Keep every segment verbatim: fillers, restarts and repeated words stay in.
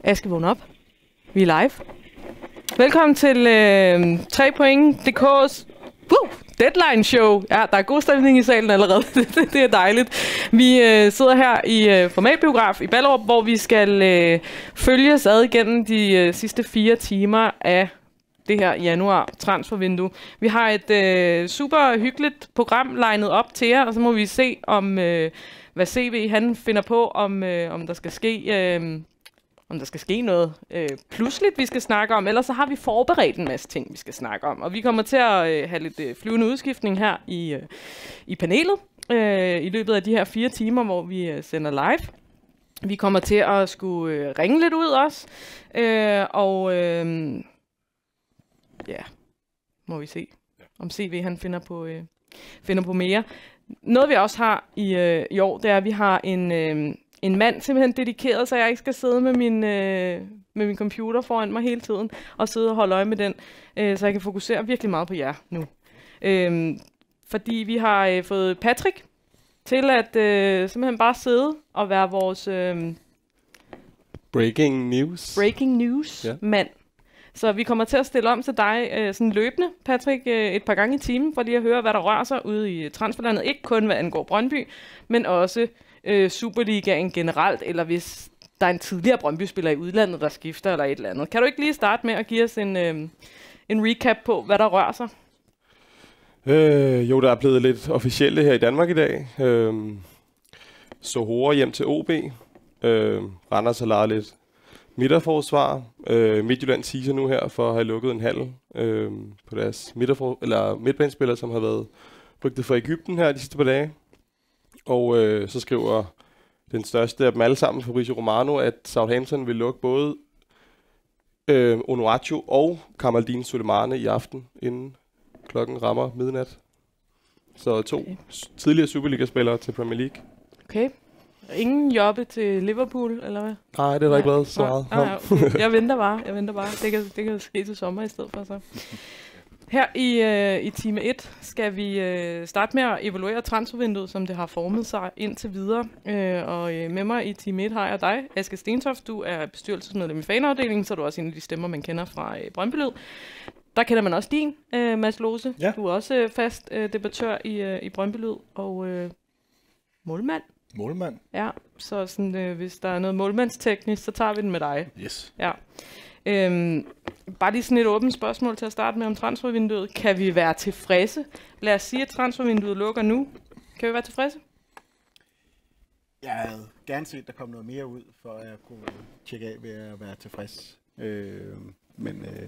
Aske, vågn op. Vi er live. Velkommen til øh, tre point punktum d k's uh, deadline show. Ja, der er god stemning i salen allerede. Det er dejligt. Vi øh, sidder her i øh, Formatbiograf i Ballerup, hvor vi skal øh, følges ad igennem de øh, sidste fire timer af det her januar transfervindue. Vi har et øh, super hyggeligt program legnet op til jer, og så må vi se, om øh, hvad C V han finder på, om, øh, om der skal ske... Øh, om der skal ske noget øh, pludseligt, vi skal snakke om. Ellers så har vi forberedt en masse ting, vi skal snakke om. Og vi kommer til at øh, have lidt øh, flyvende udskiftning her i, øh, i panelet øh, i løbet af de her fire timer, hvor vi øh, sender live. Vi kommer til at skulle øh, ringe lidt ud også. Øh, og øh, ja, må vi se, om C V han finder på, øh, finder på mere. Noget vi også har i, øh, i år, det er, at vi har en... Øh, En mand simpelthen dedikeret, så jeg ikke skal sidde med min, øh, med min computer foran mig hele tiden, og sidde og holde øje med den, øh, så jeg kan fokusere virkelig meget på jer nu. Øh, fordi vi har øh, fået Patrick til at øh, simpelthen bare sidde og være vores øh, breaking news, breaking news ja. mand. Så vi kommer til at stille om til dig øh, sådan løbende, Patrick, øh, et par gange i timen, for lige at høre, hvad der rører sig ude i transferlandet. Ikke kun hvad angår Brøndby, men også øh, Superligaen generelt, eller hvis der er en tidligere Brøndby-spiller i udlandet, der skifter eller et eller andet. Kan du ikke lige starte med at give os en, øh, en recap på, hvad der rører sig? Øh, jo, der er blevet lidt officielle her i Danmark i dag. Øh, Sohora hjem til O B. Øh, Randers har lejet lidt midterforsvar. Øh, Midtjylland teaser nu her for at have lukket en handel øh, på deres midterfor- eller midtbanespillere, som har været rygtet fra Egypten her de sidste par dage. Og øh, så skriver den største af dem alle sammen, Fabrizio Romano, at Southampton vil lukke både øh, Onuachu og Kamaldeen Sulemane i aften, inden klokken rammer midnat. Så to okay. tidligere Superliga-spillere til Premier League. Okay. Ingen jobbe til Liverpool, eller hvad? Nej, det er der ikke været så meget. Nej, nej, okay. Jeg venter bare, jeg venter bare. Det kan, det kan ske til sommer i stedet for så. Her i, øh, i time et skal vi øh, starte med at evaluere transfervinduet, som det har formet sig indtil videre. Øh, og øh, med mig i time et har jeg dig, Aske Stentoft. Du er bestyrelsesmedlem i fanafdelingen, så er du også en af de stemmer, man kender fra øh, Brøndby Lyd. Der kender man også din, øh, Mads Lose. Ja. Du er også øh, fast øh, debattør i, øh, i Brøndby Lyd og øh, målmand. Målmand. Ja, så sådan, øh, hvis der er noget målmandsteknisk, så tager vi den med dig. Yes. Ja. Øhm, bare lige sådan et åbent spørgsmål til at starte med om transfervinduet. Kan vi være tilfredse? Lad os sige, at transfervinduet lukker nu. Kan vi være tilfredse? Jeg havde gerne set, at der kom noget mere ud, for at jeg kunne tjekke af ved at være tilfreds. Øh, men øh,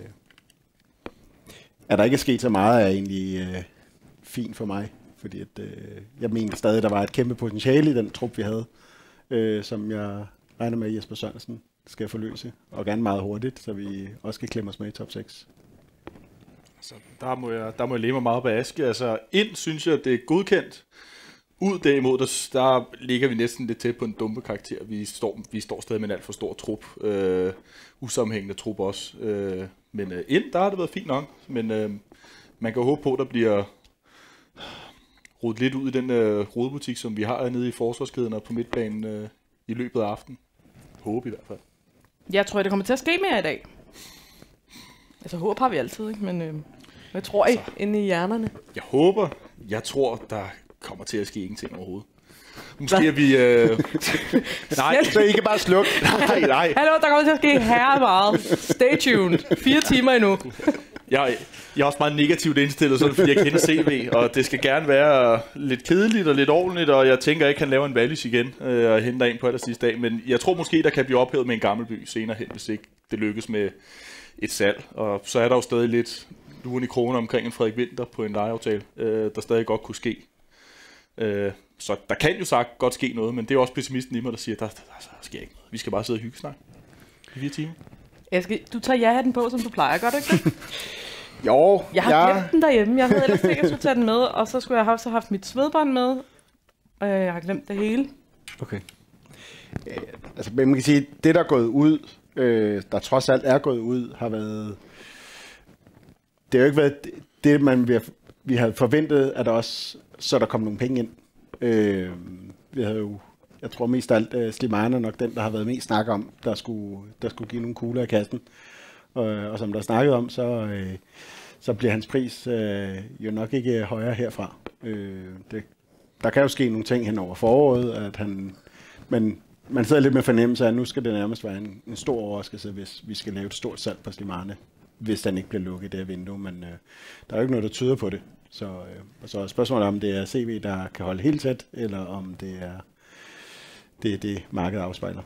at der ikke er sket så meget, er egentlig øh, fint for mig. Fordi at, øh, jeg mener stadig, at der var et kæmpe potentiale i den trup, vi havde, øh, som jeg regner med, at Jesper Sørensen skal forløse, og gerne meget hurtigt, så vi også kan klemme os med i top seks. Altså, der må jeg, der må jeg leve mig meget på Aske. Altså, ind synes jeg, det er godkendt. Ud derimod, der, der ligger vi næsten lidt tæt på en dumpe karakter. Vi står, vi står stadig med en alt for stor trup. Øh, usammenhængende trup også. Øh, men øh, ind, der har det været fint nok. Men øh, man kan håbe på, at der bliver rodet lidt ud i den øh, rodebutik, som vi har nede i forsvarskæden og på midtbanen øh, i løbet af aftenen. Håb i hvert fald. Jeg tror, det kommer til at ske mere i dag. Altså håb har vi altid, ikke? Men øh, hvad tror I altså, inde i hjernerne? Jeg håber, jeg tror, der kommer til at ske ingenting overhovedet. Måske er vi... Øh... nej, så I kan bare slukke. nej, nej. Hallo, der kommer til at ske herre meget. Stay tuned. Fire timer endnu. jeg, jeg er også meget negativt indstillet, så fordi jeg kender C V, og det skal gerne være lidt kedeligt og lidt ordentligt, og jeg tænker ikke, han laver en valgus igen øh, og henter en på aller sidste dag. Men jeg tror måske, der kan blive ophævet med en Gammelby senere hen, hvis ikke det lykkes med et salg. Og så er der jo stadig lidt luen i kroner omkring en Frederik Winther på en lejeaftale, øh, der stadig godt kunne ske. Øh, så der kan jo sagt godt ske noget, men det er også pessimisten i mig, der siger, der, der, der sker ikke noget. Vi skal bare sidde og hygge snak i fire timer. Eske, du tager ja-hatten på, som du plejer, gør du ikke det? Jo, jeg har jeg... glemt den derhjemme. Jeg havde ellers ikke, at jeg skulle tage den med, og så skulle jeg have så haft mit svedbånd med. Og jeg har glemt det hele. Okay. Ja, altså, man kan sige, det der er gået ud, øh, der trods alt er gået ud, har været... Det har jo ikke været det, man vi, har, vi havde forventet, at der også, så der kom nogle penge ind. Øh, vi havde jo jeg tror mest af alt, uh, Slimane er nok den, der har været mest snak om, der skulle, der skulle give nogle kugler i kassen. Og, og som der er snakket om, så, uh, så bliver hans pris uh, jo nok ikke højere herfra. Uh, det, der kan jo ske nogle ting hen over foråret, at han, men man sidder lidt med fornemmelse af, at nu skal det nærmest være en, en stor overraskelse, hvis vi skal lave et stort salg på Slimane, hvis den ikke bliver lukket i det her vindue, men uh, der er jo ikke noget, der tyder på det. Så, øh, og så er spørgsmålet om det er C V, der kan holde helt tæt, eller om det er det, det markedet afspejler.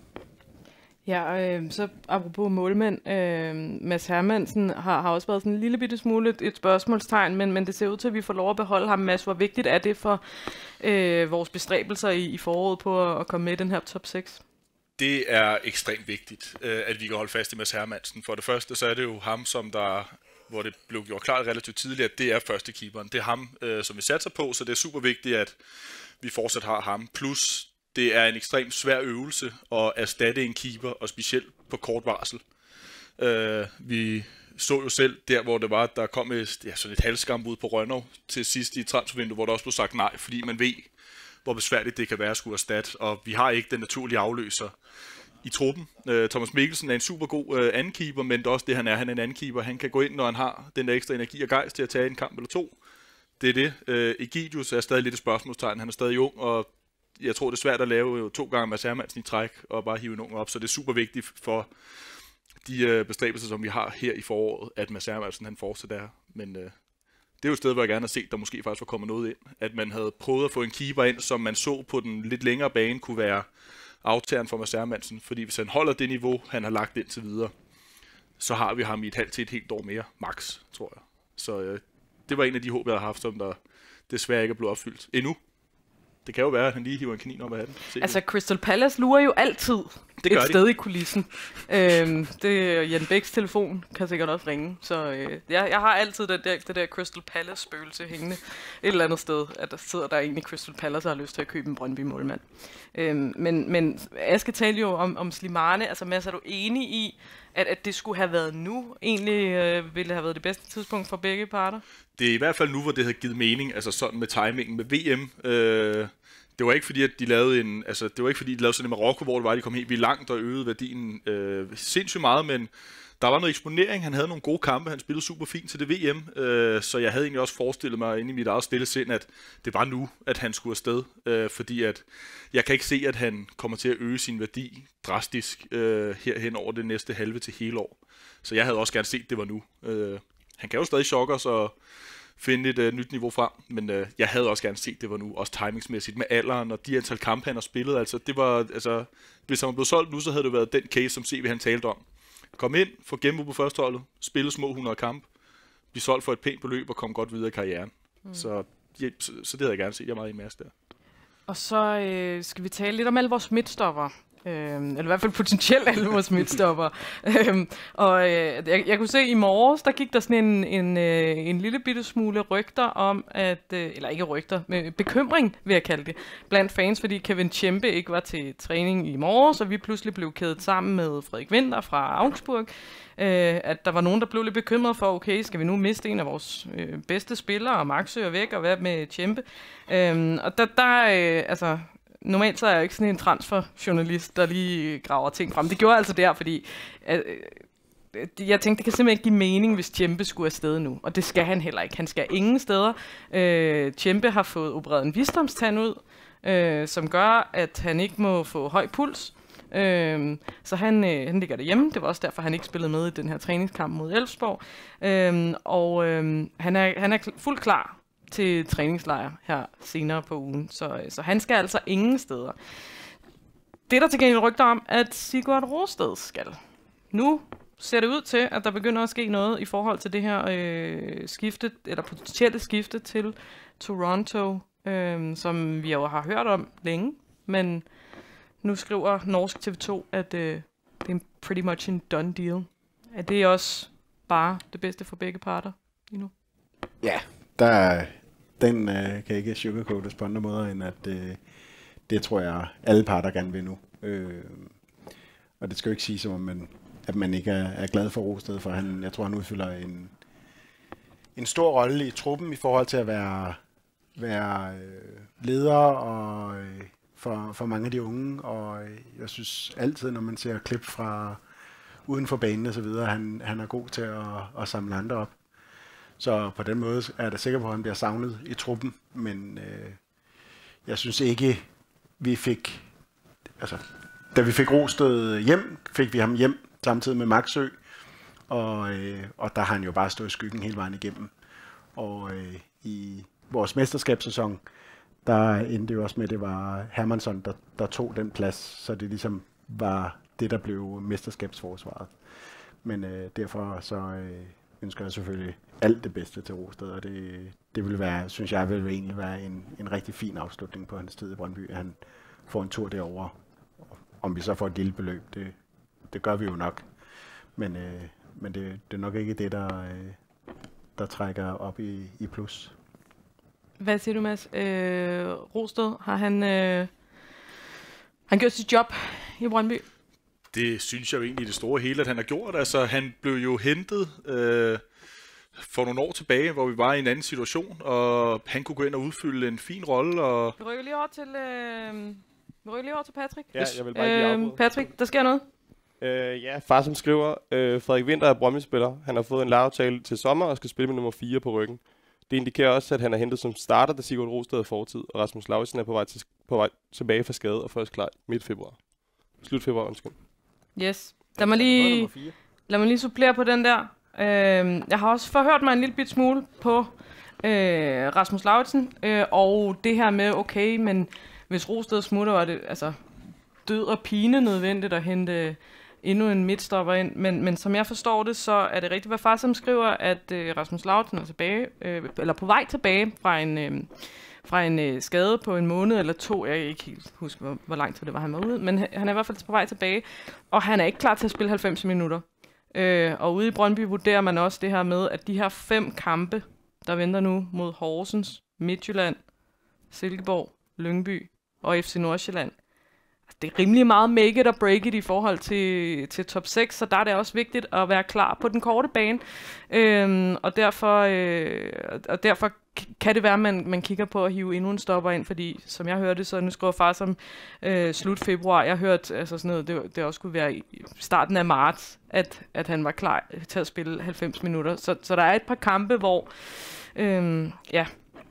Ja, øh, så apropos målmænd, øh, Mads Hermansen har, har også været sådan en lille bitte smule et, et spørgsmålstegn, men, men det ser ud til, at vi får lov at beholde ham. Mads, hvor vigtigt er det for øh, vores bestræbelser i, i foråret på at, at komme med i den her top seks? Det er ekstremt vigtigt, øh, at vi kan holde fast i Mads Hermansen. For det første, så er det jo ham, som der... hvor det blev gjort klart relativt tidligt, at det er første keeperen. Det er ham, øh, som vi satser på, så det er super vigtigt, at vi fortsat har ham. Plus, det er en ekstremt svær øvelse at erstatte en keeper, og specielt på kort varsel. Øh, vi så jo selv der, hvor det var, der kom et, ja, sådan et halvskambud på Rønnow til sidst i transfervinduet, hvor der også blev sagt nej, fordi man ved, hvor besværligt det kan være at skulle erstatte, og vi har ikke den naturlige afløser i truppen. Uh, Thomas Mikkelsen er en super god uh, andenkeeper, men det er også det, han er. Han er en andenkeeper. Han kan gå ind, når han har den der ekstra energi og gejst til at tage en kamp eller to. Det er det. Uh, Egidius er stadig lidt et spørgsmålstegn. Han er stadig ung, og jeg tror, det er svært at lave to gange Mads Hermansen i træk og bare hive en ung op, så det er super vigtigt for de uh, bestræbelser, som vi har her i foråret, at Mads Hermansen han fortsætter der. Men uh, det er jo et sted, hvor jeg gerne har set, der måske faktisk var kommet noget ind. At man havde prøvet at få en keeper ind, som man så på den lidt længere bane kunne være aftageren for Mads Hermansen, fordi hvis han holder det niveau, han har lagt indtil videre, så har vi ham i et halvt til et helt år mere, max, tror jeg. Så øh, det var en af de håb, jeg har haft, som der desværre ikke er blevet opfyldt endnu. Det kan jo være, at han lige hiver en kanin op af hatten. Se altså, Crystal Palace lurer jo altid det et de. sted i kulissen. øhm, det Jan Bæks telefon kan sikkert også ringe, så øh, jeg, jeg har altid det der, det der Crystal Palace-spøgelse hængende et eller andet sted, at der sidder der en i Crystal Palace og har lyst til at købe en Brøndby-målmand. Øhm, men, men Aske talte jo om, om Slimane. Altså, Mads, er du enig i, at, at det skulle have været nu? Egentlig øh, ville det have været det bedste tidspunkt for begge parter? Det er i hvert fald nu, hvor det havde givet mening, altså sådan med timingen med V M. Øh, det var ikke fordi, at de lavede en, altså det var ikke fordi, de lavede sådan en Marokko, hvor det var, de kom helt vildt langt og øgede værdien øh, sindssygt meget, men der var noget eksponering, han havde nogle gode kampe, han spillede super fint til det V M, øh, så jeg havde egentlig også forestillet mig inde i mit eget stille sind, at det var nu, at han skulle afsted, øh, fordi at jeg kan ikke se, at han kommer til at øge sin værdi drastisk øh, herhen over det næste halve til hele år. Så jeg havde også gerne set, at det var nu. Øh, han kan jo stadig chokke os og finde et øh, nyt niveau frem, men øh, jeg havde også gerne set, at det var nu, også timingsmæssigt med alderen og de antal kampe, han har spillet. Altså, det var, altså, hvis han var blevet solgt nu, så havde det været den case, som C V han talte om. Kom ind, få gennembrud på førsteholdet, spille små hundrede kampe, blive solgt for et pænt beløb og komme godt videre i karrieren. Mm. Så, ja, så, så det havde jeg gerne set. Jeg er meget i Mads der. Og så øh, skal vi tale lidt om alle vores midtstopper. Øhm, eller i hvert fald potentielt alle vores midtstopper. øhm, og øh, jeg, jeg kunne se i morges, der gik der sådan en, en, øh, en lille bitte smule rygter om, at, øh, eller ikke rygter, men bekymring vil jeg kalde det, blandt fans, fordi Kevin Tjempe ikke var til træning i morges, og vi pludselig blev kædet sammen med Frederik Winther fra Augsburg. Øh, at der var nogen, der blev lidt bekymret for, okay, skal vi nu miste en af vores øh, bedste spillere, og Max søger væk, og hvad med Tjempe? Øhm, og der, der øh, altså... Normalt så er jeg ikke sådan en transferjournalist, der lige graver ting frem. Det gjorde jeg altså der, fordi øh, jeg tænkte, det kan simpelthen ikke give mening, hvis Tjempe skulle afsted nu. Og det skal han heller ikke. Han skal ingen steder. Øh, Tjempe har fået opereret en visdomstand ud, øh, som gør, at han ikke må få høj puls. Øh, så han, øh, han ligger derhjemme. Det var også derfor, han ikke spillede med i den her træningskamp mod Elfsborg. Øh, og øh, han er, han er fuldt klar til træningslejr her senere på ugen. Så, så han skal altså ingen steder. Det er der til gengæld rygter om, at Sigurd Rosted skal. Nu ser det ud til, at der begynder at ske noget i forhold til det her øh, skifte, eller potentielle skifte til Toronto, øh, som vi jo har hørt om længe. Men nu skriver Norsk T V to, at øh, det er pretty much en done deal. Er det også bare det bedste for begge parter lige nu? Ja, der, den øh, kan ikke sugarcoates på andre måder, end at øh, det tror jeg, alle parter gerne vil nu. Øh, og det skal jo ikke sige, som om man, at man ikke er, er glad for Rosted, for han, jeg tror, han udfylder en, en stor rolle i truppen i forhold til at være, være øh, leder og øh, for, for mange af de unge, og jeg synes altid, når man ser klip fra uden for banen og så videre, han, han er god til at, at samle andre op. Så på den måde er jeg da sikker på, at han bliver savnet i truppen, men øh, jeg synes ikke, vi fik, altså, da vi fik Rosted hjem, fik vi ham hjem samtidig med Maxø, og, øh, og der har han jo bare stået i skyggen hele vejen igennem. Og øh, i vores mesterskabssæson, der endte det jo også med, at det var Hermansson, der, der tog den plads, så det ligesom var det, der blev mesterskabsforsvaret. Men øh, derfor så øh, ønsker jeg selvfølgelig alt det bedste til Rosted, og det, det vil være, synes jeg, vil egentlig være en, en rigtig fin afslutning på hans tid i Brøndby, at han får en tur derover. Om vi så får et lille beløb, det, det gør vi jo nok. Men, øh, men det, det er nok ikke det, der, øh, der trækker op i, i plus. Hvad siger du, Mads? Øh, Rosted, har han, øh, han gjort sit job i Brøndby? Det synes jeg jo egentlig i det store hele, at han har gjort. Altså, han blev jo hentet øh, for nogle år tilbage, hvor vi var i en anden situation, og han kunne gå ind og udfylde en fin rolle. Og Vi rykker lige over til, øh, vi rykker lige over til Patrick. Ja, jeg vil bare lige øh, afbryde. Patrick, der sker noget. Øh, ja, far som skriver, øh, Frederik Winther er Brøndby-spiller. Han har fået en lejeaftale til sommer og skal spille med nummer fire på ryggen. Det indikerer også, at han er hentet som starter, da Sigurd Rosted er fortid, og Rasmus Lauritsen er på vej, til, på vej tilbage fra skade og først klar midt februar. Slut februar, undskyld. Yes. Lad mig lige, lad mig lige supplere på den der. Øh, jeg har også forhørt mig en lille bit smule på øh, Rasmus Lauritsen, øh, og det her med, okay, men hvis Rosted smutter, var det altså død og pine nødvendigt at hente endnu en midtstopper ind, men, men som jeg forstår det, så er det rigtigt, hvad far som skriver, at øh, Rasmus Lauritsen er tilbage, øh, eller på vej tilbage fra en, øh, fra en øh, skade på en måned eller to. Jeg kan ikke helt huske, hvor, hvor lang tid det var, han var ude, men han er i hvert fald på vej tilbage, og han er ikke klar til at spille halvfems minutter. Øh, og ude i Brøndby vurderer man også det her med, at de her fem kampe, der venter nu mod Horsens, Midtjylland, Silkeborg, Lyngby og F C Nordsjælland, det er rimelig meget make it or break it i forhold til, til top seks, så der er det også vigtigt at være klar på den korte bane. Øhm, og, derfor, øh, og derfor kan det være, at man, man kigger på at hive endnu en stopper ind, fordi som jeg hørte, så nu skriver far som øh, slut februar. Jeg hørte altså sådan noget, det, det også skulle være i starten af marts, at, at han var klar til at spille halvfems minutter. Så, så der er et par kampe, hvor øh, ja...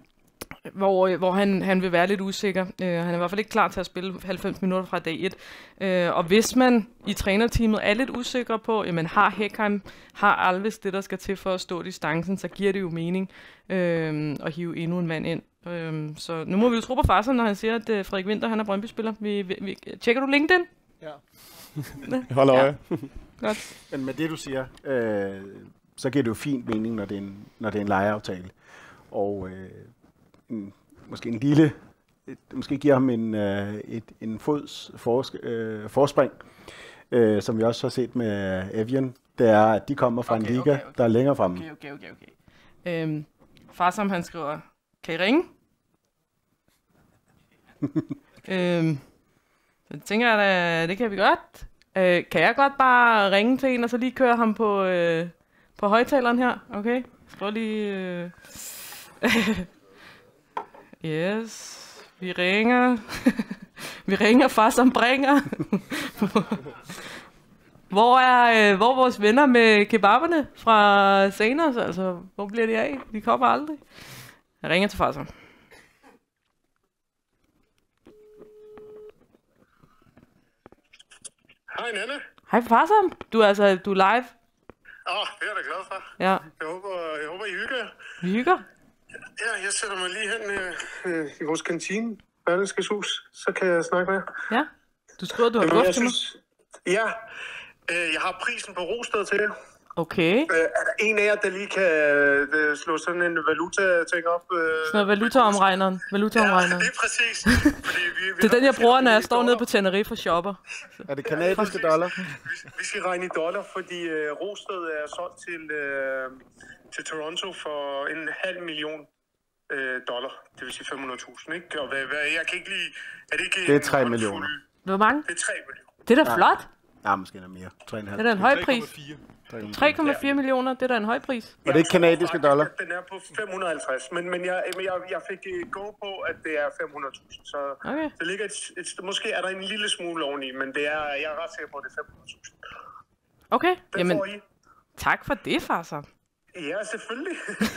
hvor, hvor han, han vil være lidt usikker. Uh, han er i hvert fald ikke klar til at spille halvfems minutter fra dag et. Uh, og hvis man i trænerteamet er lidt usikre på, jamen har Hækheim, har Alves det, der skal til for at stå distancen, så giver det jo mening uh, at hive endnu en mand ind. Uh, så nu må vi jo tro på farsen, når han siger, at uh, Frederik Winther, han er Brøndby-spiller. Vi, vi, vi, tjekker du LinkedIn? Ja. Jeg holder øje. Ja. Godt. Men med det, du siger, øh, så giver det jo fint mening, når det er en, når det er en lejeaftale. Og øh, en, måske en lille, et, måske giver ham en, øh, et, en fods fors, øh, forspring, øh, som vi også har set med Evian, det er, at de kommer fra okay, en liga, okay, okay. der er længere fremme. Okay, okay, okay. okay. Øhm, far som han skriver, kan I ringe? øhm, så tænker jeg da, det kan vi godt. Øh, kan jeg godt bare ringe til en, og så lige køre ham på, øh, på højtaleren her? Okay, jeg skal lige... Øh yes, vi ringer. vi ringer far som bringer. hvor er øh, hvor er vores venner med kebaberne fra senere? Altså, hvor bliver de af? De kommer aldrig. Jeg ringer til far som. Hej Nanne. Hej far som. Du er altså du er live. Åh, oh, det er jeg da glad for. Ja. Jeg håber, jeg håber I hygger. Vi hygger. Ja, jeg sætter mig lige hen øh, øh, i vores kantine, Berlingskes hus, så kan jeg snakke med. Ja, du skriver, du har guf til mig. Ja, øh, jeg har prisen på Rosted til jer. Okay. Øh, er der en af jer, der lige kan øh, slå sådan en valuta-ting op? Øh, sådan noget valutaomregneren. Valutaomregneren. Ja, det er præcis. Fordi vi, vi det er den, jeg bruger, når jeg står nede på Tenerife og shopper. Er det kanadiske dollar? Vi, vi skal regne i dollar, fordi øh, Rosted er solgt til, øh, til Toronto for en halv million øh, dollar. Det vil sige fem hundrede tusind, ikke? Og hvad, hvad, jeg kan ikke lige... Er det ikke det er tre millioner. Hvor mange? Det er tre millioner. Det er da flot. Ja, måske noget mere. tre komma fem. Det er da en høj pris. tre komma fire millioner, det er da en høj pris. Og det er kanadiske dollar? Den er på fem hundrede og halvtreds, men, men, jeg, men jeg, jeg fik go på, at det er fem hundrede tusind. Så okay. det ligger et, et, måske er der en lille smule oveni, men det er, jeg er ret sikker på, at det er fem hundrede tusind. Okay, den jamen får I. Tak for det, far så. Ja, selvfølgelig.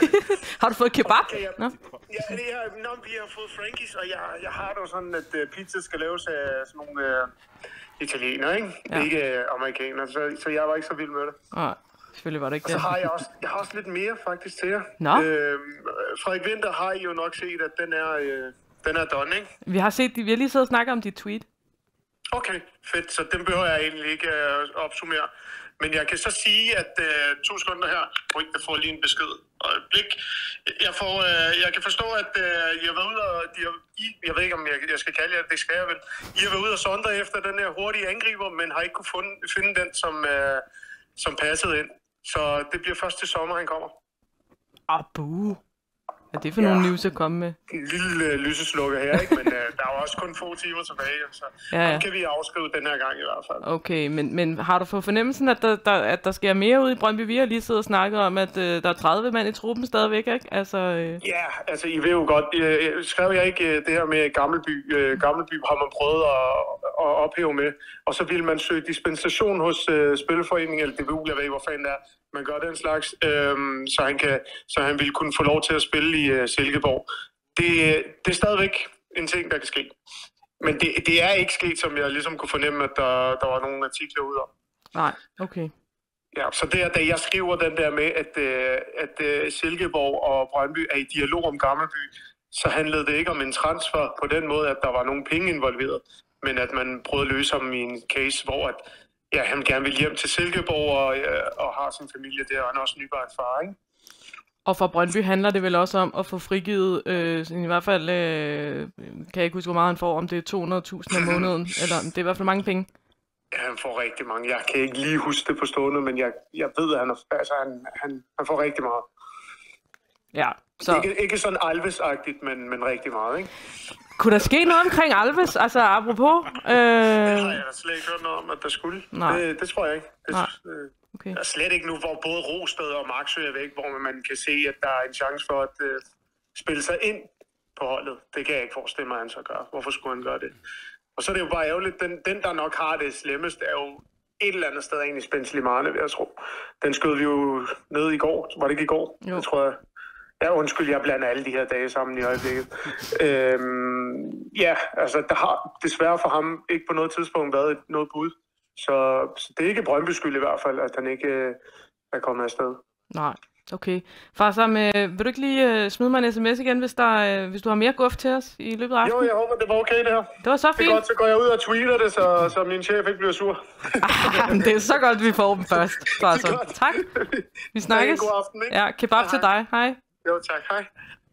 Har du fået kebab? Okay, jeg, Nå? Ja, det er, når vi har fået Frankies, og jeg, jeg har det jo sådan, at uh, pizza skal laves af sådan nogle uh, italienere, ikke? Ja. Ikke uh, amerikanere, så, så jeg var ikke så vild med det. Nej, selvfølgelig var det ikke og det. så har jeg også, jeg har også lidt mere faktisk til jer. Nå? Øh, Frederik Winther har I jo nok set, at den er, øh, den er done, ikke? Vi har set, vi har lige siddet og snakket om dit tweet. Okay, fedt. Så den behøver jeg egentlig ikke uh, opsummere. Men jeg kan så sige, at uh, to sekunder her, Ui, jeg får lige en besked og et blik. Jeg, får, uh, jeg kan forstå, at uh, jeg har været ude og, de har, I, jeg ved ikke, om jeg, jeg skal kalde jer, det skal jeg vel. I har været ude og sondre efter den her hurtige angriber, men har ikke kunne finde, finde den, som, uh, som passede ind. Så det bliver først til sommer, han kommer. Ah, buh. Hvad er det for ja. nogle news at komme med? En lille uh, lyseslukker her, ikke? Men uh, der er jo også kun få timer tilbage, så ja, ja. kan vi afskrive den her gang i hvert fald. Okay, men, men har du fået fornemmelsen, at der, der, at der sker mere ude i Brøndby? Vi har lige siddet og snakket om, at uh, der er tredive mand i truppen stadigvæk, ikke? Altså, uh... Ja, altså I ved jo godt, jeg, skrev jeg ikke uh, det her med Gammelby. Uh, Gammelby har man prøvet at, at ophæve med, og så ville man søge dispensation hos uh, Spillerforeningen, eller D B U, jeg ved ikke, hvor fanden det er. Man gør den slags, øhm, så, han kan, så han vil kunne få lov til at spille i uh, Silkeborg. Det, det er stadigvæk en ting, der kan ske. Men det, det er ikke sket, som jeg ligesom kunne fornemme, at der, der var nogle artikler ude om. Nej, okay. Ja, så det er, da jeg skriver den der med, at, uh, at uh, Silkeborg og Brøndby er i dialog om Gammelby, så handlede det ikke om en transfer på den måde, at der var nogle penge involveret, men at man prøvede at løse ham i en case, hvor at ja, han gerne vil hjem til Silkeborg og, og har sin familie der, og han er også nybarn far, ikke? Og for Brøndby handler det vel også om at få frigivet, øh, i hvert fald, øh, kan jeg ikke huske, hvor meget han får, om det er to hundrede tusind om måneden, eller det er i hvert fald mange penge. Ja, han får rigtig mange. Jeg kan ikke lige huske det på stående, men jeg, jeg ved, at han, er, altså, han, han, han får rigtig meget. Ja, så... Ikke, ikke sådan Alves-agtigt, men, men rigtig meget, ikke? Kunne der ske noget omkring Alves? Altså, apropos... Øh... Det har jeg da slet ikke hørt noget om, at der skulle. Det, det tror jeg ikke. Det, Nej. Okay. Der er slet ikke nu, hvor både Rosted og Marksø er væk, hvor man kan se, at der er en chance for at uh, spille sig ind på holdet. Det kan jeg ikke forestille mig, at han så gør. Hvorfor skulle han gøre det? Og så er det jo bare ærgerligt. Den, den der nok har det slemmest, er jo et eller andet sted egentlig Spencer Limane, vil jeg tro. Den skød vi jo ned i går. Var det ikke i går? Jo. Det tror jeg. Ja, undskyld, jeg blander alle de her dage sammen i øjeblikket. øhm, ja, altså, der har desværre for ham ikke på noget tidspunkt været noget bud. Så, så det er ikke Brøndby skyld i hvert fald, at han ikke øh, er kommet afsted. Nej, okay. Far Sam, øh, vil du ikke lige øh, smide mig en sms igen, hvis, der, øh, hvis du har mere guf til os i løbet af aftenen? Jo, jeg håber, det var okay det her. Det var så fint. Det er godt, så går jeg ud og tweeter det, så, så min chef ikke bliver sur. ah, det er så godt, vi får dem først. Far Sam. Tak. Vi snakkes. God aften, ikke? Ja, kebab hej, til dig. Hej. Jo, tak. Hej.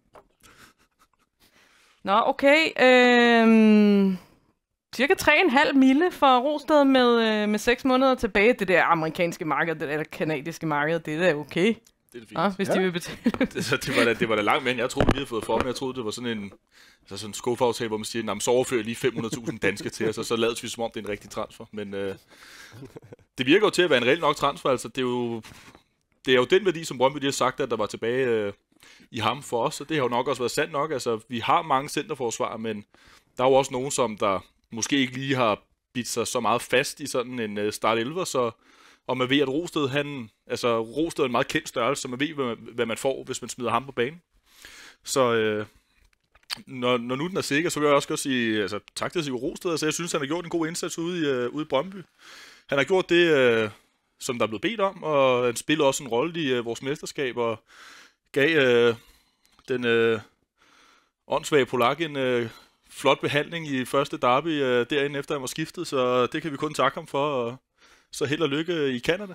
Nå, okay. Øhm, cirka tre komma fem mille for Rosted med, øh, med seks måneder tilbage. Det der amerikanske marked, det der kanadiske marked, det er da okay. Det er det fint. Ja, hvis ja. de vil betale. det, så det, var da, det var da langt mere, end jeg troede, vi havde fået for, men jeg troede, det var sådan en, altså sådan en skuffeaftale, hvor man siger, så overfører lige fem hundrede tusind danske til os, og så lader vi som om, det er en rigtig transfer. Men øh, det virker jo til at være en reelt nok transfer, altså det er jo, det er jo den værdi, som Brøndby har sagt, at der var tilbage øh, i ham for os, og det har jo nok også været sandt nok. Altså, vi har mange centerforsvar, men der er jo også nogen, som der måske ikke lige har bidt sig så meget fast i sådan en uh, start elleve, så og man ved, at Rosted, han, altså Rosted er en meget kendt størrelse, så man ved, hvad man, hvad man får, hvis man smider ham på banen. Så øh, når, når nu den er sikker, så vil jeg også godt sige altså, tak til Sigur Rosted. Altså, jeg synes, han har gjort en god indsats ude i, uh, ude i Brøndby. Han har gjort det, uh, som der er blevet bedt om, og han spiller også en rolle i uh, vores mesterskab, og gav uh, den uh, åndssvage polak en uh, flot behandling i første derby uh, derinde efter han var skiftet, så det kan vi kun takke ham for, og så held og lykke i Canada.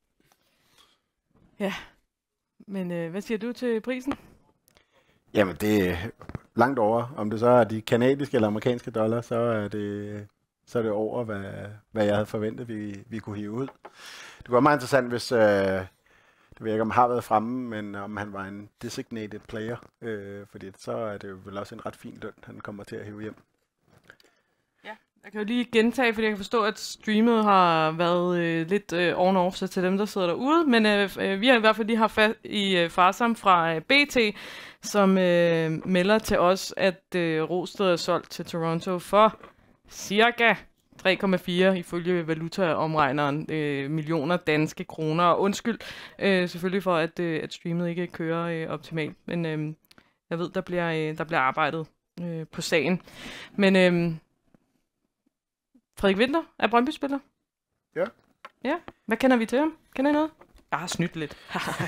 Ja, men øh, hvad siger du til prisen? Jamen det er langt over. Om det så er de kanadiske eller amerikanske dollar, så er det, så er det over, hvad, hvad jeg havde forventet, vi, vi kunne hive ud. Det var meget interessant, hvis, øh, det ved jeg ikke, om han har været fremme, men om han var en designated player, øh, fordi så er det jo vel også en ret fin løn, han kommer til at hive hjem. Ja, Jeg kan jo lige gentage, fordi jeg kan forstå, at streamet har været øh, lidt øh, on-off, så til dem, der sidder derude. Men øh, øh, vi har i hvert fald lige haft fat i øh, Farsam fra øh, B T, som øh, melder til os, at øh, Rosted er solgt til Toronto for cirka tre komma fire ifølge valutaomregneren øh, millioner danske kroner. Og undskyld øh, selvfølgelig for, at, øh, at streamet ikke kører øh, optimalt. Men øh, jeg ved, der bliver, øh, der bliver arbejdet øh, på sagen. Men øh, Frederik Winther er Brøndby-spiller? Ja. Ja. Hvad kender vi til ham? Kender I noget? Jeg har snydt lidt.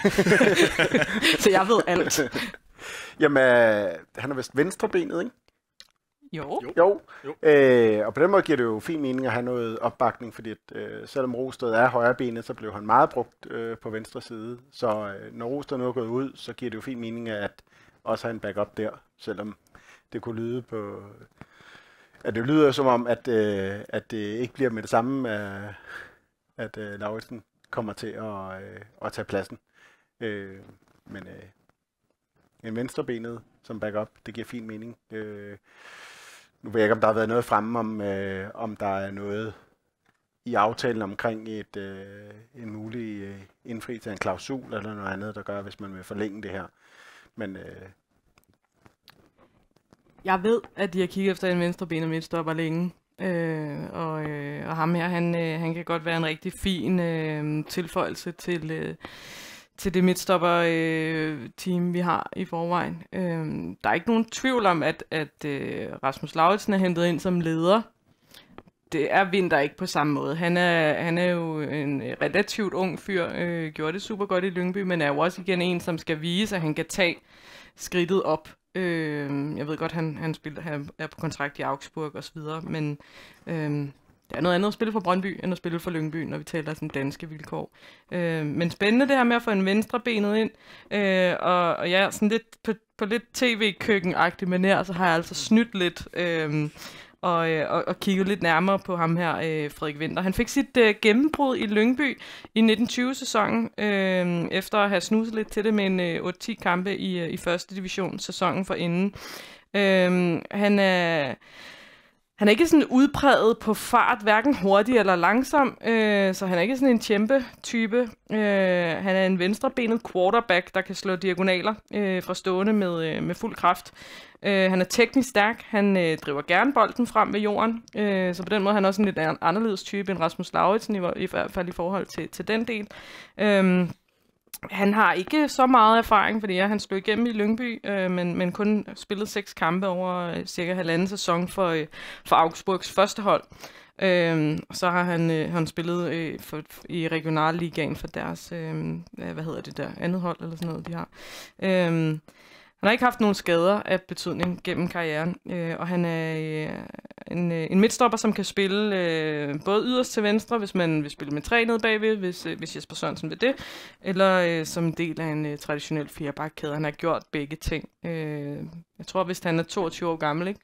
Så jeg ved alt. Jamen, øh, han er vist venstrebenet, ikke? Jo. Jo. jo. jo. Øh, og på den måde giver det jo fin mening at have noget opbakning, fordi at, øh, selvom Rosted er højrebenet, så blev han meget brugt øh, på venstre side. Så øh, når Rosted nu er gået ud, så giver det jo fin mening at også have en backup der, selvom det kunne lyde på... At det lyder som om, at, øh, at det ikke bliver med det samme, øh, at øh, Lauritsen kommer til at, øh, at tage pladsen. Øh, men øh, en venstrebenet som backup, det giver fin mening. Øh, nu ved jeg ikke, om der har været noget fremme, om, øh, om der er noget i aftalen omkring et, øh, en mulig øh, indfrielse af en klausul eller noget andet, der gør, hvis man vil forlænge det her. Men... Øh, Jeg ved, at de har kigget efter en venstrebenet midtstopper længe. Øh, og, øh, og ham her, han, øh, han kan godt være en rigtig fin øh, tilføjelse til, øh, til det midtstopper-team, øh, vi har i forvejen. Øh, der er ikke nogen tvivl om, at, at øh, Rasmus Lauritsen er hentet ind som leder. Det er Winther ikke på samme måde. Han er, han er jo en relativt ung fyr, øh, gjorde det super godt i Lyngby, men er jo også igen en, som skal vise, at han kan tage skridtet op. Øh, jeg ved godt, han, han, spiller, han er på kontrakt i Augsburg og så videre, men øh, det er noget andet at spille for Brøndby, end at spille for Lyngby, når vi taler sådan danske vilkår. Øh, men spændende det her med at få en venstrebenet ind, øh, og, og ja, sådan lidt på, på lidt tv-køkken-agtig manér, så har jeg altså snydt lidt, øh, og, og, og kigget lidt nærmere på ham her, øh, Frederik Winther. Han fik sit øh, gennembrud i Lyngby i nitten tyve-sæsonen, øh, efter at have snuset lidt til det med en øh, otte ti kampe i, øh, i første division sæsonen for inden. Øh, han er... Han er ikke sådan udpræget på fart, hverken hurtig eller langsom, øh, så han er ikke sådan en kæmpe-type. Øh, han er en venstrebenet quarterback, der kan slå diagonaler øh, fra stående med, øh, med fuld kraft. Øh, han er teknisk stærk, han øh, driver gerne bolden frem ved jorden, øh, så på den måde er han også en lidt anderledes type end Rasmus Lauritsen, i, i hvert fald i forhold til, til den del. Øh, Han har ikke så meget erfaring, fordi ja, han slog igennem i Lyngby, øh, men, men kun spillet seks kampe over øh, cirka halvanden sæson for, øh, for Augsburgs første hold. Øh, så har han, øh, han spillet øh, for, i regionalligaen for deres, øh, hvad hedder det der, andet hold eller sådan noget, de har. Øh, Han har ikke haft nogen skader af betydning gennem karrieren, øh, og han er øh, en, øh, en midtstopper, som kan spille øh, både yderst til venstre, hvis man vil spille med tre nede bagved, hvis, øh, hvis Jesper Sørensen vil det, eller øh, som en del af en øh, traditionel firebakkæde. Han har gjort begge ting. Øh, jeg tror, hvis han er toogtyve år gammel, ikke?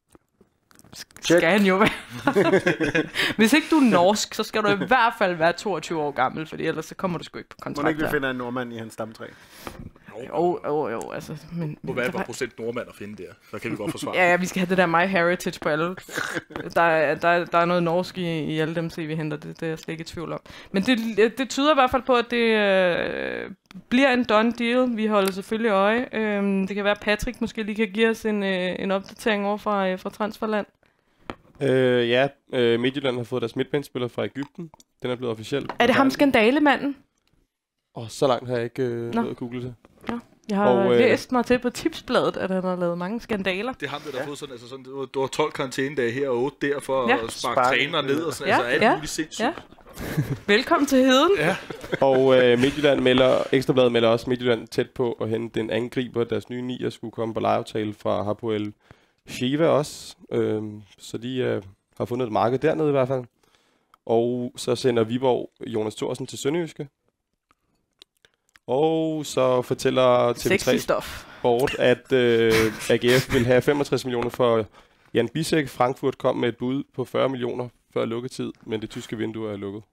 Skal han jo være. Hvis ikke du er norsk, så skal du i hvert fald være toogtyve år gammel, for ellers så kommer du sgu ikke på kontrakt. Må ikke vi finder en nordmand i hans stamtræ? Jo, jo, jo, altså... Men, må være et par procent nordmand at finde der, så kan vi godt forsvare. Ja, ja, vi skal have det der My Heritage på alle. Der er, der, der er noget norsk i, i alle dem, så vi henter det, det er jeg slet ikke i tvivl om. Men det, det tyder i hvert fald på, at det øh, bliver en done deal. Vi holder selvfølgelig øje. Øh, det kan være, at Patrick måske lige kan give os en, øh, en opdatering over fra, øh, fra Transferland. Øh, ja, øh, Midtjylland har fået deres midtbanespiller fra Egypten. Den er blevet officielt. Er det ham skandalemanden? Åh, oh, så langt har jeg ikke øh, noget at google det. Nå. Jeg har og, øh, læst mig til på Tipsbladet, at han har lavet mange skandaler. Det er ham, der har ja. fået sådan, altså sådan, du, du har tolv karantænedage her og otte der for ja. at sparke træner ned og sådan, ja. altså alt ja. muligt sindssygt. Ja. Velkommen til heden. Ja. Og øh, Midtjylland melder, Ekstrabladet melder også Midtjylland tæt på at hente den angriber, deres nye nier skulle komme på lejeaftale fra Hapoel Shiva også. Øh, så de øh, har fundet et marked dernede i hvert fald. Og så sender Viborg Jonas Thorsen til Sønderjyske. Og så fortæller T V tre Sport, at øh, A G F vil have femogtres millioner for Jan Bisek. Frankfurt kom med et bud på fyrre millioner før lukketid, men det tyske vindue er lukket.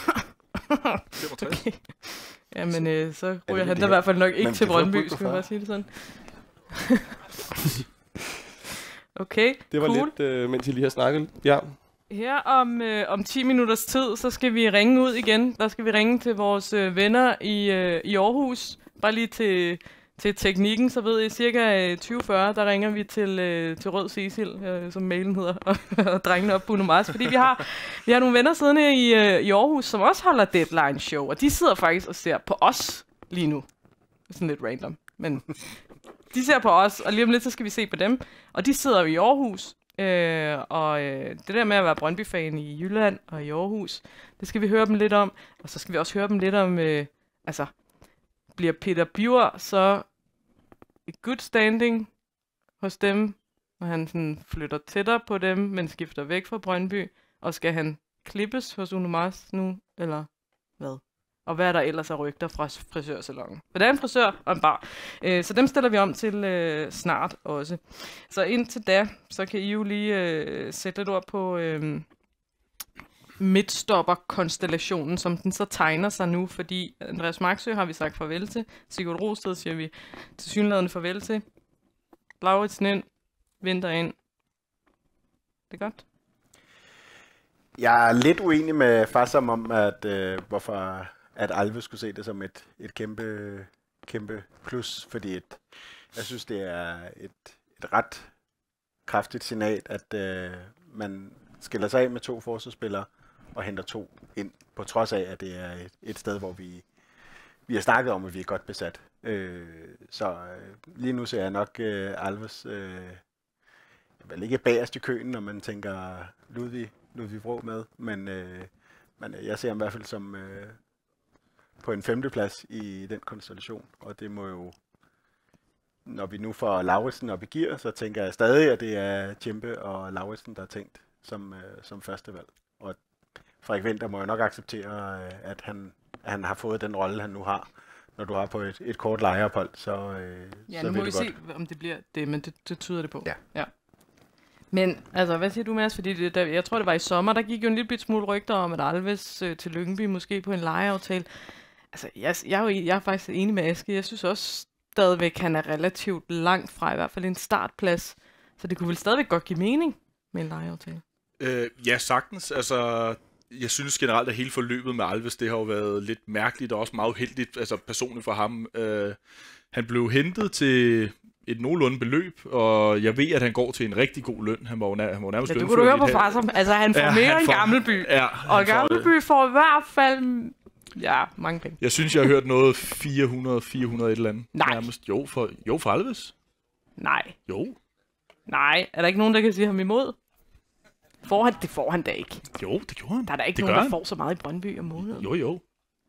Okay. Jamen, øh, så ryger han da i hvert fald nok ikke til Brøndby, skal vi bare sige det sådan. Okay, Det var cool. lidt, øh, mens I lige har snakket. Ja. Her om, øh, om ti minutters tid, så skal vi ringe ud igen. Der skal vi ringe til vores øh, venner i, øh, i Aarhus. Bare lige til, til teknikken, så ved I cirka tyve fyrre, der ringer vi til, øh, til Rød Cecil, øh, som mailen hedder, og, og drengene op Bruno Mars. Fordi vi har, vi har nogle venner siddende i, øh, i Aarhus, som også holder Deadline Show, og de sidder faktisk og ser på os lige nu. Sådan lidt random, men de ser på os, og lige om lidt, så skal vi se på dem. Og de sidder jo i Aarhus. Øh, og øh, det der med at være Brøndby-fan i Jylland og i Aarhus, det skal vi høre dem lidt om. Og så skal vi også høre dem lidt om, øh, altså, bliver Peter Biver så et good standing hos dem, når han sådan flytter tættere på dem, men skifter væk fra Brøndby, og skal han klippes hos Bruno Mars nu, eller hvad? Og hvad er der ellers af rygter fra frisørsalongen? For det er en frisør og en bar. Øh, så dem stiller vi om til øh, snart også. Så indtil da, så kan I jo lige øh, sætte lidt ord på øh, midtstopper-konstellationen, som den så tegner sig nu. Fordi Andreas Maxø har vi sagt farvel til. Sigurd Rosted siger vi tilsyneladende farvel til. Lauritsen ind. Vinter ind. Det er godt. Jeg er lidt uenig med Fassam om, at øh, hvorfor at Alves skulle se det som et, et kæmpe, kæmpe plus, fordi et, jeg synes, det er et, et ret kraftigt signal, at øh, man skiller sig af med to forsvarsspillere og henter to ind, på trods af, at det er et, et sted, hvor vi, vi har snakket om, at vi er godt besat. Øh, så øh, lige nu ser jeg nok øh, Alves øh, vel ikke bagerst i køen, når man tænker Ludvig, Ludvig Vrå med, men, øh, men jeg ser ham i hvert fald som øh, på en femteplads i den konstellation, og det må jo, når vi nu får Lauritsen op i gear, så tænker jeg stadig, at det er Tjempe og Lauritsen, der er tænkt som, øh, som første valg. Og Frederik Winther må jo nok acceptere, øh, at han, at han har fået den rolle, han nu har. Når du har på et, et kort lejeophold, så øh, Ja, så nu må vi det se, godt. om det bliver det, men det, det tyder det på. Ja. ja. Men, altså, hvad siger du, Mads? Fordi det, der, jeg tror, det var i sommer, der gik jo en lille bit smule rygter om, at Alves øh, til Lyngby måske på en lejeaftale. Altså, jeg, jeg, er jo, jeg er faktisk enig med Aske. Jeg synes også stadigvæk, han er relativt langt fra, i hvert fald en startplads. Så det kunne vel stadigvæk godt give mening med en lejeaftale. Øh, ja, sagtens. Altså, jeg synes generelt, at hele forløbet med Alves, det har jo været lidt mærkeligt og også meget uheldigt, altså personligt for ham. Øh, han blev hentet til et nogenlunde beløb, og jeg ved, at han går til en rigtig god løn. Han var jo, nær, han var nærmest Ja, du kunne høre på far som, altså han får Ja, mere han end får- Gammelby. Ja, Og han får- Gammelby får i hvert fald, ja, mange penge. Jeg synes, jeg har hørt noget fire hundrede, fire hundrede et eller andet. Nej. Nærmest. Jo, for, jo, for Alves. Nej, Jo, nej. Er der ikke nogen, der kan sige ham imod? Får han? Det får han da ikke. jo, det gjorde han. Der er der ikke det nogen, gør der han. får så meget i Brøndby om måneden. Jo, jo.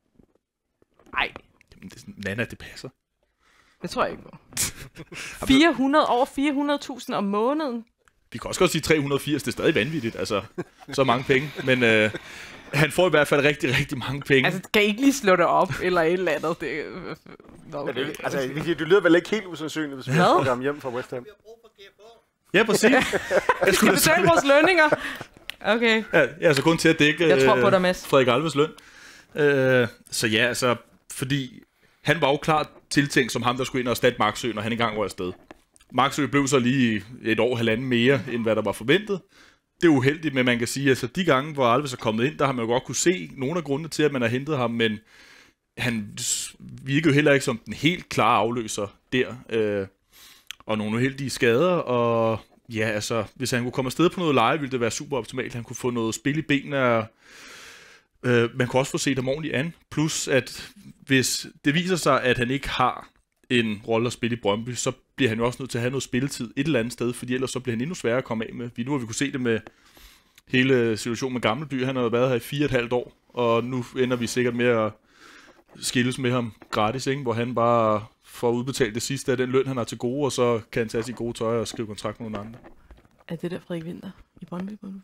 Nej, Jamen, det, Nana, det passer. det tror jeg ikke på. fire hundrede, over fire hundrede tusind om måneden. Vi kan også godt sige tre hundrede og firs, det er stadig vanvittigt, altså, så mange penge. Men øh, han får i hvert fald rigtig, rigtig mange penge. Altså, kan I ikke lige slå det op, eller et eller andet? Det, Nå, okay. Men det, altså, det, det lyder vel ikke helt usandsynligt, hvis vi Hvad? får ham hjem fra West Ham. Ja, præcis. Jeg Skal skulle vi betale vores lønninger? Okay. Ja, jeg er så kun til at dække Jeg tror på øh, dig, Mads. Frederik Alves løn. Øh, så ja, altså, fordi han var jo klart tiltænkt som ham, der skulle ind og erstatte Maxø, når han engang var afsted. Maxø blev så lige et år, halvanden mere, end hvad der var forventet. Det er uheldigt, men man kan sige, at altså, de gange, hvor Alves er kommet ind, der har man jo godt kunne se nogle af grundene til, at man har hentet ham, men han virkede jo heller ikke som den helt klare afløser der. Øh, og nogle uheldige skader, og ja, altså, hvis han kunne komme afsted på noget leje, ville det være super optimalt. Han kunne få noget spil i benene, øh, man kunne også få set ham ordentligt an. Plus, at hvis det viser sig, at han ikke har en rolle at spille i Brøndby, så bliver han jo også nødt til at have noget spilletid et eller andet sted, fordi ellers så bliver han endnu sværere at komme af med. Vi nu har vi kunne se det med hele situationen med Gammelby. Han har jo været her i fire og et halvt år, og nu ender vi sikkert med at skilles med ham gratis, ikke? Hvor han bare får udbetalt det sidste af den løn, han har til gode, og så kan han tage sit gode tøj og skrive kontrakt med nogle andre. Er det der Frederik Winther i Brøndby Bonus?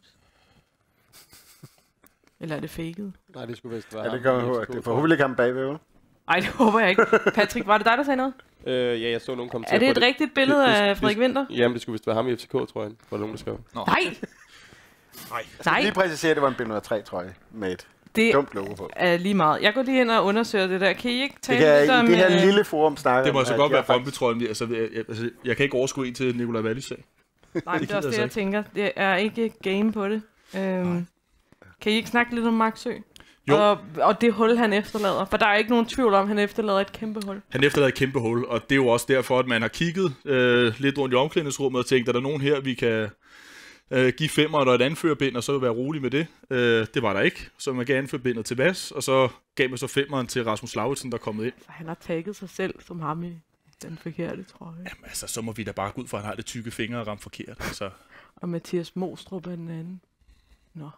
Eller er det faked? Nej, det skulle vist være Ja, det gør man Det får forhåbentlig ikke ham bagved, jo. Ej, det håber jeg ikke. Patrick, var det dig, der sagde noget? Øh, ja, jeg så nogen kommentere Er det på et det. rigtigt billede Det- det- af det- Frederik Winther? Jamen, det skulle vist være ham i F C K, tror jeg. Var der nogen, der skrev. Nej! Nej, Lige præcisere, at det var en B nul tre trøje med et det dumt logo på. er lige meget. Jeg går lige ind og undersøger det der. Kan I ikke Det tale kan lidt jeg, om... i det her øh, lille forum snakke Det må om, så at godt jeg være faktisk- Brøndby-trøjen. Altså, jeg, altså, jeg kan ikke overskue en til Nicolai Wallis sag. Nej, det er også det, jeg tænker. Det er ikke game på det. Øhm, kan I ikke snakke lidt om Maxø? Jo. Og, og det hul, han efterlader. For der er ikke nogen tvivl om, at han efterlader et kæmpe hul. Han efterlader et kæmpe hul, og det er jo også derfor, at man har kigget øh, lidt rundt i omklædningsrummet og tænkt, er der nogen her, vi kan øh, give femmeren og et anførerbind, og så være rolig med det. Øh, det var der ikke, så man gav anførerbindet til Vas, og så gav man så femmeren til Rasmus Lauritsen, der er kommet ind. Så han har tagget sig selv som ham i den forkerte, tror jeg. Jamen altså, så må vi da bare gå ud fra, at han har det tykke fingre og ramme forkert. Altså. Og Mathias Mostrup er den anden. Nå.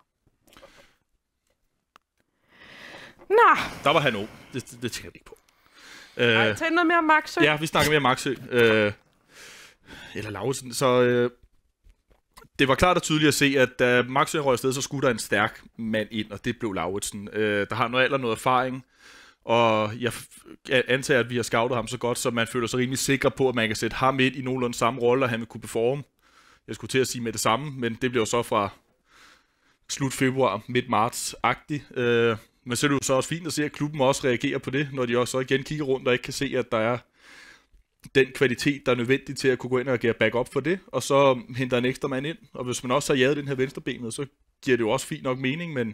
Nå. Der var han ung. Det, det, det tænker vi ikke på. Ej, tag noget mere om Maxø. Ja, vi snakker mere om Maxø. Øh, eller Lauritsen. Så øh, det var klart og tydeligt at se, at da Maxø røg afsted, så skulle der en stærk mand ind, og det blev Lauritsen. Øh, der har noget alder, noget erfaring, og jeg antager, at vi har scoutet ham så godt, så man føler sig rimelig sikker på, at man kan sætte ham ind i nogenlunde samme rolle, og han vil kunne performe. Jeg skulle til at sige med det samme, men det bliver så fra slut februar, midt marts-agtigt. Øh, men så er det jo så også fint at se, at klubben også reagerer på det, når de også igen kigger rundt og ikke kan se, at der er den kvalitet, der er nødvendig til at kunne gå ind og agere back-up for det, og så henter en ekstra mand ind. Og hvis man også har jaget den her venstrebenet, så giver det jo også fint nok mening, men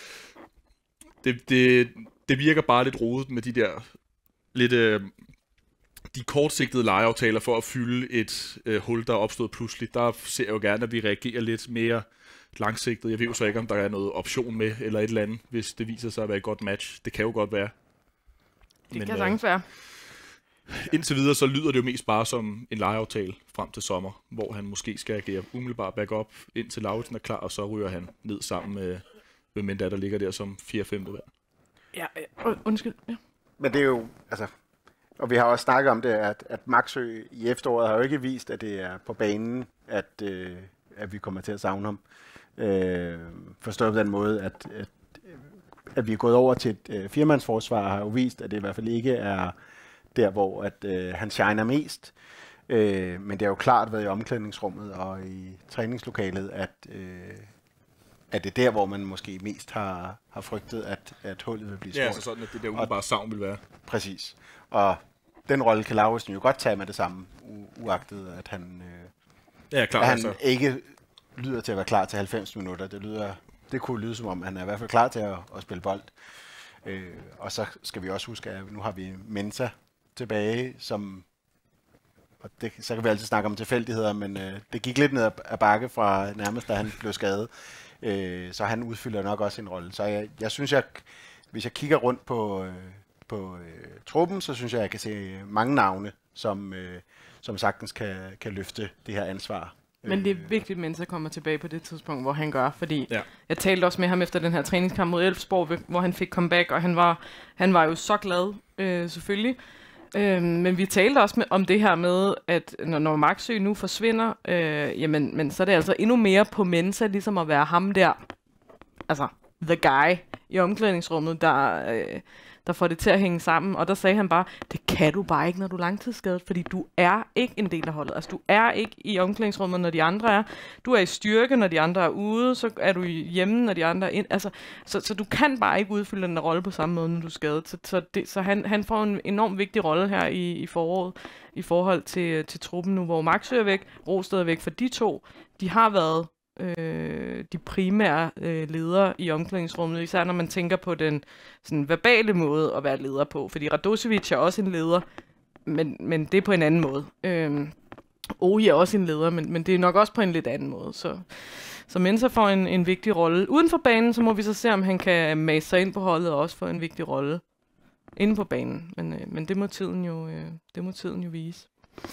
det, det, det virker bare lidt rodet med de der lidt øh, de kortsigtede lejeaftaler for at fylde et øh, hul, der er opstået pludselig. Der ser jeg jo gerne, at vi reagerer lidt mere langsigtet. Jeg ved jo så ikke, om der er noget option med, eller et eller andet, hvis det viser sig at være et godt match. Det kan jo godt være. Det Men, kan sagtens være. Indtil videre, så lyder det jo mest bare som en lejeaftale frem til sommer, hvor han måske skal agere umiddelbart back-up, indtil Lauritsen er klar, og så ryger han ned sammen med, med Menda, der ligger der som fire femte hver. Ja, øh, undskyld. Ja. Men det er jo, altså, og vi har også snakket om det, at, at Maxø i efteråret har jo ikke vist, at det er på banen, at, øh, at vi kommer til at savne ham. Øh, forstået på den måde, at, at, at vi er gået over til et øh, firmandsforsvar, har jo vist, at det i hvert fald ikke er der, hvor at, øh, han shiner mest. Øh, men det er jo klart været i omklædningsrummet og i træningslokalet, at, øh, at det er der, hvor man måske mest har, har frygtet, at, at hullet vil blive stort. Ja, altså sådan, at det der umiddelbare savn vil være. Præcis. Og den rolle kan Lauritsen jo godt tage med det samme, u- uagtet at han, øh, ja, klar, at han altså. ikke lyder til at være klar til halvfems minutter. Det, lyder, det kunne lyde som om, han er i hvert fald klar til at, at spille bold. Øh, og så skal vi også huske, at nu har vi Mensa tilbage, som, og det, så kan vi altid snakke om tilfældigheder, men øh, det gik lidt ned ad bakke fra nærmest, da han blev skadet. Øh, så han udfylder nok også en rolle. Så jeg, jeg synes, jeg, hvis jeg kigger rundt på, øh, på øh, truppen, så synes jeg, jeg kan se mange navne, som, øh, som sagtens kan, kan løfte det her ansvar. Men det er vigtigt, at Mensa kommer tilbage på det tidspunkt, hvor han gør, fordi ja. Jeg talte også med ham efter den her træningskamp mod Elfsborg, hvor han fik comeback, og han var, han var jo så glad, øh, selvfølgelig. Øh, men vi talte også med, om det her med, at når, når Maxø nu forsvinder, øh, jamen, men så er det altså endnu mere på Mensa, ligesom at være ham der, altså the guy i omklædningsrummet, der, øh, der får det til at hænge sammen. Og der sagde han bare, det kan du bare ikke, når du er langtidsskadet, fordi du er ikke en del af holdet. Altså, du er ikke i omklædningsrummet, når de andre er. Du er i styrke, når de andre er ude, så er du hjemme, når de andre er ind. Altså, så, så du kan bare ikke udfylde den rolle på samme måde, når du er skadet. Så, så, det, så han, han får en enormt vigtig rolle her i, i foråret, i forhold til, til truppen nu, hvor Maxø er væk, Rosted er væk, for de to, de har været Øh, de primære øh, ledere i omklædningsrummet, især når man tænker på den sådan, verbale måde at være leder på, fordi Radosevic er også en leder, men, men det er på en anden måde. Øh, Ohi er også en leder, men, men det er nok også på en lidt anden måde, så, så Mensa får en, en vigtig rolle. Uden for banen, så må vi så se, om han kan mase sig ind på holdet og også få en vigtig rolle inde på banen, men, øh, men det må tiden jo, øh, det må tiden jo vise.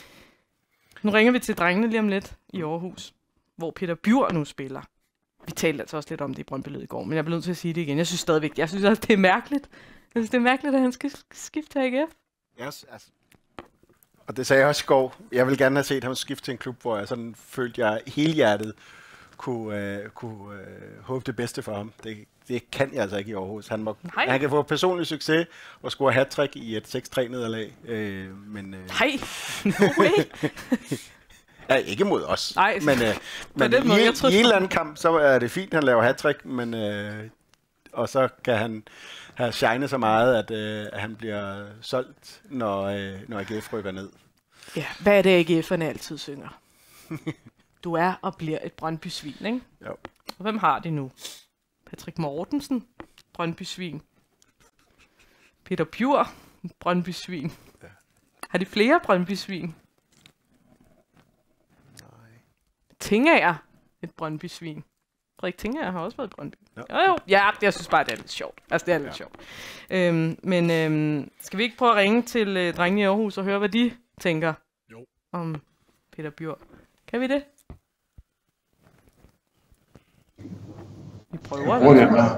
Nu ringer vi til drengene lige om lidt i Aarhus, hvor Peter Bjur nu spiller. Vi talte altså også lidt om det i Brøndby i går, men jeg bliver nødt til at sige det igen. Jeg synes stadigvæk, jeg synes også, det er mærkeligt. Jeg synes, det er mærkeligt, at han skal skifte til A G F. Yes, altså. Og det sagde jeg også i går. Jeg vil gerne have set ham skifte til en klub, hvor jeg sådan følte, jeg helhjertet kunne, øh, kunne øh, håbe det bedste for ham. Det, det kan jeg altså ikke i Aarhus. Han, må, han kan få personlig succes og score hat-trick i et seks tre nederlag. Øh, men, øh, Nej, no way. Ja, ikke mod os. Nej, men, øh, men den måde, i, jeg tror, i en eller anden kamp, så er det fint, at han laver hat-trick, men øh, og så kan han have shine så meget, at, øh, at han bliver solgt, når, øh, når A G F rykker ned. Ja, hvad er det, A G F'erne altid synger? du er og bliver et Brøndby-svin, ikke? Jo. Og hvem har det nu? Patrick Mortensen, Brøndby-svin. Peter Bjur, Brøndby-svin. Ja. Har de flere Brøndby-svin? Nej. Tingager, et Brøndby-svin. Frederik Tingager har også været i Brøndby. Ja. Jo, jo. Ja, jeg synes bare, det er lidt sjovt. Altså, det er lidt ja. sjovt. Øhm, men øhm, skal vi ikke prøve at ringe til øh, drengene i Aarhus og høre, hvad de tænker jo. om Peter Bjur? Kan vi det? Vi prøver. Ja.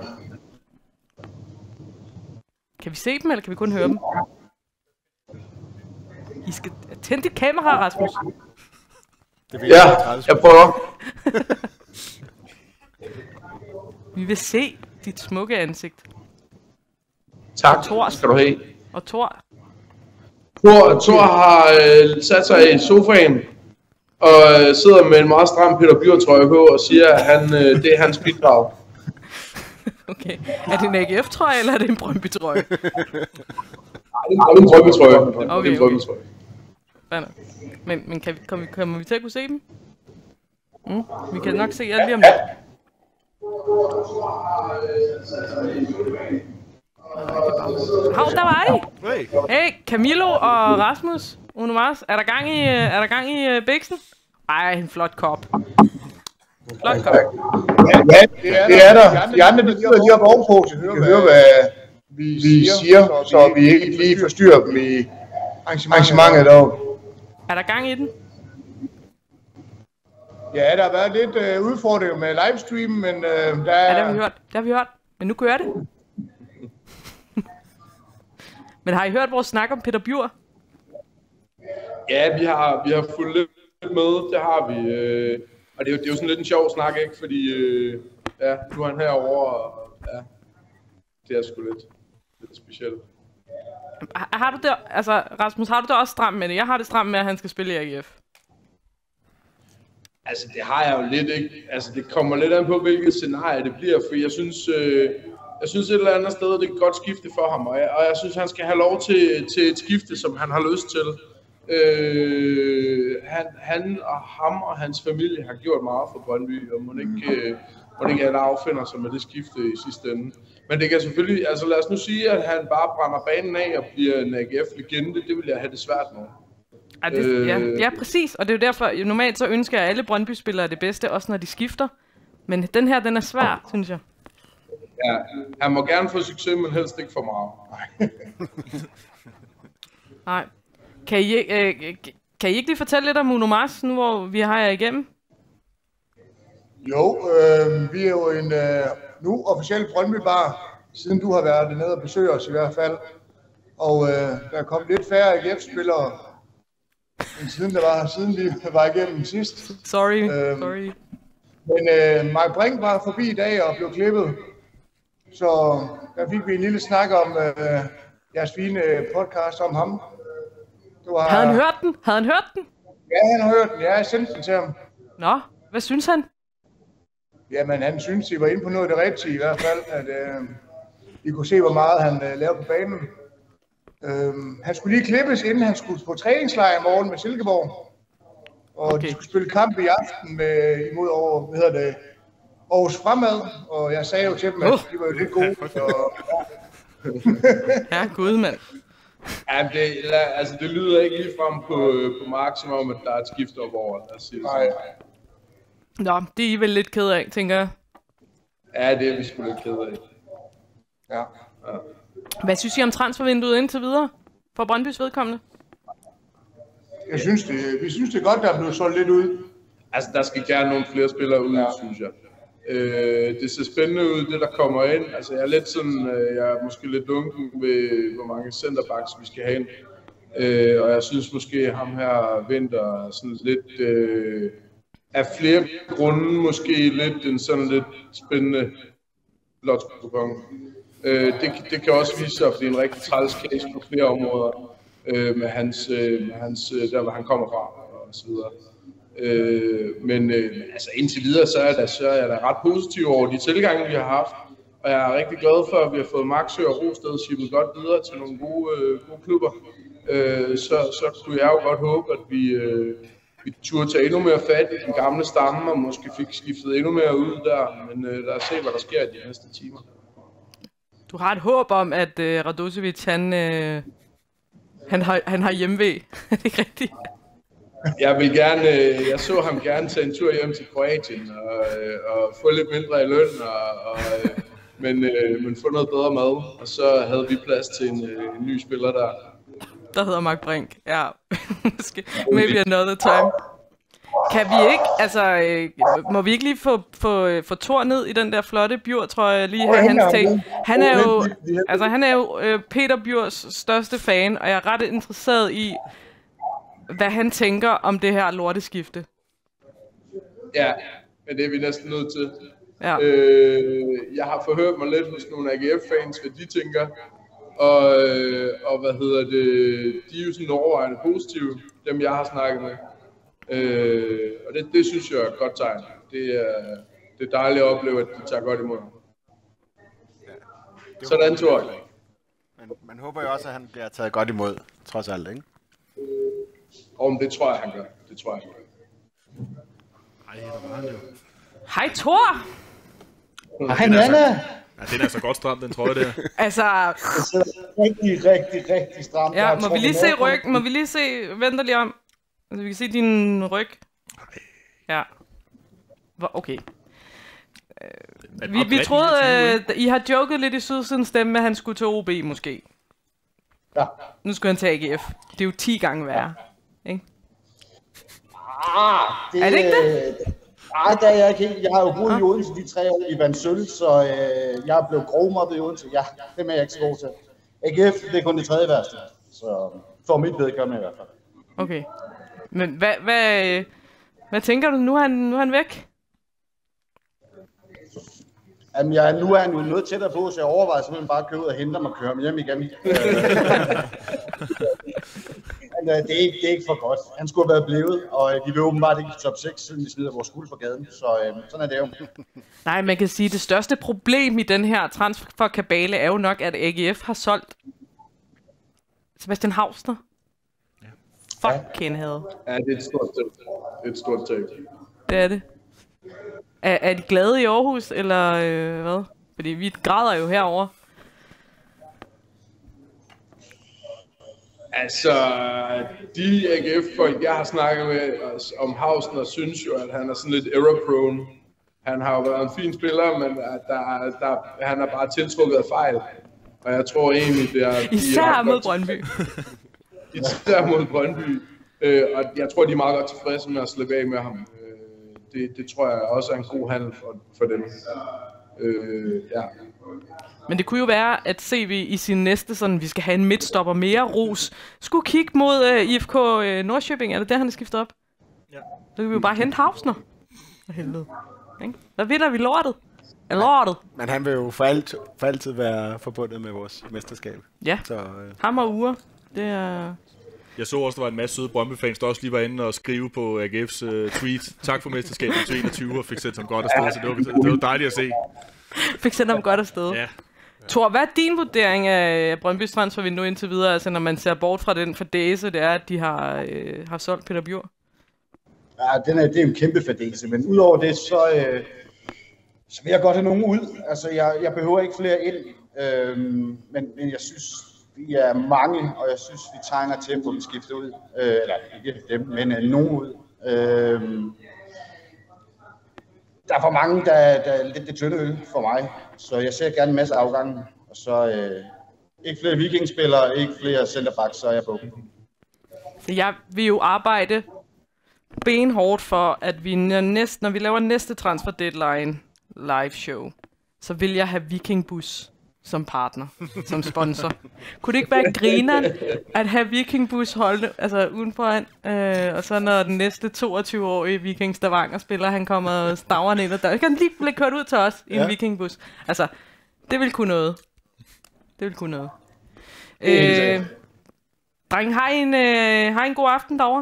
Kan vi se dem, eller kan vi kun høre dem? I skal tænde dit kamera, Rasmus. Det vil jeg ja, jeg prøver. Vi vil se dit smukke ansigt. Tak, Thor, skal du have. Og Thor. Thor, Thor har øh, sat sig i sofaen og øh, sidder med en meget stram Peter Bjur-trøje på og siger, at han, øh, det er hans bidrag. Okay. Er det en A G F-trøje, eller er det en Brøndby-trøje? Nej, det er en Brøndby-trøje. Okay, det er en Brøndby-trøje. Okay. Men, men kan vi, kommer, vi, kommer vi til at kunne se dem? Mm. Vi kan nok se jer lige om lidt. Hov, der var I! Hey, Camilo og Rasmus, Uno Mars, er der gang i, er der gang i uh, biksen? Ej, en flot kop. Flot kop. Ja, det er der. De andre, de sidder lige op ovenpå, så vi kan høre, hvad vi siger, så vi ikke lige forstyrrer dem i arrangementet dog. Er der gang i den? Ja, der har været lidt øh, udfordringer med livestream, men øh, der er... Ja, det har vi hørt. Det har vi hørt. Men nu kører det. Men har I hørt vores snak om Peter Bjur? Ja, vi har, vi har fulgt lidt med, det har vi. Øh, og det er, jo, det er jo sådan lidt en sjov snak, ikke? Fordi øh, ja, nu er han herovre, og ja, det er sgu lidt, lidt specielt. Har, har du det, altså Rasmus, har du det også stramt med det? Jeg har det stramt med, at han skal spille i A G F. Altså, det har jeg jo lidt, ikke? Altså, det kommer lidt an på, hvilket scenarie det bliver, for jeg synes, øh, jeg synes et eller andet sted, det er et godt skifte for ham, og jeg, og jeg synes, han skal have lov til, til et skifte, som han har lyst til. Øh, han, han og ham og hans familie har gjort meget for Brøndby, og må ikke, øh, må ikke alle affinder sig med det skifte i sidste ende. Men det kan selvfølgelig, altså lad os nu sige, at han bare brænder banen af og bliver en A G F-legende, det vil jeg have det svært med. Ja, det, øh, ja, ja, præcis. Og det er jo derfor, normalt så ønsker jeg, at alle Brøndby-spillere det bedste, også når de skifter. Men den her, den er svær, synes jeg. Ja, han må gerne få succes, men helst ikke for meget. Nej. Kan I, øh, kan I ikke lige fortælle lidt om Uno Mars, nu hvor vi har jer igennem? Jo, øh, vi er jo en øh, nu officiel Brøndby-bar, siden du har været dernede og besøgt os i hvert fald. Og øh, der er kommet lidt færre A G F-spillere, end siden, der var, siden vi var igennem sidst. Sorry, øh, sorry. Men øh, Mark Brink var forbi i dag og blev klippet. Så der fik vi en lille snak om øh, jeres fine podcast om ham. Var... Havde han hørt den? Havde han hørt den? Ja, han har hørt den. Ja, jeg sendte den til ham. Nå, hvad synes han? Jamen, han synes, I var inde på noget af det rigtige i hvert fald. At øh, I kunne se, hvor meget han øh, lavede på banen. Øh, han skulle lige klippes, inden han skulle på træningslejr i morgen med Silkeborg. Og okay. De skulle spille kamp i aften med, imod over, hvad hedder det, Aarhus Fremad. Og jeg sagde jo til dem, at uh. de var jo lidt gode. Og... ja, gud mand. Ja, det, altså, det lyder ikke lige frem på, på Mark, som om, at der er et skift op over. Lad os sige det sådan. Nå, det er I vel lidt ked af, tænker jeg. Ja, det er vi sgu lidt ked af. Ja. Ja. Hvad synes I om transfervinduet indtil videre? For Brøndbys vedkommende? Jeg synes det, vi synes det er godt, der er blevet solgt lidt ud. Altså, der skal gerne nogle flere spillere ud, ja. Synes jeg. Øh, det ser spændende ud, det der kommer ind. Altså, jeg er lidt sådan, øh, jeg er måske lidt lunken ved, hvor mange centerbacks vi skal have ind. Øh, og jeg synes måske, ham her Vinter sådan lidt, øh, af flere grunde måske lidt en sådan lidt spændende lotto-kupon. Øh, det, det kan også vise sig at blive en rigtig træls case på flere områder øh, med hans, øh, med hans der hvor han kommer fra og så videre. Øh, men øh, altså indtil videre så er, der, så er jeg da ret positiv over de tilgange vi har haft, og jeg er rigtig glad for at vi har fået Maxø og Rosted shippet godt videre til nogle gode, øh, gode klubber. Øh, så, så kunne jeg jo godt håbe at vi, øh, vi turde tage endnu mere fat i den gamle stamme, og måske fik skiftet endnu mere ud der. Men øh, lad os se, hvad der sker i de næste timer. Du har et håb om, at øh, Radosevic, han, øh, han, har, han har hjemmevæg. Er det ikke rigtigt? Jeg vil gerne, øh, jeg så ham gerne tage en tur hjem til Kroatien og, øh, og få lidt mindre i løn, og, og, øh, men, øh, men få noget bedre mad. Og så havde vi plads til en, øh, en ny spiller der. Der hedder Mark Brink, ja. Måske. Maybe another time. Kan vi ikke, altså, øh, må vi ikke lige få, få, få Thor ned i den der flotte Bjur, tror jeg, lige her hans take. Han er jo, altså, han er jo øh, Peter Bjurs største fan, og jeg er ret interesseret i, hvad han tænker om det her lorteskifte. Ja, men det er vi næsten nødt til. Ja. Øh, jeg har forhørt mig lidt hos nogle A G F-fans, hvad de tænker. Og, øh, og hvad hedder det, de er jo sådan overvejende positive, dem jeg har snakket med. Øh, og det, det synes jeg er et godt tegn. Det er, det er dejligt at opleve, at de tager godt imod. Ja, sådan, Thor. Men man håber jo også, at han bliver taget godt imod, trods alt, ikke? Og det tror jeg, han gør. Det tror jeg, han gør. Ej, der var han jo. Hej, Thor! Hej, Nana! Ja, den er så godt stram, den trøje der. Altså... Det sidder rigtig, rigtig, rigtig stramt. Ja, må vi lige se ryg? Må vi lige se... Vent lige om. Altså, vi kan se din ryg. Ja. Okay. Uh, vi, vi troede, uh, I har joket lidt i Sydsidens stemme, at han skulle til O B måske. Ja. Nu skulle han til A G F. Det er jo ti gange værre. Ikke? Ah, det, er det ikke det? Nej, det er jeg ikke. Jeg har jo boet ah. i Odense de tre år i Vandsøl, så øh, jeg er blevet grovmobbet i Odense. Ja, det er jeg ikke så god til. A G F, det er kun det tredje værste. Så for mit vedkommende i hvert fald. Okay. Men hvad, hvad, hvad tænker du? Nu er han, nu er han væk? Jamen, jeg, nu er han jo noget tættere på, så jeg overvejer simpelthen bare at køre ud og hente ham og køre ham hjem igen. Men, det, er ikke, det er ikke for godt. Han skulle have været blevet, og de vil åbenbart ikke i top seks, siden vi smider vores guld for gaden. Så øh, sådan er det jo. Nej, man kan sige, at det største problem i den her transferkabale er jo nok, at A G F har solgt Sebastian Hausner. Ja. Fucking had. Ja, det er et stort tab. Det er et stort tab. Det er det. Er, er de glade i Aarhus, eller øh, hvad? Fordi vi græder jo herover. Altså, de A G F-folk, jeg har snakket med om Hausner, synes jo, at han er sådan lidt error-prone. Han har jo været en fin spiller, men der, der, han er bare tiltrukket af fejl. Og jeg tror egentlig, det er... Især mod Brøndby. Især mod Brøndby. Øh, og jeg tror, de er meget godt tilfredse med at slippe af med ham. Det, det tror jeg også er en god handel for, for dem. Øh, ja. Men det kunne jo være, at C V i sin næste, sådan, vi skal have en midtstopper mere ros, skulle kigge mod uh, I F K uh, Nordsjøbing. Er det der, han er skiftet op? Ja. Så kan vi jo bare hente Hausner. For helvede. Ikke? Hvad vinder vi lortet? Er lortet? Men han vil jo for, alt, for altid være forbundet med vores mesterskab. Ja, så, øh... ham og Ure. Det er... Jeg så også, der var en masse søde Brøndby-fans, der også lige var inde og skrive på A G F's uh, tweet. Tak for mesterskabet til enogtyve og fik sendt ham godt afsted, så det var, det var dejligt at se. Fik sendt ham godt afsted. Ja. Thor, hvad er din vurdering af Brøndbys transfervindue indtil videre, altså når man ser bort fra den fadæse, det er, at de har, øh, har solgt Peter Bjur? Ja, den er, det er en kæmpe fadæse, men udover det, så, øh, så vil jeg godt have nogen ud. Altså, jeg, jeg behøver ikke flere ind, øh, men, men jeg synes, vi er mange, og jeg synes, vi trænger til at få dem skiftet ud. Øh, eller ikke dem, men uh, nogen ud. Øh, der er for mange, der, der er lidt det tynde øl for mig, så jeg ser gerne en masse afgange. Og så øh, ikke flere vikingspillere, ikke flere centerbacks, så er jeg på. Så jeg vil jo arbejde benhårdt for, at vi når, næste, når vi laver næste transfer deadline live show, så vil jeg have Vikingbus som partner, som sponsor. Kunne det ikke være grineren at have Vikingbus holde, altså uden foran, øh, og så når den næste toogtyve-årige Viking Stavanger spiller, han kommer staverne ind, og der kan lige blive kørt ud til os i en ja. Vikingbus. Altså, det vil kunne noget. Det vil kunne noget. Øh, drenge, har I en, øh, har I en god aften derovre?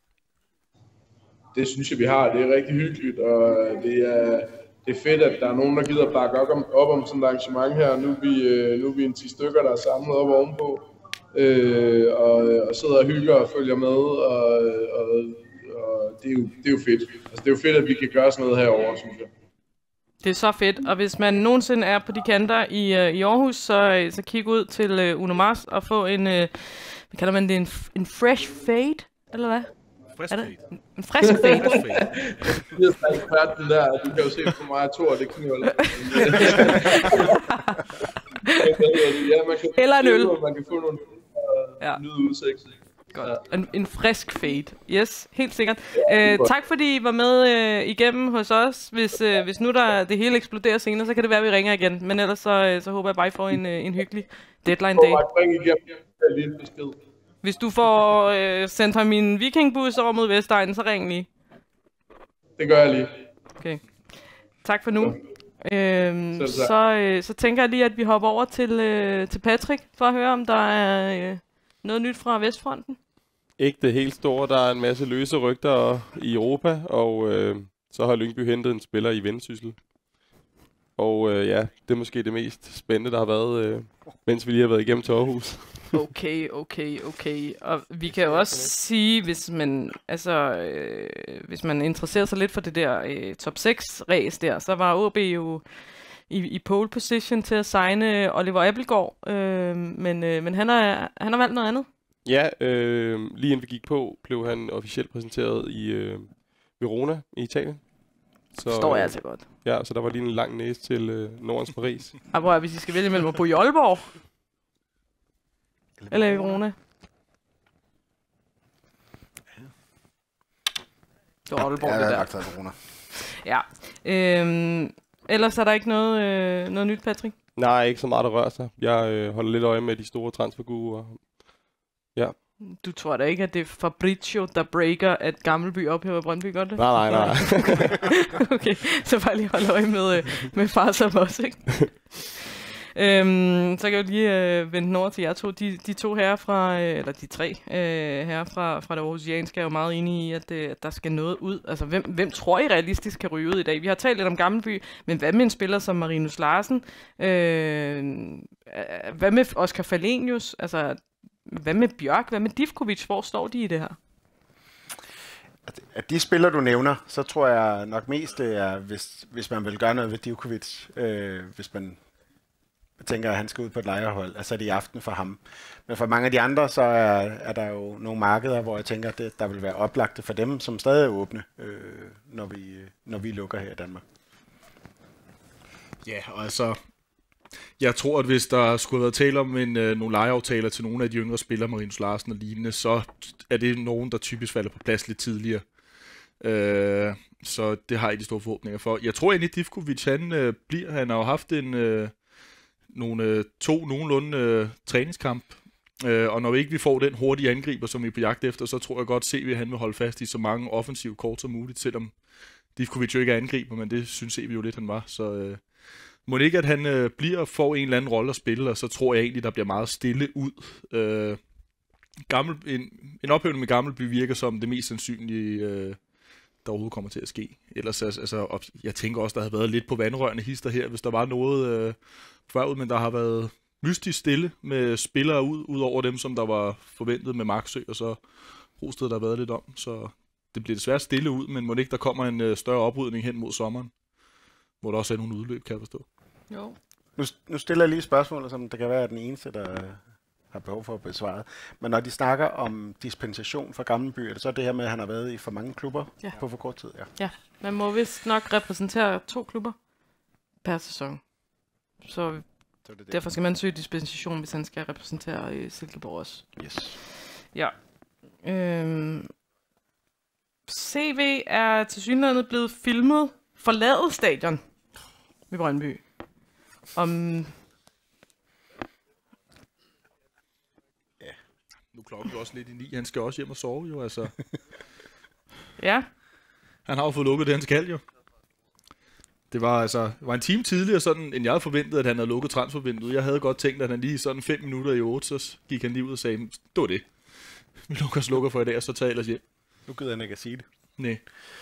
Det synes jeg, vi har. Det er rigtig hyggeligt, og det er... Det er fedt, at der er nogen, der gider bakke op om, op om sådan et arrangement her. Nu er vi, øh, nu er vi en ti stykker, der er samlet op ovenpå, øh, og, og sidder og hygger og følger med, og, og, og det er, jo, det er jo fedt. Altså, det er jo fedt, at vi kan gøre sådan noget herovre, synes jeg. Det er så fedt, og hvis man nogensinde er på de kanter i, uh, i Aarhus, så, så kig ud til uh, Uno Mars og få en, uh, hvad kalder man det, en, en fresh fade, eller hvad? Frisk Er det? fade. En frisk fade. Frisk fade. Det er sådan eksperten der, du kan jo se på mig, at Thor, det knøller. Ja, man kan Eller en øl. Man kan få nogle uh, Ja. nyde udsigt. Godt. En, en frisk fade. Yes, helt sikkert. Ja, uh, tak fordi I var med uh, igennem hos os. Hvis, uh, hvis nu der, det hele eksploderer senere, så kan det være, at vi ringer igen. Men ellers så, uh, så håber jeg bare, I får en, uh, en hyggelig deadline day. Ring igennem, lige en besked. Hvis du får uh, sendt ham min vikingbus over mod Vestegnen, så ring lige. Det gør jeg lige. Okay. Tak for nu. Øhm, så, øh, så tænker jeg lige, at vi hopper over til, øh, til Patrick, for at høre, om der er øh, noget nyt fra Vestfronten. Ikke det helt store. Der er en masse løse rygter i Europa, og øh, så har Lyngby hentet en spiller i Vendsyssel. Og øh, ja, det er måske det mest spændende, der har været, øh, mens vi lige har været igennem til Aarhus. Okay, okay, okay. Og vi kan jo også sige, hvis man, altså, øh, hvis man interesserer sig lidt for det der øh, top seks-ræs der, så var O B jo i, i pole position til at signe Oliver Appelgaard, øh, men, øh, men han, har, han har valgt noget andet. Ja, øh, lige inden vi gik på, blev han officielt præsenteret i øh, Verona i Italien. Så, Forstår jeg altså godt. Ja, så der var lige en lang næse til øh, Nordens Paris. Og hvor hvis I skal vælge mellem at bo i Aalborg eller i Verona? Det var Aalborg, Ja, det jeg har der. lagt taget Verona. Ja. Øhm, ellers er der ikke noget, øh, noget nyt, Patrick? Nej, ikke så meget, der rører sig. Jeg øh, holder lidt øje med de store transfergurer. Ja. Du tror da ikke, at det er Fabrizio, der breaker, at Gammelby ophæver Brøndby, godt det? Nej, nej, nej. Okay, så bare lige holde øje med, øh, med far som også, ikke? Øhm, så kan jeg jo lige øh, vende den over til jer to. De, de to herrer fra, øh, eller de tre øh, herrer fra, fra det aarhusianske er jo meget enige i, at, øh, at der skal noget ud. Altså, hvem, hvem tror I realistisk kan ryge ud i dag? Vi har talt lidt om Gammelby, men hvad med en spiller som Marinus Larsen? Øh, hvad med Oscar Falenius? Altså, hvad med Bjørk? Hvad med Divkovic? Hvor står de i det her? Af de spillere, du nævner, så tror jeg nok mest, det er, hvis, hvis man vil gøre noget ved Divkovic, øh, hvis man tænker, at han skal ud på et lejerhold, altså det er i aften for ham. Men for mange af de andre, så er, er der jo nogle markeder, hvor jeg tænker, at det, der vil være oplagte for dem, som stadig er åbne, øh, når, vi, når vi lukker her i Danmark. Ja, og altså, jeg tror, at hvis der skulle have været tale om en, øh, nogle lejeaftaler til nogle af de yngre spillere, Marinus Larsen og lignende, så er det nogen, der typisk falder på plads lidt tidligere. Øh, så det har jeg de store forhåbninger for. Jeg tror egentlig, Divkovic, han øh, bliver, han har jo haft en, øh, nogle øh, to nogenlunde øh, træningskamp, øh, og når vi ikke vi får den hurtige angriber, som vi er på jagt efter, så tror jeg godt, C V han vil holde fast i så mange offensive kort som muligt, selvom Divkovic jo ikke er angriber, men det synes C V jo lidt, han var, så øh, må det ikke, at han øh, bliver og får en eller anden rolle at spille, og så tror jeg egentlig, der bliver meget stille ud. Øh, gammel, en, en ophævning med Gammelby virker som det mest sandsynlige, øh, der overhovedet kommer til at ske. Ellers, altså, jeg tænker også, der havde været lidt på vandrørende hister her, hvis der var noget øh, før, men der har været mystisk stille med spillere ud, ud over dem, som der var forventet med Marksø, og så Rosted, der har været lidt om. Så det bliver desværre stille ud, men må det ikke, der kommer en øh, større oprydning hen mod sommeren, hvor der også er nogle udløb, kan jeg forstå. Jo. Nu, nu stiller jeg lige spørgsmål, som det kan være den eneste, der har behov for at besvare. Men når de snakker om dispensation for Gammelby, er det så det her med, at han har været i for mange klubber Ja. på for kort tid? Ja. Ja, man må vist nok repræsentere to klubber per sæson. Så Så er det det. derfor skal man søge dispensation, hvis han skal repræsentere øh, Silkeborg også. Yes. Ja. Øhm. C V er tilsyneladende blevet filmet forladet stadion ved Brøndby. Om Nu er klokken jo også lidt i ni, han skal også hjem og sove jo, altså. ja, Han har jo fået lukket det, han skal jo. Det var altså det var en time tidligere, sådan, end jeg havde forventet, at han havde lukket transfervinduet. Jeg havde godt tænkt, at han lige sådan fem minutter i otte, så gik han lige ud og sagde, det var det. Vi lukker og slukker for i dag, og så tager ellers hjem. Nu gider han ikke at sige det. Nej.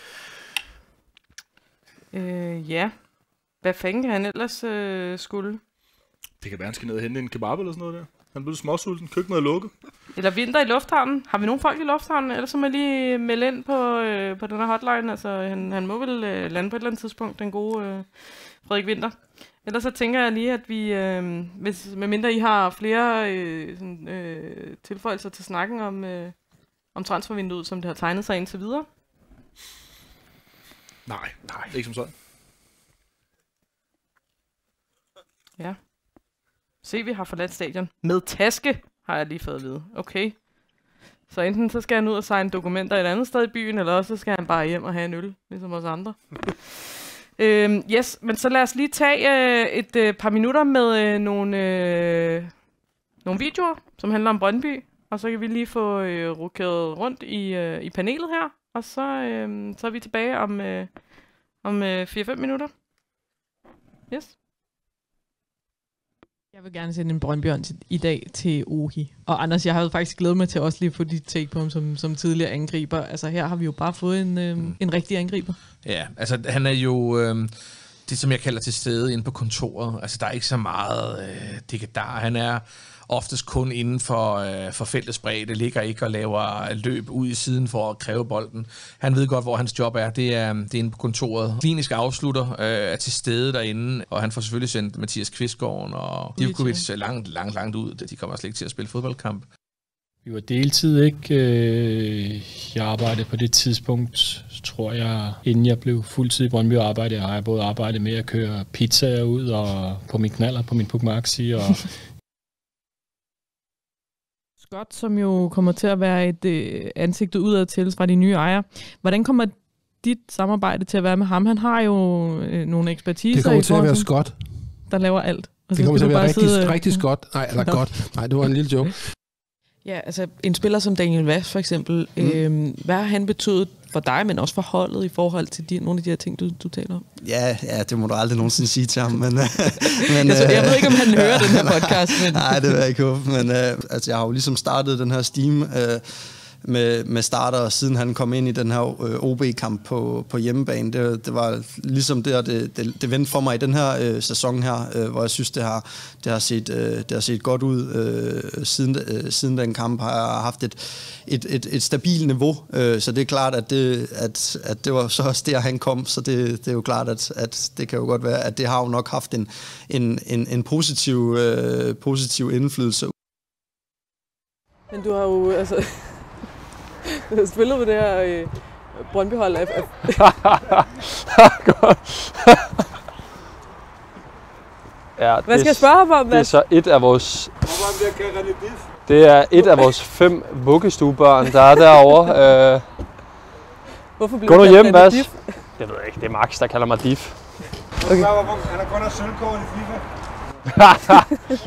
øh, ja. Hvad fanden kan han ellers øh, skulle? Det kan være, han skal ned og hente en kebab eller sådan noget der. Han blev småsulten. Køkkenet er lukket. Eller vinter i lufthavnen. Har vi nogen folk i lufthavnen? Ellers så må jeg lige melde ind på, øh, på den her hotline. Altså, han, han må vel øh, lande på et eller andet tidspunkt, den gode øh, Frederik Winther. Ellers så tænker jeg lige, at vi, øh, hvis, medmindre I har flere øh, sådan, øh, tilføjelser til snakken om, øh, om transfervinduet, som det har tegnet sig indtil videre. Nej, nej, ikke som sådan. Ja. Se, vi har forladt stadion. Med taske, har jeg lige fået at vide. Okay. Så enten så skal han ud og signe dokumenter et andet sted i byen, eller også så skal han bare hjem og have en øl, ligesom os andre. øhm, yes, men så lad os lige tage øh, et øh, par minutter med øh, nogle, øh, nogle videoer, som handler om Brøndby. Og så kan vi lige få øh, rokeret rundt i, øh, i panelet her. Og så, øh, så er vi tilbage om, øh, om øh, fire til fem minutter. Yes. Jeg vil gerne sende en Brøndbjørn til, i dag til Ohi. Og Anders, jeg havde faktisk glædet mig til også lige at få dit take på ham som, som tidligere angriber. Altså her har vi jo bare fået en, øh, mm. en rigtig angriber. Ja, altså han er jo øh, det, som jeg kalder til stede inde på kontoret. Altså der er ikke så meget øh, dikadar. Han er oftest kun inden for, øh, for feltets bredde, ligger ikke og laver løb ud i siden for at kræve bolden. Han ved godt, hvor hans job er. Det er, det er inde på kontoret. Klinisk afslutter øh, er til stede derinde, og han får selvfølgelig sendt Mathias Kvistgaard og Divkovic langt, langt, langt ud. De kommer slet ikke til at spille fodboldkamp. Vi var deltid, ikke? Jeg arbejdede på det tidspunkt, tror jeg, inden jeg blev fuldtid i Brøndby arbejde, har jeg både arbejdet med at køre pizzaer ud og på min knaller, på min Puch Maxi og Scott, som jo kommer til at være et øh, ansigt udad til fra de nye ejere. Hvordan kommer dit samarbejde til at være med ham? Han har jo øh, nogle ekspertiser. Det kommer til at være Scott. Der laver alt. Og det kommer til at være rigtig, sidde, rigtig Scott. Nej, eller no. godt. Nej, det var en lille joke. Ja, altså en spiller som Daniel Vaz for eksempel. Mm. Øh, hvad har han betydet for dig, men også for holdet i forhold til de, nogle af de her ting, du, du taler om? Ja, ja, det må du aldrig nogensinde sige til ham. Men, men, altså, jeg ved ikke, om han hører den her podcast. Men nej, det vil jeg ikke håbe. Men øh, altså, jeg har jo ligesom startet den her Steam øh, med, med starter, siden han kom ind i den her øh, O B-kamp på, på hjemmebane. Det, det var ligesom det, det, det, det vendte for mig i den her øh, sæson her, øh, hvor jeg synes, det har, det har, set, øh, det har set godt ud. Øh, siden, øh, siden den kamp har jeg haft et, et, et, et stabilt niveau, øh, så det er klart, at det, at, at det var så også der, han kom, så det, det er jo klart, at, at det kan jo godt være, at det har jo nok haft en, en, en, en positiv, øh, positiv indflydelse. Men du har jo, altså... Du har spillet på det her øh, Brøndby-hold af... ja, hvad skal jeg spørge ham om? Det er så et af vores... Det er et af vores fem vuggestuebørn, der er derovre. Øh, Hvorfor bliver Gå nu hjem, Mads. Diff? Det ved jeg ikke. Det er Max, der kalder mig Diff. Okay. Han har kun af sølvkåren i FIFA.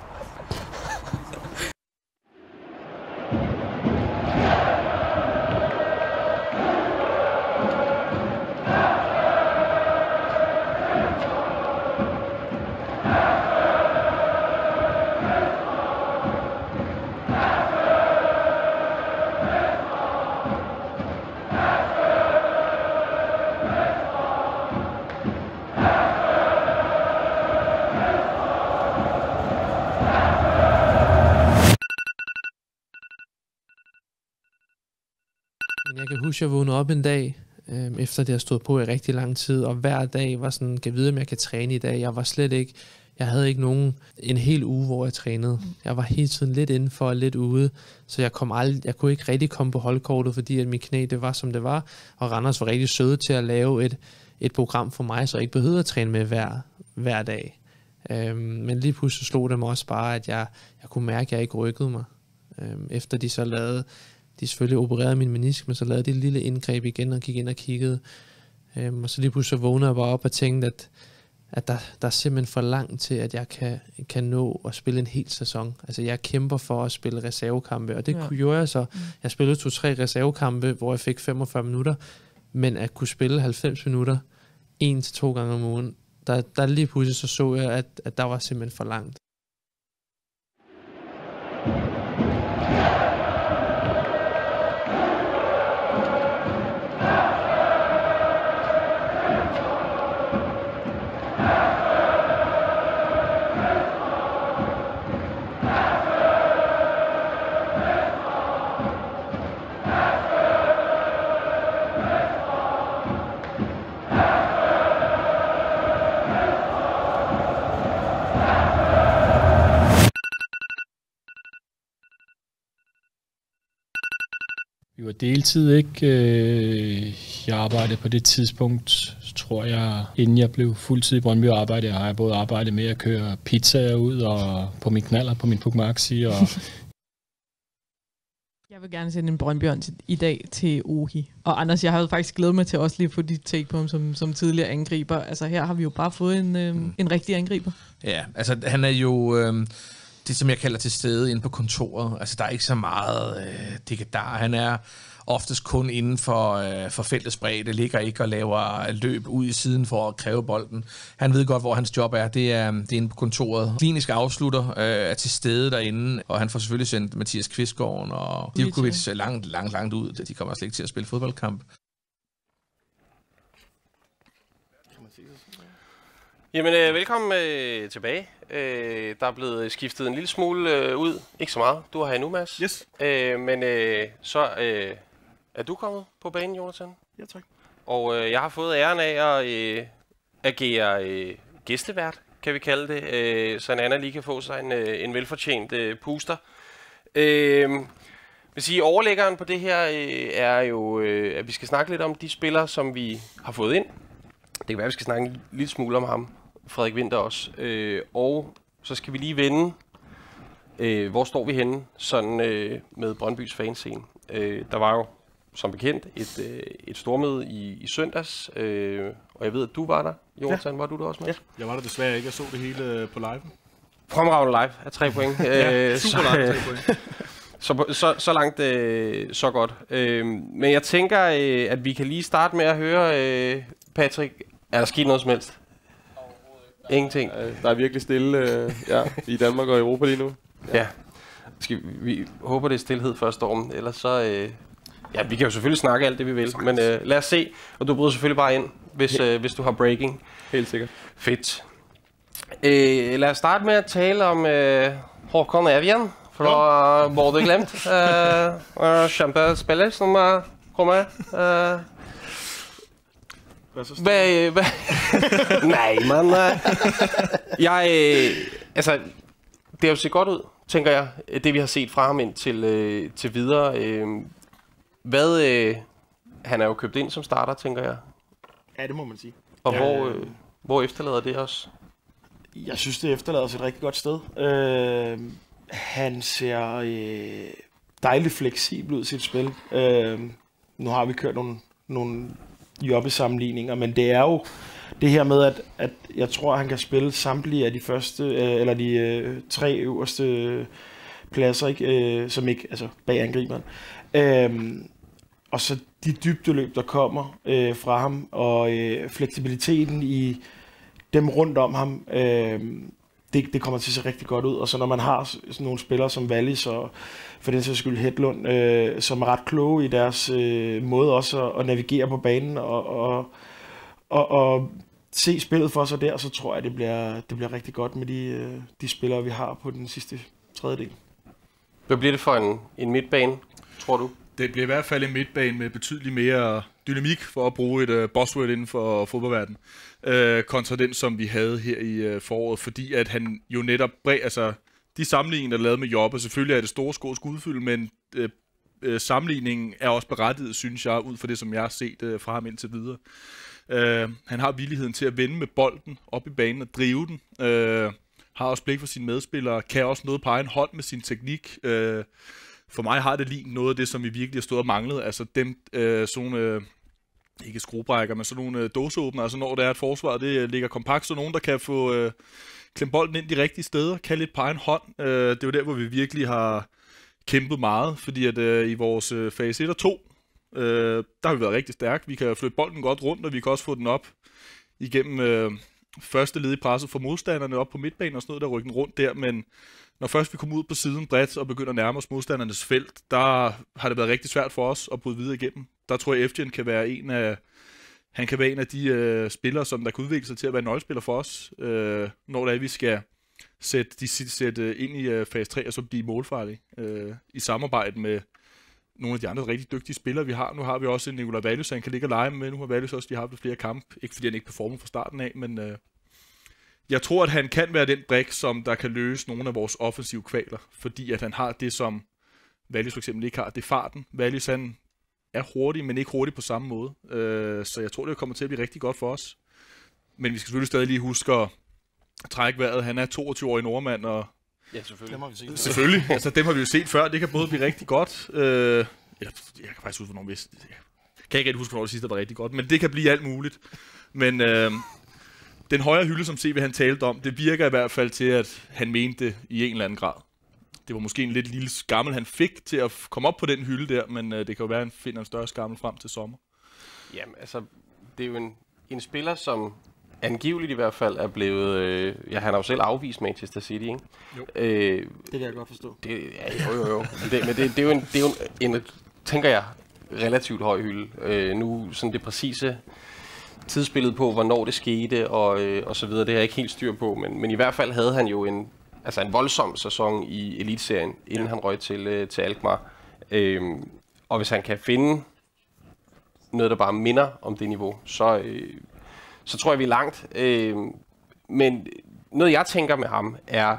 Jeg kan huske, at jeg vågnede op en dag, øh, efter det har stået på i rigtig lang tid, og hver dag var sådan, kan jeg vide, om jeg kan træne i dag. Jeg var slet ikke, jeg havde ikke nogen, en hel uge, hvor jeg trænede. Jeg var hele tiden lidt indenfor og lidt ude, så jeg, kom aldrig, jeg kunne ikke rigtig komme på holdkortet, fordi at mit knæ, det var, som det var, og Randers var rigtig søde til at lave et, et program for mig, så jeg ikke behøvede at træne med hver, hver dag. Øhm, men lige pludselig slog det mig også bare, at jeg, jeg kunne mærke, at jeg ikke rykkede mig. Øhm, efter de så lavede, de selvfølgelig opererede min menisk, men så lavede de et lille indgreb igen og gik ind og kiggede. Øhm, og så lige pludselig vågnede jeg bare op og tænkte, at, at der, der er simpelthen for langt til, at jeg kan, kan nå at spille en hel sæson. Altså jeg kæmper for at spille reservekampe, og det ja. gjorde jeg så. Jeg spillede to-tre reservekampe, hvor jeg fik femogfyrre minutter, men at kunne spille halvfems minutter, en til to gange om ugen, der, der lige pludselig så så jeg, at, at der var simpelthen for langt. Vi var deltid, ikke? Jeg arbejdede på det tidspunkt, tror jeg, inden jeg blev fuldtid i Brøndby arbejde, har jeg både arbejdet med at køre pizzaer ud og på min knaller, på min Puk Maxi. Og jeg vil gerne sende en Brøndbjørn til, i dag til Ohi. Og Anders, jeg havde faktisk glædet mig til også lige at få dit take på ham som, som tidligere angriber. Altså her har vi jo bare fået en, øh, mm. en rigtig angriber. Ja, altså han er jo øh, det, som jeg kalder til stede inde på kontoret. Altså der er ikke så meget øh, dikadar. Han er oftest kun inden for, øh, for feltets bredde, ligger ikke og laver løb ud i siden for at kræve bolden. Han ved godt, hvor hans job er. Det er, det er inde på kontoret. Klinisk afslutter øh, er til stede derinde, og han får selvfølgelig sendt Mathias Kvistgaard og Divkovic langt, langt, langt ud. De kommer slet ikke til at spille fodboldkamp. Jamen, øh, velkommen øh, tilbage. Øh, der er blevet skiftet en lille smule øh, ud. Ikke så meget. Du har her nu, Mads. Yes. Øh, men øh, så øh, er du kommet på banen, Jonathan. Ja, tak. Og øh, jeg har fået æren af at øh, agere øh, gæstevært, kan vi kalde det. Øh, så Anna lige kan få sig en, øh, en velfortjent øh, puster. Øh, vil sige, overlæggeren på det her øh, er jo, øh, at vi skal snakke lidt om de spillere, som vi har fået ind. Det kan være, at vi skal snakke en lille smule om ham, Frederik Winther også. Øh, og så skal vi lige vende, øh, hvor står vi henne sådan, øh, med Brøndbys fanscene. Øh, der var jo som bekendt et, øh, et stormøde i, i søndags, øh, og jeg ved, at du var der. Jonathan, ja. Var du der også med? Ja, jeg var der desværre ikke. Jeg så det hele på live. Fremragende live af tre point. Ja, super langt tre point. Så, så, så langt, øh, så godt. Øh, men jeg tænker, øh, at vi kan lige starte med at høre, øh, Patrick, er der sket noget som helst? Ingenting. Der er virkelig stille øh, ja, i Danmark og Europa lige nu. Ja. ja. Skal vi, vi håber, det er stillhed før stormen, ellers så... Øh, ja, vi kan jo selvfølgelig snakke alt det, vi vil, men øh, lad os se. Og du bryder selvfølgelig bare ind, hvis, øh, hvis du har breaking. Helt sikkert. Fedt. Øh, lad os starte med at tale om øh, Håkon Evjen. Fra uh, Bodø Glimt. Uh, kjempespiller som uh, kommer. Uh, hvad, hvad? Nej, men uh, jeg, uh, altså, det har jo set godt ud, tænker jeg, det vi har set fra ham indtil uh, til videre. Uh, hvad, uh, han er jo købt ind som starter, tænker jeg. Ja, det må man sige. Og ja, hvor, uh, hvor efterlader det os? Jeg synes, det efterlader os et rigtig godt sted. Uh, Han ser øh, dejligt fleksibel ud i sit spil. Øh, nu har vi kørt nogle, nogle jobbesammenligninger, men det er jo det her med, at, at jeg tror, at han kan spille samtlige af de første, øh, eller de øh, tre øverste pladser, ikke? Øh, som ikke, altså bag angriberen. Øh, og så de dybdeløb, der kommer øh, fra ham, og øh, fleksibiliteten i dem rundt om ham, øh, Det, det kommer til at se rigtig godt ud, og så når man har sådan nogle spillere som Wallis og for den sags skyld Hedlund, øh, som er ret kloge i deres øh, måde også at, at navigere på banen og, og, og, og se spillet for sig der, så tror jeg, det bliver, det bliver rigtig godt med de, øh, de spillere, vi har på den sidste tredjedel. Hvad bliver det for en, en midtbane, tror du? Det bliver i hvert fald en midtbane med betydeligt mere dynamik, for at bruge et uh, buzzword inden for fodboldverdenen, uh, kontra den, som vi havde her i uh, foråret, fordi at han jo netop bred, altså de sammenligninger, der er lavet med Jobbe, selvfølgelig er det store sko skudfylde, men uh, uh, sammenligningen er også berettiget, synes jeg, ud fra det, som jeg har set uh, fra ham indtil videre. Uh, han har villigheden til at vende med bolden op i banen og drive den, uh, har også blik for sine medspillere, kan også noget på egen hånd med sin teknik. Uh, For mig har det lige noget af det, som vi virkelig har stået og manglet. Altså dem, øh, sådan øh, ikke skruebrækker, men sådan nogle øh, dåseåbner. Altså når det er et forsvar, det øh, ligger kompakt, så nogen, der kan få øh, klemt bolden ind de rigtige steder, kan lidt på egen hånd. Øh, det er jo der, hvor vi virkelig har kæmpet meget, fordi at øh, i vores øh, fase et og to, øh, der har vi været rigtig stærke. Vi kan flytte bolden godt rundt, og vi kan også få den op igennem øh, første led i presset for modstanderne op på midtbanen og sådan noget, der rykker den rundt der, men når først vi kommer ud på siden bredt og begynder at nærme os modstandernes felt, der har det været rigtig svært for os at bryde videre igennem. Der tror jeg, at Evjen kan være en af, han kan være en af de øh, spillere, som der kan udvikle sig til at være nøglespiller for os, øh, når det er, vi skal sætte, de, sætte ind i øh, fase tre og så blive målfarlige øh, i samarbejde med nogle af de andre rigtig dygtige spillere, vi har. Nu har vi også en Nicolai Wallis, han kan ligge og lege med. Nu har Wallis også de har haft flere kampe. Ikke fordi han ikke performer fra starten af, men øh, jeg tror, at han kan være den brik, som der kan løse nogle af vores offensive kvaler. Fordi at han har det, som Wallis for eksempel ikke har. Det er farten. Wallis, han er hurtig, men ikke hurtig på samme måde. Øh, så jeg tror, det kommer til at blive rigtig godt for os. Men vi skal selvfølgelig stadig lige huske at trække vejret. Han er toogtyve-årig nordmand, og ja, selvfølgelig. Dem har vi set. Selvfølgelig. Altså, dem har vi jo set før. Det kan både blive rigtig godt. Øh, jeg, jeg kan faktisk huske, hvornår vi... Jeg kan ikke rigtig huske, hvornår det sidste var rigtig godt, men det kan blive alt muligt. Men øh, den højre hylde, som C V han talte om, det virker i hvert fald til, at han mente det i en eller anden grad. Det var måske en lidt lille skammel, han fik til at komme op på den hylde der, men øh, det kan jo være, at han finder en større skammel frem til sommer. Jamen, altså, det er jo en, en spiller, som angiveligt i hvert fald er blevet... Øh, ja, han har jo selv afvist Manchester City, ikke? Jo. Øh, det kan jeg godt forstå. Det, ja, jo, jo, jo. det, men det, det er jo, en, det er jo en, en, tænker jeg, relativt høj hylde. Øh, nu sådan det præcise tidsbillede på, hvornår det skete og, øh, og så videre, det har jeg ikke helt styr på, men, men i hvert fald havde han jo en, altså en voldsom sæson i Eliteserien, inden ja. han røg til, øh, til Alkmaar. Øh, og hvis han kan finde noget, der bare minder om det niveau, så, øh, så tror jeg, vi er langt. Øh, men noget, jeg tænker med ham, er,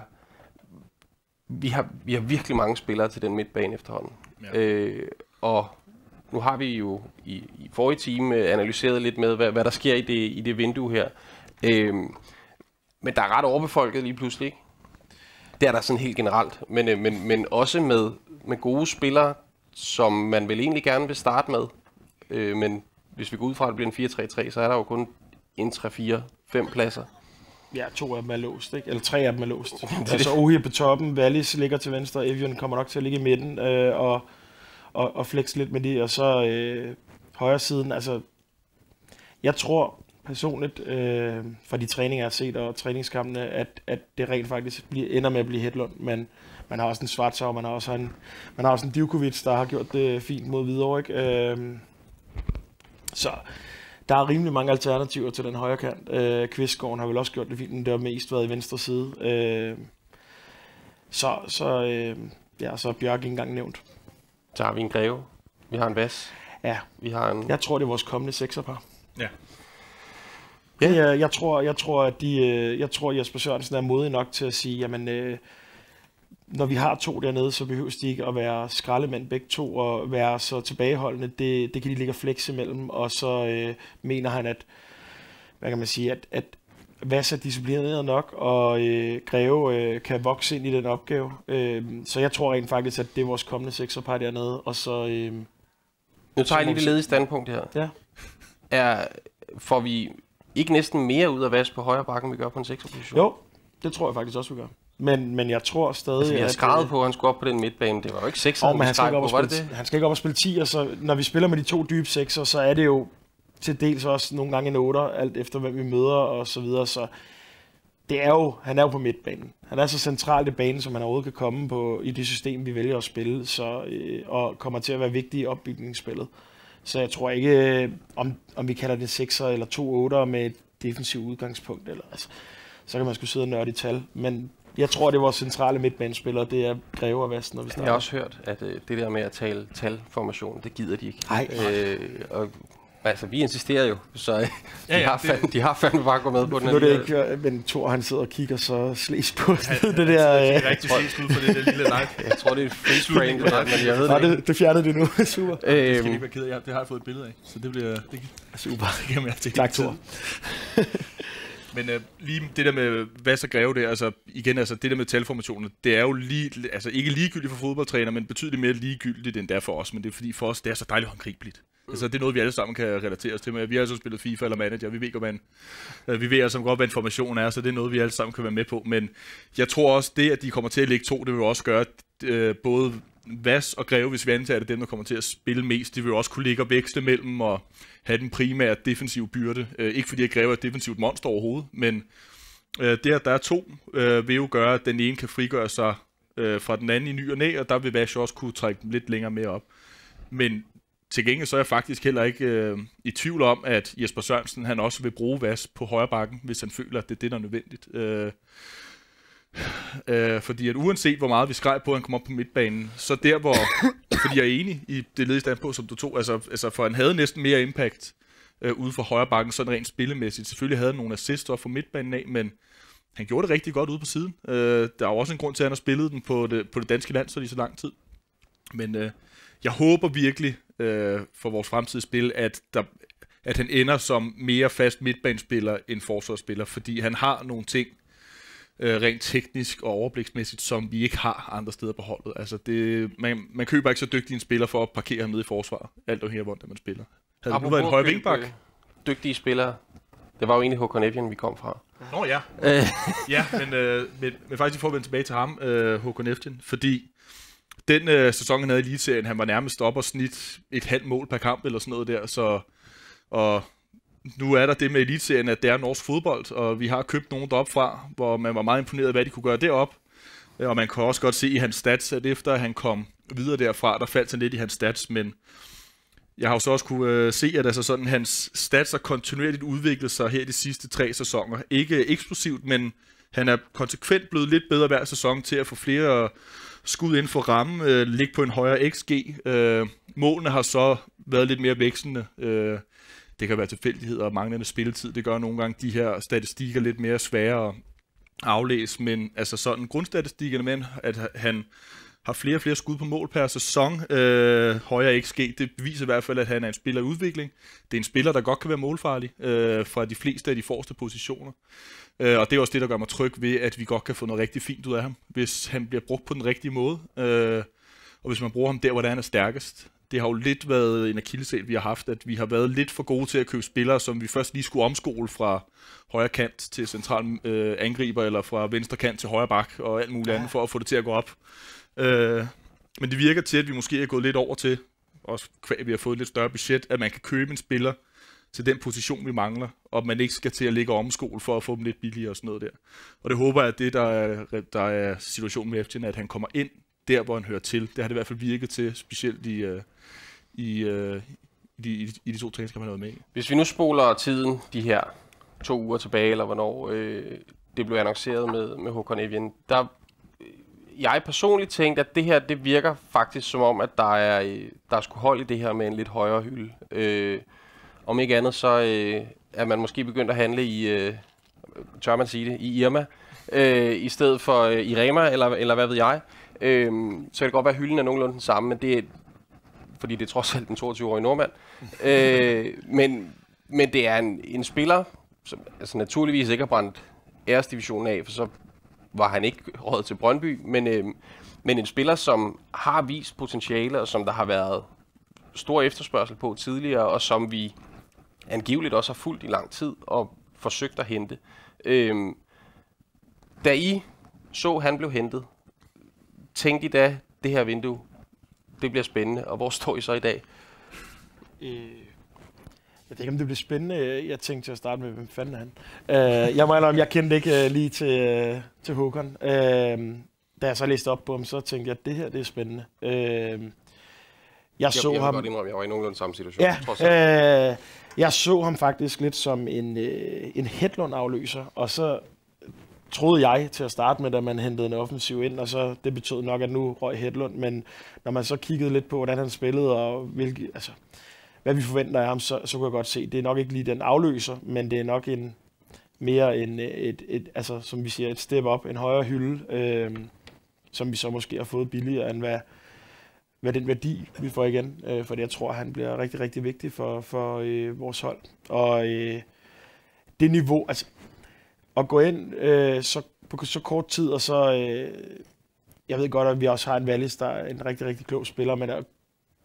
vi har, vi har virkelig mange spillere til den midtbane efterhånden. Ja. Øh, og nu har vi jo i, i forrige time analyseret lidt med, hvad, hvad der sker i det, i det vindue her. Øhm, men der er ret overbefolket lige pludselig, ikke? Det er der sådan helt generelt. Men, øh, men, men også med, med gode spillere, som man vel egentlig gerne vil starte med. Øh, men hvis vi går ud fra, at det bliver en fire tre tre, så er der jo kun en tre fire fem pladser. Ja, to af dem er låst, ikke? Eller tre af dem er låst. Altså Ohi på toppen, Wallis ligger til venstre, Evian kommer nok til at ligge i midten, øh, og Og, og flexe lidt med det, og så øh, højre siden, altså, jeg tror personligt, øh, fra de træninger, jeg har set, og træningskampene, at, at det rent faktisk bliver, ender med at blive Hedlund, men man har også en Schwartzau, man har også en, man har også en Divkovic, der har gjort det fint mod Hvidovre, ikke? Øh, så der er rimelig mange alternativer til den højre kant. Øh, Kvistgården har vel også gjort det fint, men det har mest været i venstre side. Øh, så, så, øh, ja, så er Bjørk ikke engang nævnt. Så har vi en Greve, vi har en Vas. Ja, vi har en... jeg tror, det er vores kommende sekserpar. Ja. Ja. Jeg, jeg, tror, jeg tror, at de, jeg tror, Jesper Sørensen er modig nok til at sige, jamen, øh, når vi har to dernede, så behøves de ikke at være skraldemænd begge to, og være så tilbageholdende. Det, det kan de ligge flex imellem, og så øh, mener han, at, hvad kan man sige, at, at Vas er disciplineret nok, og øh, Greve øh, kan vokse ind i den opgave. Øh, så jeg tror rent faktisk, at det er vores kommende sekserpar dernede, og så... Øh, nu tager jeg lige det ledige standpunkt her. Ja. Er, får vi ikke næsten mere ud af Vas på højre bakken, vi gør på en sekserposition? Jo, det tror jeg faktisk også, vi gør. Men, men jeg tror stadig... Altså, vi har skrevet på, at han skulle op på den midtbane. Det var jo ikke sekser, oh, han, skal på, det? han skal ikke op og spille ti, og så når vi spiller med de to dybe sekser, så er det jo til dels også nogle gange en otter, alt efter hvem vi møder og så videre, så det er jo, han er jo på midtbanen. Han er så centralt i banen, som han overhovedet kan komme på i det system, vi vælger at spille, så, øh, og kommer til at være vigtig i opbygningsspillet. Så jeg tror ikke, øh, om, om vi kalder det sekser eller to otter med et defensivt udgangspunkt, eller, altså, så kan man sgu sidde og nørde i tal, men jeg tror, det er vores centrale midtbanespillere, det er Greve og Vast, når vi starter. Jeg har også hørt, at øh, det der med at tale talformation, det gider de ikke. Nej. Øh, og altså, vi insisterer jo, så de, ja, ja, har fandme, de har fandme bare gået med på den her. Nu er det ikke, men Thor han sidder og kigger så slæs på ja, det der. Det er rigtig slæs ud for det der lille live. Jeg tror, det er et freeze frame, det der, men jeg ved det, det ikke. Det fjernede det nu, super. Øhm, det skal ikke være ked af, det har jeg fået et billede af, så det bliver det, super. Det kan jeg til. Tak, Thor. Men øh, lige det der med Vas og Greve der, altså igen, altså det der med talformationer, det er jo lige, altså ikke ligegyldigt for fodboldtræner, men betydeligt mere ligegyldigt end det er for os, men det er fordi for os, det er så dejligt håndgribeligt. Mm. Altså det er noget, vi alle sammen kan relatere os til med. Vi har altså spillet FIFA eller Manager, vi ved godt, hvad en, vi ved altså godt, hvad en formation er, så det er noget, vi alle sammen kan være med på. Men jeg tror også, det at de kommer til at lægge to, det vil også gøre, øh, både Vas og Greve, hvis vi antager det, dem der kommer til at spille mest, de vil også kunne ligge og veksle mellem og have den primære defensive byrde. Øh, ikke fordi jeg Greve er et defensivt monster overhovedet, men øh, det at der er to, øh, vil jo gøre, at den ene kan frigøre sig øh, fra den anden i ny og næ, og der vil Vas også kunne trække lidt længere mere op. Men til gengæld så er jeg faktisk heller ikke øh, i tvivl om, at Jesper Sørensen han også vil bruge Vas på højre bakken, hvis han føler, at det er det, der er nødvendigt. Øh, øh, fordi at uanset hvor meget vi skreg på, at han kom op på midtbanen, så der hvor, fordi jeg er enig i det ledige stand på, som du tog, altså, altså for han havde næsten mere impact øh, ude for højre bakken, sådan rent spillemæssigt. Selvfølgelig havde han nogle assists for midtbanen af, men han gjorde det rigtig godt ude på siden. Øh, der er også en grund til, at han har spillet den på det, på det danske land så lige så lang tid. Men øh, jeg håber virkelig, øh, for vores fremtidige spil, at, der, at han ender som mere fast midtbanespiller end forsvarsspiller, fordi han har nogle ting, øh, rent teknisk og overbliksmæssigt, som vi ikke har andre steder på holdet. Altså det, man, man køber ikke så dygtig en spiller for at parkere ham nede i forsvar, alt afhængig af, hvordan man spiller. Havde det nu været en høj vingbak? Dygtige spillere. Det var jo egentlig H K Nevjen, vi kom fra. Nå ja. ja, men, øh, men, men faktisk for at vende tilbage til ham, øh, H K Nevjen, fordi den øh, sæson, han havde i Eliteserien, han var nærmest op og snit et halvt mål per kamp eller sådan noget der, så og nu er der det med Eliteserien, at det er norsk fodbold, og vi har købt nogen deroppe fra, hvor man var meget imponeret af, hvad de kunne gøre derop. Og man kan også godt se i hans stats, at efter han kom videre derfra, der faldt han lidt i hans stats, men jeg har jo så også kunne øh, se, at altså sådan, hans stats har kontinuerligt udviklet sig her de sidste tre sæsoner. Ikke eksplosivt, men han er konsekvent blevet lidt bedre hver sæson til at få flere skud inden for ramme, øh, ligge på en højere X G. Øh, målene har så været lidt mere vækstende. Øh, det kan være tilfældigheder og manglende spilletid. Det gør nogle gange de her statistikker lidt mere svære at aflæse, men altså sådan grundstatistikkerne med, at han har flere og flere skud på mål per sæson, øh, højere X G, det viser i hvert fald, at han er en spiller i udvikling. Det er en spiller, der godt kan være målfarlig øh, fra de fleste af de forreste positioner. Øh, og det er også det, der gør mig tryg ved, at vi godt kan få noget rigtig fint ud af ham, hvis han bliver brugt på den rigtige måde. Øh, og hvis man bruger ham der, hvor han er stærkest. Det har jo lidt været en akilleshæl, vi har haft, at vi har været lidt for gode til at købe spillere, som vi først lige skulle omskole fra højre kant til central øh, angriber, eller fra venstre kant til højre bak, og alt muligt andet, for at få det til at gå op. Øh, men det virker til, at vi måske er gået lidt over til, også kvæg vi har fået et lidt større budget, at man kan købe en spiller til den position, vi mangler, og man ikke skal til at ligge omskole for at få dem lidt billigere og sådan noget der. Og det håber jeg, at det, der er, der er situationen med Eftin, at han kommer ind der, hvor han hører til. Det har det i hvert fald virket til, specielt i, uh, i, uh, i, de, i de to træningskampe, han har været med i. Hvis vi nu spoler tiden de her to uger tilbage, eller hvornår øh, det blev annonceret med, med H K Nevjen, der jeg personligt tænkte, at det her, det virker faktisk som om, at der er, der er sgu hold i det her med en lidt højere hylde. Øh, om ikke andet, så øh, er man måske begyndt at handle i, øh, tør man sige det, i Irma, øh, i stedet for øh, i Rema, eller, eller hvad ved jeg. Øh, så kan det godt være, at hylden er nogenlunde den samme, men det er, fordi det er trods alt den toogtyve-årige nordmand. øh, men, men det er en, en spiller, som altså naturligvis ikke har brændt æresdivisionen af, for så var han ikke råd til Brøndby, men, øh, men en spiller, som har vist potentiale, og som der har været stor efterspørgsel på tidligere, og som vi angiveligt også har fulgt i lang tid og forsøgt at hente. Øh, da I så, han blev hentet, tænkte I da, det her vindue, det bliver spændende, og hvor står I så i dag? Øh, jeg ved ikke, om det bliver spændende. Jeg tænkte til at starte med, hvem fanden er han? Øh, jeg må indrømme, jeg kendte ikke uh, lige til, uh, til Håkon. Øh, da jeg så læste op på ham, så tænkte jeg, at det her, det er spændende. Øh, jeg, jeg så jeg ham... godt indrømme, jeg var i nogenlunde samme situation. Ja, trods alt. øh, jeg så ham faktisk lidt som en, øh, en Hedlund-afløser, og så troede jeg til at starte med, da man hentede en offensiv ind, og så det betød nok, at nu røg Hedlund, men når man så kiggede lidt på, hvordan han spillede, og hvilke, altså, hvad vi forventer af ham, så, så kunne jeg godt se, det er nok ikke lige den afløser, men det er nok en mere en, et, et, altså, som vi siger, et step up, en højere hylde, øh, som vi så måske har fået billigere, end hvad, hvad den værdi, vi får igen, øh, fordi jeg tror, han bliver rigtig, rigtig vigtig for, for øh, vores hold. Og øh, det niveau, altså at gå ind øh, så, på så kort tid, og så, øh, jeg ved godt, at vi også har en Wallis, der er en rigtig, rigtig klog spiller, men at,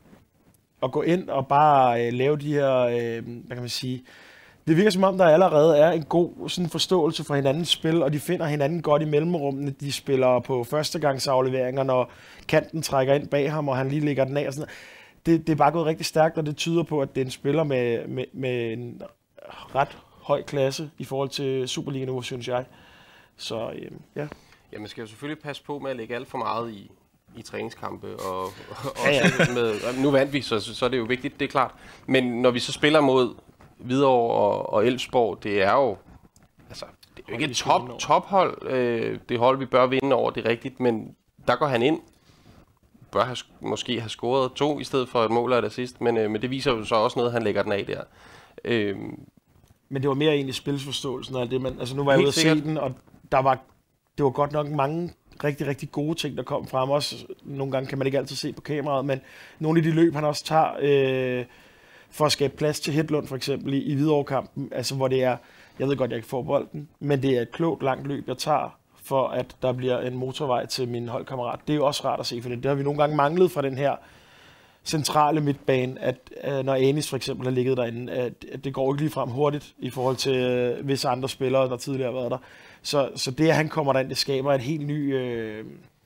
at gå ind og bare øh, lave de her, øh, hvad kan man sige, det virker som om, der allerede er en god sådan, forståelse for hinandens spil, og de finder hinanden godt i mellemrummene. De spiller på førstegangsafleveringer, når kanten trækker ind bag ham, og han lige lægger den af. Og sådan det, det er bare gået rigtig stærkt, og det tyder på, at det er en spiller med, med, med en ret høj klasse i forhold til Superliga-niveau, synes jeg. Så øh, ja. Ja, man skal jo selvfølgelig passe på med at lægge alt for meget i, i træningskampe. Og, og ja, ja. Med, nu vandt vi, så, så er det jo vigtigt, det er klart. Men når vi så spiller mod Hvidovre og, og Elfsborg, det er jo, altså, det er jo ikke et top, tophold. Øh, det hold, vi bør vinde over, det er rigtigt, men der går han ind. Bør have, måske have scoret to i stedet for et mål af det sidste, men, øh, men det viser jo så også noget, han lægger den af der. Øh, men det var mere egentlig spilsforståelsen af det, men altså nu var jeg ude at se den, og der var, det var godt nok mange rigtig, rigtig gode ting, der kom frem. Også nogle gange kan man ikke altid se på kameraet, men nogle af de løb, han også tager øh, for at skabe plads til Hedlund, for eksempel i, i Hvidovre-kampen, altså hvor det er, jeg ved godt, jeg ikke får bolden, men det er et klogt, langt løb, jeg tager, for at der bliver en motorvej til min holdkammerat. Det er jo også rart at se, for det, det har vi nogle gange manglet fra den her centrale midtbane, at øh, når Anis for eksempel har ligget derinde, at, at det går ikke lige frem hurtigt i forhold til øh, visse andre spillere, der tidligere har været der. Så, så det, at han kommer derind, det skaber et helt ny... Øh...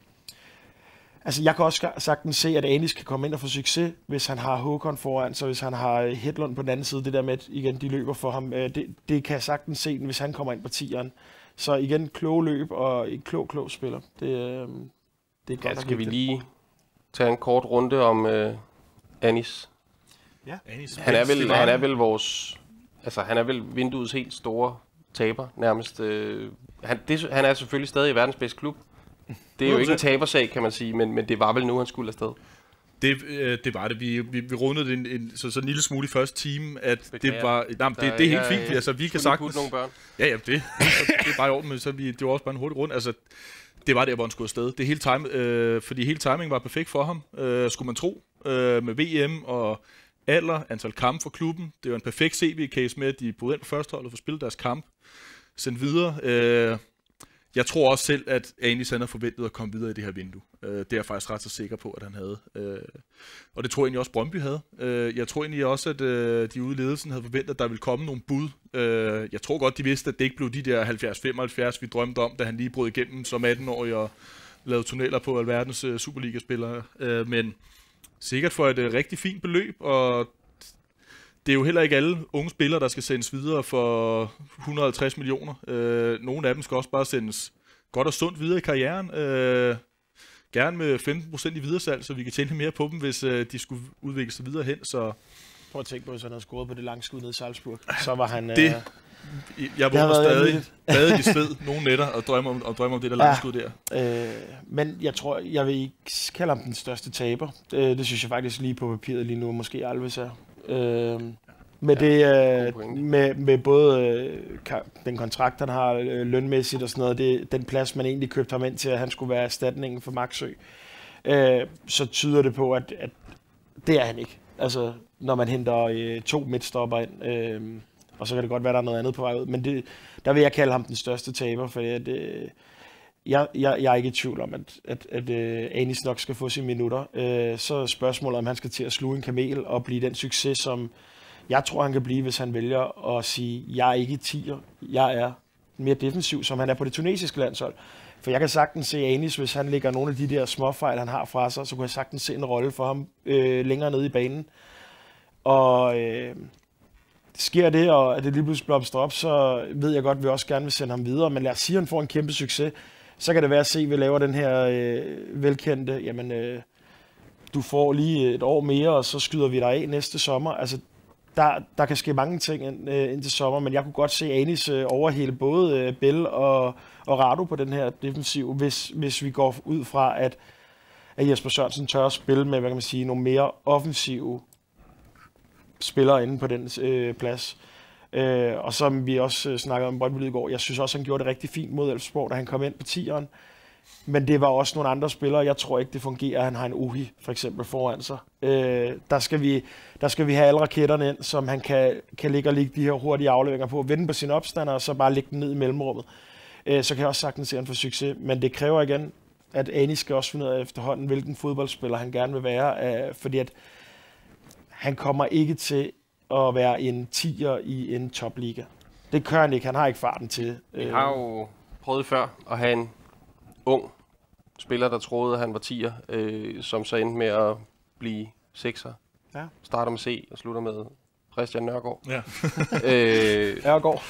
Altså, jeg kan også sagtens se, at Anis kan komme ind og få succes, hvis han har Håkon foran, så hvis han har Hedlund på den anden side, det der med, at igen, de løber for ham, øh, det, det kan jeg sagtens se, hvis han kommer ind på tieren. Så igen, kloge løb og en klog, klog spiller. Det, øh, det er godt. Ja, skal vi lige tage en kort runde om øh, Anis? Ja. Anis. Han er vel, han er vel vores, altså han er vel vinduets helt store taber nærmest. Øh, han, det, han er selvfølgelig stadig i verdens bedste klub. Det er jo ikke en tabersag, kan man sige, men, men det var vel nu, han skulle afsted. Det, øh, det var det. Vi, vi, vi rundede en, en, så, så en lille smule i første time, at Beklager. det var... Nej, det, det er helt fint. Altså, vi kan sagtens... nogle børn? Ja, ja, det, det er bare i orden, men så vi, det var også bare en hurtig rund. Altså, det var der, hvor han skulle afsted. Det hele time, øh, fordi hele timing var perfekt for ham, øh, skulle man tro. Øh, med V M og alder, antal kampe for klubben. Det var en perfekt C V-case med, at de boede ind på førsteholdet for at spille deres kamp. Sendt videre. Øh, Jeg tror også selv, at Anis han havde forventet at komme videre i det her vindue. Øh, det er jeg faktisk ret så sikker på, at han havde. Øh, og det tror jeg egentlig også, Brøndby havde. Øh, jeg tror egentlig også, at øh, de ude i ledelsen havde forventet, at der ville komme nogle bud. Øh, jeg tror godt, de vidste, at det ikke blev de der halvfjerds femoghalvfjerds, vi drømte om, da han lige brød igennem som atten-årig og lavede tunneller på alverdens øh, Superliga-spillere. Øh, men sikkert for et øh, rigtig fint beløb, og det er jo heller ikke alle unge spillere, der skal sendes videre for et hundrede og halvtreds millioner. Øh, nogle af dem skal også bare sendes godt og sundt videre i karrieren. Øh, gerne med femten procent i videresalg, så vi kan tjene mere på dem, hvis øh, de skulle udvikle sig videre hen. Så prøv at tænke på, hvis han havde scoret på det lange skud nede i Salzburg. Så var han... Det, øh, jeg vågner stadig badet i sved nogle nætter og drømmer om, og drømmer om det der lange skud der. Øh, men jeg tror, jeg vil ikke kalde ham den største taber. Det, det synes jeg faktisk lige på papiret lige nu, måske Alves er. Øh, med, ja, det, øh, med, med både øh, den kontrakt, han har øh, lønmæssigt og sådan noget, det, den plads, man egentlig købte ham ind til, at han skulle være erstatningen for Maxø, øh, så tyder det på, at, at det er han ikke. Altså, når man henter øh, to midtstopper ind, øh, og så kan det godt være, der er noget andet på vej ud, men det, der vil jeg kalde ham den største taber, for at, øh, jeg, jeg, jeg er ikke i tvivl om, at, at, at uh, Anis nok skal få sine minutter. Uh, så er spørgsmålet, om han skal til at sluge en kamel og blive den succes, som jeg tror, han kan blive, hvis han vælger at sige, jeg er ikke tier, jeg er mere defensiv, som han er på det tunesiske landshold. For jeg kan sagtens se Anis, hvis han lægger nogle af de der småfejl, han har fra sig, så kan jeg sagtens se en rolle for ham øh, længere nede i banen. Og øh, sker det, og at det lige pludselig blomstrer op, så ved jeg godt, at vi også gerne vil sende ham videre. Men lad os sige, at han får en kæmpe succes. Så kan det være at se, at vi laver den her øh, velkendte, jamen, øh, du får lige et år mere, og så skyder vi dig af næste sommer. Altså, der, der kan ske mange ting ind, øh, ind til sommer, men jeg kunne godt se Anis øh, overhælde både øh, Bell og, og Rado på den her defensiv, hvis, hvis vi går ud fra, at, at Jesper Sørensen tør at spille med, hvad kan man sige, nogle mere offensive spillere inde på den øh, plads. Øh, og som vi også øh, snakkede om Brøndby i går, jeg synes også, han gjorde det rigtig fint mod Elfsborg, da han kom ind på tieren. Men det var også nogle andre spillere. Jeg tror ikke, det fungerer. Han har en Uhi, for eksempel, foran sig. Øh, der, skal vi, der skal vi have alle raketterne ind, som han kan, kan ligge og lægge de her hurtige afleveringer på. Vende på sine opstander, og så bare lægge den ned i mellemrummet. Øh, så kan jeg også sagtens se, at han får succes. Men det kræver igen, at Anis skal også finde ud af efterhånden, hvilken fodboldspiller han gerne vil være. Øh, fordi at han kommer ikke til at være en tier i en topliga. Det kører han ikke. Han har ikke farten til. Vi har jo prøvet før at have en ung spiller, der troede, at han var tier, øh, som så endte med at blive sekser. Ja. Starter med C og slutter med Christian Nørgaard. Ja. øh, Nørgaard.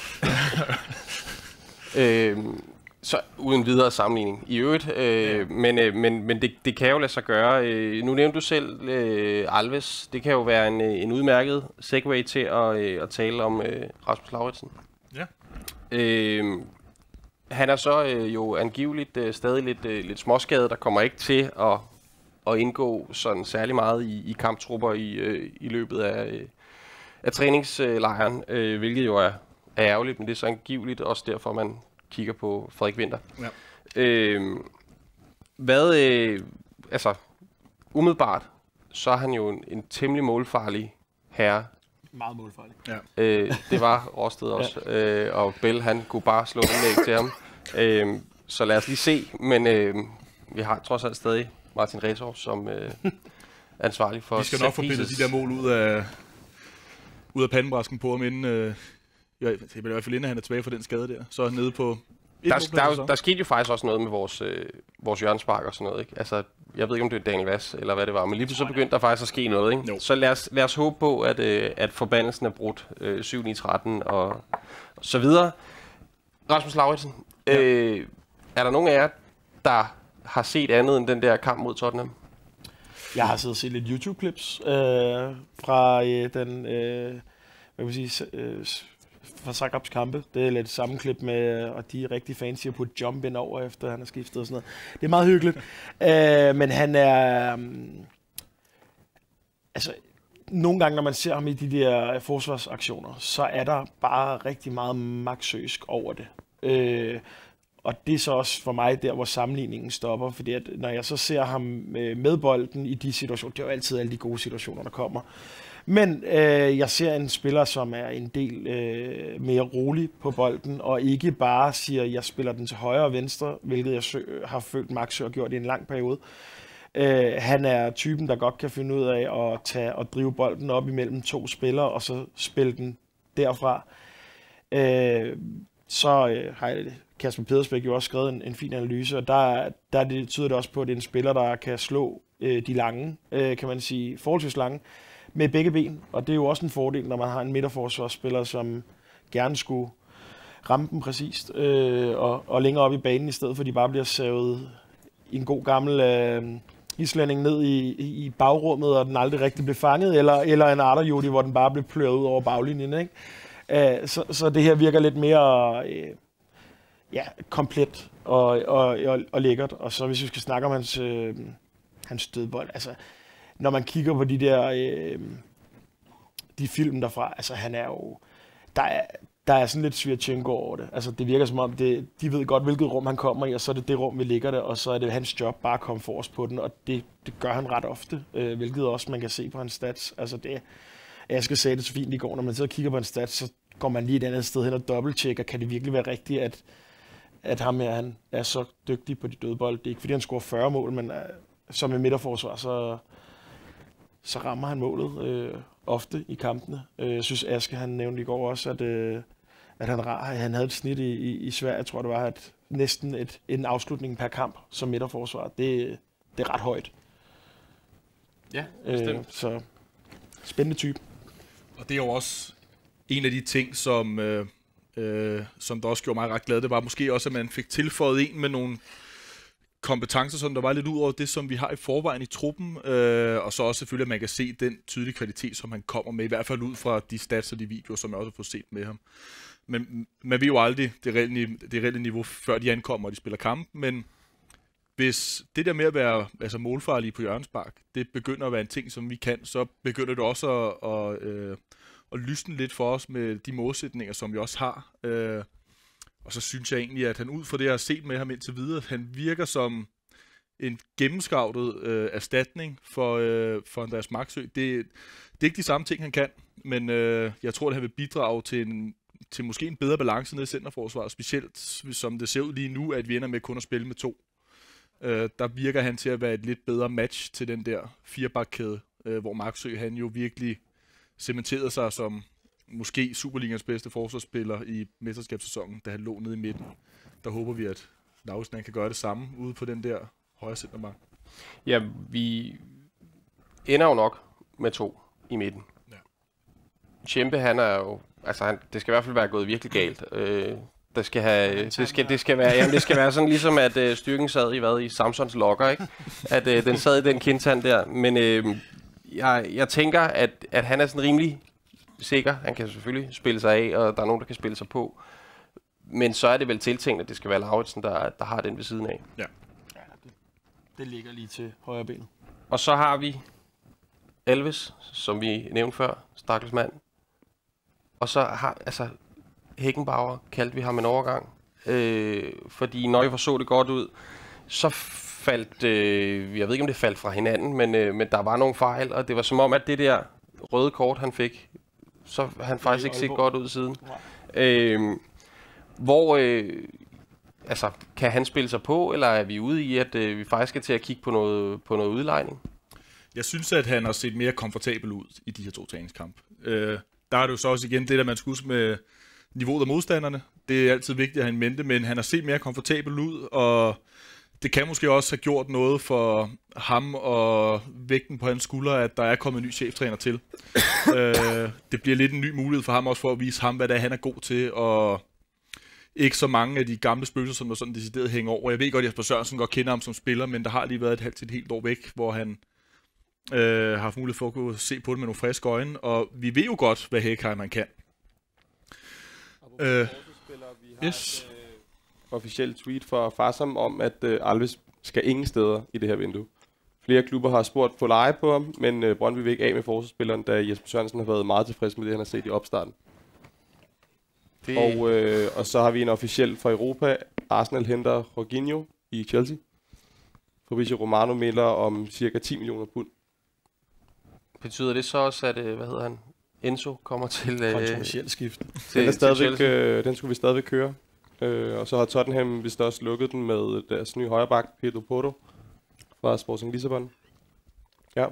øh, så uden videre sammenligning i øvrigt. Øh, ja. Men, øh, men, men det, det kan jo lade sig gøre. Øh, nu nævnte du selv øh, Alves. Det kan jo være en, en udmærket segue til at, øh, at tale om øh, Rasmus Lauritsen. Ja. Øh, Han er så øh, jo angiveligt øh, stadig lidt, øh, lidt småskadet, der kommer ikke til at, at indgå sådan særlig meget i, i kamptrupper i, øh, i løbet af, øh, af træningslejren, øh, hvilket jo er, er ærgerligt, men det er så angiveligt også derfor, man kigger på Frederik Winther. Ja. Øh, hvad, øh, altså, umiddelbart, så er han jo en, en temmelig målfarlig herre. Meget målfarlig. Ja. Øh, det var Rosted også, ja. øh, og Bell, han kunne bare slå en læg til ham. Øh, så lad os lige se, men øh, vi har trods alt stadig Martin Retorv som øh, ansvarlig for... Vi skal nok forbinde de der mål ud af, ud af pandebrasken på ham, inden... Øh, jeg, i hvert fald inden han er tilbage fra den skade der. Så nede på... Der, der, der, der skete jo faktisk også noget med vores, øh, vores hjørnespark og sådan noget, ikke? Altså, jeg ved ikke, om det er Daniel Vass, eller hvad det var, men lige pludselig så begyndte der faktisk at ske noget, ikke? Så lad os, lad os håbe på, at, øh, at forbandelsen er brudt øh, syv ni tretten og så videre. Rasmus Lauritsen, øh, ja. Er der nogen af jer, der har set andet end den der kamp mod Tottenham? Jeg har siddet og set lidt YouTube-clips øh, fra øh, den, øh, hvad kan man sige, øh, fra Zagrebs kampe. Det er lidt samme klip med, og de er rigtig fancy at putte jump ind over, efter han har skiftet og sådan noget. Det er meget hyggeligt. øh, men han er... Um, altså, nogle gange, når man ser ham i de der forsvarsaktioner, så er der bare rigtig meget magtsøsk over det. Øh, og det er så også for mig der, hvor sammenligningen stopper, fordi at når jeg så ser ham med bolden i de situationer, det er jo altid alle de gode situationer, der kommer. Men øh, jeg ser en spiller, som er en del øh, mere rolig på bolden, og ikke bare siger, at jeg spiller den til højre og venstre, hvilket jeg sø- har følt Max har gjort i en lang periode. Øh, han er typen, der godt kan finde ud af at tage og drive bolden op imellem to spillere, og så spille den derfra. Øh, så øh, har jeg, Kasper Pedersbæk jo også skrevet en, en fin analyse, og der, der det tyder det også på, at det er en spiller, der kan slå øh, de lange, øh, kan man sige, forholdsvis lange, med begge ben, og det er jo også en fordel, når man har en midterforsvarsspiller, som gerne skulle ramme dem præcist, øh, og, og længere op i banen, i stedet for at de bare bliver savet i en god gammel øh, islænding ned i, i bagrummet, og den aldrig rigtig blev fanget, eller, eller en Arterjodi, hvor den bare blev pløret ud over baglinjen, ikke? Øh, så, så det her virker lidt mere øh, ja, komplet og, og, og, og lækkert, og så hvis vi skal snakke om hans, øh, hans dødbold, altså når man kigger på de der øh, de film derfra, altså han er jo, der er, der er sådan lidt Svirchenko over det. Altså det virker som om, det, de ved godt, hvilket rum han kommer i, og så er det det rum, vi ligger der, og så er det hans job bare at komme forrest på den, og det, det gør han ret ofte, øh, hvilket også man kan se på hans stats. Altså det, jeg skal sige det så fint i går, når man sidder og kigger på hans stats, så går man lige et andet sted hen og dobbelttjekker, kan det virkelig være rigtigt, at, at ham her, han er så dygtig på de dødbold. Det er ikke fordi, han scorer fyrre mål, men øh, som i midterforsvar, så så rammer han målet øh, ofte i kampene. Øh, jeg synes, Aske, han nævnte i går også, at, øh, at han, han havde et snit i, i, i Sverige, jeg tror det var, at næsten et, en afslutning per kamp som midterforsvar. Det, det er ret højt. Ja, bestemt. Øh, så spændende type. Og det er jo også en af de ting, som, øh, øh, som der også gjorde mig ret glad. Det var måske også, at man fik tilføjet en med nogle kompetencer, som der var lidt ud over det, som vi har i forvejen i truppen, øh, og så også selvfølgelig, at man kan se den tydelige kvalitet, som han kommer med, i hvert fald ud fra de stats og de videoer, som jeg også har fået set med ham. Men man ved jo aldrig det reelle, det reelle niveau, før de ankommer, og de spiller kamp, men hvis det der med at være altså målfarlige på hjørnespark, det begynder at være en ting, som vi kan, så begynder det også at, at, øh, at lysne lidt for os med de målsætninger, som vi også har. Øh, Og så synes jeg egentlig, at han ud fra det, jeg har set med ham indtil videre, at han virker som en gennemskautet øh, erstatning for, øh, for Andreas Maxø. Det, det er ikke de samme ting, han kan, men øh, jeg tror, at han vil bidrage til, en, til måske en bedre balance nede i centerforsvaret, specielt som det ser ud lige nu, at vi ender med kun at spille med to. Øh, der virker han til at være et lidt bedre match til den der firebakkæde, øh, hvor Maxø han jo virkelig cementerede sig som måske Superligans bedste forsvarsspiller i mesterskabssæsonen, da han lå nede i midten. Der håber vi, at Lauritsen kan gøre det samme ude på den der højre centermark. Ja, vi ender jo nok med to i midten. Ja. Tjempe, han er jo, altså han, det skal i hvert fald være gået virkelig galt. Øh, det skal have, det skal, det skal være, jamen det skal være sådan ligesom at øh, styrken sad i hvad i Samsons lokker, ikke? At øh, den sad i den kindtand der. Men øh, jeg, jeg tænker, at at han er sådan rimelig sikker. Han kan selvfølgelig spille sig af, og der er nogen, der kan spille sig på. Men så er det vel tiltænkt, at det skal være Lauritsen, der, der har den ved siden af. Ja. Ja, det, det ligger lige til højre benet. Og så har vi Elvis, som vi nævnte før, stakkels mand. Og så har, altså, Heckenbauer kaldte vi ham en overgang. Øh, fordi når vi så det godt ud, så faldt, øh, jeg ved ikke om det faldt fra hinanden, men, øh, men der var nogle fejl, og det var som om, at det der røde kort, han fik, så han faktisk ikke set godt ud siden. Øh, hvor, øh, altså, kan han spille sig på, eller er vi ude i, at øh, vi faktisk skal til at kigge på noget, på noget udlejning? Jeg synes, at han har set mere komfortabel ud i de her to træningskamp. Øh, der er det jo så også igen det, der man skal huske med niveauet af modstanderne. Det er altid vigtigt at have en mente, men han har set mere komfortabel ud, og det kan måske også have gjort noget for ham og vægten på hans skuldre, at der er kommet en ny cheftræner til. øh, det bliver lidt en ny mulighed for ham også for at vise ham, hvad det er, han er god til, og ikke så mange af de gamle spøgelser, som der sådan decideret hænger over. Jeg ved godt, at Jesper Sørensen godt kender ham som spiller, men der har lige været et halvt til et helt år væk, hvor han øh, har haft mulighed for at kunne se på det med nogle friske øjne, og vi ved jo godt, hvad Hækheim han kan. Øh, yes. Officielt tweet fra Farsam om, at uh, Alves skal ingen steder i det her vindue. Flere klubber har spurgt på leje på ham, men uh, Brøndby vil ikke af med forsvarsspilleren, da Jesper Sørensen har været meget tilfreds med det, han har set i opstarten. Det... Og, uh, og så har vi en officiel fra Europa. Arsenal henter Jorginho i Chelsea. Fabrizio Romano melder om cirka ti millioner pund. Betyder det så også, at, hvad hedder han, Enzo kommer til... Øh, kontroversielt skift. Den, er stadigvæk, øh, den skulle vi stadigvæk køre. Øh, og så har Tottenham vist også lukket den med deres nye højreback, Pedro Porto, fra Sporting Lissabon. Ja.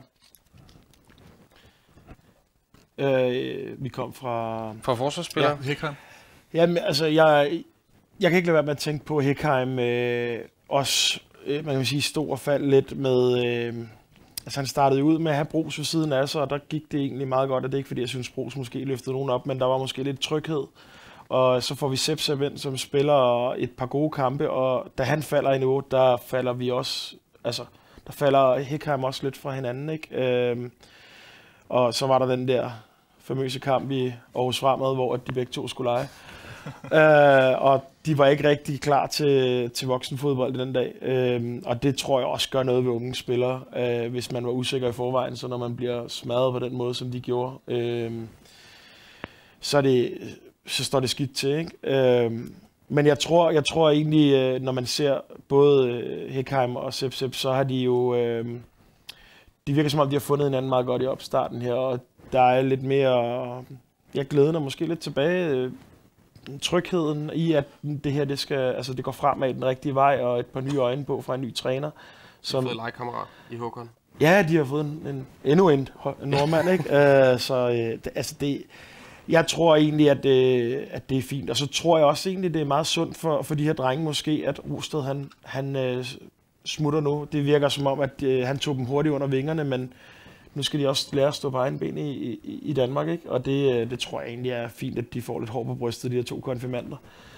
Øh, vi kom fra... Fra forsvarsspiller? Ja, Hækheim. Jamen, altså, jeg, jeg kan ikke lade være med at tænke på Hækheim. Øh, også, øh, man kan sige, stod og faldt lidt med... Øh, altså, han startede ud med at have Brugs ved siden af sig, og der gik det egentlig meget godt. Og det er ikke, fordi jeg synes, Brugs måske løftede nogen op, men der var måske lidt tryghed. Og så får vi Sepsa ind, som spiller et par gode kampe, og da han falder i niveau, der falder vi også... Altså, der falder Hækheim også lidt fra hinanden, ikke? Øh, og så var der den der famøse kamp i Aarhus Fremad, hvor de begge to skulle lege. uh, og de var ikke rigtig klar til, til voksenfodbold den dag. Uh, og det tror jeg også gør noget ved unge spillere, uh, hvis man var usikker i forvejen, så når man bliver smadret på den måde, som de gjorde, uh, så, er det, så står det skidt til, ikke? Uh, men jeg tror, jeg tror egentlig, uh, når man ser både Hækheim og Sep Sep, så har de jo... Uh, de virker som om, de har fundet hinanden meget godt i opstarten her, og der er lidt mere... Jeg glæder mig måske lidt tilbage. Trygheden i, at det her det skal, altså det går fremad den rigtige vej, og et par nye øjne på fra en ny træner. Som... De har fået legekammerat i Håkon. Ja, de har fået en, en, endnu en, en nordmand, ikke? uh, så uh, det, altså det... Jeg tror egentlig, at det, at det er fint. Og så tror jeg også egentlig, det er meget sundt for, for de her drenge måske, at Rosted, han... han uh, smutter nu. Det virker som om, at øh, han tog dem hurtigt under vingerne, men nu skal de også lære at stå på egen ben i, i, i Danmark, ikke? Og det, øh, det tror jeg egentlig er fint, at de får lidt hår på brystet, de her to konfirmander.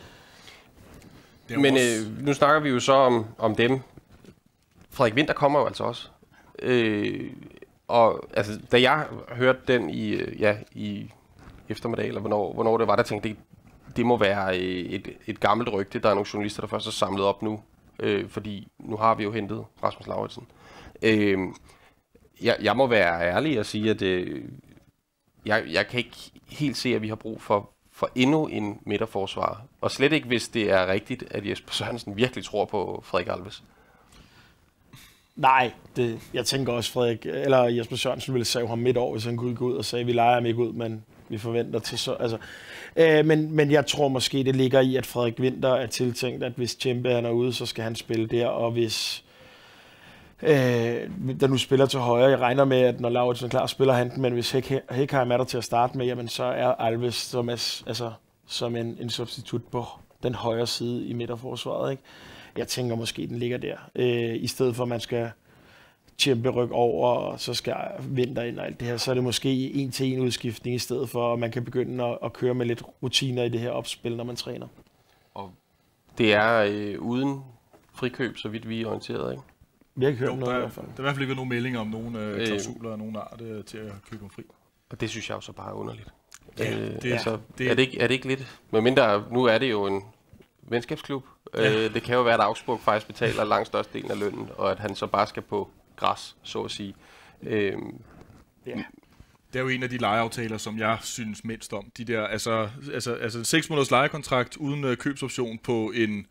Men øh, nu snakker vi jo så om, om dem. Frederik Winther kommer jo altså også. Øh, og altså, da jeg hørte den i, ja, i eftermiddag, eller hvornår, hvornår det var, der tænkte, det, det må være et, et gammelt rygte. Der er nogle journalister, der først er samlet op nu. Øh, fordi nu har vi jo hentet Rasmus Lauritsen. Øh, jeg, jeg må være ærlig og sige, at øh, jeg, jeg kan ikke helt se, at vi har brug for, for endnu en midterforsvar. Og slet ikke, hvis det er rigtigt, at Jesper Sørensen virkelig tror på Frederik Alves. Nej, det, jeg tænker også, Frederik, eller Jesper Sørensen ville save ham midt over, hvis han kunne gå ud og sige, vi leger ham ikke ud, men vi forventer til så... Altså, øh, men, men jeg tror måske, det ligger i, at Frederik Winther er tiltænkt, at hvis Tjempe han er ude, så skal han spille der, og hvis øh, der nu spiller til højre, jeg regner med, at når Lauritsen er klar, spiller han den, men hvis Hækheim er der til at starte med, jamen så er Alves som, er, altså, som en, en substitut på den højre side i midterforsvaret, ikke? Jeg tænker måske, den ligger der, øh, i stedet for, at man skal Tjempe rykke over, og så skal Winther ind og alt det her, så er det måske en til en udskiftning i stedet for, at man kan begynde at, at køre med lidt rutiner i det her opspil, når man træner. Og det er øh, uden frikøb, så vidt vi er orienteret, ikke? Vi har ikke hørt jo, noget der, i hvert fald. Der er i hvert fald ikke nogen melding om nogen øh, klausuler og nogen art øh, til at købe dem fri. Og det synes jeg jo så bare er underligt. Ja, øh, det, altså, det, er, det ikke, er det ikke lidt? Men mindre, nu er det jo en venskabsklub. Ja. Øh, det kan jo være, at Augsburg faktisk betaler langt størstedelen af lønnen, og at han så bare skal på græs, så at sige. Øhm, ja. Det er jo en af de lejeaftaler, som jeg synes mindst om. De der, altså, altså, altså seks måneders lejekontrakt uden uh, købsoption på en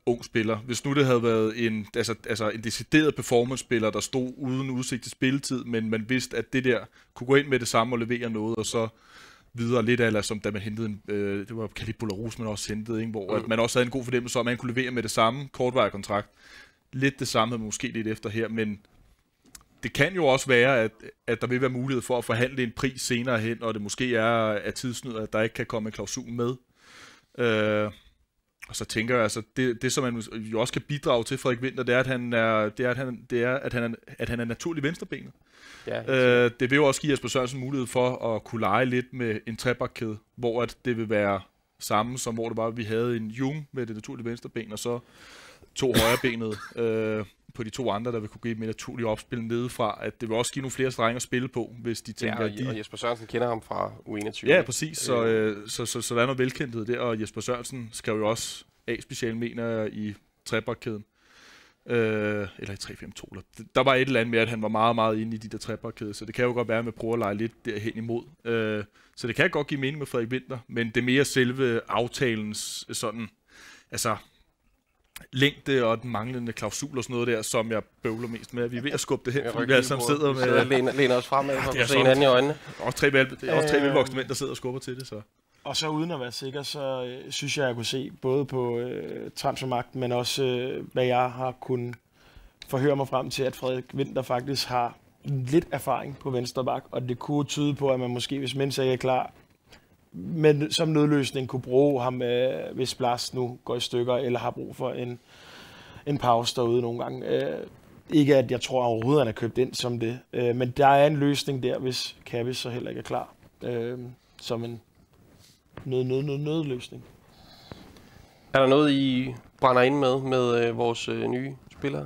ung spiller. Hvis nu det havde været en, altså, altså en decideret performance-spiller, der stod uden udsigt til spilletid, men man vidste, at det der kunne gå ind med det samme og levere noget, og så videre lidt, eller som da man hentede en, øh, det var Khalid Boulahrouz, man også hentede, ikke? Hvor mm. at man også havde en god fornemmelse om, at man kunne levere med det samme kortvarig kontrakt. Lidt det samme, måske lidt efter her, men det kan jo også være, at, at der vil være mulighed for at forhandle en pris senere hen, og det måske er af tidsnød, at der ikke kan komme en klausul med. Øh, og så tænker jeg, altså, det, det som man jo også kan bidrage til Frederik Winther, det er, at han er, det er, at han, det er, at han er, at han er naturlig venstrebenet. Ja, øh, det vil jo også give Jesper Sørensen mulighed for at kunne lege lidt med en trebakkæde, hvor at det vil være samme som hvor det var, at vi havde en Jung med det naturlige venstreben, og så to højrebenede øh, på de to andre, der vil kunne give et mere naturligt opspil nedefra, at det vil også give nogle flere strenge at spille på, hvis de tænker, ja, og, at de... og Jesper Sørensen kender ham fra U enogtyve. Ja, præcis, så, øh, så, så, så der er noget velkendthed der, og Jesper Sørensen skrev jo også A-special, mener i trebakkæden. Øh, eller i tre fem to. Der var et eller andet med, at han var meget, meget inde i de der trebakkæder, så det kan jo godt være, at man prøver at lege lidt derhen imod. Øh, så det kan godt give mening med Frederik Winther, men det er mere selve aftalens sådan, altså længde og den manglende klausul og sådan noget der, som jeg bøvler mest med. Vi er ved at skubbe det hen, fordi vi alle sammen sidder med... Sidder læner, læner os fremad for at se hinanden i øjnene. Og tre, det er også tre velvoksne mænd, der sidder og skubber til det, så... Og så uden at være sikker, så øh, synes jeg, jeg kunne se både på øh, transfermarkt, men også øh, hvad jeg har kunnet forhøre mig frem til, at Frederik Winther faktisk har lidt erfaring på venstre bak, og det kunne tyde på, at man måske, hvis Mensah ikke er klar, men som nødløsning kunne bruge ham, øh, hvis Blas nu går i stykker, eller har brug for en, en pause derude nogle gange. Øh, ikke at jeg tror overhovedet, han er købt ind som det, øh, men der er en løsning der, hvis Kavis så heller ikke er klar, øh, som en Nød, nød, nød, nødløsning. Er der noget, I brænder ind med, med øh, vores øh, nye spillere?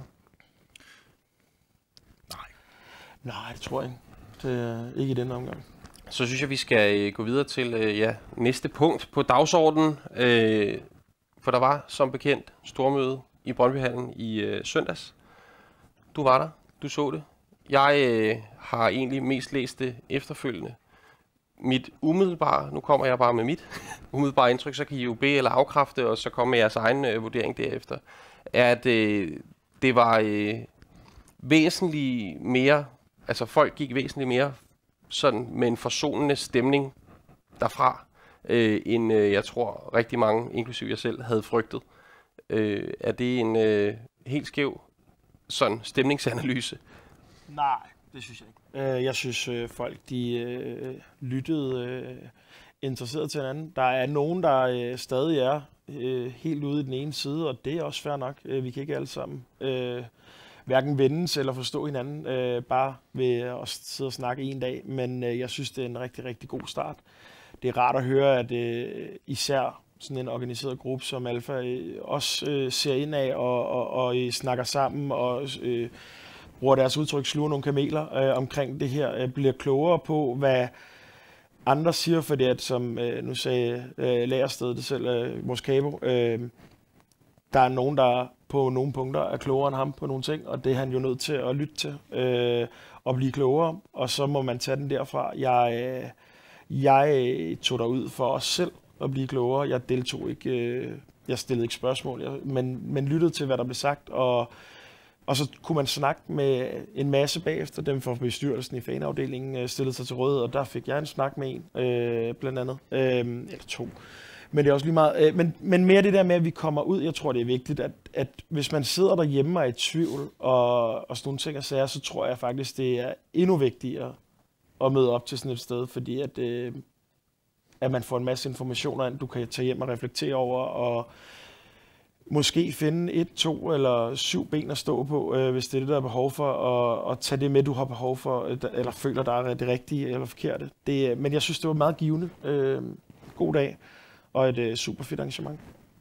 Nej. Nej, det tror jeg ikke. Det er ikke i denne omgang. Så synes jeg, vi skal øh, gå videre til øh, ja, næste punkt på dagsordenen. Øh, for der var som bekendt stormøde i Brøndbyhallen i øh, søndags. Du var der. Du så det. Jeg øh, har egentlig mest læst det efterfølgende. Mit umiddelbare, nu kommer jeg bare med mit umiddelbare indtryk, så kan I jo bede eller afkræfte, og så komme med jeres egen øh, vurdering derefter, er, at øh, det var øh, væsentligt mere, altså folk gik væsentligt mere sådan med en forsonende stemning derfra, øh, end øh, jeg tror rigtig mange, inklusive jeg selv, havde frygtet. Øh, er det en øh, helt skæv sådan stemningsanalyse? Nej, det synes jeg ikke. Jeg synes, folk de øh, lyttede øh, interesseret til hinanden. Der er nogen, der øh, stadig er øh, helt ude i den ene side, og det er også fair nok. Vi kan ikke alle sammen øh, hverken vendes eller forstå hinanden, øh, bare ved at sidde og snakke en dag. Men øh, jeg synes, det er en rigtig, rigtig god start. Det er rart at høre, at øh, især sådan en organiseret gruppe som Alfa øh, også øh, ser ind af og, og, og øh, snakker sammen og... Øh, bruger deres udtryk, sluger nogle kameler øh, omkring det her, øh, bliver klogere på, hvad andre siger, for det at, som øh, nu sagde øh, Lagersted det selv, øh, vores kabo, øh, der er nogen, der på nogle punkter er klogere end ham på nogle ting, og det er han jo nødt til at lytte til øh, og blive klogere, og så må man tage den derfra. Jeg, øh, jeg tog derud for os selv at blive klogere. Jeg deltog ikke, øh, jeg stillede ikke spørgsmål, jeg, men, men lyttede til, hvad der blev sagt, og Og så kunne man snakke med en masse bagefter, dem fra bestyrelsen i fanafdelingen stillede sig til råd, og der fik jeg en snak med en, øh, blandt andet, øh, eller to. Men det er også lige meget, øh, men, men mere det der med, at vi kommer ud, jeg tror det er vigtigt, at, at hvis man sidder derhjemme og er i tvivl, og, og sådan nogle ting og sager, så tror jeg faktisk, det er endnu vigtigere at møde op til sådan et sted, fordi at, øh, at man får en masse informationer, du kan tage hjem og reflektere over, og måske finde et, to eller syv ben at stå på, øh, hvis det er det, der er behov for, og, og tage det med, du har behov for, eller føler, der er det rigtige eller forkerte. Det, men jeg synes, det var meget givende. Øh, god dag, og et øh, super fedt arrangement.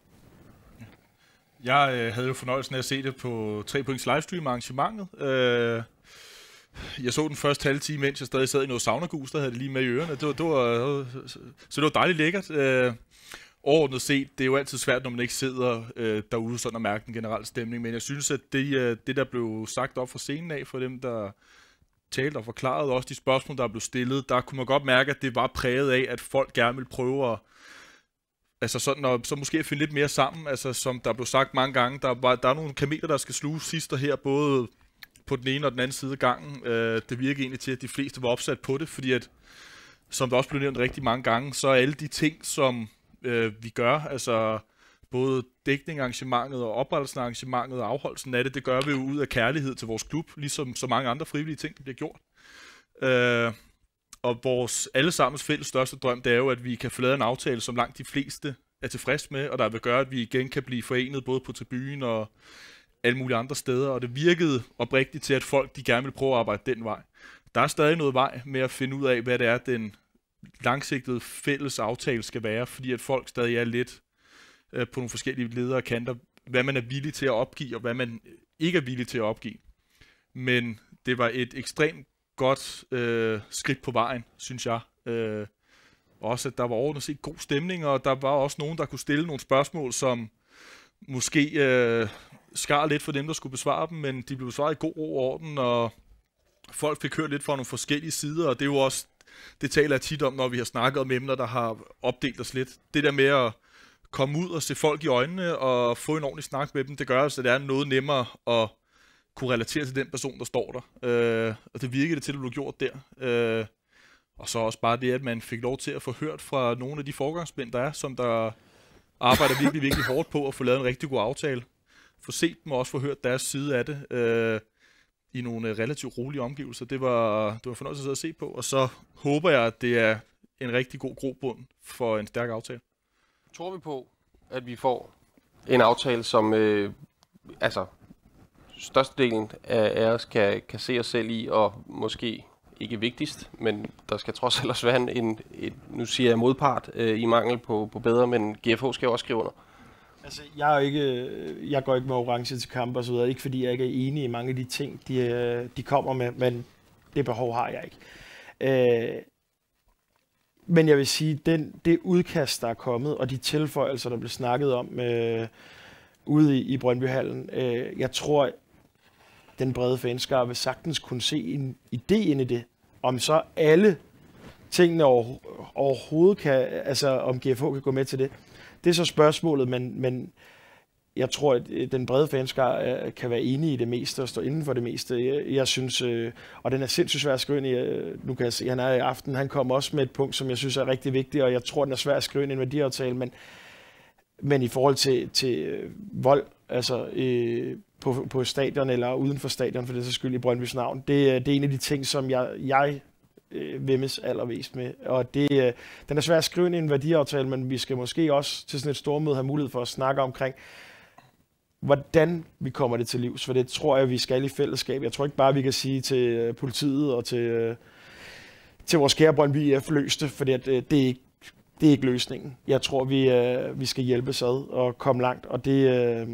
Jeg øh, havde jo fornøjelsen af at se det på tre points livestream arrangementet. Øh, jeg så den første halve time, mens jeg stadig sad i noget saunagus, der havde det lige med i ørerne. Det var, det var, så det var dejligt lækkert. Øh, Overordnet set, det er jo altid svært, når man ikke sidder øh, derude sådan og mærker den generelle stemning, men jeg synes, at det, øh, det der blev sagt op fra scenen af, for dem, der talte og forklarede, også de spørgsmål, der blev stillet, der kunne man godt mærke, at det var præget af, at folk gerne ville prøve at altså sådan, og så måske finde lidt mere sammen, altså som der blev sagt mange gange, der, var, der er nogle kameler, der skal sluge sidst og her, både på den ene og den anden side af gangen. Øh, det virker egentlig til, at de fleste var opsat på det, fordi at, som der også blev nævnt rigtig mange gange, så er alle de ting, som øh, vi gør, altså både dækning af arrangementet og oprettelsen af arrangementet og afholdelsen af det, det gør vi jo ud af kærlighed til vores klub, ligesom så mange andre frivillige ting, der bliver gjort. Øh, og vores allesammens fælles største drøm, det er jo, at vi kan få lavet en aftale, som langt de fleste er tilfreds med, og der vil gøre, at vi igen kan blive forenet både på tribunen og alle mulige andre steder, og det virkede oprigtigt til, at folk de gerne vil prøve at arbejde den vej. Der er stadig noget vej med at finde ud af, hvad det er, den langsigtede fælles aftale skal være, fordi at folk stadig er lidt øh, på nogle forskellige ledere og kanter, hvad man er villig til at opgive, og hvad man ikke er villig til at opgive. Men det var et ekstremt godt øh, skridt på vejen, synes jeg. Øh, også at der var overordnet set god stemning, og der var også nogen, der kunne stille nogle spørgsmål, som måske øh, skar lidt for dem, der skulle besvare dem, men de blev besvaret i god ro og orden, og folk fik hørt lidt fra nogle forskellige sider, og det er jo også, det taler jeg tit om, når vi har snakket om emner, der har opdelt os lidt. Det der med at komme ud og se folk i øjnene og få en ordentlig snak med dem, det gør altså, at det er noget nemmere at kunne relatere til den person, der står der. Øh, og det virkede det til, at det blev gjort der. Øh, og så også bare det, at man fik lov til at få hørt fra nogle af de forgangsmænd, der er, som der arbejder virkelig, virkelig hårdt på at få lavet en rigtig god aftale. Få set dem og også få hørt deres side af det øh, i nogle relativt rolige omgivelser. Det var, det var fornøjelse at se på, og så håber jeg, at det er en rigtig god grobund for en stærk aftale. Tror vi på, at vi får en aftale, som øh, altså størstedelen af, af os kan, kan se os selv i, og måske ikke vigtigst, men der skal trods alt også være en, en, en nu siger jeg modpart øh, i mangel på, på bedre, men G F H skal jo også skrive under. Altså, jeg er jo ikke, jeg går ikke med orange til kamp og så videre, ikke fordi jeg ikke er enig i mange af de ting, de, de kommer med, men det behov har jeg ikke. Øh, men jeg vil sige, den, det udkast, der er kommet, og de tilføjelser, der blev snakket om øh, ude i, i Brøndbyhallen, øh, jeg tror, den brede fanskare vil sagtens kunne se en idé ind i det, om så alle tingene over, overhovedet kan, altså om G F H kan gå med til det. Det er så spørgsmålet, men, men jeg tror, at den brede fanskare kan være enig i det meste og stå inden for det meste. Jeg, jeg synes, øh, og den er sindssygt svær at skrive ind i, øh, nu kan jeg se, han er i aften, han kommer også med et punkt, som jeg synes er rigtig vigtigt, og jeg tror, den er svær at skrive ind i en værdiaftale, men, men i forhold til, til øh, vold, altså øh, på, på stadion eller uden for stadion, for det er så skyld i Brøndbys navn, det, det er en af de ting, som jeg, jeg øh, vemmes allermest med. Og det, øh, den er svær at skrive ind i en værdiaftale, men vi skal måske også til sådan et stormøde have mulighed for at snakke omkring, hvordan vi kommer det til livs, for det tror jeg, vi skal i fællesskab. Jeg tror ikke bare, vi kan sige til politiet og til, til vores kære Brøndby F løste, for det, det, er ikke, det er ikke løsningen. Jeg tror, vi, vi skal hjælpes ad og komme langt, og det,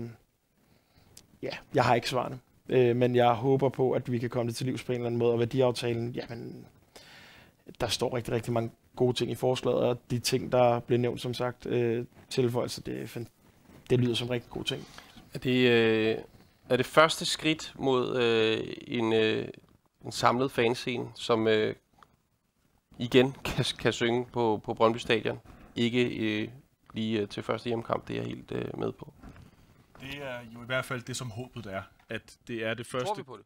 ja, jeg har ikke svarene. Men jeg håber på, at vi kan komme det til livs på en eller anden måde, og værdiaftalen, jamen, der står rigtig, rigtig mange gode ting i forslaget, og de ting, der bliver nævnt, som sagt, tilføjelser, det, det lyder som rigtig gode ting. Er det, øh, er det første skridt mod øh, en, øh, en samlet fanscene, som øh, igen kan, kan synge på, på Brøndby Stadion? Ikke øh, lige øh, til første hjemmekamp, det er jeg helt øh, med på. Det er jo i hvert fald det, som håbet er, at det er det første. Tror vi på det?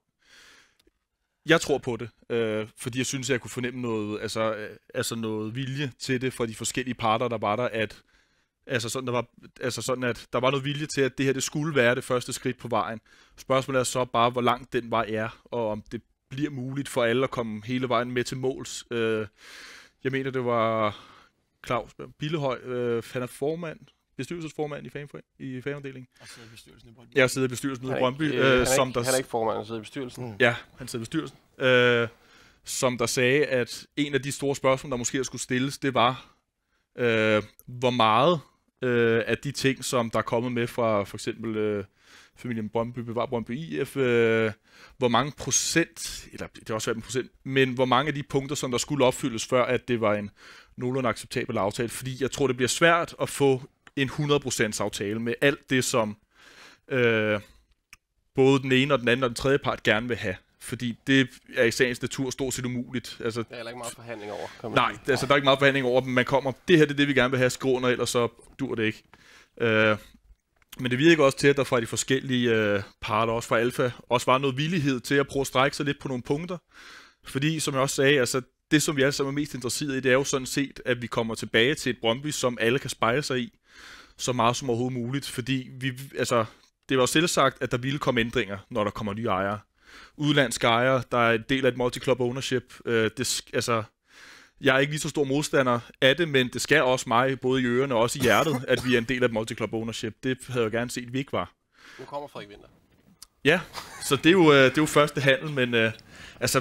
Jeg tror på det, øh, fordi jeg synes, at jeg kunne fornemme noget, altså, øh, altså noget vilje til det fra de forskellige parter, der var der, at Altså sådan, der var, altså sådan, at der var noget vilje til, at det her det skulle være det første skridt på vejen. Spørgsmålet er så bare, hvor langt den vej er, og om det bliver muligt for alle at komme hele vejen med til måls. Øh, jeg mener, det var Claus Billehøj, øh, han er formand, bestyrelsesformand i, fanfor, i fanafdelingen. Og sidder i bestyrelsen i Brøndby. Jeg sidder i bestyrelsen i Brøndby. Øh, han, er som ikke, der, han er ikke formand, han sidder i bestyrelsen. Mm. Ja, han sidder i bestyrelsen. Øh, som der sagde, at en af de store spørgsmål, der måske skulle stilles, det var, øh, hvor meget Øh, af de ting, som der er kommet med fra for eksempel øh, familien Brøndby, Bevar Brøndby I F, øh, hvor mange procent, eller det er også været en procent, men hvor mange af de punkter, som der skulle opfyldes, før at det var en nogenlunde acceptabel aftale, fordi jeg tror, det bliver svært at få en hundrede procent aftale med alt det, som øh, både den ene og den anden og den tredje part gerne vil have. fordi det er i sagens natur stort set umuligt. Altså, der er heller ikke meget forhandling over. Nej, altså, der er ikke meget forhandling over, men man kommer, det her det er det, vi gerne vil have skråner, ellers så dur det ikke. Uh, men det virker også til, at der fra de forskellige uh, parter, også fra Alfa, også var noget villighed til at prøve at strække sig lidt på nogle punkter. Fordi, som jeg også sagde, altså, det som vi alle sammen er mest interesseret i, det er jo sådan set, at vi kommer tilbage til et Brøndby, som alle kan spejle sig i, så meget som overhovedet muligt. Fordi vi, altså, det var selv sagt, at der ville komme ændringer, når der kommer nye ejere. Udenlandske ejere, der er en del af et multi-club ownership. Øh, det, altså, jeg er ikke lige så stor modstander af det, men det skal også mig, både i ørerne og også i hjertet, at vi er en del af et multi-club ownership. Det havde jeg gerne set, at vi ikke var. Nu kommer Frederik Winther. Ja, så det er jo, det er jo første handel, men øh, altså,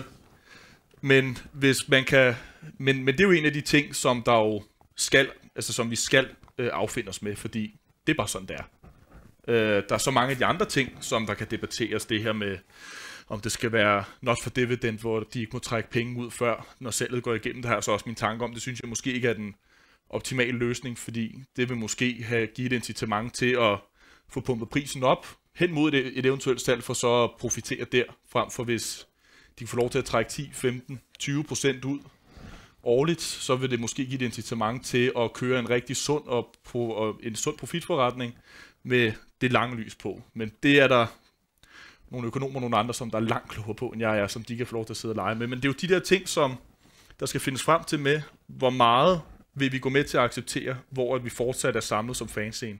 men hvis man kan, men, men det er jo en af de ting, som der jo skal, altså som vi skal øh, affinde os med, fordi det er bare sådan, det er. Øh, der er så mange af de andre ting, som der kan debatteres, det her med, om det skal være not for dividend, hvor de ikke må trække penge ud før, når salget går igennem. Det har jeg så også min tanke om. Det synes jeg måske ikke er den optimale løsning, fordi det vil måske have givet et incitament til at få pumpet prisen op, hen mod et, et eventuelt salg, for så at profitere der, frem for hvis de får lov til at trække ti, femten, tyve procent ud årligt, så vil det måske give et incitament til at køre en rigtig sund og, på, og en sund profitforretning med det lange lys på. Men det er der nogle økonomer og nogle andre, som der er langt klogere på, end jeg er, som de kan få lov til at sidde og lege med. Men det er jo de der ting, som der skal findes frem til med, hvor meget vil vi gå med til at acceptere, hvor vi fortsat er samlet som fanscene.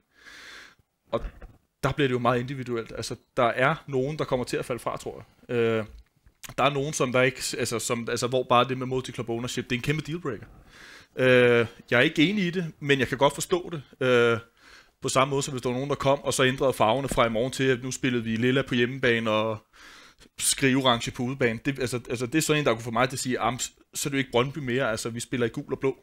Og der bliver det jo meget individuelt. Altså, der er nogen, der kommer til at falde fra, tror jeg. Øh, der er nogen, som der ikke, altså, som, altså, hvor bare det med multi-club ownership, det er en kæmpe dealbreaker. Øh, jeg er ikke enig i det, men jeg kan godt forstå det. Øh, På samme måde, som hvis der var nogen, der kom, og så ændrede farverne fra i morgen til, at nu spillede vi lilla på hjemmebane og skriveorange på udebane. Det, altså, altså, det er sådan en, der kunne få mig til at sige, så er det jo ikke Brøndby mere, altså vi spiller i gul og blå.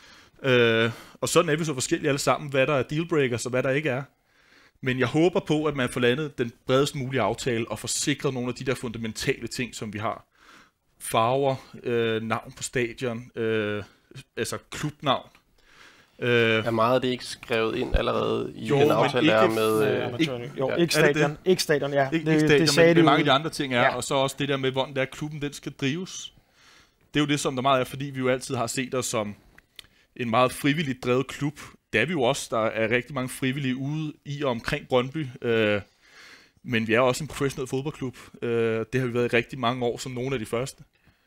Øh, og sådan er vi så forskellige alle sammen, hvad der er dealbreakers og hvad der ikke er. Men jeg håber på, at man får landet den bredest mulige aftale og får sikret nogle af de der fundamentale ting, som vi har. Farver, øh, navn på stadion, øh, altså klubnavn. Øh, er meget af det ikke skrevet ind allerede i jo, den aftale der med... Øh, ikke, jo, ja. ikke stadion, det? ikke stadion, ja. Ikke, det, ikke stadion, det sagde men det mange af de andre ting er, ja. Og så også det der med, hvordan der klubben den skal drives. Det er jo det, som der meget er, fordi vi jo altid har set os som en meget frivilligt drevet klub. Det er vi jo også, der er rigtig mange frivillige ude i og omkring Brøndby. Øh, men vi er også en professionel fodboldklub. Øh, det har vi været i rigtig mange år, som nogle af de første.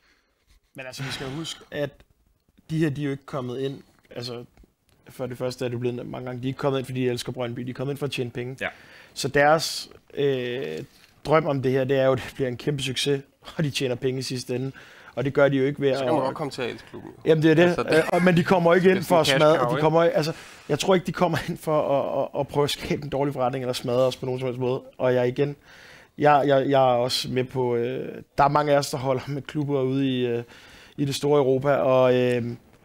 Men altså, vi skal huske, at de her, de er jo ikke kommet ind, altså... For det første er det blevet mange gange, de er ikke kommet ind, fordi de elsker Brøndby, de er kommet ind for at tjene penge. Ja. Så deres øh, drøm om det her, det er jo, at det bliver en kæmpe succes, og de tjener penge i sidste ende. Og det gør de jo ikke ved at... Så skal man godt komme til at elske klubben. Jamen det er det, altså, det øh, men de kommer ikke ind for at smadre. De kommer, altså, jeg tror ikke, de kommer ind for at, at, at prøve at skabe en dårlig forretning, eller smadre os på nogen som helst måde. Og jeg igen, jeg, jeg, jeg er også med på... Øh, der er mange af os, der holder med klubber ude i, øh, i det store Europa, og... Øh,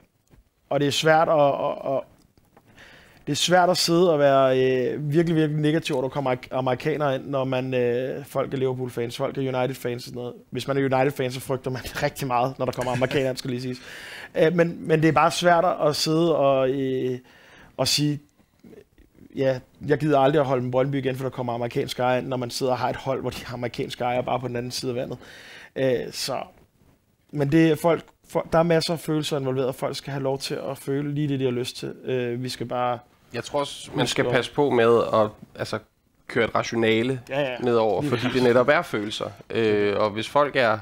Og det er svært at, at, at det er svært at sidde og være øh, virkelig virkelig negativ, når der kommer amerikanere ind, når man øh, folk er Liverpool-fans, folk er United-fans og sådan noget. Hvis man er United-fan, så frygter man rigtig meget, når der kommer amerikanere, skal lige siges. Øh, men, men det er bare svært at sidde og, øh, og sige, ja, jeg gider aldrig at holde med Brøndby igen, for der kommer amerikanske ejere ind, når man sidder og har et hold, hvor de har amerikanske ejere bare på den anden side af vandet. Øh, så, men det er folk. For, der er masser af følelser involveret, og folk skal have lov til at føle lige det, de har lyst til. Øh, vi skal bare... Jeg tror også, man skal passe på med at altså, køre et rationale ja, ja. nedover, fordi det netop er følelser. Øh, og hvis folk er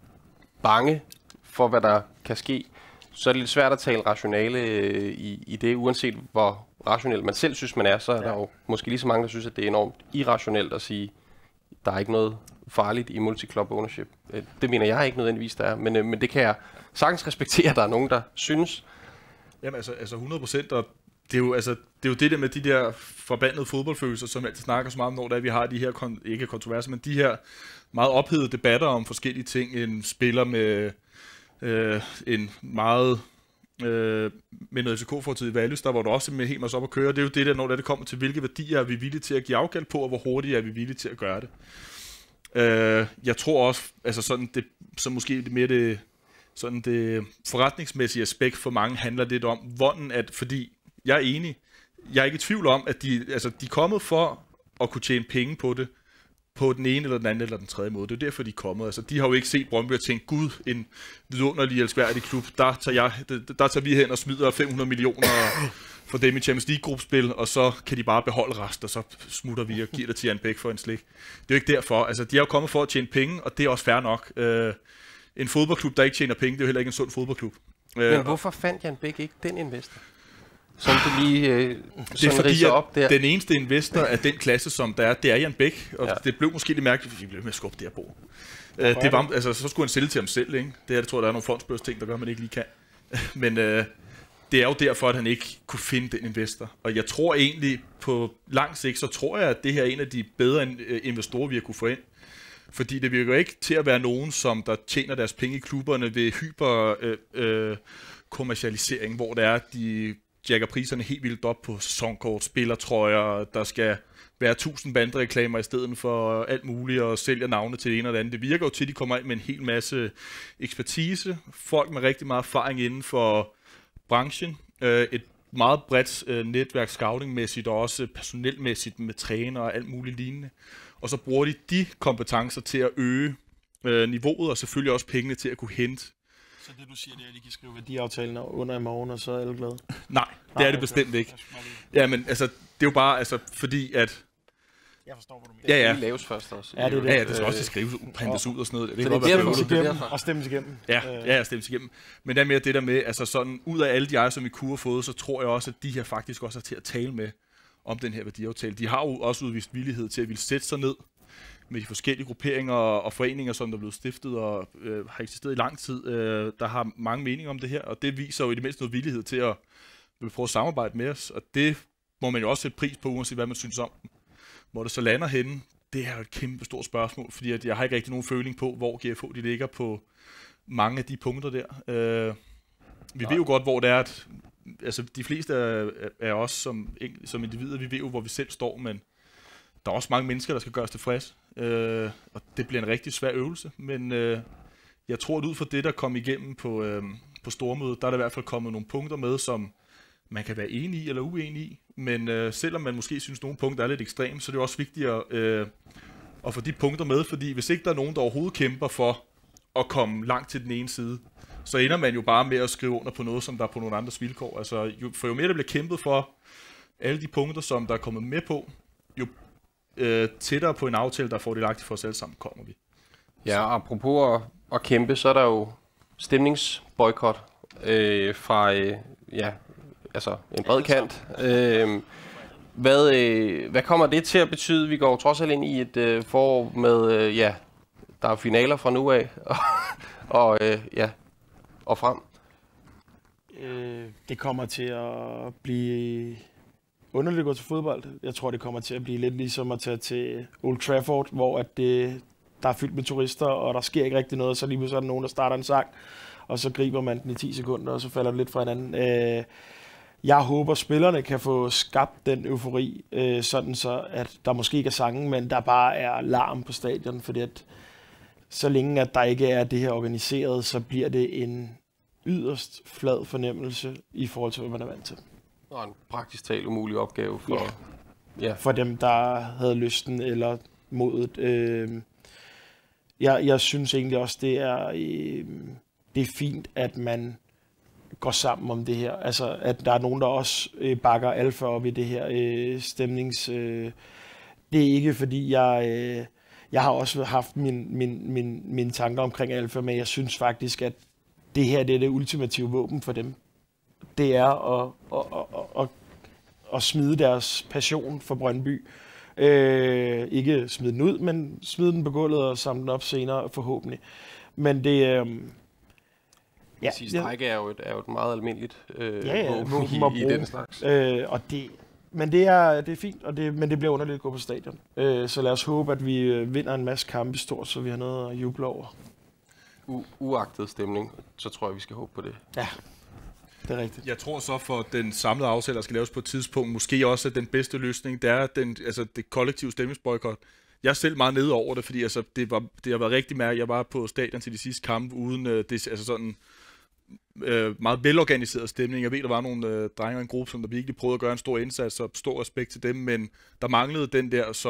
bange for, hvad der kan ske, så er det lidt svært at tale rationale øh, i, i det, uanset hvor rationelt man selv synes, man er. Så er ja. der jo måske lige så mange, der synes, at det er enormt irrationelt at sige, der er ikke noget farligt i multi-club ownership. Det mener jeg ikke nødvendigvis, der er, men, øh, men det kan jeg sagtens respektere, at der er nogen, der synes. Jamen altså, altså hundrede procent, og det er, jo, altså, det er jo det der med de der forbandede fodboldfølelser, som jeg altid snakker så meget om, når der, vi har de her, kon- ikke kontroverser, men de her meget ophedede debatter om forskellige ting. En spiller med øh, en meget øh, med noget F C K-fortid i Valus, der var der også med helt masse op at køre. Det er jo det der, når det kommer til, hvilke værdier er vi villige til at give afkald på, og hvor hurtigt er vi villige til at gøre det. Øh, jeg tror også, altså sådan det, så måske det mere det sådan det forretningsmæssige aspekt for mange handler lidt om, hvordan at, fordi jeg er enig, jeg er ikke i tvivl om, at de, altså, de er kommet for at kunne tjene penge på det, på den ene eller den anden eller den tredje måde. Det er derfor, de er kommet. Altså, de har jo ikke set Brøndby og tænkt, gud, en vidunderlig, elskværdig klub. Der tager, jeg, der tager vi hen og smider fem hundrede millioner for dem i Champions League-gruppespil, og så kan de bare beholde rest, og så smutter vi og giver det til Jan Bæk for en slik. Det er jo ikke derfor. Altså, de er jo kommet for at tjene penge, og det er også fair nok. Øh, en fodboldklub, der ikke tjener penge, det er jo heller ikke en sund fodboldklub. Men hvorfor fandt Jan Bæk ikke den investor? Som du lige øh, det er fordi, op der. Den eneste investor af den klasse, som der er, det er Jan Bæk. Og ja. Det blev måske lidt mærkeligt, fordi vi blev med at skubbe det her bord. Uh, det var, altså, så skulle han sælge til ham selv, ikke? Det her, det tror jeg, der er nogle fondsbørsting, der gør, at man ikke lige kan. Men uh, det er jo derfor, at han ikke kunne finde den investor. Og jeg tror egentlig, på lang sigt, så tror jeg, at det her er en af de bedre investorer, vi har kunne få ind. Fordi det virker ikke til at være nogen, som der tjener deres penge i klubberne ved hyper øh, øh, kommercialisering, hvor det er, at de jacker priserne helt vildt op på sæsonkort, spillertrøjer, der skal være tusind bandreklamer i stedet for alt muligt, og sælger navne til det ene og det andet. Det virker jo til, at de kommer ind med en hel masse ekspertise, folk med rigtig meget erfaring inden for branchen, et meget bredt netværk scoutingmæssigt, og også personelmæssigt med træner og alt muligt lignende. Og så bruger de de kompetencer til at øge niveauet, og selvfølgelig også pengene til at kunne hente. Så det du siger, det er, at de kan skrive værdiaftalen under i morgen, og så er alle glade? Nej, det Nej, er det bestemt ikke. Ja, men altså, det er jo bare, altså, fordi at... Jeg forstår, hvad du mener. Ja, ja. Det laves først også. Ja, det er det. Ja, ja, det skal også skrives, printes ud og sådan noget. Det, det er derfor, og stemmes igennem. Ja, ja, stemmes igennem. Men det er mere det der med, altså sådan, ud af alle de ejere, som vi kunne have fået, så tror jeg også, at de her faktisk også er til at tale med om den her værdiaftale. De har jo også udvist villighed til at ville sætte sig ned med de forskellige grupperinger og foreninger, som der er blevet stiftet og øh, har eksisteret i lang tid, øh, der har mange meninger om det her, og det viser jo i det mindste noget villighed til at vil prøve at samarbejde med os, og det må man jo også sætte pris på, uanset hvad man synes om dem. Hvor det så lander henne, det er jo et kæmpe stort spørgsmål, fordi at jeg har ikke rigtig nogen føling på, hvor G F H de ligger på mange af de punkter der. Øh, vi Nej. ved jo godt, hvor det er, at altså, de fleste af, af os som, som individer, vi ved jo, hvor vi selv står, men der er også mange mennesker, der skal gøres tilfreds, øh, og det bliver en rigtig svær øvelse, men øh, jeg tror, at ud fra det, der kom igennem på, øh, på stormødet, der er der i hvert fald kommet nogle punkter med, som man kan være enig i eller uenig i, men øh, selvom man måske synes, at nogle punkter er lidt ekstreme, så er det også vigtigt at, øh, at få de punkter med, fordi hvis ikke der er nogen, der overhovedet kæmper for at komme langt til den ene side, så ender man jo bare med at skrive under på noget, som der er på nogle andres vilkår. Altså, jo, for jo mere der bliver kæmpet for alle de punkter, som der er kommet med på, jo øh, tættere på en aftale, der er fordelagtigt for os alle sammen, kommer vi. Ja, apropos at, at kæmpe, så er der jo stemningsboykot øh, fra øh, ja, altså en bred kant. Øh, hvad, øh, hvad kommer det til at betyde? Vi går trods alt ind i et øh, forår med, øh, ja, der er finaler fra nu af, og, og øh, ja, og frem. Øh, det kommer til at blive underligt at gå til fodbold. Jeg tror, det kommer til at blive lidt ligesom at tage til Old Trafford, hvor at det, der er fyldt med turister, og der sker ikke rigtig noget, så lige pludselig er der nogen, der starter en sang, og så griber man den i ti sekunder, og så falder det lidt fra hinanden. Øh, jeg håber, spillerne kan få skabt den eufori, øh, sådan så, at der måske ikke er sange, men der bare er larm på stadion, fordi at så længe at der ikke er det her organiseret, så bliver det en yderst flad fornemmelse i forhold til, hvad man er vant til. Og en praktisk talt umulig opgave for, ja. Ja. For dem, der havde lysten eller modet. Øh, jeg, jeg synes egentlig også, det er, øh, det er fint, at man går sammen om det her. Altså, at der er nogen, der også øh, bakker alfa op i det her øh, stemnings... Øh, det er ikke, fordi jeg... Øh, jeg har også haft min, min, min, mine tanker omkring alfa, men jeg synes faktisk, at det her det er det ultimative våben for dem. Det er at, at, at, at, at smide deres passion for Brøndby. Øh, ikke smide den ud, men smide den på gulvet og samle den op senere forhåbentlig. Men det... Øh, ja, sidste række er jo et, er jo et meget almindeligt øh, ja, ja, våben i, i den slags. Øh, og det, men det er, det er fint, og det, men det bliver underligt at gå på stadion. Øh, så lad os håbe, at vi vinder en masse kampe stort, så vi har noget at juble over. U- uagtet stemning, så tror jeg, vi skal håbe på det. Ja, det er rigtigt. Jeg tror så for den samlede aftale, der skal laves på et tidspunkt, måske også at den bedste løsning, det er den, altså det kollektive stemningsboykot. Jeg er selv meget nede over det, fordi altså, det, var, det har været rigtig mærkeligt. Jeg var på stadion til de sidste kampe, uden øh, det, altså sådan øh, meget velorganiseret stemning. Jeg ved, der var nogle øh, drenge og en gruppe, som der virkelig prøvede at gøre en stor indsats, og stor respekt til dem, men der manglede den der, som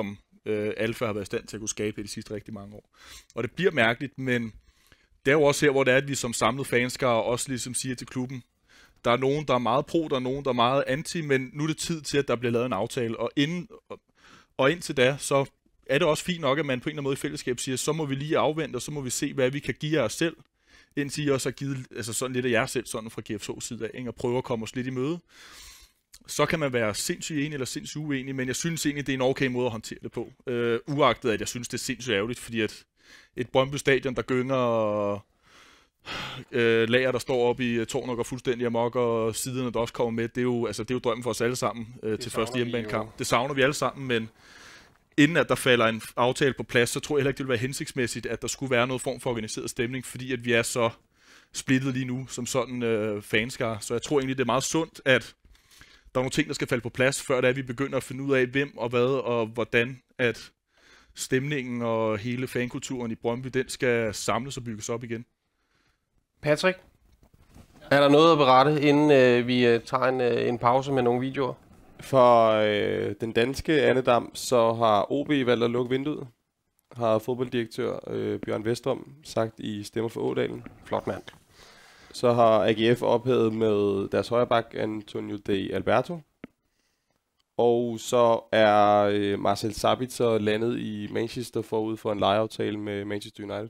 øh, Alfa har været i stand til at kunne skabe i de sidste rigtig mange år. Og det bliver mærkeligt, men det er jo også her, hvor det er, at vi som samlet fanskare også ligesom siger til klubben, der er nogen, der er meget pro, der er nogen, der er meget anti, men nu er det tid til, at der bliver lavet en aftale. Og, inden, og indtil da, så er det også fint nok, at man på en eller anden måde i fællesskab siger, så må vi lige afvente, og så må vi se, hvad vi kan give af os selv, indtil I også har givet altså sådan lidt af jer selv, sådan fra G F H's side af, ikke? Og prøve at komme os lidt i møde. Så kan man være sindssygt enig eller sindssygt uenig, men jeg synes egentlig, det er en okay måde at håndtere det på. Øh, uagtet, at jeg synes, det er sindssygt ærgerligt, fordi at et Brøndby Stadion, der gynger, og øh, lager, der står oppe i tårnet og går fuldstændig amok, og siderne, der også kommer med, det er jo, altså, det er jo drømmen for os alle sammen øh, til første hjemmebanekamp. Det savner vi alle sammen, men inden at der falder en aftale på plads, så tror jeg heller ikke, det vil være hensigtsmæssigt, at der skulle være noget form for organiseret stemning, fordi at vi er så splittet lige nu som sådan øh, fanskare. Så jeg tror egentlig, det er meget sundt, at der er nogle ting, der skal falde på plads, før det er, at vi begynder at finde ud af, hvem og hvad og hvordan, at stemningen og hele fankulturen i Brøndby, den skal samles og bygges op igen. Patrick, er der noget at berette, inden øh, vi øh, tager en, øh, en pause med nogle videoer? For øh, den danske andedam, så har O B valgt at lukke vinduet, har fodbolddirektør øh, Bjørn Vestrøm sagt i Stemmer for Ådalen. Flot mand. Så har A G F ophævet med deres højreback Antonio De Alberto. Og så er øh, Marcel Sabitzer landet i Manchester forud for en lejeaftale med Manchester United.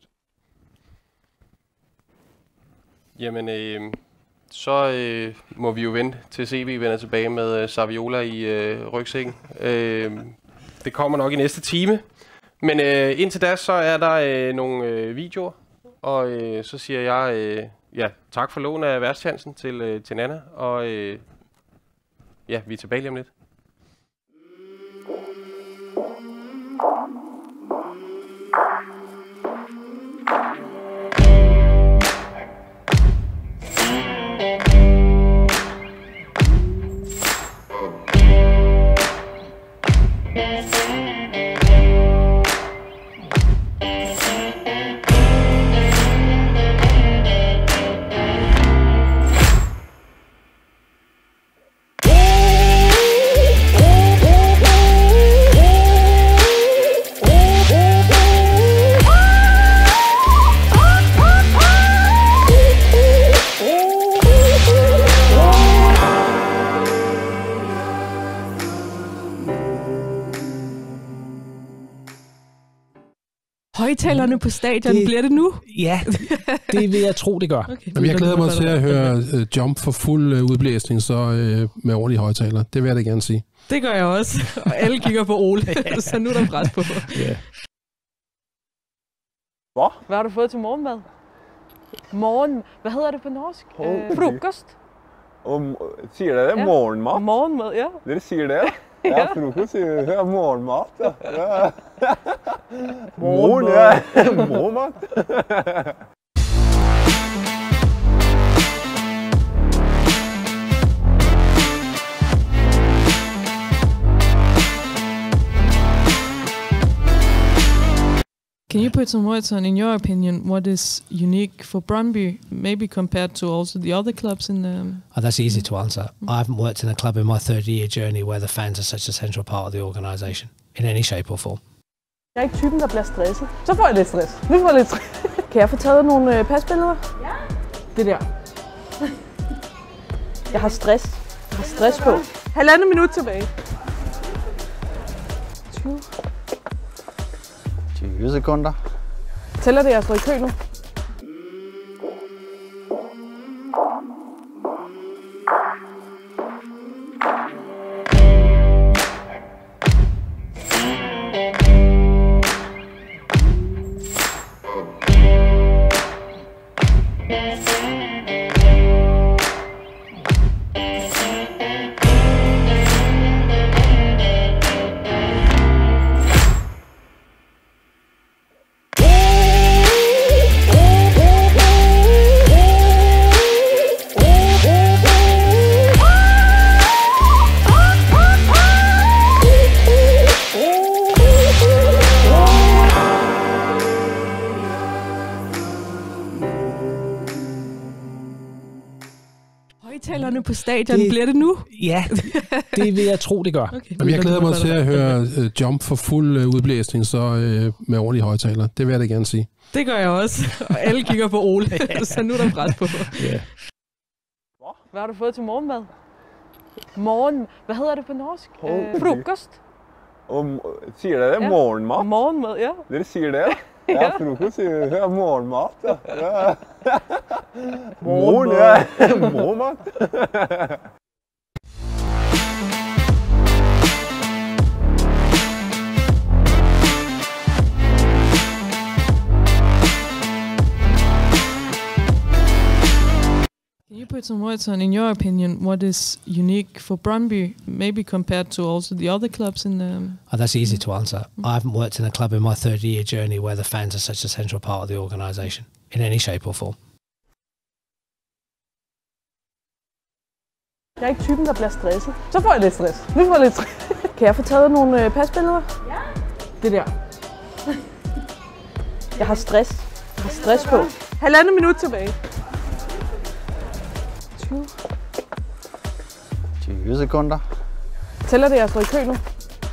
Jamen, øh, så øh, må vi jo vente til C B vender tilbage med øh, Saviola i øh, rygsækken. Øh, det kommer nok i næste time. Men øh, indtil da, så er der øh, nogle øh, videoer. Og øh, så siger jeg øh, ja, tak for lån af værtschancen til, øh, til Nana. Og øh, ja, vi er tilbage lige om lidt. Højtalerne på stadion, det, bliver det nu? Ja, det vil jeg tro, det gør. Okay. Jamen, jeg glæder mig til at høre uh, Jump for fuld uh, udblæsning, så uh, med ordentlige højtaler. Det vil jeg da gerne sige. Det gør jeg også, og alle kigger på Ole, så nu er der pres på. Yeah. Hvad? Hvad har du fået til morgenmad? Morgen... Hvad hedder det på norsk? Øh, frokost. Og siger det det? Ja. Morgenmat? Morgenmad, ja. Det siger det? Ja, frokost siger det. Ja, morgenmat. Ja. Morgen, ja. Morgenmat. Can you put some words on, in your opinion, what is unique for Brøndby, maybe compared to also the other clubs in the... Oh, that's easy to answer. I haven't worked in a club in my thirty-year journey where the fans are such a central part of the organisation, in any shape or form. Jeg er ikke typen, der bliver stresset. Så får jeg lidt stress. Nu får jeg lidt stress. Kan jeg få taget nogle øh, pasbilleder? Ja. Det der. Jeg har stress. Jeg har stress på. Halvandet minut tilbage. tyve. tyve sekunder. Tæller det, jeg står i kø nu? Højtalerne på stadion, det, bliver det nu? Ja, det vil jeg tro, det gør. Okay. Jamen, jeg glæder mig til at høre uh, Jump for fuld uh, udblæsning, så uh, med ordentlige højtaler. Det vil jeg da gerne sige. Det gør jeg også. Og alle kigger på Ole, så nu er der pres på. Ja. Hvad har du fået til morgenmad? Morgen... Hvad hedder det på norsk? Oh, øh, frokost? Og siger det det? Ja. Morgenmat? Morgenmad, ja. Dere siger det? Ja, ja. Frokost siger det. Ja, morgenmat. Ja. Morgen, ja. Morgenmat. Can you put some words on, in your opinion, what is unique for Brøndby, maybe compared to also the other clubs in the... Oh, that's easy to answer. I haven't worked in a club in my thirty-year journey where the fans are such a central part of the organisation, in any shape or form. Jeg er ikke typen, der bliver stresset. Så får jeg lidt stress. Nu får jeg lidt stress. Kan jeg få taget nogle øh, pasbilleder? Ja. Det der. Jeg har stress. Jeg har stress på. Halvandet minut tilbage. tyve. tyve sekunder. Tæller det, jeg står i kø nu?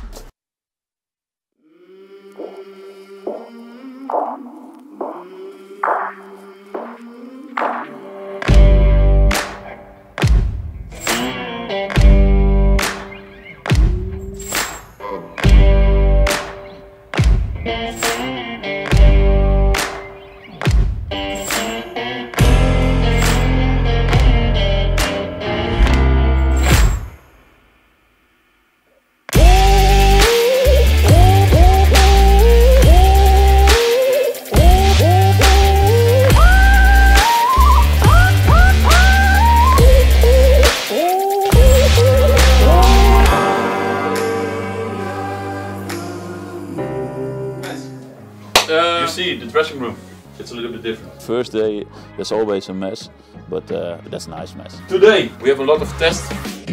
Dressing room, it's a little bit different. First day, there's always a mess, but uh, that's a nice mess. Today, we have a lot of tests.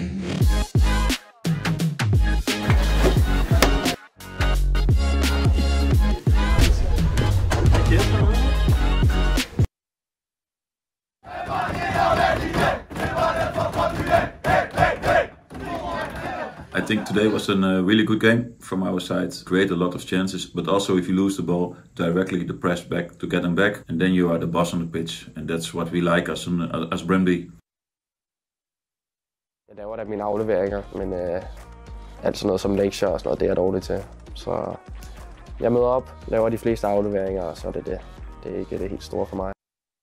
I think today was a uh, really good game from our side. Create a lot of chances, but also if you lose the ball, directly the press back to get them back, and then you are the boss on the pitch, and that's what we like as an, as Brøndby. Jeg laver da mine afleveringer, men øh, alt sådan noget som lektier og sådan noget, det er jeg dårlig til. Så jeg møder op, laver de fleste afleveringer, og så er det det. Det er ikke det helt store for mig.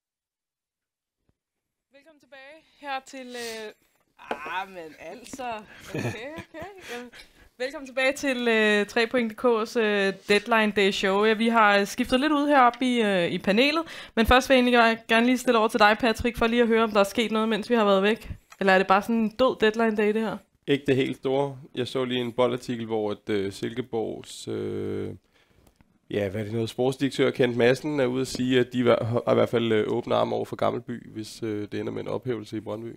Velkommen tilbage her til... Øh Ah, men altså... Okay, okay. Jamen, velkommen tilbage til øh, tre point punktum d k's øh, Deadline Day Show. Ja, vi har skiftet lidt ud heroppe i, øh, i panelet, men først vil jeg egentlig gerne lige stille over til dig, Patrick, for lige at høre, om der er sket noget, mens vi har været væk. Eller er det bare sådan en død Deadline Day, det her? Ikke det helt store. Jeg så lige en boldartikel, hvor et, øh, Silkeborgs... Øh, ja, hvad er det noget? Sportsdirektør Kent Madsen er ude at sige, at de har i hvert fald øh, åbne arme over for Gammelby, hvis øh, det ender med en ophævelse i Brøndby.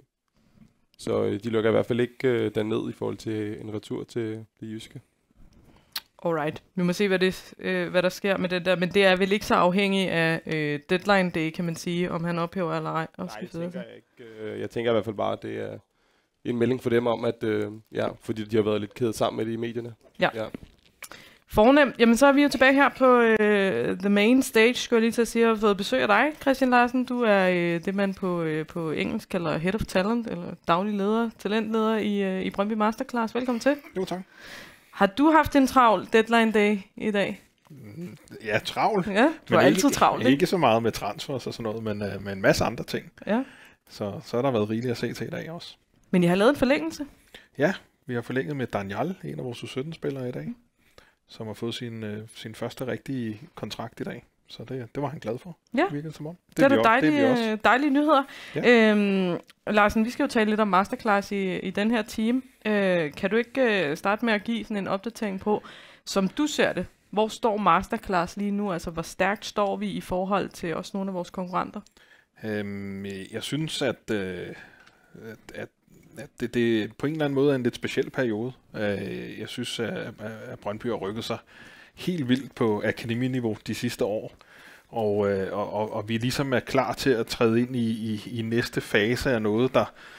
Så øh, de lukker i hvert fald ikke øh, derned i forhold til en retur til det jyske. Alright. Vi må se, hvad, det, øh, hvad der sker med det der. Men det er vel ikke så afhængigt af øh, deadline day, kan man sige, om han ophæver eller ej. Nej, det tænker jeg ikke. Øh, jeg tænker i hvert fald bare, at det er en melding for dem om, at øh, ja, fordi de har været lidt kædet sammen med det i medierne. Ja. ja. Fornemt. Jamen, så er vi jo tilbage her på øh, The Main Stage, skulle jeg lige til at sige. Jeg har fået besøg af dig, Christian Larsen. Du er øh, det, man på, øh, på engelsk kalder Head of Talent, eller daglig leder, talentleder i, øh, i Brøndby Masterclass. Velkommen til. Jo, tak. Har du haft en travl deadline day i dag? Ja, travl. Ja, du er altid travl, ikke? Ikke så meget med transfers og sådan noget, men øh, med en masse andre ting. Ja. Så, så har der været rigeligt at se til i dag også. Men I har lavet en forlængelse? Ja, vi har forlænget med Daniel, en af vores U sytten-spillere i dag, som har fået sin, øh, sin første rigtige kontrakt i dag. Så det, det var han glad for. Ja, det, som om. det, det er da dejlige, dejlige, dejlige nyheder. Ja. Øhm, Larsen, vi skal jo tale lidt om Masterclass i, i den her team. Øh, kan du ikke øh, starte med at give sådan en opdatering på, som du ser det, hvor står Masterclass lige nu? Altså, hvor stærkt står vi i forhold til også nogle af vores konkurrenter? Øhm, jeg synes, at, øh, at, at at det, det på en eller anden måde er en lidt speciel periode. Jeg synes, at, at Brøndby har rykket sig helt vildt på akademiniveau de sidste år. Og, og, og vi ligesom er klar til at træde ind i, i, i næste fase af noget, der,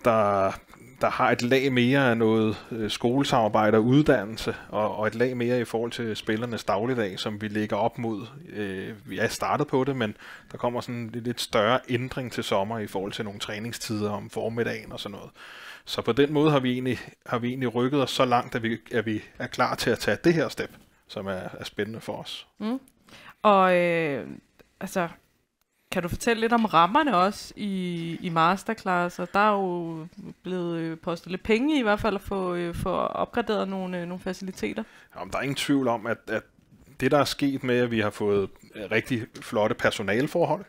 der, der har et lag mere af noget øh, skolesamarbejde og uddannelse, og, og et lag mere i forhold til spillernes dagligdag, som vi lægger op mod. Øh, vi er startet på det, men der kommer sådan en lidt større ændring til sommer i forhold til nogle træningstider om formiddagen og sådan noget. Så på den måde har vi egentlig, har vi egentlig rykket os så langt, at vi, at vi er klar til at tage det her step, som er, er spændende for os. Mm. Og øh, altså, kan du fortælle lidt om rammerne også i, i masterclass? Og der er jo blevet postet lidt penge i hvert fald at få, øh, få opgraderet nogle, øh, nogle faciliteter. Jamen, der er ingen tvivl om, at, at det der er sket med, at vi har fået rigtig flotte personalforhold,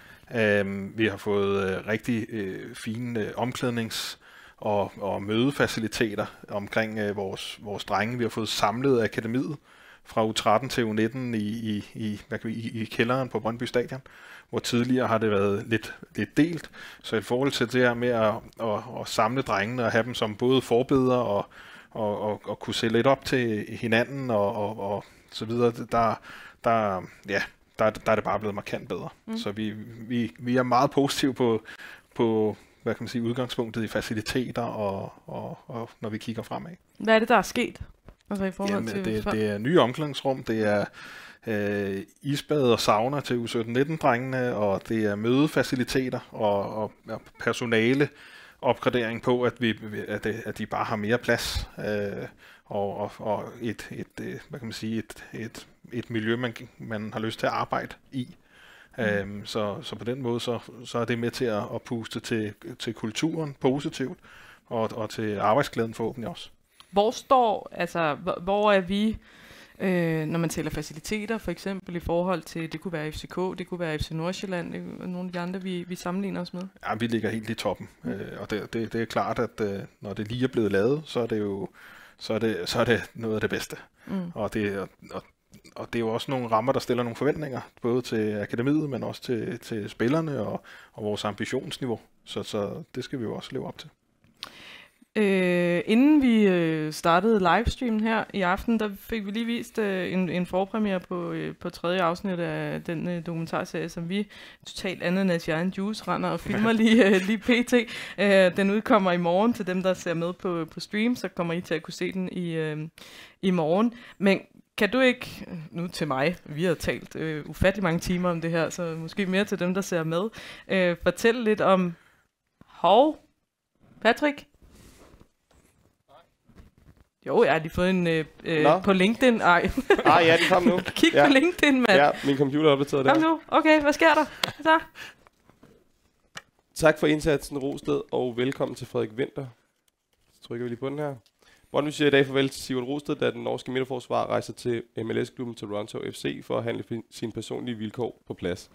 øh, vi har fået øh, rigtig øh, fine øh, omklædnings- og, og mødefaciliteter omkring øh, vores, vores drenge. Vi har fået samlet akademiet fra U tretten til U nitten i, i, i, hvad kan vi, i, i kælderen på Brøndby Stadion, hvor tidligere har det været lidt, lidt delt. Så i forhold til det her med at, at, at samle drengene og have dem som både forbedere og, og, og, og kunne se lidt op til hinanden og, og, og så videre, der, der, ja, der, der er det bare blevet markant bedre. Mm. Så vi, vi, vi er meget positive på, på hvad kan man sige, udgangspunktet i faciliteter og, og, og når vi kigger fremad. Hvad er det, der er sket? Altså i forhold Jamen, til det, det er nye omklædningsrum, det er øh, isbad og sauna til U sytten nitten-drengene, og det er mødefaciliteter og, og, og personale opgradering på, at, vi, at, det, at de bare har mere plads øh, og, og, og et, et, hvad kan man sige, et, et, et miljø, man, man har lyst til at arbejde i. Mm. Øhm, så, så på den måde, så, så er det med til at, at puste til, til kulturen positivt, og, og til arbejdsglæden forhåbentlig også. Hvor står, altså, hvor, hvor er vi, øh, når man tæller faciliteter, for eksempel i forhold til, det kunne være F C K, det kunne være F C Nordsjælland, det er nogle af de andre, vi, vi sammenligner os med? Ja, vi ligger helt i toppen, mm. øh, og det, det, det er klart, at øh, når det lige er blevet lavet, så er det jo så er det, så er det noget af det bedste. Mm. Og, det, og, og, og det er jo også nogle rammer, der stiller nogle forventninger, både til akademiet, men også til, til spillerne og, og vores ambitionsniveau. Så, så det skal vi jo også leve op til. Øh, inden vi øh, startede livestreamen her i aften, der fik vi lige vist øh, en, en forpremiere på, øh, på tredje afsnit af den øh, dokumentarserie, som vi totalt andet end at jeg en juice render og filmer lige, øh, lige pt. Øh, den udkommer i morgen til dem, der ser med på, på stream, så kommer I til at kunne se den i, øh, i morgen. Men kan du ikke, nu til mig, vi har talt øh, ufattelig mange timer om det her, så måske mere til dem, der ser med, øh, fortælle lidt om, hov, Patrick? Jo, jeg har lige fået en øh, øh, på LinkedIn. Ej. Ah, ja, det kom nu. Kig ja. på LinkedIn, mand. Ja, min computer er opdateret der. Kom nu. Okay, hvad sker der? Så. Tak for indsatsen, Rosted, og velkommen til Frederik Winther. Så trykker vi lige på den her. Brøndby siger i dag farvel til Sivert Rosted, da den norske midterforsvar rejser til M L S-klubben Toronto F C for at handle sine personlige vilkår på plads.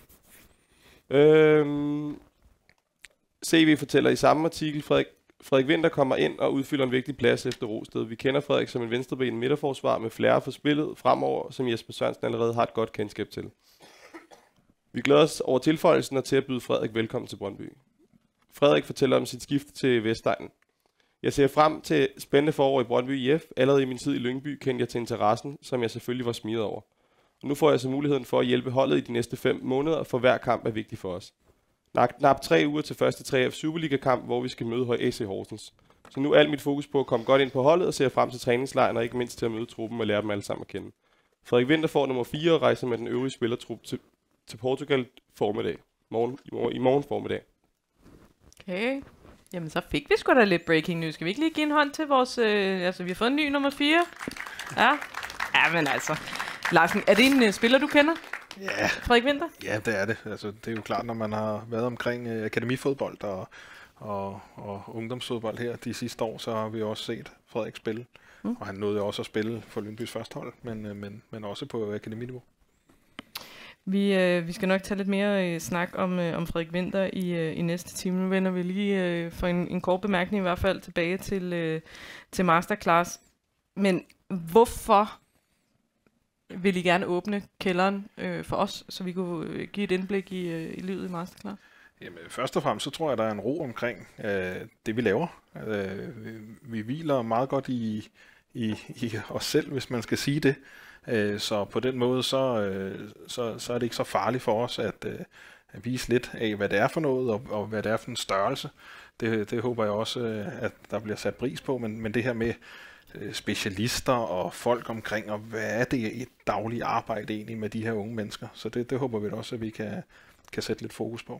Øhm, C V fortæller i samme artikel, Frederik Frederik Winther kommer ind og udfylder en vigtig plads efter Rosted. Vi kender Frederik som en venstreben midterforsvar med flere for spillet fremover, som Jesper Sørensen allerede har et godt kendskab til. Vi glæder os over tilføjelsen og til at byde Frederik velkommen til Brøndby. Frederik fortæller om sit skift til Vestegnen. Jeg ser frem til spændende forår i Brøndby I F. Allerede i min tid i Lyngby kendte jeg til interessen, som jeg selvfølgelig var smidt over. Og nu får jeg så muligheden for at hjælpe holdet i de næste fem måneder, for hver kamp er vigtig for os. Knap tre uger til første tre F Superliga-kamp, hvor vi skal møde A C Horsens. Så nu er alt mit fokus på at komme godt ind på holdet og ser frem til træningslejren, og ikke mindst til at møde truppen og lære dem alle sammen at kende. Frederik Winther får nummer fire og rejser med den øvrige spillertrup til, til Portugal formiddag. Morgen, i, morgen, I morgen formiddag. Okay. Jamen, så fik vi sgu da lidt breaking news. Skal vi ikke lige give en hånd til vores... Øh, altså, vi har fået en ny nummer fire. Ja. Ja, men altså... Larsen, er det en uh, spiller, du kender? Ja. Frederik Winther? Ja, det er det. Altså, det er jo klart, når man har været omkring uh, akademifodbold og, og, og ungdomsfodbold her de sidste år, så har vi også set Frederik spille. Mm. Og han nåede også at spille for Lyngbys første hold, men, uh, men, men også på akademiniveau. Vi, øh, vi skal nok tage lidt mere øh, snak om, øh, om Frederik Winther i, øh, i næste time. Nu vender vi lige øh, for en, en kort bemærkning i hvert fald tilbage til, øh, til Masterclass. Men hvorfor vil I gerne åbne kælderen øh, for os, så vi kunne øh, give et indblik i, øh, i livet i Masterclass? Jamen, først og fremmest så tror jeg, der er en ro omkring øh, det, vi laver. Øh, vi, vi hviler meget godt i, i, i os selv, hvis man skal sige det. Øh, så på den måde, så, øh, så, så er det ikke så farligt for os, at, øh, vise lidt af, hvad det er for noget, og, og hvad det er for en størrelse. Det, det håber jeg også, at der bliver sat pris på, men, men det her med specialister og folk omkring, og hvad er det i et dagligt arbejde egentlig med de her unge mennesker? Så det, det håber vi også, at vi kan, kan sætte lidt fokus på.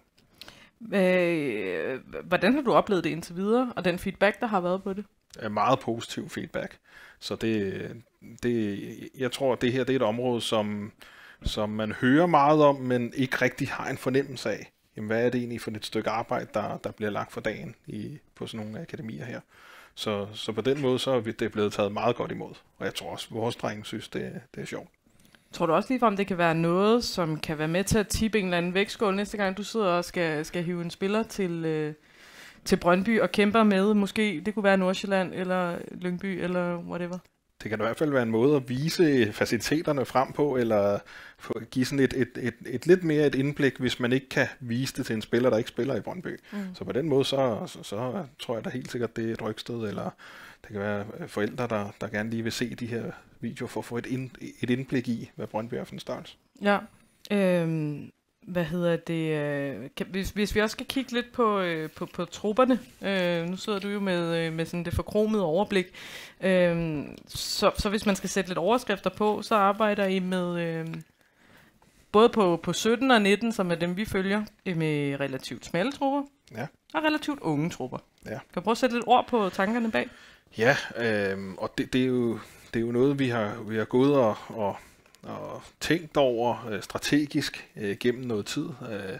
Øh, hvordan har du oplevet det indtil videre, og den feedback, der har været på det? Meget positiv feedback. Så det, det, jeg tror, at det her det er et område, som, som man hører meget om, men ikke rigtig har en fornemmelse af. Jamen, hvad er det egentlig for et stykke arbejde, der, der bliver lagt for dagen i, på sådan nogle akademier her? Så, så på den måde så er det blevet taget meget godt imod. Og jeg tror også, at vores drenge synes, det, det er sjovt. Tror du også ligefrem, det kan være noget, som kan være med til at tippe en eller anden vægtskål næste gang, du sidder og skal, skal hive en spiller til, øh, til Brøndby og kæmper med? Måske det kunne være Nordsjælland eller Lyngby eller whatever. Det kan i hvert fald være en måde at vise faciliteterne frem på, eller give sådan et, et, et, et lidt mere et indblik, hvis man ikke kan vise det til en spiller, der ikke spiller i Brøndby. Mm. Så på den måde, så, så, så tror jeg da helt sikkert, det er et rygsted, eller det kan være forældre, der, der gerne lige vil se de her videoer, for at få et, ind, et indblik i, hvad Brøndby er for en størrelse. Ja, øhm, hvad hedder det? Øh, kan, hvis, hvis vi også skal kigge lidt på, øh, på, på trupperne, øh, nu sidder du jo med, øh, med sådan det forkromede overblik, øh, så, så hvis man skal sætte lidt overskrifter på, så arbejder I med øh, både på, på sytten og nitten, som er dem vi følger, med relativt smalle trupper, ja, og relativt unge trupper. Ja. Kan du prøve at sætte lidt ord på tankerne bag? Ja, øh, og det, det, er jo, det er jo noget, vi har, vi har gået og, og, og tænkt over øh, strategisk øh, gennem noget tid. Øh,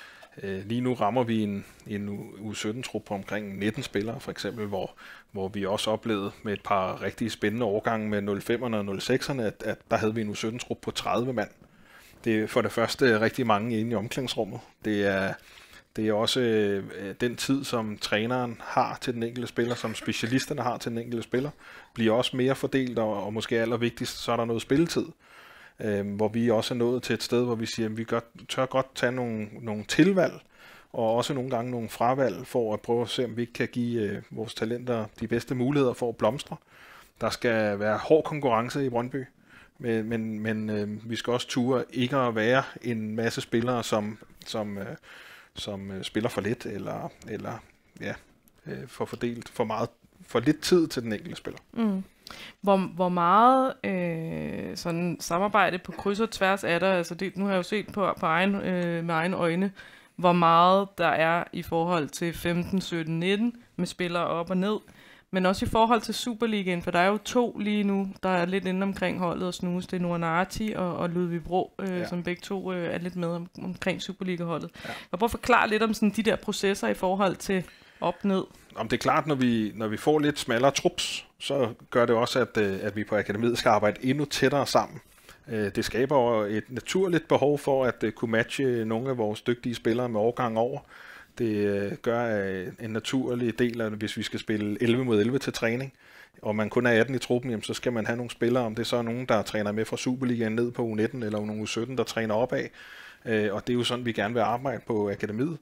øh, lige nu rammer vi en, en U sytten-trup på omkring nitten spillere, for eksempel, hvor, hvor vi også oplevede med et par rigtig spændende årgange med nul fem'erne og nul seks'erne, at, at der havde vi en U sytten-trup på tredive mand. Det er for det første rigtig mange inde i omklædningsrummet. Det er... Det er også øh, den tid, som træneren har til den enkelte spiller, som specialisterne har til den enkelte spiller, bliver også mere fordelt, og, og måske allervigtigst, så er der noget spilletid, øh, hvor vi også er nået til et sted, hvor vi siger, at vi gør, tør godt tage nogle, nogle tilvalg, og også nogle gange nogle fravalg, for at prøve at se, om vi ikke kan give øh, vores talenter de bedste muligheder for at blomstre. Der skal være hård konkurrence i Brøndby, men, men, men øh, vi skal også ture ikke at være en masse spillere, som... som øh, som øh, spiller for lidt, eller, eller ja, øh, får fordelt for meget, for lidt tid til den enkelte spiller. Mm. Hvor, hvor meget øh, sådan samarbejde på kryds og tværs er der, altså det, nu har jeg jo set på, på egen, øh, med egne øjne, hvor meget der er i forhold til femten, sytten, nitten med spillere op og ned, men også i forhold til Superligaen, for der er jo to lige nu, der er lidt inde omkring holdet og snus. Det er Nuanati og, og Ludvig Bro, øh, ja. som begge to øh, er lidt med om, omkring Superliga-holdet. Ja. Og prøv at forklare lidt om sådan de der processer i forhold til op-ned. Om det er klart, når vi, når vi får lidt smallere trups, så gør det også, at, at vi på akademiet skal arbejde endnu tættere sammen. Det skaber et naturligt behov for at kunne matche nogle af vores dygtige spillere med årgang over. Det gør en naturlig del af, hvis vi skal spille elleve mod elleve til træning, og man kun er atten i truppen, jamen, så skal man have nogle spillere, om det så er nogen, der træner med fra Superligaen ned på U nitten, eller nogle U sytten, der træner opad. Og det er jo sådan, vi gerne vil arbejde på akademiet.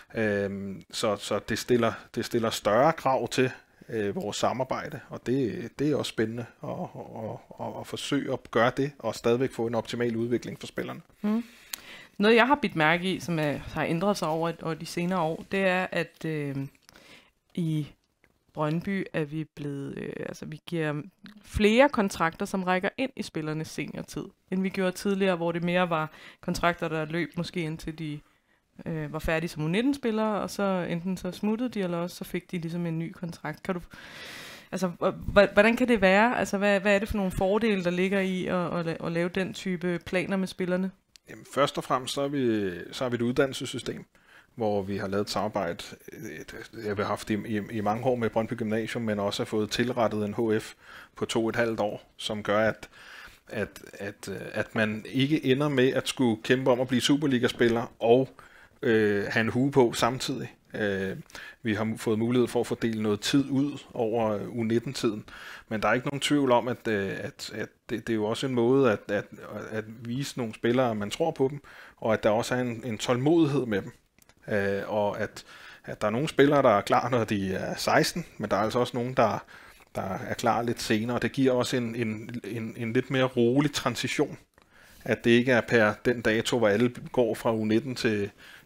Så, så det, stiller, det stiller større krav til vores samarbejde, og det, det er også spændende at, at, at, at forsøge at gøre det, og stadigvæk få en optimal udvikling for spillerne. Mm. Noget, jeg har bidt mærke i, som er, har ændret sig over, over de senere år, det er, at øh, i Brøndby er vi blevet, øh, altså vi giver flere kontrakter, som rækker ind i spillernes seniortid, end vi gjorde tidligere, hvor det mere var kontrakter, der løb måske indtil de øh, var færdige som U nitten-spillere, og så enten så smuttede de, eller også så fik de ligesom en ny kontrakt. Kan du, altså, hvordan kan det være? Altså, hvad, hvad er det for nogle fordele, der ligger i at, at, at lave den type planer med spillerne? Jamen, først og fremmest så har vi, så har vi et uddannelsessystem, hvor vi har lavet et samarbejde, jeg har haft i, i, i mange år med Brøndby Gymnasium, men også har fået tilrettet en H F på to og et halvt år, som gør, at, at, at, at man ikke ender med at skulle kæmpe om at blive Superliga-spiller og øh, have en hue på samtidig. Øh, vi har fået mulighed for at fordele noget tid ud over U nitten-tiden, men der er ikke nogen tvivl om, at, at, at det, det er jo også en måde at, at, at vise nogle spillere, at man tror på dem, og at der også er en, en tålmodighed med dem. Øh, og at, at der er nogle spillere, der er klar, når de er seksten, men der er altså også nogle, der, der er klar lidt senere. Det giver også en, en, en, en lidt mere rolig transition. At det ikke er per den dato, hvor alle går fra U nitten til,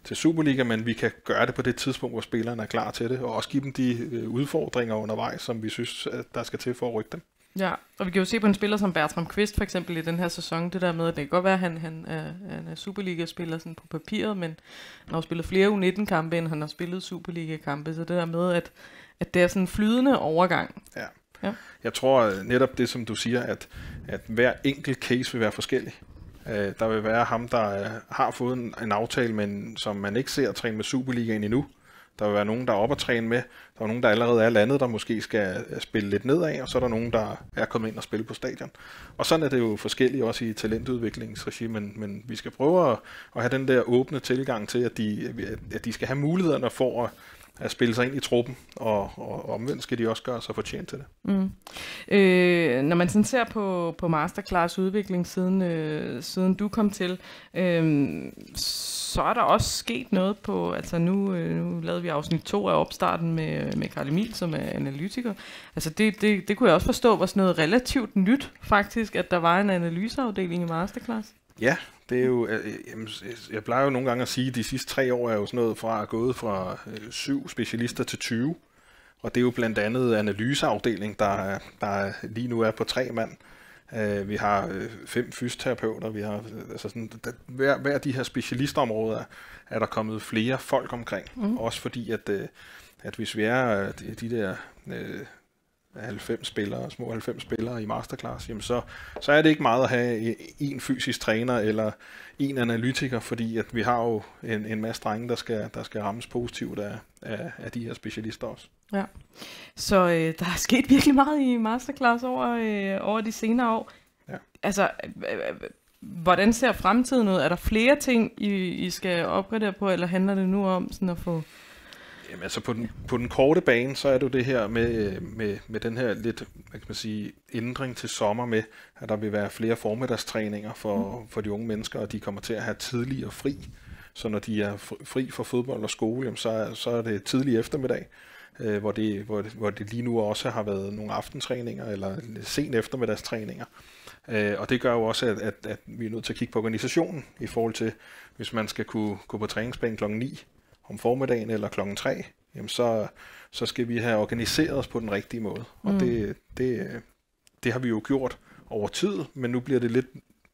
til Superliga, men vi kan gøre det på det tidspunkt, hvor spillerne er klar til det, og også give dem de øh, udfordringer undervejs, som vi synes, at der skal til for at rykke dem. Ja, og vi kan jo se på en spiller som Bertram Kvist for eksempel i den her sæson, det der med, at det kan godt være, at han, han, er, han er Superliga-spiller sådan på papiret, men han har jo spillet flere U nitten-kampe, end han har spillet Superliga-kampe, så det der med, at, at det er sådan en flydende overgang. Ja. Ja. Jeg tror netop det, som du siger, at, at hver enkelt case vil være forskellig. Uh, der vil være ham, der uh, har fået en, en aftale, men som man ikke ser træne med Superligaen endnu. Der vil være nogen, der er oppe at træne med. Der er nogen, der allerede er landet, der måske skal spille lidt nedad, og så er der nogen, der er kommet ind og spille på stadion. Og sådan er det jo forskelligt også i talentudviklingsregi, men, men vi skal prøve at, at have den der åbne tilgang til, at de, at de skal have mulighederne for at, at spille sig ind i truppen, og, og omvendt skal de også gøre sig fortjent til det. Mm. Øh, når man sådan ser på, på Masterclass udvikling siden, øh, siden du kom til, øh, så er der også sket noget på, altså nu, øh, nu lavede vi afsnit to af opstarten med, med Karl Emil, som er analytiker. Altså det, det, det kunne jeg også forstå var sådan noget relativt nyt faktisk, at der var en analyseafdeling i Masterclass. Ja, det er jo, jeg, jeg plejer jo nogle gange at sige, at de sidste tre år er jo sådan noget fra at gået fra øh, syv specialister til tyve. Og det er jo blandt andet analyseafdeling, der, der lige nu er på tre mand. Uh, vi har øh, fem fysioterapeuter, vi har altså sådan, der, hver, hver af de her specialistområder er der kommet flere folk omkring. Mm. Også fordi, at, øh, at hvis vi er de, de der øh, halvfems spillere, små halvfems spillere i Masterclass, jamen så, så er det ikke meget at have en fysisk træner eller en analytiker, fordi at vi har jo en, en masse drenge, der skal, der skal rammes positivt af, af, af de her specialister også. Ja, så øh, der er sket virkelig meget i Masterclass over, øh, over de senere år. Ja. Altså, øh, hvordan ser fremtiden ud? Er der flere ting, I, I skal opgradere på, eller handler det nu om sådan at få... Jamen, altså på den, på den korte bane, så er det jo det her med, med, med den her lidt, hvad kan man sige, ændring til sommer med, at der vil være flere formiddagstræninger for, mm. for de unge mennesker, og de kommer til at have tidligere fri. Så når de er fri for fodbold og skole, jamen, så, er, så er det tidlig eftermiddag, øh, hvor, det, hvor, det, hvor det lige nu også har været nogle aftentræninger eller sen eftermiddagstræninger. Øh, og det gør jo også, at, at, at vi er nødt til at kigge på organisationen i forhold til, hvis man skal kunne gå på træningsbanen klokken ni om formiddagen eller klokken tre, jamen så, så skal vi have organiseret os på den rigtige måde. Og mm. det, det, det har vi jo gjort over tid, men nu bliver det lidt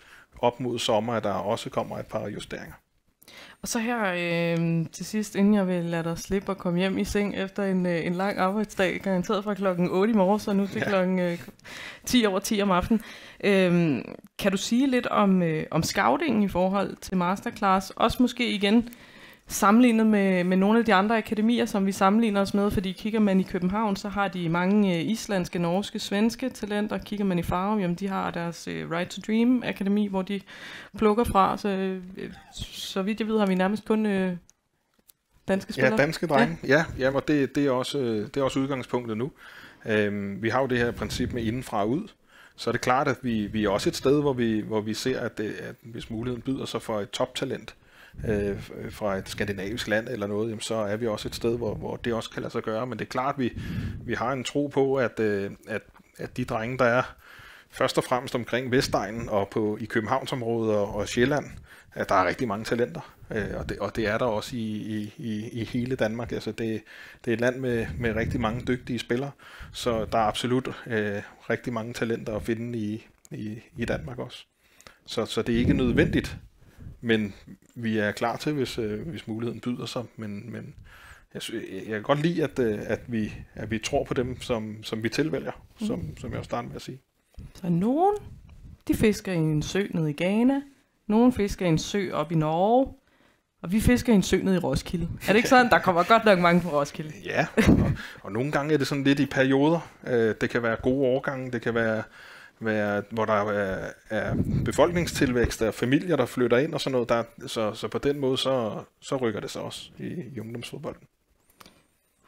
op mod sommer, at der også kommer et par justeringer. Og så her øh, til sidst, inden jeg vil lade dig slippe og komme hjem i seng efter en, øh, en lang arbejdsdag, garanteret fra klokken otte i morges og nu til ja. klokken øh, ti over ti om aftenen. Øh, kan du sige lidt om, øh, om scouting i forhold til Masterclass? Også måske igen sammenlignet med, med nogle af de andre akademier, som vi sammenligner os med, fordi kigger man i København, så har de mange øh, islandske, norske, svenske talenter. Kigger man i Farum, jamen de har deres øh, Right to Dream akademi, hvor de plukker fra. Så, øh, så vidt jeg ved, har vi nærmest kun øh, danske spillere. Ja, danske drenge. Ja, ja, ja og det, det, er også, det er også udgangspunktet nu. Øhm, vi har jo det her princip med indenfra og ud. Så er det klart, at vi, vi er også et sted, hvor vi, hvor vi ser, at, det, at hvis muligheden byder sig for et toptalent, Øh, fra et skandinavisk land eller noget, jamen, så er vi også et sted, hvor, hvor det også kan lade sig gøre. Men det er klart, at vi, vi har en tro på, at, øh, at, at de drenge, der er først og fremmest omkring Vestegnen og på, i Københavnsområdet og, og Sjælland, at der er rigtig mange talenter. Øh, og, det, og det er der også i, i, i, i hele Danmark. Altså det, det er et land med, med rigtig mange dygtige spillere, så der er absolut øh, rigtig mange talenter at finde i, i, i Danmark også. Så, så det er ikke nødvendigt, men vi er klar til, hvis, øh, hvis muligheden byder sig. Men, men jeg, jeg kan godt lide, at, at, vi, at vi tror på dem, som, som vi tilvælger, mm. som, som jeg startede med at sige. Så nogen, de fisker i en sø nede i Ghana, nogen fisker i en sø op i Norge, og vi fisker i en sø nede i Roskilde. Er det ikke sådan? Der kommer godt nok mange fra Roskilde. Ja, og, og nogle gange er det sådan lidt i perioder. Det kan være gode årgange, det kan være... Være, hvor der er, er befolkningstilvækst, der er familier, der flytter ind og sådan noget. Der, så, så på den måde, så, så rykker det sig også i, i ungdomsfodbolden.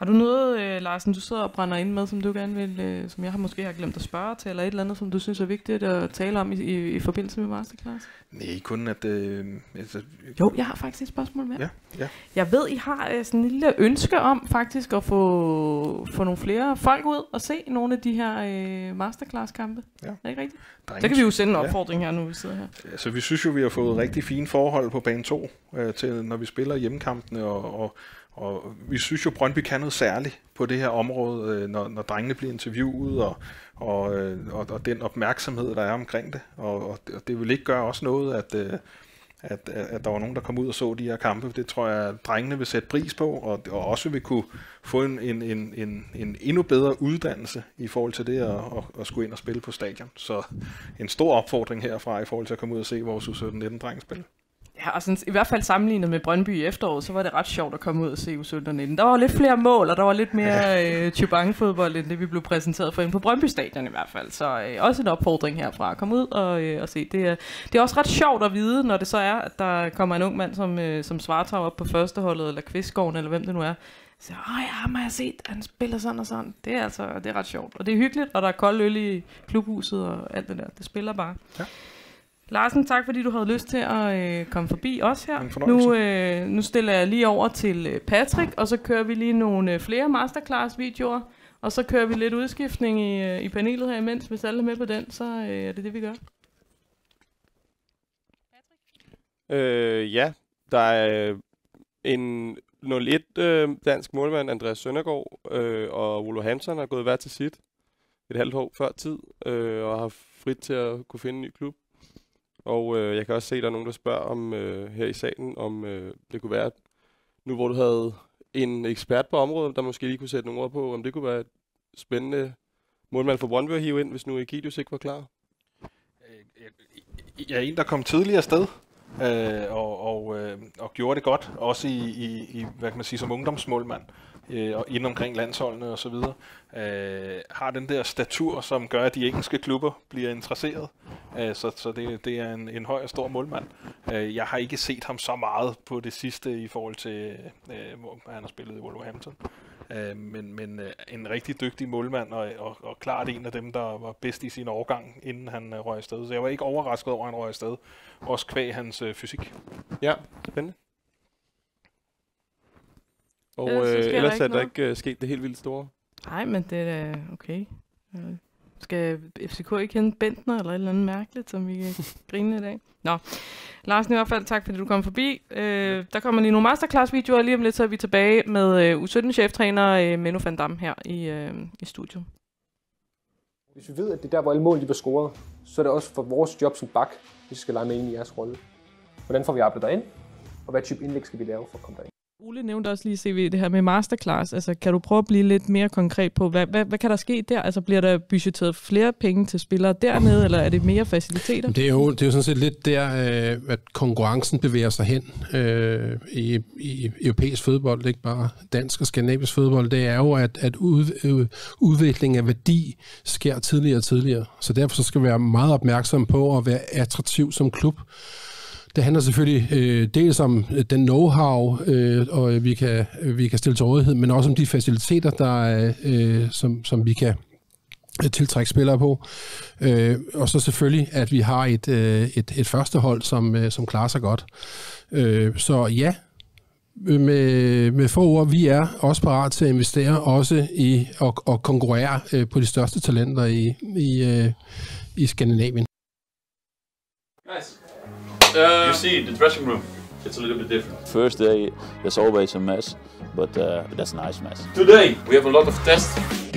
Har du noget, øh, Larsen, du sidder og brænder ind med, som du gerne vil, øh, som jeg har måske har glemt at spørge til, eller et eller andet, som du synes er vigtigt at tale om i, i, i forbindelse med masterclass? Nej, kun at... Øh, altså, jo, jeg har faktisk et spørgsmål mere. Ja, ja. Jeg ved, I har øh, sådan en lille ønske om faktisk at få, få nogle flere folk ud og se nogle af de her øh, masterclass-kampe. Ja. Er det ikke rigtigt? Så kan vi jo sende en opfordring ja. her, nu vi sidder her. Altså, vi synes jo, vi har fået rigtig fine forhold på bane to, øh, til, når vi spiller hjemmekampene, og, og Og vi synes jo, Brøndby kan noget særligt på det her område, når, når drengene bliver interviewet, og, og, og, og den opmærksomhed, der er omkring det. Og, og det vil ikke gøre også noget, at, at, at der var nogen, der kom ud og så de her kampe. Det tror jeg, at drengene vil sætte pris på, og, og også vil kunne få en, en, en, en, en endnu bedre uddannelse i forhold til det at, at, at skulle ind og spille på stadion. Så en stor opfordring herfra i forhold til at komme ud og se vores U sytten nitten drenge spille. Ja, og sådan, i hvert fald sammenlignet med Brøndby i efteråret, så var det ret sjovt at komme ud og se U sytten nitten. Der var lidt flere mål, og der var lidt mere øh, Chubang-fodbold, end det vi blev præsenteret for inde på Brøndby Stadion i hvert fald. Så øh, også en opfordring herfra at komme ud og, øh, og se. Det er, det er også ret sjovt at vide, når det så er, at der kommer en ung mand som, øh, som Svartov op på førsteholdet, eller Kvistgården, eller hvem det nu er. Så åh ja, ham har jeg set, han spiller sådan og sådan. Det er altså det er ret sjovt. Og det er hyggeligt, og der er kold øl i klubhuset og alt det der. Det spiller bare. Ja. Larsen, tak fordi du havde lyst til at øh, komme forbi os her. Nu, øh, nu stiller jeg lige over til øh, Patrick, og så kører vi lige nogle øh, flere masterclass-videoer, og så kører vi lidt udskiftning i, øh, i panelet her imens. Hvis alle er med på den, så øh, er det det, vi gør. Øh, ja, der er en nul et øh, dansk målmand, Andreas Søndergaard, øh, og Wolverhampton har gået hver til sit et halvt år før tid, øh, og har frit til at kunne finde en ny klub. Og øh, jeg kan også se, at der er nogen, der spørger om øh, her i salen, om øh, det kunne være, at nu hvor du havde en ekspert på området, der måske lige kunne sætte nogle ord på, om det kunne være et spændende målmand for Brøndby at hive ind, hvis nu Egidius ikke var klar. Jeg er en, der kom tidligere afsted, øh, og, og, øh, og gjorde det godt, også i, i, i hvad kan man sige, som ungdomsmålmand, øh, og inden omkring landsholdene og så videre. Øh, har den der statur, som gør, at de engelske klubber bliver interesseret. Øh, så så det, det er en, en høj og stor målmand. Øh, jeg har ikke set ham så meget på det sidste i forhold til, øh, hvor han har spillet i Wolverhampton. Øh, men men øh, en rigtig dygtig målmand, og, og, og klart en af dem, der var bedst i sin årgang, inden han øh, røg afsted. Så jeg var ikke overrasket over, at han røg afsted. Også kvæg hans øh, fysik. Ja, spændende. Og øh, ellers er der ikke uh, sket det helt vildt store. Nej, men det er okay. Skal F C K ikke hente Bentner eller et eller andet mærkeligt, som vi kan grine i dag? Nå, Larsen i hvert fald, tak fordi du kom forbi. Øh, der kommer lige nogle masterclass-videoer, lige om lidt, så er vi tilbage med uh, U sytten-cheftræner uh, Menno van Dam her i, uh, i studiet. Hvis vi ved, at det er der, hvor alle mål de bliver scoret, så er det også for vores job som bak, vi skal lege med ind i jeres rolle. Hvordan får vi arbejdet derind, og hvad type indlæg skal vi lave for at komme derind? Ole nævnte også lige, C V, det her med masterclass. Altså, kan du prøve at blive lidt mere konkret på, hvad, hvad, hvad kan der ske der? Altså, bliver der budgetteret flere penge til spillere dernede, eller er det mere faciliteter? Det er jo, det er jo sådan set lidt der, øh, at konkurrencen bevæger sig hen øh, i, i europæisk fodbold, ikke bare dansk og skandinavisk fodbold. Det er jo, at, at ud, øh, udvikling af værdi sker tidligere og tidligere. Så derfor så skal vi være meget opmærksom på at være attraktiv som klub. Det handler selvfølgelig øh, dels om den know-how, øh, og vi kan, vi kan stille til rådighed, men også om de faciliteter, der er, øh, som, som vi kan tiltrække spillere på. Øh, og så selvfølgelig, at vi har et, øh, et, et første hold, som, øh, som klarer sig godt. Øh, så ja, med, med få ord, vi er også parat til at investere også i at, at konkurrere øh, på de største talenter i, i, øh, i Skandinavien. Nice. Uh, you see, the dressing room, it's a little bit different. First day, there's always a mess, but uh, that's a nice mess. Today, we have a lot of tests.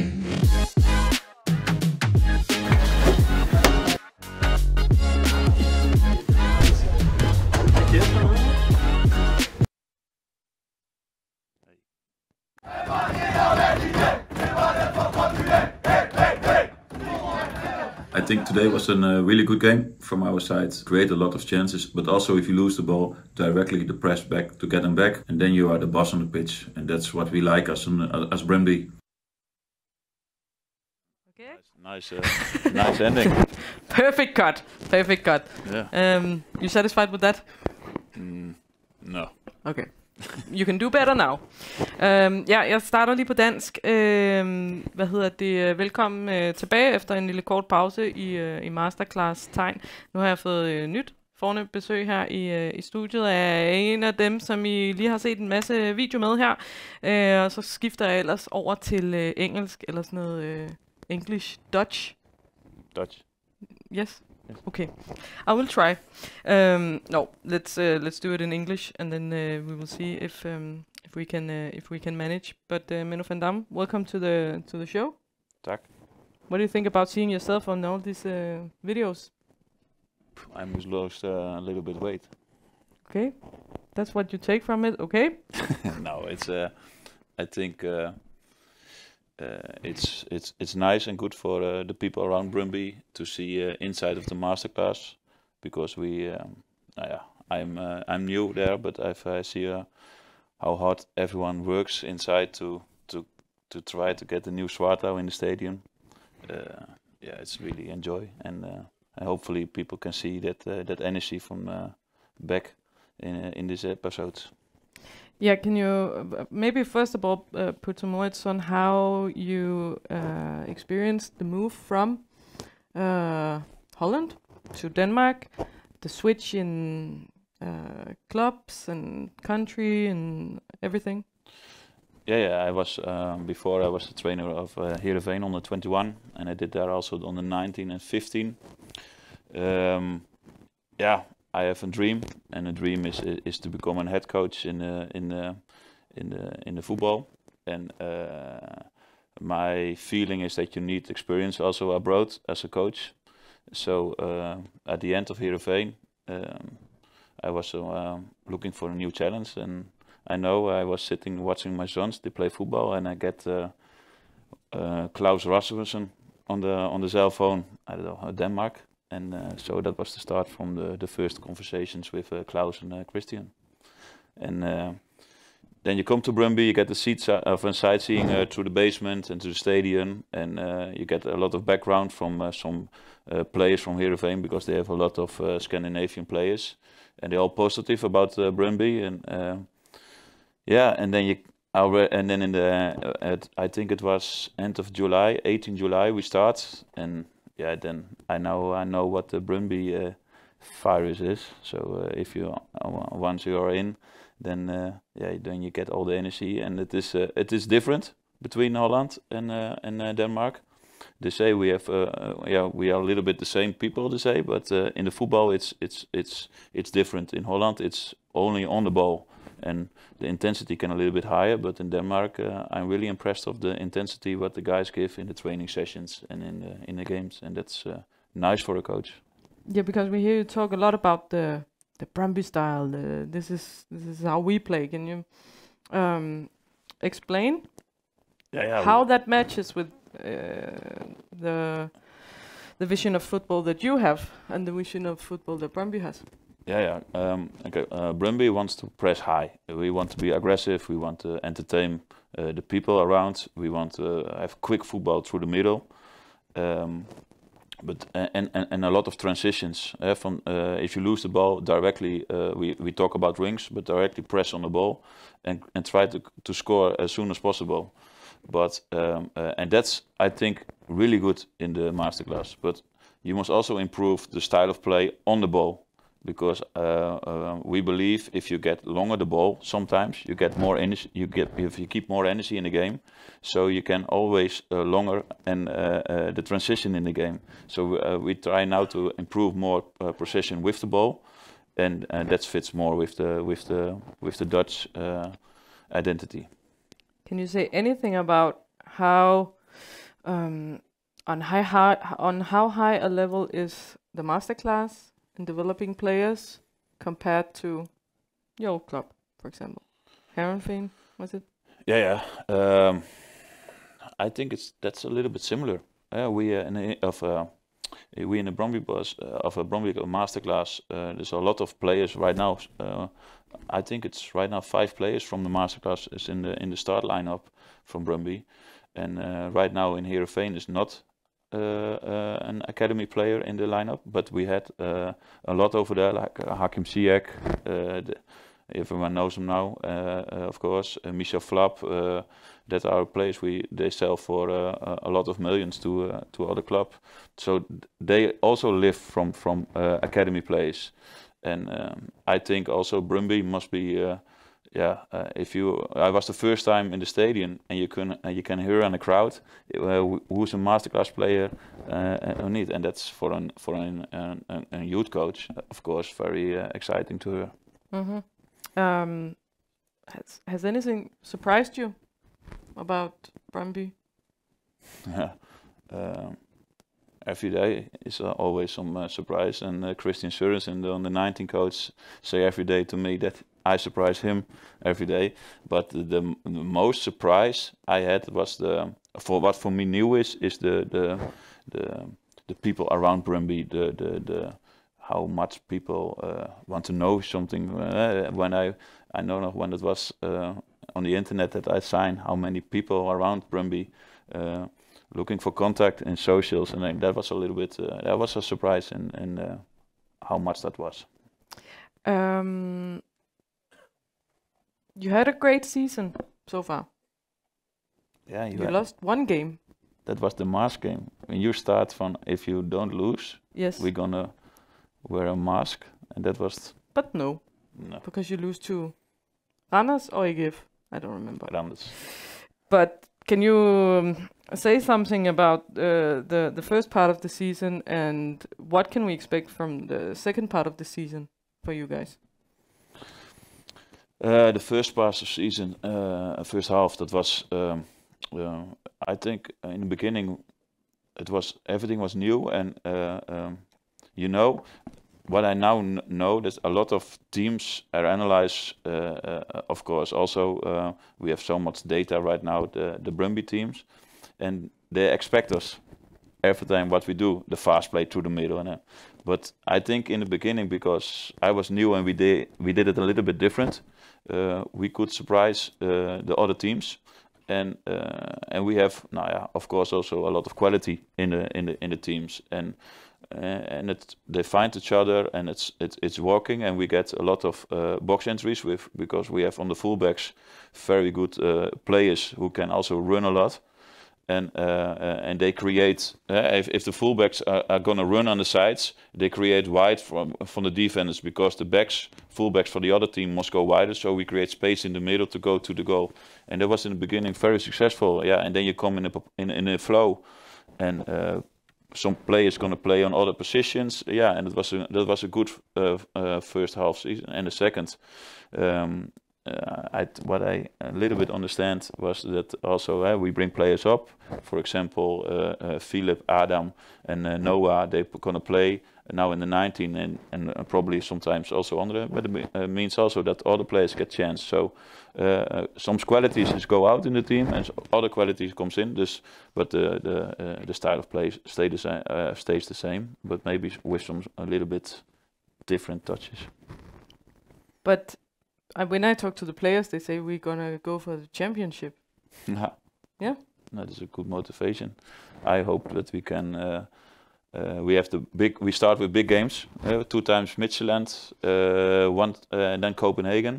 I think today was a uh, really good game from our side. Create a lot of chances, but also if you lose the ball, directly the press back to get them back, and then you are the boss on the pitch, and that's what we like as an, as Brøndby. Okay. Nice, uh, nice ending. Perfect cut. Perfect cut. Yeah. Um, you satisfied with that? Mm, no. Okay. You can do better now. Um, ja, jeg starter lige på dansk. Uh, hvad hedder det? Velkommen uh, tilbage efter en lille kort pause i, uh, i Masterclass-tegn. Nu har jeg fået uh, nyt fornemt besøg her i, uh, i studiet af en af dem, som I lige har set en masse video med her. Uh, og så skifter jeg ellers over til uh, engelsk, eller sådan noget uh, English, Dutch. Dutch. Yes. Okay, I will try. Um, no, let's uh, let's do it in English, and then uh, we will see if um, if we can uh, if we can manage. But uh, Menno van Dam, welcome to the to the show. Tak. What do you think about seeing yourself on all these uh, videos? I'm lost uh, a little bit weight. Okay, that's what you take from it. Okay. No, it's. Uh, I think. Uh, Uh, it's it's it's nice and good for uh, the people around Brøndby to see uh, inside of the masterclass, because we um, uh, yeah, I'm uh, I'm new there, but if I see uh, how hard everyone works inside to to to try to get the new Svartau in the stadium, uh, yeah, it's really enjoy, and, uh, and hopefully people can see that uh, that energy from uh, back in uh, in this episode. Yeah, can you uh, maybe first of all uh, put some words on how you uh, experienced the move from uh, Holland to Denmark, the switch in uh, clubs and country and everything? Yeah, yeah. I was um, before I was the trainer of uh, Heerenveen under twenty-one, and I did there also under nineteen and fifteen. Um, yeah. I have a dream, and the dream is is to become a head coach in the in the in the in the football. And uh, my feeling is that you need experience also abroad as a coach. So uh, at the end of Heerenveen, um, I was uh, looking for a new challenge, and I know I was sitting watching my sons they play football, and I get uh, uh, Klaus Rasmussen on the on the cell phone. I don't know, Denmark. And uh, so that was the start from the, the first conversations with uh, Klaus and uh, Christian. And uh, then you come to Brøndby, you get the seats of uh, sightseeing uh, through the basement and to the stadium, and uh, you get a lot of background from uh, some uh, players from Heerenveen, because they have a lot of uh, Scandinavian players, and they're all positive about uh, Brøndby. And uh, yeah, and then you Our, and then in the uh, at, I think it was end of July, eighteenth July we start, and yeah, then I know I know what the Brøndby uh, virus is. So uh, if you uh, once you are in, then uh, yeah, then you get all the energy, and it is uh, it is different between Holland and uh, and uh, Denmark. They say we have uh, yeah we are a little bit the same people, they say, but uh, in the football it's it's it's it's different. In Holland it's only on the ball, and the intensity can a little bit higher. But in Denmark, uh, I'm really impressed of the intensity what the guys give in the training sessions and in the in the games, and that's uh, nice for a coach. Yeah, because we hear you talk a lot about the the Brøndby style. The, this is this is how we play. Can you um, explain yeah, yeah, how that matches with uh, the the vision of football that you have and the vision of football that Brøndby has? Yeah, yeah. Um, okay. Uh, Brøndby wants to press high. We want to be aggressive. We want to entertain uh, the people around. We want to have quick football through the middle. Um, but and, and and a lot of transitions. Uh, from uh, if you lose the ball directly, uh, we we talk about rings, but directly press on the ball and and try to to score as soon as possible. But um, uh, and that's I think really good in the masterclass. But you must also improve the style of play on the ball. Because uh, uh, we believe if you get longer the ball, sometimes you get more energy. You get if you keep more energy in the game, so you can always uh, longer and uh, uh, the transition in the game. So uh, we try now to improve more uh, precision with the ball, and uh, that fits more with the with the with the Dutch uh, identity. Can you say anything about how um, on high, high on how high a level is the masterclass in developing players compared to your club, for example? Heerenveen, was it? Yeah, yeah. Um, I think it's that's a little bit similar. Uh, we uh, in a, of uh, we in the Brøndby bus uh, of a Brøndby masterclass. Uh, there's a lot of players right now. Uh, I think it's right now five players from the masterclass is in the in the start lineup from Brøndby, and uh, right now in Heerenveen is not Uh, uh, an academy player in the lineup, but we had uh, a lot over there, like uh, Hakim Ziyech, uh, the, Everyone knows him now, uh, uh, of course. Uh, Michel Flap, uh, that are players we they sell for uh, a lot of millions to uh, to other club. So they also live from from uh, academy players, and um, I think also Brøndby must be. Uh, Yeah, uh, if you, I was the first time in the stadium, and you can uh, you can hear in the crowd uh, who's a masterclass player uh, or not, and that's for an for an, an, an youth coach, of course, very uh, exciting to hear. Mm-hmm. Um, has has anything surprised you about Brøndby? Yeah, um, every day is uh, always some uh, surprise, and uh, Christian Sørensen, the under nineteen coach, say every day to me that I surprise him every day. But the, the, the most surprise I had was the for what for me new is is the the the, the people around Brøndby, the the the how much people uh, want to know something. Uh, when I I know not when it was uh, on the internet that I signed, how many people around Brøndby uh, looking for contact in socials, and then that was a little bit uh, that was a surprise in in uh, how much that was. Um. You had a great season so far. Yeah, you, you lost one game. That was the mask game. When you start from, if you don't lose, yes, we're gonna wear a mask, and that was. But no, no, because you lose to Randers or A G F. I don't remember. Randers. But can you um, say something about uh, the the first part of the season, and what can we expect from the second part of the season for you guys? Uh, the first part of the season, uh, first half, that was, um, uh, I think, in the beginning, it was everything was new, and uh, um, you know, what I now kn know that a lot of teams are analyzed. Uh, uh, of course, also uh, we have so much data right now, the the Brøndby teams, and they expect us every time what we do, the fast play through the middle, and uh, but I think in the beginning, because I was new and we did we did it a little bit different. Uh, we could surprise uh, the other teams, and uh, and we have now, yeah, of course, also a lot of quality in the in the in the teams, and uh, and it, they find each other, and it's it's it's working, and we get a lot of uh, box entries with because we have on the fullbacks very good uh, players who can also run a lot. And uh, uh, and they create uh, if if the fullbacks are, are gonna run on the sides, they create wide from from the defenders because the backs fullbacks for the other team must go wider. So we create space in the middle to go to the goal, and that was in the beginning very successful. Yeah, and then you come in a in, in a flow, and uh, some players gonna play on other positions. Yeah, and it was a, that was a good uh, uh, first half season, and the second. Um, Uh, I, what I a little bit understand was that also uh, we bring players up. For example, uh, uh, Philip, Adam, and uh, Noah. They're gonna play now in the nineteen, and, and uh, probably sometimes also under. The, but it uh, means also that other players get chance. So uh, some qualities just go out in the team, and other qualities comes in. This, but the the uh, the style of play stay the same, uh, stays the same, but maybe with some a little bit different touches. But. Uh, when I talk to the players, they say we're gonna go for the championship. Yeah. Yeah. That is a good motivation. I hope that we can. Uh, uh, we have the big. We start with big games. Uh, two times Midtjylland, uh, one, uh, and then Copenhagen.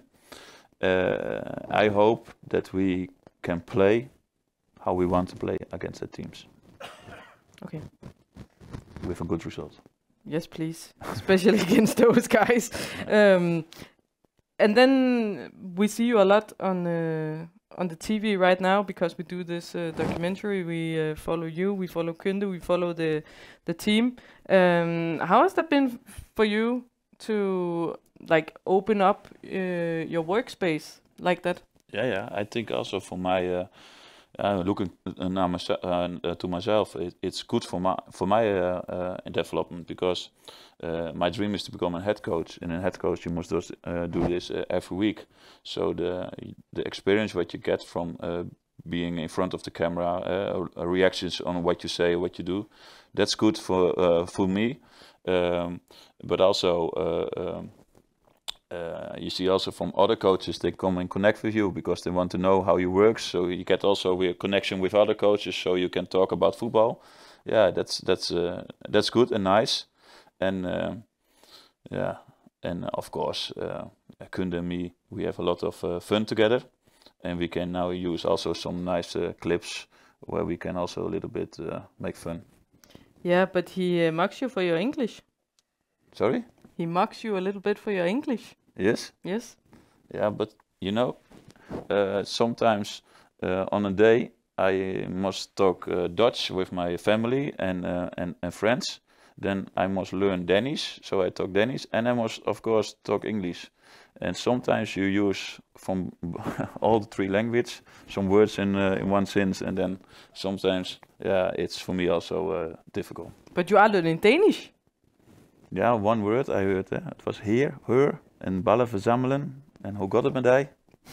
Uh, I hope that we can play how we want to play against the teams. Okay. With a good result. Yes, please. Especially against those guys. Um, And then we see you a lot on uh, on the T V right now because we do this uh, documentary. We uh, follow you, we follow Kunde, we follow the the team. Um, how has that been for you to like open up uh, your workspace like that? Yeah, yeah. I think also for my uh, uh, looking uh, myself, uh, to myself, it, it's good for my for my uh, uh, development because. Uh, my dream is to become a head coach, and a head coach you must do, uh, do this uh, every week. So the the experience what you get from uh, being in front of the camera, uh, reactions on what you say, what you do, that's good for uh, for me. Um, but also, uh, um, uh, you see also from other coaches, they come and connect with you because they want to know how you work. So you get also a connection with other coaches, so you can talk about football. Yeah, that's that's uh, that's good and nice. And uh, yeah, and of course, uh, Kunde and me, we have a lot of uh, fun together, and we can now use also some nice uh, clips where we can also a little bit uh, make fun. Yeah, but he uh, mocks you for your English. Sorry? He mocks you a little bit for your English. Yes? Yes. Yeah, but you know, uh, sometimes uh, on a day I must talk uh, Dutch with my family and, uh, and and friends. Then I must learn Danish, so I talk Danish, and I must of course talk English. And sometimes you use from all the three languages some words in uh, in one sentence, and then sometimes yeah, it's for me also uh, difficult. But you are learning Danish. Yeah, one word I heard. Uh, it was here, her, and ballen verzamelen, and hoe gaat het met dig?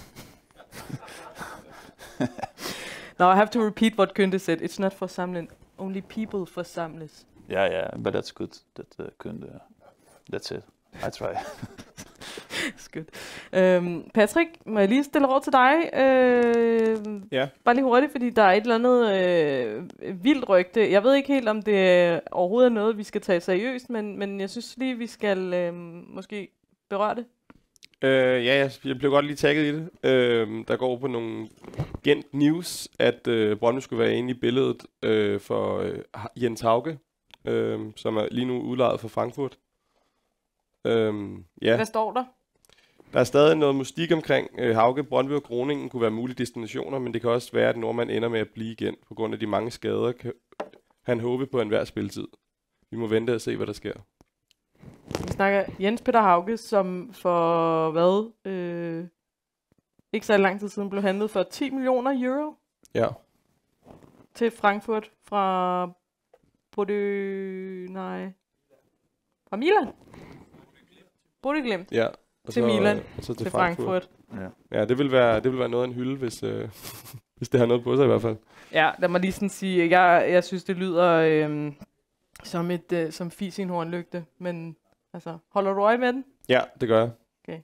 Now I have to repeat what Kunde said. It's not for samling, only people for samles. Yeah, yeah, but that's good. That uh, Kunde. That's it. I try. It's good. Øhm, Patrick, må jeg lige stille over til dig? Øh, ja. Bare lige hurtigt, fordi der er et eller andet øh, vildt rygte. Jeg ved ikke helt, om det overhovedet er noget, vi skal tage seriøst, men, men jeg synes lige, vi skal øh, måske berøre det. Øh, ja, jeg, jeg blev godt lige tagget i det. Øh, der går på nogle Gent News, at øh, Brøndby skulle være inde i billedet øh, for øh, Jens Hauge, øh, som er lige nu udlejet for Frankfurt. Øh, ja. Hvad står der? Der er stadig noget mystik omkring øh, Hauge, Brøndby og Groningen kunne være mulige destinationer, men det kan også være, at Nordmand ender med at blive igen. På grund af de mange skader kan han håbe på enhver spilletid. Vi må vente og se, hvad der sker. Vi snakker Jens Peter Hauge, som for hvad? Øh, ikke så lang tid siden blev handlet for ti millioner euro. Ja. Til Frankfurt fra Bodø... Nej. Fra Milan. Bodø Glimt. Ja. Til så, Milan. Og så til, til Frankfurt. Frankfurt. Ja, ja det, vil være, det vil være noget af en hylde, hvis, øh, hvis det har noget på sig i hvert fald. Ja, lad mig lige sådan sige, jeg, jeg synes, det lyder øh, som et øh, som fis i en hornlygte, men altså, holder du øje med den? Ja, det gør jeg. Okay.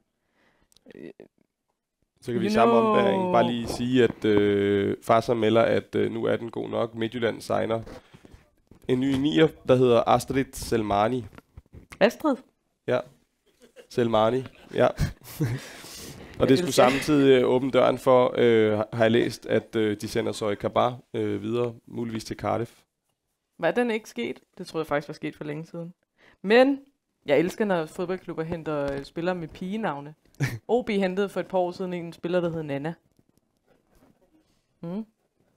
Så kan vi You i samme know... ombæring bare lige sige, at øh, Farser melder, at øh, nu er den god nok. Midtjylland signer en ny nier, der hedder Astrid Selmani. Astrid? Ja. Selmani, ja. Og det skulle samtidig øh, åbne døren for, øh, har jeg læst, at øh, de sender Zoe Kabar øh, videre, muligvis til Cardiff. Var den ikke sket? Det troede jeg faktisk var sket for længe siden. Men jeg elsker, når fodboldklubber henter øh, spillere med pigenavne. O B hentede for et par år siden en spiller, der hed Nana. Mm.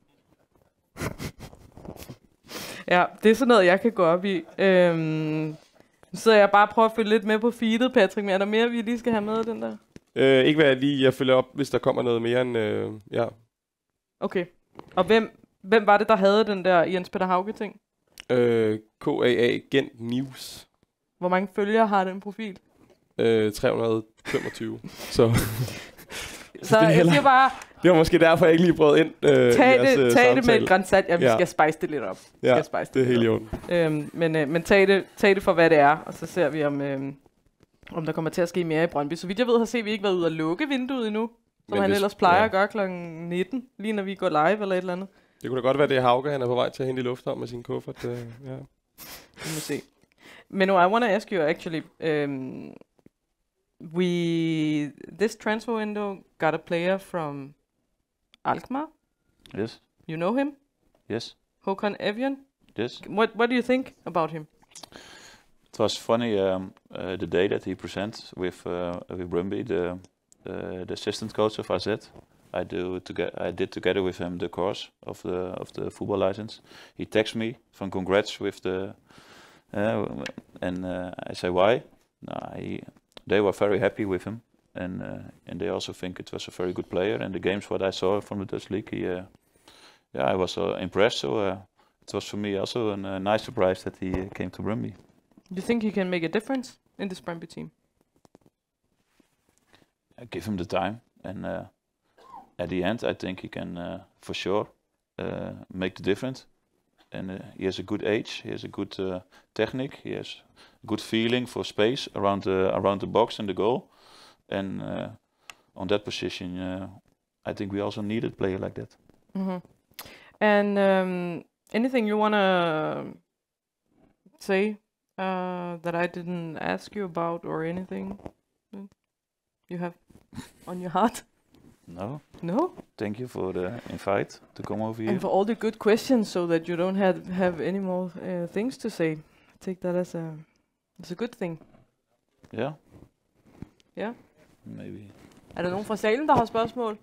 Ja, det er sådan noget, jeg kan gå op i. Øhm, nu sidder jeg bare og prøver at følge lidt med på feedet, Patrick. Men er der mere, vi lige skal have med den der? Øh, ikke hvad jeg lige, jeg følger op, hvis der kommer noget mere end, øh, ja. Okay. Og hvem, hvem var det, der havde den der Jens Peter Hauge-ting? Øh, K A A Gent News. Hvor mange følgere har den profil? Øh, tre hundrede og femogtyve. Så, så jeg siger bare... Det var måske derfor, jeg ikke lige brød ind øh, tag jeres, det, øh, tag det med et græns salt. Ja, vi ja. skal spice det lidt op. Vi Ja, skal spice det er lidt helt i op. orden. Øhm, men, øh, men tag det, tag det for, hvad det er, og så ser vi, om, øh, om der kommer til at ske mere i Brøndby. Så vidt jeg ved, har C V ikke været ude at lukke vinduet endnu, som Men han hvis- ellers plejer ja. at gøre klokken nitten, lige når vi går live eller et eller andet. Det kunne da godt være, det er Hauge, han er på vej til at hente i lufthavn med sin kuffert. Øh, ja. Vi må se. Men no, I want to ask you actually, um, we this transfer window got a player from Alkmaar. Yes. You know him? Yes. Håkon Evjen? Yes. What What do you think about him? It was funny um, uh, the day that he presented with uh, with Brumby, the uh, the assistant coach of A Z. I do toge- I did together with him the course of the of the football license. He texts me from congrats with the uh, and uh, I say why. No, he, they were very happy with him, and uh, and they also think it was a very good player. And the games what I saw from the Dutch league, he, uh, yeah, I was uh, impressed. So uh, it was for me also a uh, nice surprise that he uh, came to Brumby. Do you think he can make a difference in this Brøndby team? I give him the time, and uh, at the end, I think he can uh, for sure uh, make the difference. And uh, he has a good age. He has a good uh, technique. He has a good feeling for space around the around the box and the goal. And uh, on that position, uh, I think we also need a player like that. Mm-hmm. And um, anything you want to say uh, that I didn't ask you about or anything? you have on your heart? No. No? Thank you for the invite to come over here. And for all the good questions, so that you don't have have any more uh, things to say. I take that as a as a good thing. Yeah. Ja. Maybe. Er der nogen fra salen, der har spørgsmål?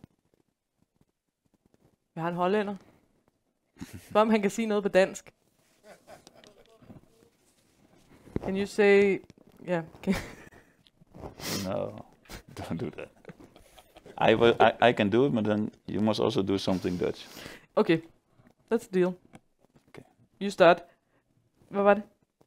Jeg har en hollænder. Spørg om han kan sige noget på dansk. Can you say... Yeah. Okay. No, don't do that. I, will, I I can do it, but then you must also do something Dutch. Okay, that's a deal. Okay. You start. Hvad var det?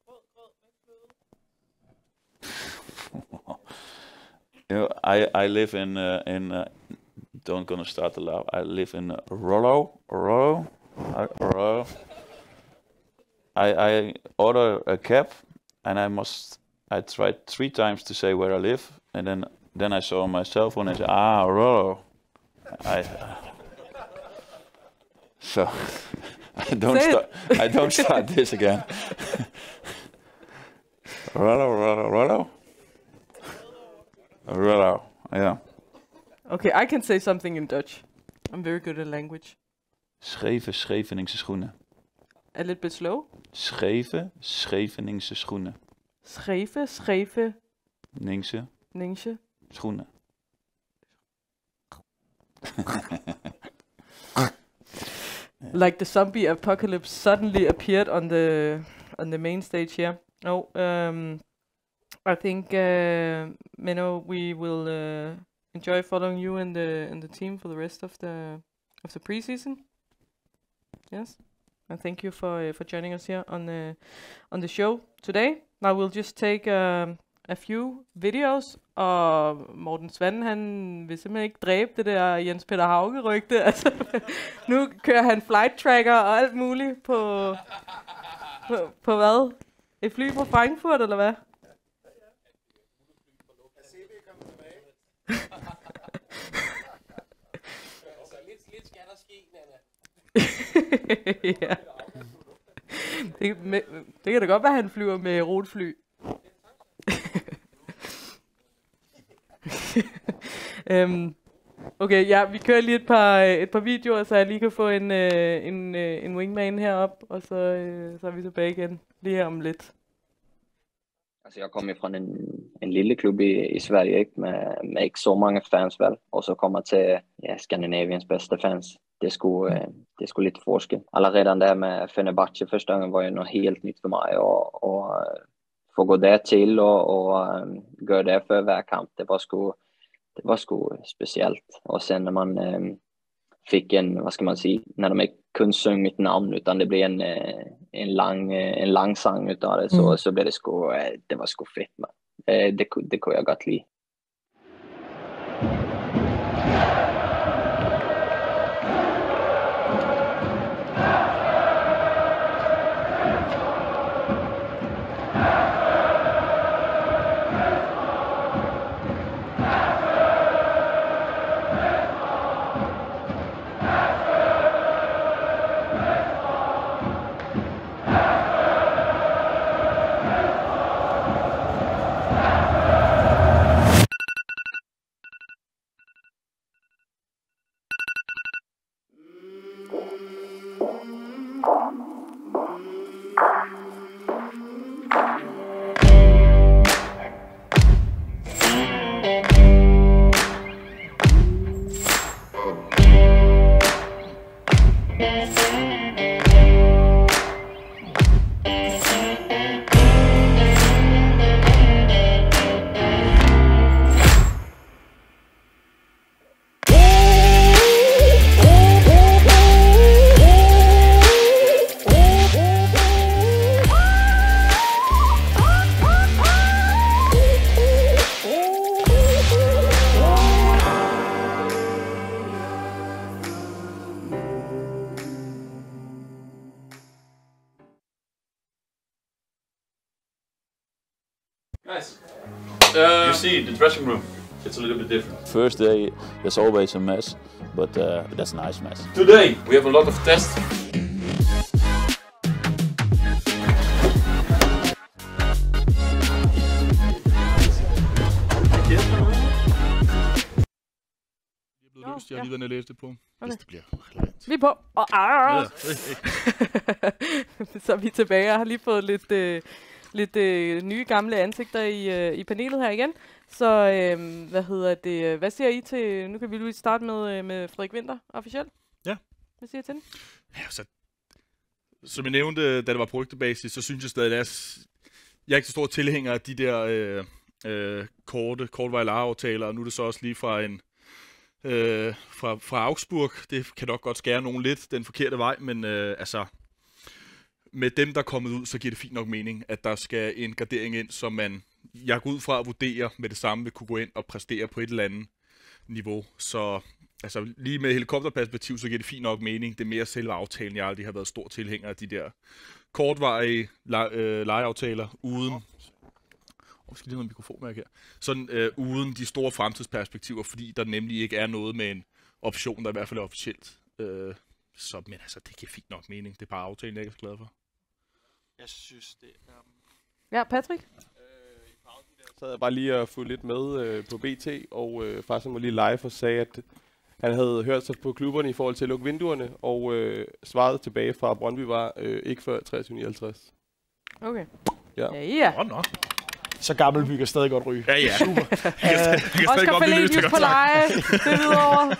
You know, I I live in uh, in uh, don't gonna start to laugh. I live in uh, Rollo, Rollo, uh, Rollo. I I order a cab, and I must. I tried three times to say where I live, and then then I saw on my cell phone and I said, ah, Rollo. I uh, so I don't Say start. I don't start this again. Rollo, Rollo, Rollo. Rollo, yeah. Okay, I can say something in Dutch. I'm very good at language. Scheve Scheveningse schoenen. A little bit slow. Scheve Scheveningse schoenen. Scheve, scheve, Ningse ningse. schoenen. Like the zombie apocalypse suddenly appeared on the on the main stage here. No, um, I think uh, Menno, we will uh, enjoy following you and the and the team for the rest of the of the preseason. Yes, and thank you for uh, for joining us here on the on the show today. Now we'll just take um, a few videos, og Morten Svane, han vil simpelthen ikke dræbe det der Jens Peter Hauge-rygte. Altså, nu kører han flight tracker og alt muligt på, på, på hvad? Et fly fra Frankfurt, eller hvad? Ja. Det, med, det kan da godt være, at han flyver med rutefly. um, okay, ja, vi kører lige et par, et par videoer, så jeg lige kan få en, uh, en, uh, en wingman herop, og så, uh, så er vi tilbage igen lige her om lidt. Altså, jeg kommer fra en, en lille klub i, i Sverige, ikke? Med, med ikke så mange fans vel, og så kommer til ja, Skandinaviens bedste fans. Det skulle, uh, det skulle lidt forskel. Allerede der med Fenerbahce første gang var jo noget helt nyt for mig, og, og uh, få gå der til og, og um, gøre det for hver kamp, det var sgu, det var sgu specielt. Og sen når man um, fick en, vad ska man säga, när de inte kunde sjunga mitt namn utan det blev en, en, lang, en lang sang utav det, så, mm. så blev det sgu, det var sgu fett. Man. Det, det kunne jag godt lide. Guys, uh, you see the dressing room. It's a little bit different. First day, there's always a mess, but uh, that's a nice mess. Today, we have a lot of tests. lige været nede og læse det på. Okay. Hvis det bliver relevant. Vi er på. Og, ah. Ja, så er vi tilbage. Jeg har lige fået lidt, øh, lidt øh, nye gamle ansigter i, øh, i panelet her igen. Så øh, hvad hedder det? Hvad siger I til... Nu kan vi lige starte med, øh, med Frederik Winther officielt. Ja. Hvad siger I til den? Ja, så, som jeg nævnte, da det var på rygtebasis, så synes jeg stadig, at jeg er ikke så stor tilhænger af de der øh, øh, korte, kortvarige lejeaftaler, og nu er det så også lige fra en øh, fra, fra Augsburg. Det kan nok godt skære nogen lidt den forkerte vej, men øh, altså med dem, der er kommet ud, så giver det fint nok mening, at der skal en gardering ind, som man, jeg går ud fra at vurdere med det samme, vil kunne gå ind og præstere på et eller andet niveau. Så altså, lige med helikopterperspektiv, så giver det fint nok mening. Det er mere selve aftalen. Jeg aldrig har været stor tilhænger af de der kortvarige le- øh, lejeaftaler uden... Oh, skal lige have en mikrofonmærke her. Sådan øh, uden de store fremtidsperspektiver, fordi der nemlig ikke er noget med en option, der i hvert fald er officielt. Øh, så, men altså, det giver fint nok mening. Det er bare aftalen, jeg er så glad for. Jeg synes, det er... Ja, Patrick? Så havde jeg bare lige at få lidt med øh, på B T, og øh, faktisk var lige live og sagde, at han havde hørt sig på klubberne i forhold til at lukke vinduerne, og øh, svaret tilbage fra Brøndby var øh, ikke før treogtyve nioghalvtreds. Okay. Ja. Ja, ja. Oh, no. Så Gammelby kan stadig godt ryge. Ja, ja. Super. Oscar Falenius på leje. Det er videre.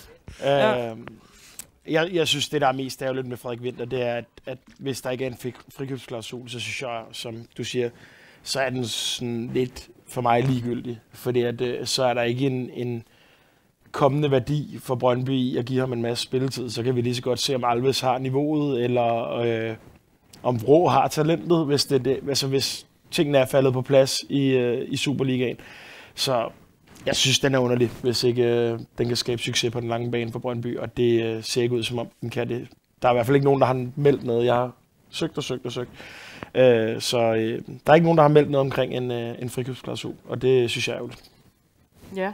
Ja. Øhm, jeg, jeg synes, det der er mest ærgerligt med Frederik Winther, det er, at, at hvis der ikke er en fri, frikøbsklausul, så synes jeg, som du siger, så er den sådan lidt for mig ligegyldig. Fordi at, øh, så er der ikke en, en kommende værdi for Brøndby i at give ham en masse spilletid. Så kan vi lige så godt se, om Alves har niveauet, eller øh, om Vrå har talentet, hvis, det, det, altså, hvis tingene er faldet på plads i, øh, i Superligaen. Så jeg synes, den er underlig, hvis ikke øh, den kan skabe succes på den lange bane for Brøndby, og det øh, ser ikke ud, som om den kan det. Der er i hvert fald ikke nogen, der har meldt noget. Jeg har søgt og søgt og søgt. Øh, så øh, der er ikke nogen, der har meldt noget omkring en, øh, en frikøbsklausul, og det synes jeg er ærgerligt. Ja.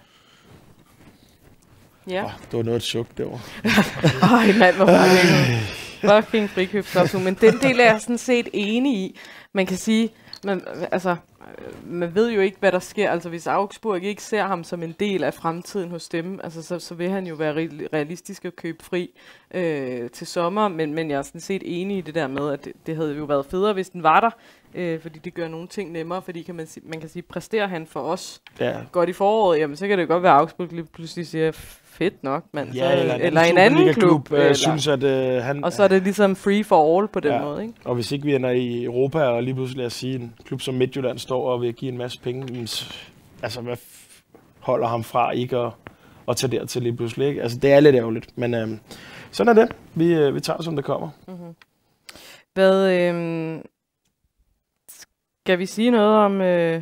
Ja. Oh, det var noget et suk derovre. Ej mand, hvor fucking, fucking frikøbsklausul. Men den del er jeg sådan set enig i. Man kan sige, man, altså, man ved jo ikke, hvad der sker. Altså hvis Augsburg ikke ser ham som en del af fremtiden hos dem, altså, så, så vil han jo være realistisk at købe fri øh, til sommer. Men, men jeg er sådan set enig i det der med, at det, det havde jo været federe, hvis den var der. Øh, fordi det gør nogle ting nemmere, fordi kan man, man kan sige, præsterer han for os ja. godt i foråret, jamen så kan det godt være, at Augsburg lige pludselig siger, fedt nok, mand. Ja, eller, så, eller en anden klub. Øh, eller, synes, at, øh, han, og så er det ligesom free for all på den ja. måde, ikke? Og hvis ikke vi ender i Europa, og lige pludselig lad os sige, en klub som Midtjylland står og vil give en masse penge, altså hvad holder ham fra ikke at, at tage dertil lige pludselig, ikke? Altså det er lidt ærgerligt, men øh, sådan er det. Vi, øh, vi tager som det kommer. Mm-hmm. Hvad, øh, skal vi sige noget om... Øh,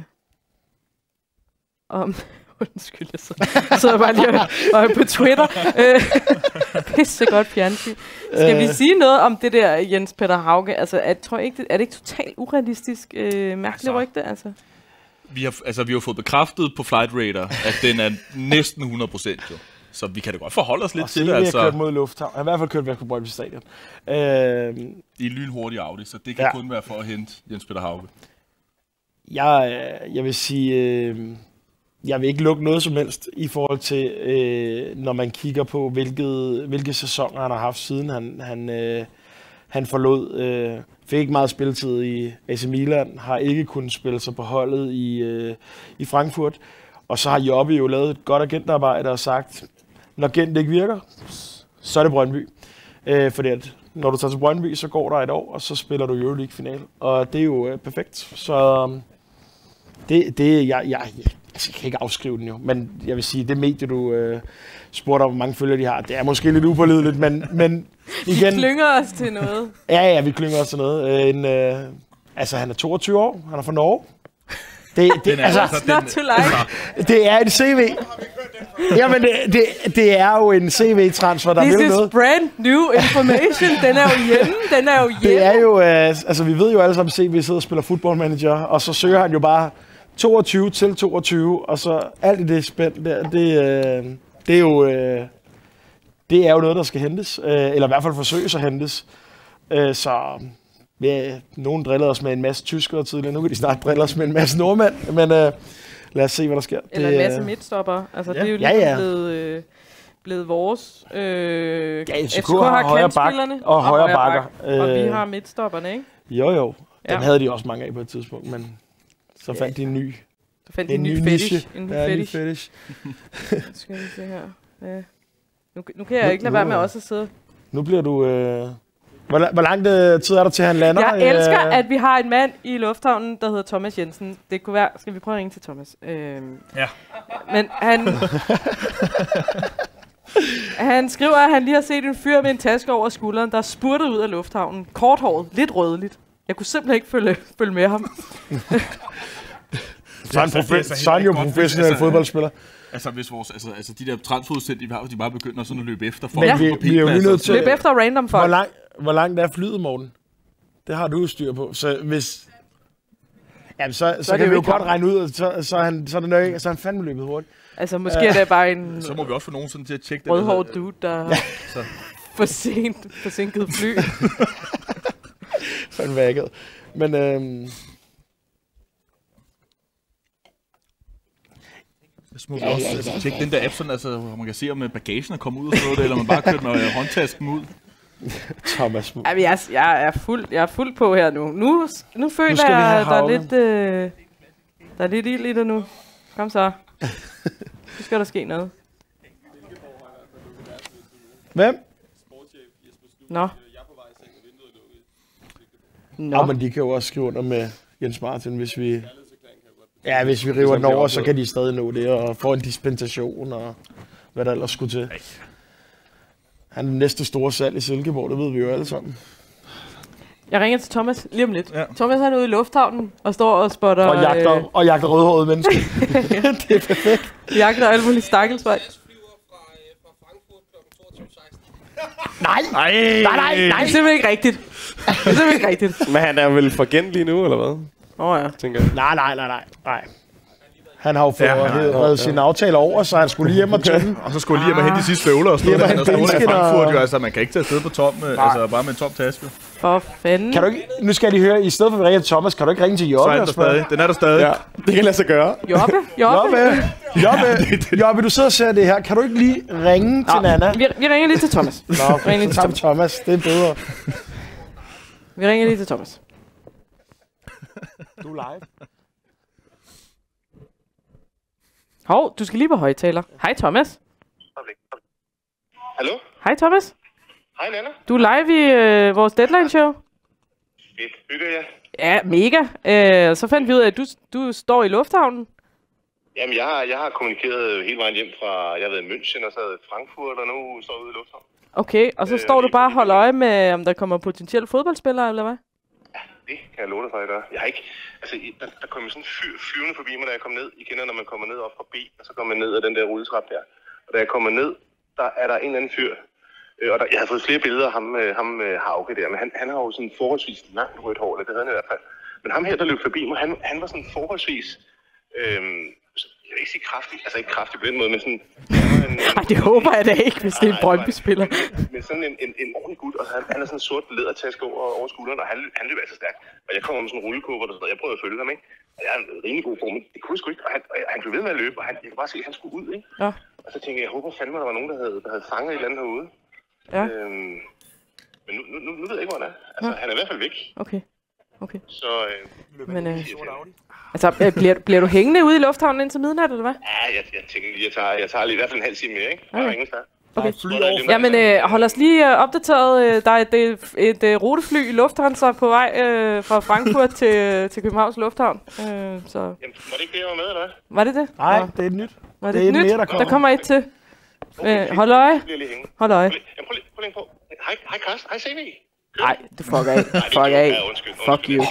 om undskyld, jeg sidder, sidder bare lige og er på Twitter. Pisse godt fjernsyn. Skal vi sige noget om det der Jens Peter Hauge? Altså, er, tror jeg ikke, det, er det ikke totalt urealistisk øh, mærkeligt altså, rygte? Altså? Vi har, altså, vi har fået bekræftet på Flight Radar, at den er næsten hundrede procent jo. Så vi kan da godt forholde os lidt og til det. Og altså. vi har kørt mod Lufthavn. Jeg har i hvert fald kørt væk på Brøndby Stadion. Øh, I en lynhurtig Audi, så det kan ja. kun være for at hente Jens Peter Hauge. Jeg, jeg vil sige... Øh, Jeg vil ikke lukke noget som helst i forhold til, øh, når man kigger på, hvilket, hvilke sæsoner han har haft, siden han, han, øh, han forlod. Øh, fik ikke meget spilletid i A C Milan, har ikke kunnet spille sig på holdet i, øh, i Frankfurt. Og så har Jobbe jo lavet et godt agentarbejde og sagt, når Gent ikke virker, så er det Brøndby. Øh, fordi at når du tager til Brøndby, så går der et år, og så spiller du Euroleague-final. Og det er jo øh, perfekt. Så det, det jeg, jeg, jeg kan ikke afskrive den jo, men jeg vil sige, det medie, du øh, spurgte om, hvor mange følgere de har, det er måske lidt upålideligt, men, men igen... Vi klynger os til noget. Ja, ja, vi klynger os til noget. En, øh, altså, han er toogtyve år, han er fra Norge. Det, det, er, altså, altså, not to like. Det er en C V. Jamen, det, det, det er jo en C V-transfer, der This vil noget. This is brand new information. Den er jo hjemme. Den er jo hjemme. Det er jo, øh, altså vi ved jo alle sammen, at C V sidder og spiller football manager, og så søger han jo bare toogtyve til toogtyve, og så alt i det spænd der, det, øh, det er jo øh, det er jo noget, der skal hentes, øh, eller i hvert fald forsøges at hentes. Øh, så ja, nogen drillede os med en masse tyskere tidligere, nu kan de snart drille os med en masse nordmænd, men øh, lad os se, hvad der sker. Eller det, en masse midtstopper. Altså, ja. det er jo ja, lige ja. blevet... Øh, blevet vores. Øh, Ja, F C K F C K har højre bak kantspillerne og højre bakker. bak, og vi Øh, har midtstopperne, ikke? Jo, jo. Den Ja. havde de også mange af på et tidspunkt, men så fandt de en ny. Så fandt de en ny fetish. En ny ja, en ny fetish. fetish. Skal vi se her. Ja. Nu, nu kan jeg ikke lade være med også at sidde. Nu bliver du... Øh... Hvor, la- hvor lang øh, tid er der til, han lander? Jeg elsker, Øh, at vi har en mand i lufthavnen, der hedder Thomas Jensen. Det kunne være... Skal vi prøve at ringe til Thomas? Øhm, Ja. Men han... han skriver, at han lige har set en fyr med en taske over skulderen, der er spurtet ud af lufthavnen. Korthåret, lidt rødligt. Jeg kunne simpelthen ikke følge, følge med ham. Så er han, profe- så er han jo professionel altså, fodboldspiller. Altså, hvis vores, altså, altså de der transferudsendte, vi har, de bare begynder sådan at løbe efter folk. Men vi, på vi er jo lige nødt til... Løb efter random folk. Hvor, lang, hvor langt er flyet, Morten? Det har du jo styr på. Så hvis... Jamen, så, så, Så så er det kan jo vi jo ikke godt ham. regne ud, at så, så, er han, så, er det nok, så er han fandme løbet hurtigt. Altså, måske er det bare en... Så må vi også få nogen sådan til at tjekke det. Rødhåret dude, der Ja. har for sent, forsinket fly. Fandme vækket. Men... Øhm, Så må vi også altså, tjekke den der app, sådan, altså, hvor man kan se, om bagagen er kommet ud og sådan noget, eller man bare kørt med øh, håndtasken ud. Thomas. Jamen, jeg, jeg, er fuld, jeg er fuld på her nu. Nu, nu føler Nu skal vi jeg, have at der er havlen. lidt, øh, der er lidt ild i det nu. Kom så. Nu skal der ske noget. Hvem? Nå. Nå. Ja, men de kan jo også skrive under med Jens Martin, hvis vi... Ja, hvis vi river den over, så kan de stadig nå det, og få en dispensation, og hvad der ellers skulle til. Han er den næste store salg i Silkeborg, det ved vi jo alle sammen. Jeg ringer til Thomas lige om lidt. Ja. Thomas han er ude i lufthavnen og står og spotter... Og jagter, øh, og jagter rødhårede mennesker. Det er perfekt. jagter alle mulige stakkelsvej. Nej, nej, nej, nej, Det er simpelthen ikke rigtigt. Det er simpelthen ikke rigtigt. Men han er vel for Gent lige nu, eller hvad? Åh oh, ja. Tænker jeg. Nej, nej, nej, nej, nej. Han har jo fået Ja, ja, han har- reddet ja. sine aftaler over, så han skulle lige hjem og tømme. Og så skulle jeg lige hjem og hente de sidste støvler og sådan Hjem og noget. Han er hente stået i benskin og- Frankfurt jo, altså man kan ikke tage afsted på tom, øh, altså bare med en tom taske. For fanden. Kan du ikke, nu skal jeg lige høre, i stedet for at vi ringer til Thomas, kan du ikke ringe til Jobbe Så er den og der spørge? stadig. Den er der stadig. Ja, det kan lade sig gøre. Jobbe? Jobbe? Jobbe, Jobbe, Jobbe, du sidder og ser det her. Kan du ikke lige ringe til Nana? Vi, vi ringer lige til Thomas. Nå, Vi ringer lige så til tager vi Thomas. Thomas. Det er bedre. Vi ringer lige til Thomas. Du er live. Hov, du skal lige på højtaler. Hej Thomas. Hallo? Hej Thomas. Hej Nana. Du er live i øh, vores deadline show. Fedt. Hygger jeg? Ja, mega. Øh, så fandt vi ud af, at du, du står i lufthavnen. Jamen, jeg har, jeg har kommunikeret hele vejen hjem fra, jeg har været i München og så i Frankfurt, og nu står jeg ude i lufthavnen. Okay, og så Øh, står du bare og holder øje med, om der kommer potentielle fodboldspillere, eller hvad? Det kan jeg love dig for, at jeg gør. Jeg har ikke, altså, i- der, der kom sådan en fyr flyvende forbi mig, da jeg kom ned. I kender, når man kommer ned op fra B, og så kommer man ned ad den der rulletrap der. Og da jeg kommer ned, der er der en eller anden fyr. Øh, og der, jeg har fået flere billeder af ham, øh, ham øh, Hauke der, men han, han har jo sådan forholdsvis langt rødt hår, eller det havde han i hvert fald. Men ham her, der løb forbi mig, han, han var sådan forholdsvis, øh, jeg vil ikke sige kraftig, altså ikke kraftig på den måde, men sådan... Nej, det håber jeg da ikke, hvis det er en Brøndby-spiller. Men sådan en, en, en ordentlig gut, og han, han har sådan en sort lædertaske over, over skulderen, og han, han løber altså stærkt. Og jeg kommer med sådan en rullekåbe, og jeg prøver at følge ham, ikke? Og jeg er en rimelig god form, men det kunne jeg sgu ikke. Og han, og han blev ved med at løbe, og han, jeg kunne bare se, at han skulle ud, ikke? Ja. Og så tænkte jeg, jeg håber fandme, der var nogen, der havde, der havde fanget et eller andet herude. Ja. Øhm, men nu, nu, nu, nu ved jeg ikke, hvor han er. Altså, Ja. han er i hvert fald væk. Okay. Okay. Så øh, Men, øh, altså, øh, bliver, bliver du hængende ude i lufthavnen indtil midnat, eller hvad? ja, jeg, jeg tænker lige, jeg tager, jeg tager lige i hvert fald en halv time mere, ikke? Der er Okay. ingen start. Okay. Fly Jamen, øh, hold os lige øh, opdateret. Øh, der er et, et, et, et rutefly i Lufthansa på vej øh, fra Frankfurt til, til Københavns Lufthavn. Øh, så. Jamen, var det ikke det, jeg var med, eller hvad? Var det det? Nej, Nå. det er et nyt. Var det, Det er et et nyt? mere, der kommer. Der kommer et til. Øh, hold øje. Jeg bliver lige hængende. Hold øje. Jamen, prøv lige, prøv lige på. Hej, hej Karsten. Hej C V. Nej, det fucker af. Fuck af. Ja, undskyld. Fuck you.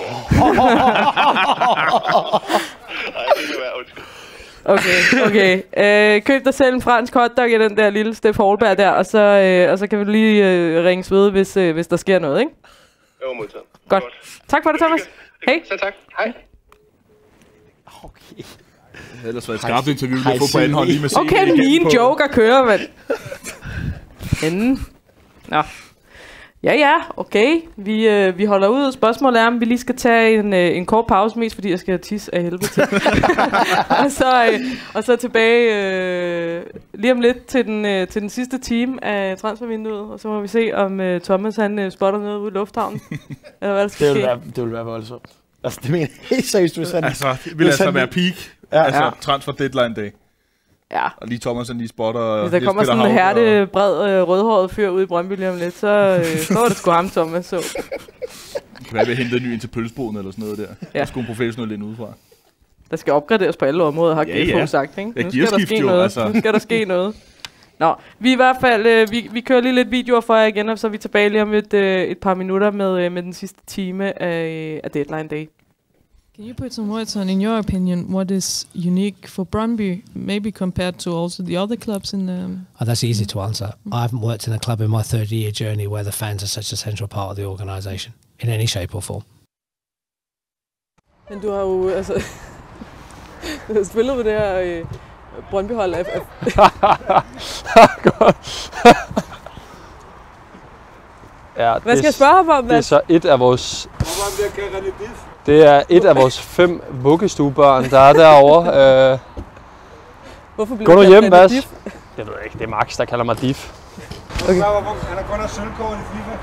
Nej, det kan være undskyld. Okay, okay. Øh, køb dig selv en fransk hotdog i den der lille Steff Holberg der, og så, øh, og så kan vi lige øh, ringes ved, hvis, øh, hvis der sker noget, ikke? Jo, modtaget. Godt. Tak for det, Thomas. Hej. Så tak. Hej. Okay. Det havde ellers været et skarpt interview, vi har fået på anden hånd lige med C V Okay, igen min på- joker kører, mand. Enden. Nå. Ja, ja, okay. Vi, øh, vi holder ud. Spørgsmålet er, om vi lige skal tage en, øh, en kort pause, mest fordi jeg skal tisse af helvede til. og, så, øh, og så tilbage øh, lige om lidt til den, øh, til den sidste time af transfervinduet. Og så må vi se, om øh, Thomas han øh, spotter noget ude i lufthavnen. Eller hvad der skal det, vil ske. være, det vil være voldsomt. Altså, det mener jeg helt seriøst, hvis han... Altså, det vil altså være peak. Ja, altså, ja. transfer deadline day. Ja. Og lige Thomas han lige spotter... Hvis der kommer sådan en hærde, bred, øh, rødhåret fyr ud i Brøndby lige om lidt, så, øh, så var det sgu ham, Thomas så. Det kan være, at vi henter en ny ind til pølseboden eller sådan noget der. Ja. Der skulle en professionel ind udefra. Der skal opgraderes på alle områder, har ja, G F ja. sagt, ikke? Ja, Nu skal der ske noget. Altså. Nu skal der ske noget. Nå, vi i hvert fald, øh, vi, vi kører lige lidt videoer for jer igen, og så er vi tilbage lige om et, øh, et par minutter med, øh, med den sidste time af, af Deadline Day. Can you put some words on, in your opinion, what is unique for Brøndby, maybe compared to also the other clubs in the... Oh, that's easy to answer. I haven't worked in a club in my thirty-year journey where the fans are such a central part of the organisation, in any shape or form. Men du har jo, altså... du har spillet med det her øh, Brøndby-hold af... Ja, hvad skal jeg spørge ham om? Det er så et af vores... Det er et af vores fem vuggestuebørn, der er derovre. Øh, Hvorfor blev Gå nu du hjem, kaldt Mads. Diff? Det ved jeg ikke. Det er Max, der kalder mig Diff. Okay. Han er kun af sølvkåren i FIFA.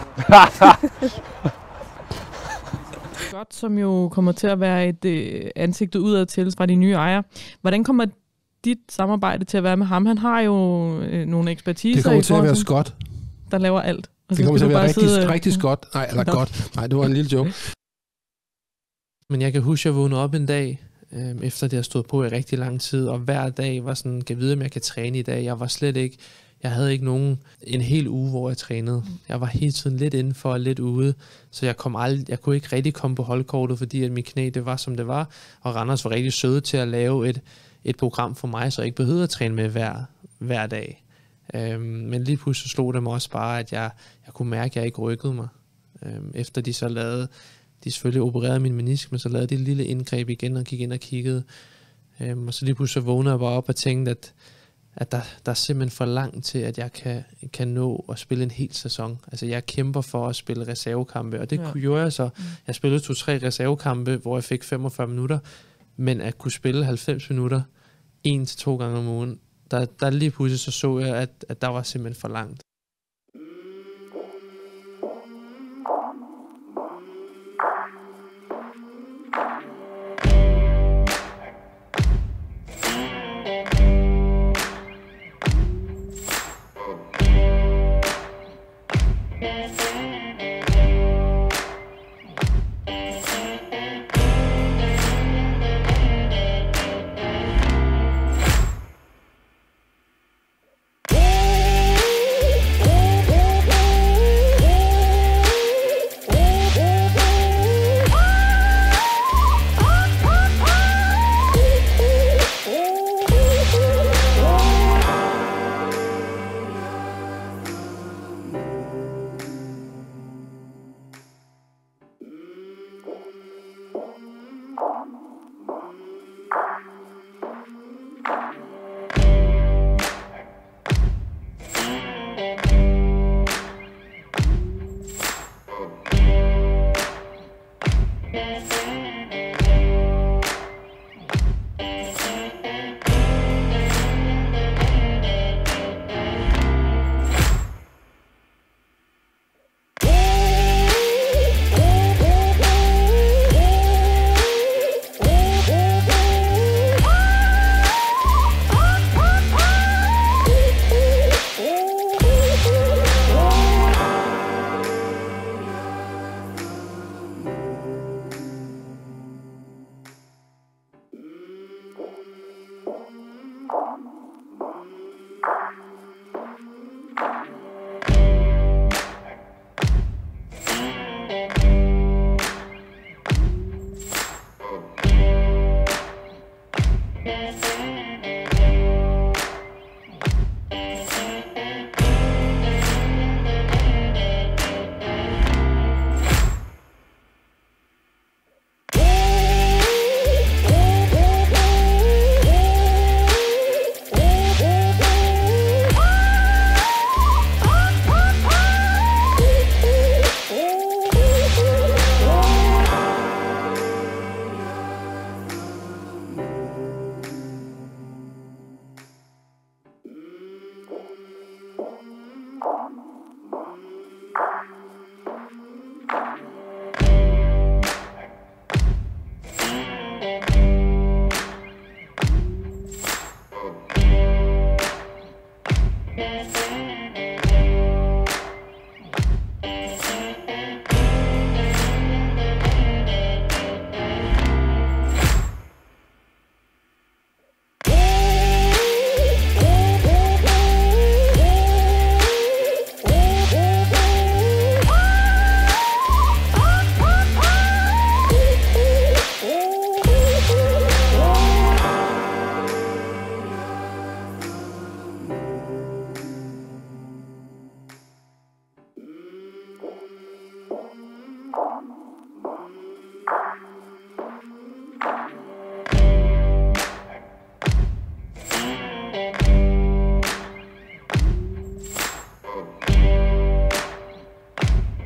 Godt, som jo kommer til at være et øh, ansigt udad til fra de nye ejere. Hvordan kommer dit samarbejde til at være med ham? Han har jo øh, nogle ekspertiser. Det kommer i til at være til, Scott. Der laver alt. Og Det kommer til at være rigtig, sidde, rigtig Scott. Nej, eller Nå. godt. Nej, det var en lille joke. Men jeg kan huske, at jeg vågnede op en dag, øh, efter det har stået på i rigtig lang tid, og hver dag var sådan, kan jeg vide, om jeg kan træne i dag. Jeg var slet ikke, jeg havde ikke nogen, en hel uge, hvor jeg trænede. Jeg var hele tiden lidt indenfor og lidt ude, så jeg, kom aldrig, jeg kunne ikke rigtig komme på holdkortet, fordi at mit knæ, det var, som det var. Og Randers var rigtig søde til at lave et, et program for mig, så jeg ikke behøvede at træne med hver, hver dag. Øhm, men lige pludselig slog det mig også bare, at jeg, jeg kunne mærke, at jeg ikke rykkede mig. Øhm, efter de så lavede, de selvfølgelig opererede min menisk, men så lavede de et lille indgreb igen og gik ind og kiggede. Øhm, og så lige pludselig så vågnede jeg bare op og tænkte, at, at der, der er simpelthen for langt til, at jeg kan, kan nå at spille en hel sæson. Altså jeg kæmper for at spille reservekampe, og det Ja. kunne gjorde jeg så. Mm. Jeg spillede to-tre reservekampe, hvor jeg fik femogfyrre minutter, men at kunne spille halvfems minutter, en til to gange om ugen, der, der lige pludselig så så jeg, at, at der var simpelthen for langt.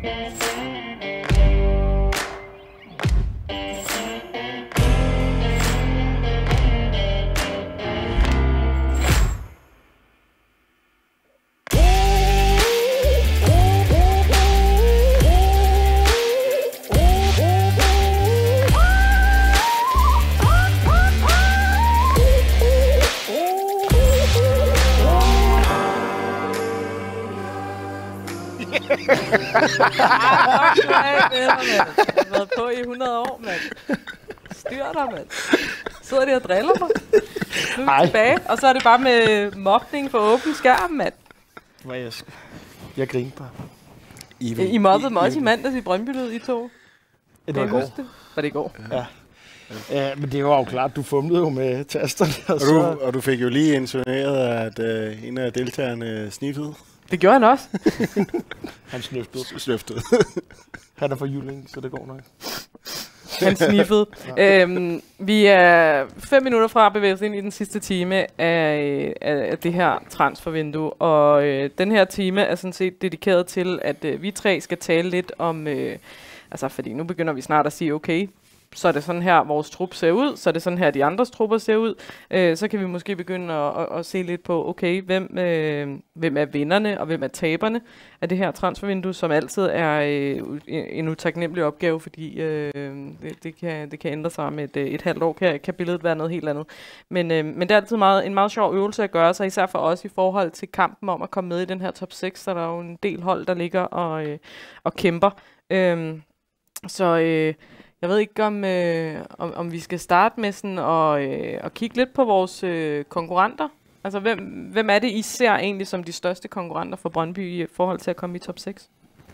Jeg har været på i hundrede år, mand. Styr dig, mand. Sidder de og driller mig? Nu er vi tilbage, og så er det bare med mobning for åben skærm, mand. Hvor jeg, jeg griner bare. I, I mobbede mig også i mandags i Brøndby-lyd, I to. Det var i går. Det? Var det i går? Ja. Ja, men det var jo klart, du fumlede jo med tasterne. Og, og, du, så... og du fik jo lige insinueret, at uh, en af deltagerne sniffede. Det gjorde han også. Han snøftede. Snøftede. Han er fra Jylling, så det går nok. Han sniffede. Ja. Øhm, vi er fem minutter fra at bevæge os ind i den sidste time af, af, af det her transfervindue. Og øh, den her time er sådan set dedikeret til, at øh, vi tre skal tale lidt om... Øh, altså, fordi nu begynder vi snart at sige, okay, så er det sådan her, vores trup ser ud, så er det sådan her, de andres trupper ser ud. Øh, så kan vi måske begynde at, at, at se lidt på, okay, hvem, øh, hvem er vinderne og hvem er taberne af det her transfervindue, som altid er øh, en utaknemmelig opgave, fordi øh, det, det, kan, det kan ændre sig med et, et halvt år, kan, kan billedet være noget helt andet. Men, øh, men det er altid meget, en meget sjov øvelse at gøre sig, især for os i forhold til kampen om at komme med i den her top seks, så der er jo en del hold, der ligger og, øh, og kæmper. Øh, så... Øh, Jeg ved ikke, om, øh, om, om vi skal starte med sådan og, øh, og kigge lidt på vores øh, konkurrenter. Altså, hvem, hvem er det, I ser egentlig som de største konkurrenter for Brøndby i forhold til at komme i top seks?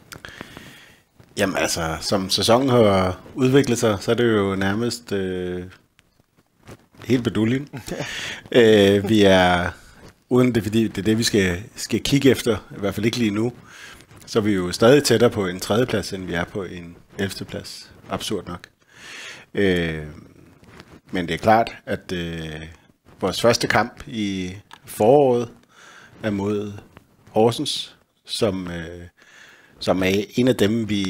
Jamen altså, som sæsonen har udviklet sig, så er det jo nærmest øh, helt beduljen. øh, vi er, uden det, fordi det er det, vi skal, skal kigge efter, i hvert fald ikke lige nu, så er vi jo stadig tættere på en tredjeplads, end vi er på en ellevte plads. Absurd nok. Øh, men det er klart, at øh, vores første kamp i foråret er mod Horsens, som, øh, som er en af dem, vi...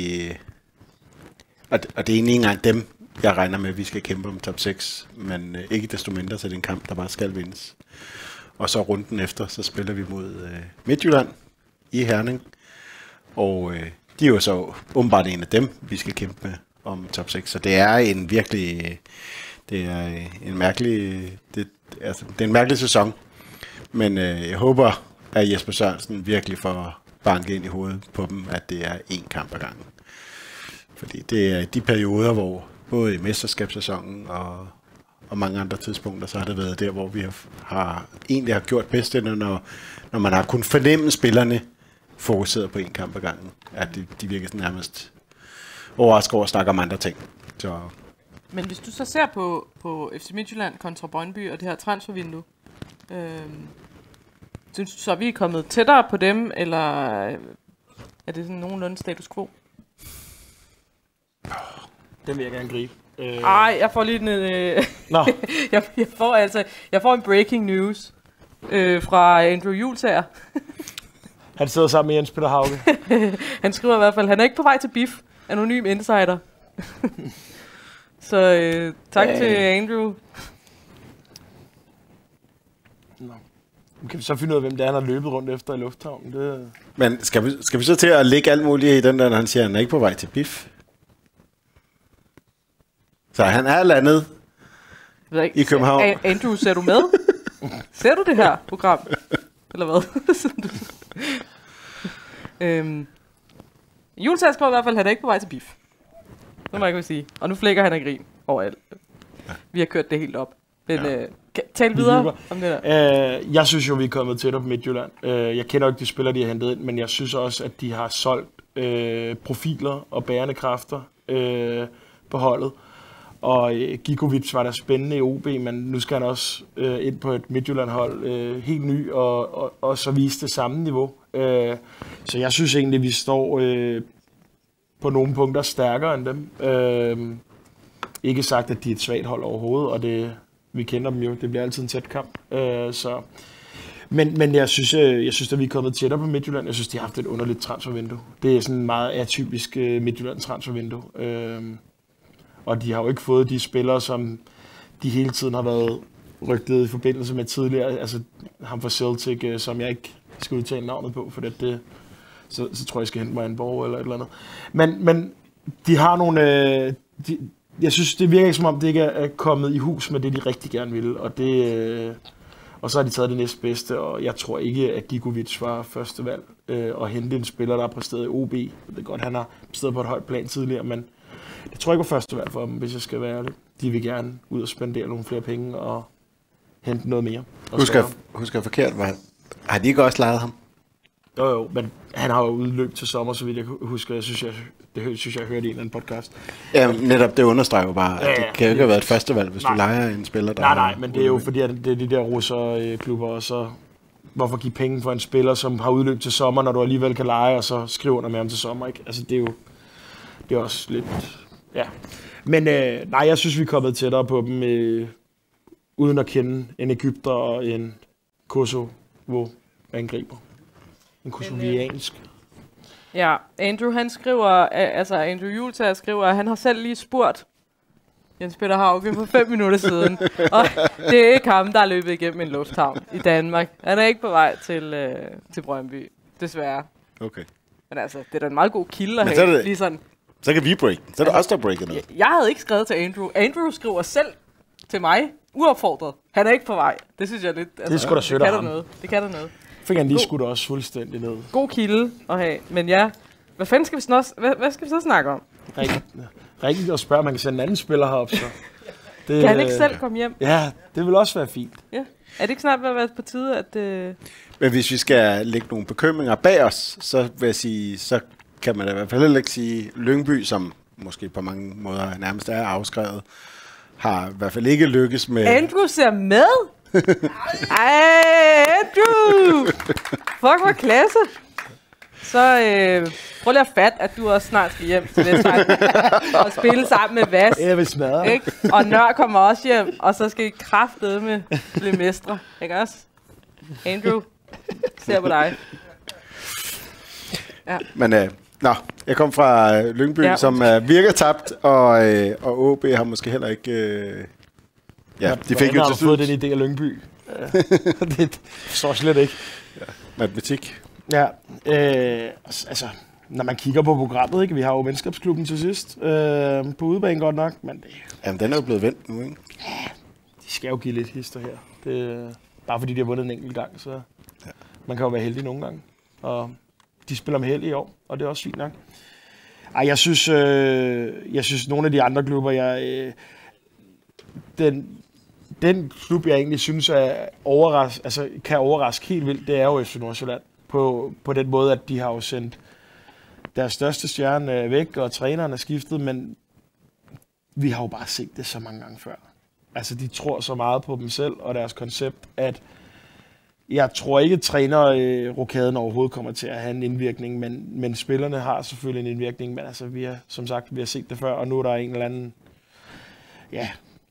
Og, og det er ikke engang dem, jeg regner med, at vi skal kæmpe om top seks, men øh, ikke desto mindre, så det er en kamp, der bare skal vindes. Og så runden efter, så spiller vi mod øh, Midtjylland i Herning, og øh, de er jo så åbenbart en af dem, vi skal kæmpe med om top seks. Så det er en virkelig, det er en mærkelig, det, altså, det er en mærkelig sæson. Men øh, jeg håber, at Jesper Sørensen virkelig får banket ind i hovedet på dem, at det er én kamp ad gangen. Fordi det er de perioder, hvor både i mesterskabssæsonen og, og mange andre tidspunkter, så har det været der, hvor vi har, har egentlig har gjort bedst, når, når man har kunnet fornemme spillerne fokuseret på én kamp ad gangen. At de, de virker sådan nærmest overrasket over at snakke om andre ting. Så. Men hvis du så ser på, på F C Midtjylland kontra Brøndby og det her transfervindue, øh, synes du så, er vi kommet tættere på dem, eller er det sådan nogenlunde status quo? Den vil jeg gerne gribe. Ej, øh... jeg får lige en... Øh, Nå. jeg, jeg, får altså, jeg får en breaking news øh, fra Andrew Jules. Han sidder sammen med Jens Peter Hauge. Han skriver i hvert fald, han er ikke på vej til B I F. Anonym insider. Så øh, tak øh. til Andrew. Nå. Kan vi så finde ud af, hvem det er, han har løbet rundt efter i lufthavnen? Det... Men skal vi, skal vi så til at lægge alt muligt i den der, når han siger, at han er ikke på vej til B I F? Så han er landet ikke, i København. A- Andrew, ser du med? Ser du det her program? Eller hvad? øhm, Jules skriver i hvert fald, at han er ikke på vej til B I F. Det må jeg ikke sige. Og nu flækker han af grin overalt. Vi har kørt det helt op. Men ja. øh, tal videre om det der. Øh, jeg synes jo, vi er kommet tættere på Midtjylland. Øh, jeg kender ikke de spillere, de har hentet ind, men jeg synes også, at de har solgt øh, profiler og bærende kræfter øh, på holdet. Og øh, Gigovic var der spændende i O B, men nu skal han også øh, ind på et Midtjylland-hold øh, helt ny, og, og, og så vise det samme niveau. Øh, så jeg synes egentlig, at vi står øh, på nogle punkter stærkere end dem. Øh, ikke sagt, at de er et svagt hold overhovedet, og det, vi kender dem jo. Det bliver altid en tæt kamp. Øh, så. Men, men jeg synes, jeg, jeg synes, at vi er kommet tættere på Midtjylland. Jeg synes, de har haft et underligt transfervindue. Det er sådan meget atypisk uh, Midtjylland transfervindue. Uh, og de har jo ikke fået de spillere, som de hele tiden har været rygtet i forbindelse med tidligere. Altså ham fra Celtic, uh, som jeg ikke skal udtale navnet på, for det, det så, så tror jeg, jeg skal hente mig en borg eller et eller andet. Men, men de har nogle... Uh, de, jeg synes, det virker ikke som om, det ikke er kommet i hus med det, de rigtig gerne ville. Og det... Uh, Og så har de taget det næstbedste, og jeg tror ikke, at Gigovic var første valg øh, og hente en spiller, der har præsteret i O B. Det er godt, han har præsteret på et højt plan tidligere, men det tror jeg ikke var første valg for dem, hvis jeg skal være det. De vil gerne ud og spendere nogle flere penge og hente noget mere. Husker jeg, husker jeg forkert, var, har de ikke også lejet ham? Jo jo, men han har jo udløb til sommer, så vidt jeg husker. Jeg synes, jeg, det synes jeg, jeg hørte i en eller anden podcast. Ja, netop det understreger jo bare, at ja, ja, det kan jo ikke have været et første valg, hvis nej. du lejer en spiller, der... Nej, nej, men det er jo fordi, at det er de der russerklubber, og så hvorfor give penge for en spiller, som har udløb til sommer, når du alligevel kan lege, og så skrive under med ham til sommer, ikke? Altså, det er jo det er også lidt... Ja. Men øh, nej, jeg synes, vi er kommet tættere på dem, øh, uden at kende en egypter og en Kosovo-angriber. En kosoviansk. Ja, Andrew han skriver, altså Andrew Jultager skriver, at han har selv lige spurgt Jens Peter Hauge for fem minutter siden. Og det er ikke ham, der er løbet igennem en lufthavn i Danmark. Han er ikke på vej til, øh, til Brøndby, desværre. Okay. Men altså, det er da en meget god kilde at Men så have. det, lige sådan. Så kan vi break den. Så er det også der breaker noget. Jeg, jeg havde ikke skrevet til Andrew. Andrew skriver selv til mig, uopfordret. Han er ikke på vej. Det synes jeg er lidt... Altså, det er sgu da sødt af ham. Noget. Det kan der noget. Fik han lige skudt også fuldstændig ned. God kilde at have. Men ja, hvad fanden skal vi så, hvad, hvad skal vi så snakke om? Rigtigt at spørge, man kan sende en anden spiller herop, så. Det, kan han ikke selv komme hjem? Ja, det vil også være fint. Ja. Er det ikke snart ved at være på tide, at... Øh... Men hvis vi skal lægge nogle bekymringer bag os, så vil jeg sige, så kan man da i hvert fald heller ikke sige, Lyngby, som måske på mange måder nærmest er afskrevet, har i hvert fald ikke lykkes med... Andrew ser med? Ej, Andrew! Fuck, hvor klasse! Så øh, prøv lige at fatte, at du også snart skal hjem til næste gang og spille sammen med Vas. Jeg vil smadre. Ikke? Og Nør kommer også hjem, og så skal I kraftedeme blive mestre. Ikke også? Andrew, ser på dig. Ja. Men øh, nå, jeg kom fra øh, Lyngby, ja. som øh, virker tabt, og, øh, og O B har måske heller ikke... Øh, ja, ja, de fik jo til slut. Fået den idé af Lyngby. Det forstår slet ikke. Ja. Matematik. Ja, øh, altså, når man kigger på programmet, ikke? Vi har jo venskabsklubben til sidst, øh, på udebane godt nok, men det... Jamen, den er jo blevet vendt nu, ikke? Ja, de skal jo give lidt hister her. Det, bare fordi de har vundet en enkelt gang, så ja. Man kan jo være heldig nogle gange. Og de spiller med held i år, og det er også fint nok. Ej, jeg synes, øh, jeg synes nogle af de andre klubber, jeg... Øh, den... Den klub, jeg egentlig synes er overras- altså, kan overraske helt vildt, det er jo F C Nordsjælland. På, på den måde, at de har jo sendt deres største stjerne væk, og træneren er skiftet, men vi har jo bare set det så mange gange før. Altså, de tror så meget på dem selv og deres koncept, at jeg tror ikke, at trænerrokaden overhovedet kommer til at have en indvirkning, men, men spillerne har selvfølgelig en indvirkning, men altså, vi har, som sagt, vi har set det før, og nu er der en eller anden... Ja...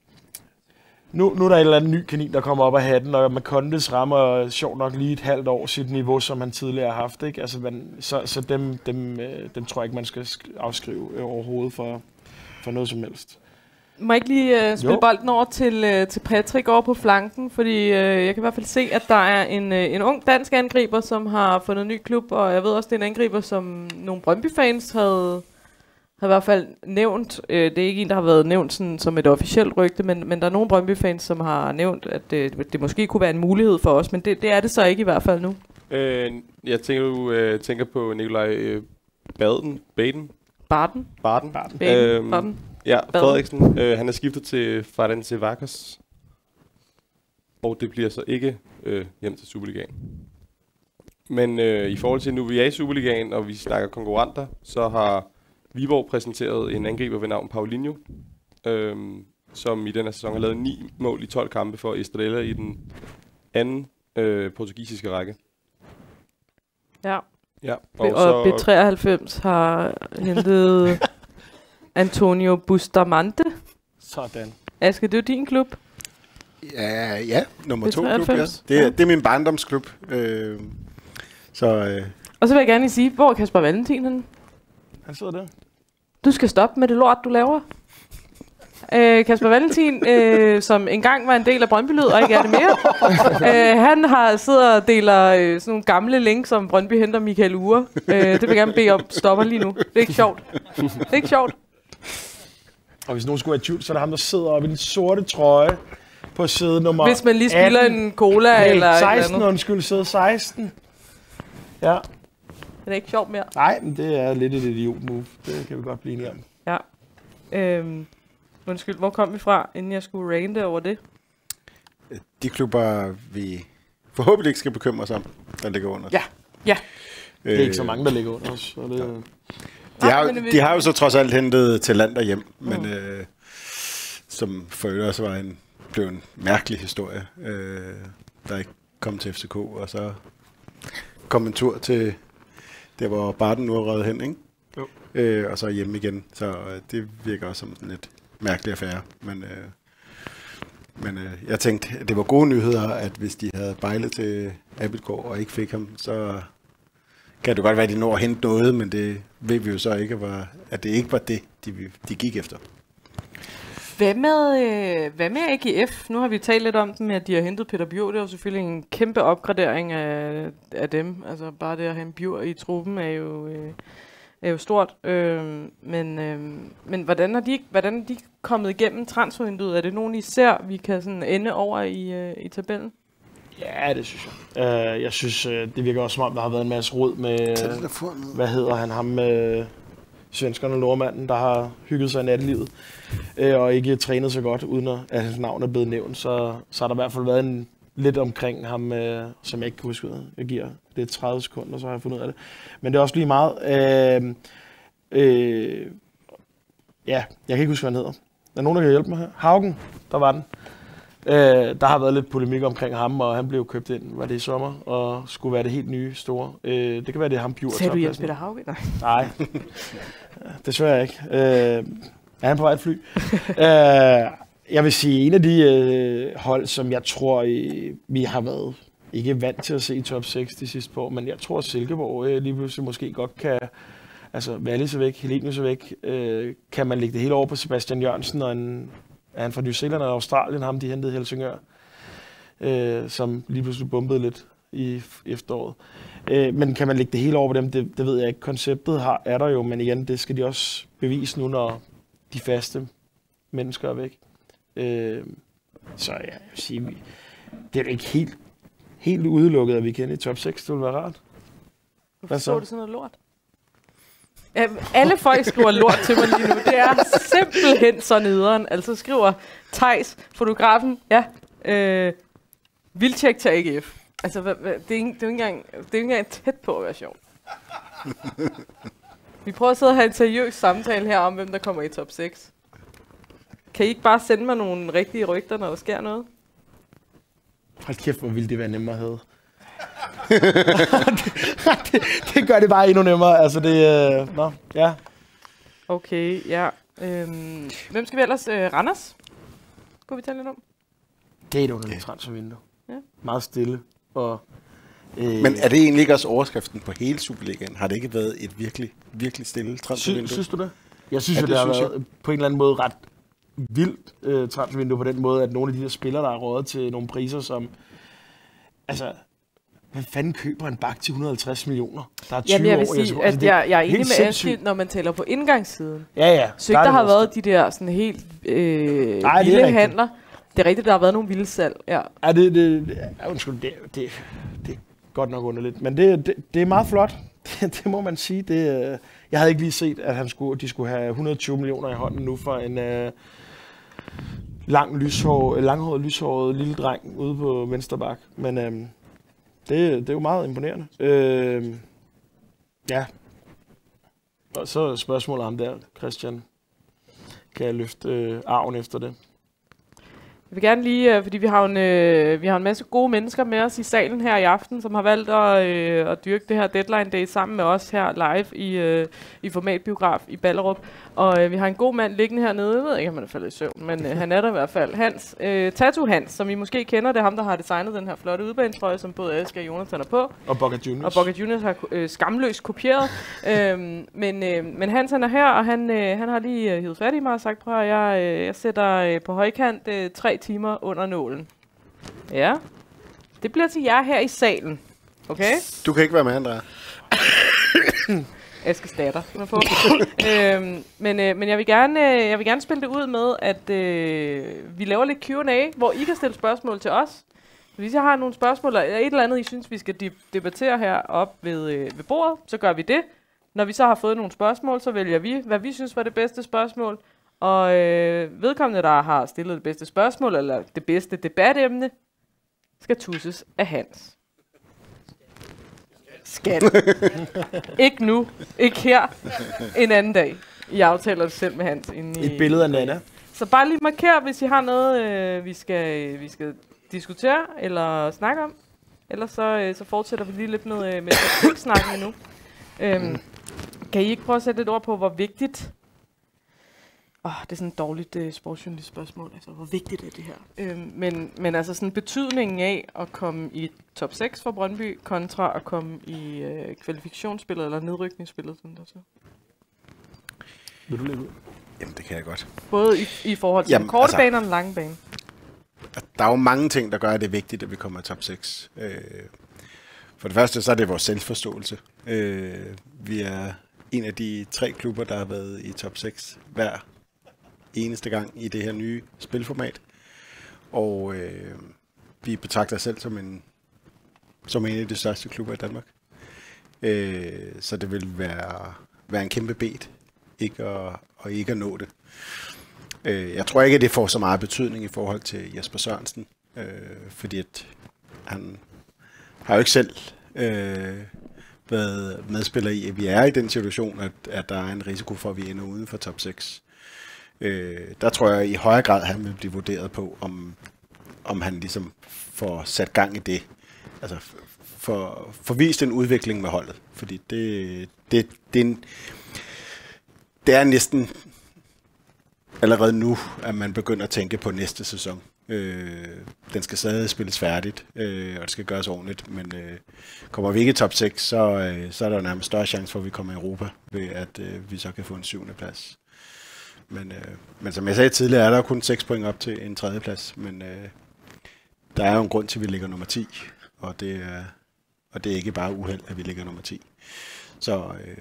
Nu, nu er der en eller anden ny kanin, der kommer op af hatten, og McCondes rammer sjovt nok lige et halvt år sit niveau, som han tidligere har haft. Ikke? Altså, man, så så dem, dem, dem tror jeg ikke, man skal afskrive overhovedet for, for noget som helst. Må jeg ikke lige uh, spille jo. bolden over til, uh, til Patrick over på flanken, fordi uh, jeg kan i hvert fald se, at der er en, uh, en ung dansk angriber, som har fundet en ny klub, og jeg ved også, det er en angriber, som nogle Brøndby-fans havde... har i hvert fald nævnt, øh, det er ikke en, der har været nævnt sådan, som et officielt rygte, men, men der er nogle Brøndby-fans, som har nævnt, at det, det måske kunne være en mulighed for os, men det, det er det så ikke i hvert fald nu. Øh, jeg tænker, du øh, tænker på Nikolaj øh, Baden. Baden? Barden. Barden. Barden. Baden. Øhm, Barden. Ja, Baden. Frederiksen. Øh, han er skiftet til Ferencváros. Og det bliver så ikke øh, hjem til Superligaen. Men øh, i forhold til, nu vi er i Superligaen, og vi snakker konkurrenter, så har Viborg præsenteret en angriber ved navn Paulinho, øhm, som i denne sæson har lavet ni mål i tolv kampe for Estrela i den anden øh, portugisiske række. Ja. Ja, og og B treoghalvfems har hentet Antonio Bustamante. Sådan. Aske, det er jo din klub. Ja, ja, nummer Det er to klub, ja. treoghalvfems. Det, er, Ja. det er min barndomsklub. Øh, så øh, Og så vil jeg gerne lige sige, hvor er Kasper Valentin henne? Han sidder der. Du skal stoppe med det lort, du laver. Øh, Kasper Valentin, øh, som engang var en del af Brøndby Lyd, og ikke er det mere. øh, han har siddet og deler øh, sådan nogle gamle links, som Brøndby henter Michael Ure. Øh, det vil jeg gerne bede om, stopper lige nu. Det er ikke sjovt. Det er ikke sjovt. Og hvis nogen skulle være i tvivl, så er det ham, der sidder oppe i den sorte trøje på sæde nummer Hvis man lige spiller atten. en cola Nej, eller et eller seksten, andet. undskyld, sæde seksten. Ja. Det er ikke sjovt mere. Nej, men det er lidt et idiot-move. Det kan vi godt blive enige om. Ja. Øhm, undskyld, hvor kom vi fra, inden jeg skulle rante over det? de klubber, vi forhåbentlig ikke skal bekymre os om, der ligger under. Ja, ja. Det er ikke så mange, der ligger under os. Så det, De har, de har jo så trods alt hentet til land derhjem, mm. men øh, som for øvrigt også var en, blev en mærkelig historie, øh, der ikke kom til F C K, og så kom en tur til der, hvor Barden nu er røget hen, ikke? Jo. Øh, og så hjem igen, så øh, det virker også som en lidt mærkelig affære, men, øh, men øh, jeg tænkte, at det var gode nyheder, at hvis de havde bejlet til Abildgaard og ikke fik ham, så kan det godt være, at de når at hente noget, men det ved vi jo så ikke, var, at det ikke var det, de, de gik efter. Hvad med, øh, hvad med A G F? Nu har vi talt lidt om dem, at de har hentet Peter Bjur. Det er jo selvfølgelig en kæmpe opgradering af, af dem. Altså bare det at have en Bjur i truppen er jo, øh, er jo stort. Øh, men øh, men hvordan, er de, hvordan er de kommet igennem transfervinduet? Er det nogen, I ser, vi kan sådan ende over i, øh, i tabellen? Ja, det synes jeg. Uh, jeg synes, uh, det virker også som om, der har været en masse rod med, uh, hvad hedder han, ham med uh, svenskerne og nordmanden, der har hygget sig i nattelivet, uh, og ikke trænet så godt, uden at, at hans navn er blevet nævnt. Så, så har der i hvert fald været en, lidt omkring ham, uh, som jeg ikke kan huske, hvad jeg giver. Det er tredive sekunder, så har jeg fundet ud af det. Men det er også lige meget. Uh, uh, ja, jeg kan ikke huske, hvad han hedder. Er der nogen, der kan hjælpe mig her? Haugen, der var den. Øh, der har været lidt polemik omkring ham, og han blev købt ind, var det i sommer, og skulle være det helt nye store. Øh, det kan være, det er ham, Bjur. Sagde du Jens Peter Hauge? Nej. Nej, desværre ikke. Øh, er han på vej et fly? øh, jeg vil sige, en af de øh, hold, som jeg tror, øh, vi har været ikke vant til at se i top seks de sidste par år, men jeg tror, at Silkeborg øh, lige pludselig måske godt kan, altså Wallis er væk, Helenius er væk, øh, kan man lægge det hele over på Sebastian Jørgensen og en er han fra New Zealand og Australien, ham de hentede Helsingør, øh, som lige pludselig bombede lidt i efteråret. Øh, men kan man lægge det hele over på dem, det, det ved jeg ikke. Konceptet har, er der jo, men igen, det skal de også bevise nu, når de faste mennesker er væk. Øh, så ja, jeg vil sige, det er jo ikke helt, helt udelukket, at vi kan i top seks. Det ville være rart. Hvad så? Det sådan noget lort? Ja, alle folk skriver lort til mig lige nu. Det er simpelthen så nederen. Altså skriver Theis, fotografen, ja, øh, vildtjek til A G F. Altså, hvad, hvad, det, er ikke, det, er ikke engang, det er ikke engang tæt på at være sjovt. Vi prøver at sidde og have en seriøs samtale her om, hvem der kommer i top seks. Kan I ikke bare sende mig nogle rigtige rygter, når der sker noget? Hold kæft, hvor ville det være nemmere at have. det, det, det gør det bare endnu nemmere. Altså det, øh, nå, ja. Okay, ja. Øhm, hvem skal vi ellers? Øh, Randers? Kunne vi tale lidt om? Det er et underligt transfervindue. Ja. Meget stille. Og, øh, Men er det egentlig ikke også overskriften på hele Superligaen? Har det ikke været et virkelig, virkelig stille transfervindue? Sy- synes du det? Jeg synes, ja, at det, det har været jeg. på en eller anden måde ret vildt øh, transfervindue på den måde, at nogle af de der spillere, der er rådet til nogle priser, som altså hvem fanden køber en bak til et hundrede og halvtreds millioner? Der er tyve Jamen, jeg vil år. sige, jeg, at jeg, jeg er enig med Askild, når man taler på indgangssiden. Ja, ja. Så ikke der, der har været de der sådan helt øh, Nej, vilde det handler. Det er rigtigt, der har været nogle vilde salg. Ja, ja det, det, det, ja, undskyld, det, det, det er godt nok underligt. Men det, det, det er meget flot. Det, det må man sige. Det, jeg havde ikke lige set, at han skulle, de skulle have et hundrede og tyve millioner i hånden nu for en øh, lang lyshår, langhåret, lyshåret lille dreng ude på venstre bak. Men øh, Det, det er jo meget imponerende. Øh, ja. Og så er spørgsmålet om der, Christian. Kan jeg løfte øh, arven efter det? Jeg vil gerne lige, øh, fordi vi har, en, øh, vi har en masse gode mennesker med os i salen her i aften, som har valgt at, øh, at dyrke det her Deadline Day sammen med os her live i, øh, i Formatbiograf i Ballerup. Og øh, vi har en god mand liggende hernede. Jeg ved ikke, om han er faldet i søvn, men øh, han er der i hvert fald. Hans, øh, Tattoo Hans, som I måske kender, det er ham, der har designet den her flotte udbanetrøje, som både Asger og Jonathan er på. Og Boca Juniors. Og Boca Juniors har øh, skamløst kopieret. øhm, men, øh, men Hans, han er her, og han, øh, han har lige øh, hivet fat i mig og sagt, prøv at jeg, øh, jeg sætter øh, på højkant øh, tre timer under nålen. Ja. Det bliver til jer her i salen. Okay? Du kan ikke være med, Andrea. Askes datter. øhm, men, øh, men jeg vil gerne øh, jeg vil gerne spille det ud med, at øh, vi laver lidt Q and A, hvor I kan stille spørgsmål til os. Hvis I har nogle spørgsmål, eller et eller andet, I synes, vi skal debattere her op ved, øh, ved bordet, så gør vi det. Når vi så har fået nogle spørgsmål, så vælger vi, hvad vi synes var det bedste spørgsmål. Og øh, vedkommende, der har stillet det bedste spørgsmål, eller det bedste debatemne, skal tusses af Hans. Skal. Ikke nu. Ikke her. En anden dag. I aftaler det selv med Hans. I et billede af Nana. Så bare lige marker, hvis I har noget, øh, vi, skal, vi skal diskutere eller snakke om. Ellers så, øh, så fortsætter vi lige lidt med, med snakken endnu. Øhm, kan I ikke prøve at sætte et ord på, hvor vigtigt... Åh, oh, det er sådan et dårligt uh, sportsjournalist spørgsmål. Altså, hvor vigtigt er det her? Øhm, men, men altså sådan betydningen af at komme i top seks for Brøndby, kontra at komme i uh, kvalifikationsspillet eller nedrykningsspillet, som der så. Vil du lægge ud? Jamen, det kan jeg godt. Både i, i forhold til den korte altså, bane og den lange bane. Der er jo mange ting, der gør, at det er vigtigt, at vi kommer i top seks. Øh, for det første, så er det vores selvforståelse. Øh, vi er en af de tre klubber, der har været i top seks hver eneste gang i det her nye spilformat. Og øh, vi betragter os selv som en, som en af de største klubber i Danmark. Øh, så det vil være, være en kæmpe bet ikke at, og ikke at nå det. Øh, jeg tror ikke, at det får så meget betydning i forhold til Jesper Sørensen, øh, fordi at han har jo ikke selv øh, været medspiller i, at vi er i den situation, at, at der er en risiko for, at vi ender uden for top seks. Øh, der tror jeg i højere grad, at han vil blive vurderet på, om, om han ligesom får sat gang i det. Altså for, for vist en udvikling med holdet. Fordi det, det, det, er, en, det er næsten allerede nu, at man begynder at tænke på næste sæson. Øh, den skal stadig spilles færdigt, øh, og det skal gøres ordentligt. Men øh, kommer vi ikke i top seks, så, øh, så er der jo nærmest større chance for, at vi kommer i Europa, ved at øh, vi så kan få en syvende plads. Men, øh, men som jeg sagde tidligere, er der kun seks point op til en tredje plads, men øh, der er jo en grund til, at vi ligger nummer ti, og det er, og det er ikke bare uheld, at vi ligger nummer ti. Så, øh,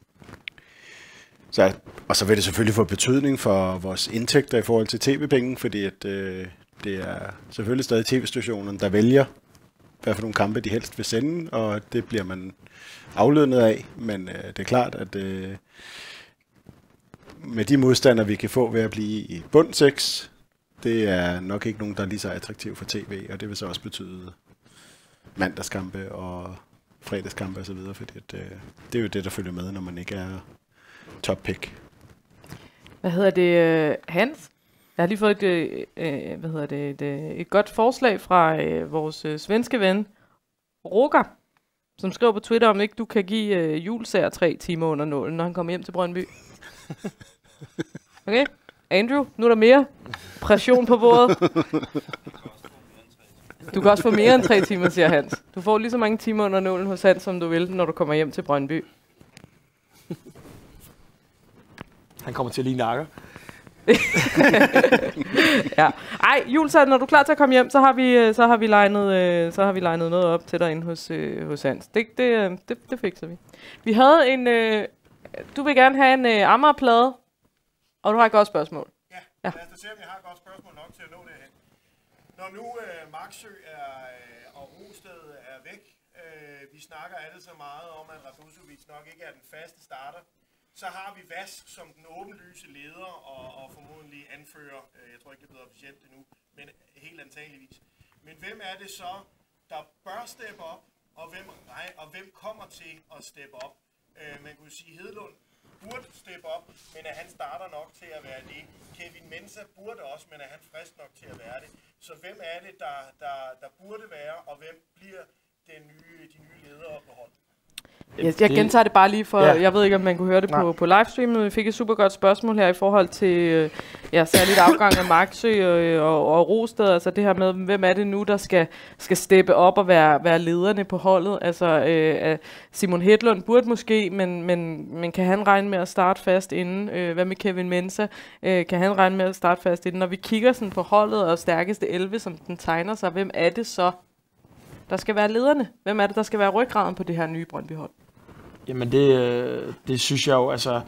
så, og så vil det selvfølgelig få betydning for vores indtægter i forhold til tv-penge, fordi at, øh, det er selvfølgelig stadig tv-stationerne, der vælger, hvad for nogle kampe de helst vil sende, og det bliver man aflønnet af, men øh, det er klart, at øh, med de modstandere, vi kan få ved at blive i bund seks, det er nok ikke nogen, der er lige så attraktiv for tv, og det vil så også betyde mandagskampe og fredagskampe osv., fordi at, øh, det er jo det, der følger med, når man ikke er top pick. Hvad hedder det, Hans? Jeg har lige fået et, øh, hvad hedder det, et, et godt forslag fra øh, vores øh, svenske ven, Roger, som skriver på Twitter, om ikke du kan give øh, Julsager tre timer under nålen, når han kommer hjem til Brøndby. Okay? Andrew, nu er der mere pression på bordet. Du kan også få mere end tre timer, siger Hans. Du får lige så mange timer under nålen hos Hans, som du vil, når du kommer hjem til Brøndby. Han kommer til at lige nakker. Ja. Ej, Julsager, når du er klar til at komme hjem, så har vi så har vi legnet så har vi legnet noget op til dig inde hos øh, hos Hans. Det det det, det fikser vi. Vi havde en øh, du vil gerne have en øh, Amagerplade, og du har et godt spørgsmål. Ja, ja. Lad os da se, om jeg har et godt spørgsmål nok til at nå derhen. Når nu øh, Marksø er, øh, og Rosted er væk, øh, vi snakker alle så meget om, at Raduzovic nok ikke er den faste starter, så har vi Vask som den åbenlyse leder og, og formodentlig anfører. Øh, jeg tror ikke, det er blevet officielt endnu, men helt antageligvis. Men hvem er det så, der bør steppe op, og hvem, nej, og hvem kommer til at steppe op? Øh, man kunne sige, Hedlund burde steppe op, men at han starter nok til at være det. Kevin Mensah burde også, men er han frisk nok til at være det. Så hvem er det, der, der, der burde være, og hvem bliver den nye, de nye ledere på holdet? Jeg, jeg gentager det bare lige for, Ja. jeg ved ikke, om man kunne høre det på, på livestreamen. Vi fik et super godt spørgsmål her i forhold til ja, særligt afgang af Marksø og, og, og Rosted. Altså det her med, hvem er det nu, der skal, skal steppe op og være, være lederne på holdet? Altså øh, Simon Hedlund burde måske, men, men, men kan han regne med at starte fast inden? Øh, hvad med Kevin Mensah? Øh, kan han regne med at starte fast inden? Når vi kigger sådan på holdet og stærkeste elleve, som den tegner sig, hvem er det så, der skal være lederne? Hvem er det, der skal være ryggraden på det her nye Brøndby-hold? Jamen det, det synes jeg jo, altså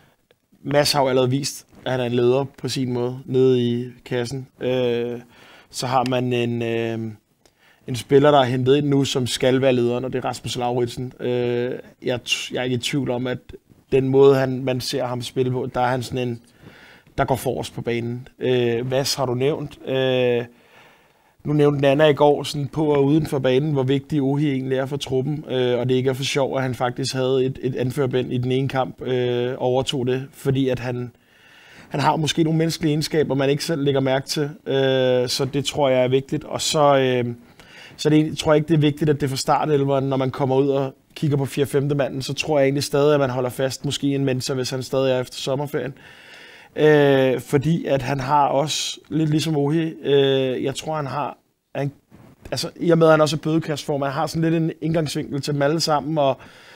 Mads har jo allerede vist, at han er en leder på sin måde nede i kassen. Øh, så har man en, øh, en spiller, der er hentet ind nu, som skal være lederen, og det er Rasmus Lauritsen. Øh, jeg, jeg er ikke i tvivl om, at den måde, han, man ser ham spille på, der er han sådan en, der går forrest på banen. Øh, Mads har du nævnt. Øh, Nu nævnte Nana i går sådan på og uden for banen, hvor vigtig Ohi egentlig er for truppen, øh, og det ikke er for sjov, at han faktisk havde et, et anførerbind i den ene kamp, øh, overtog det, fordi at han, han har måske nogle menneskelige egenskaber, man ikke selv lægger mærke til, øh, så det tror jeg er vigtigt. Og så, øh, så det, tror jeg ikke, det er vigtigt, at det er fra startelveren, når man kommer ud og kigger på fire femte manden, så tror jeg egentlig stadig, at man holder fast, måske en Mensah, hvis han stadig er efter sommerferien. Øh, fordi at han har også, lidt ligesom Ohi, øh, jeg tror han har, han, altså i og med at han også er bødekastform, han har sådan lidt en indgangsvinkel til dem alle sammen, og,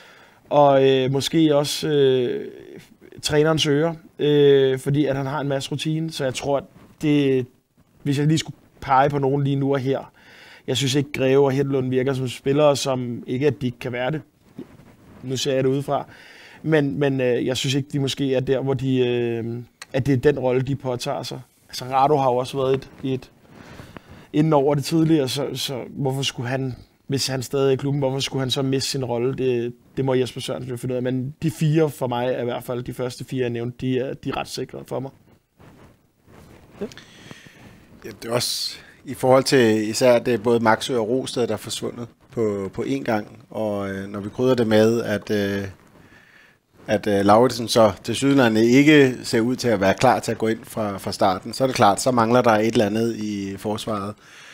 og øh, måske også øh, trænerens ører, øh, fordi at han har en masse rutine, så jeg tror, at det, hvis jeg lige skulle pege på nogen lige nu og her, jeg synes ikke Greve og Hedlund virker som spillere, som ikke at de kan være det. Nu ser jeg det udefra. Men, men øh, jeg synes ikke, de måske er der, hvor de, øh, at det er den rolle, de påtager sig. Altså Rado har jo også været et, et inden over det tidligere, så, så hvorfor skulle han, hvis han stadig er i klubben, hvorfor skulle han så miste sin rolle? Det, det må Jesper Sørensen jo finde ud af. Men de fire for mig, er i hvert fald de første fire, jeg nævnte, de er, de er ret sikre for mig. Ja. Ja, det er også i forhold til især det er både Marksø og Rosted, der er forsvundet på, på én gang. Og øh, når vi krydder det med, at øh, at uh, Lauritsen så til sydenlande ikke ser ud til at være klar til at gå ind fra, fra starten, så er det klart, så mangler der et eller andet i forsvaret.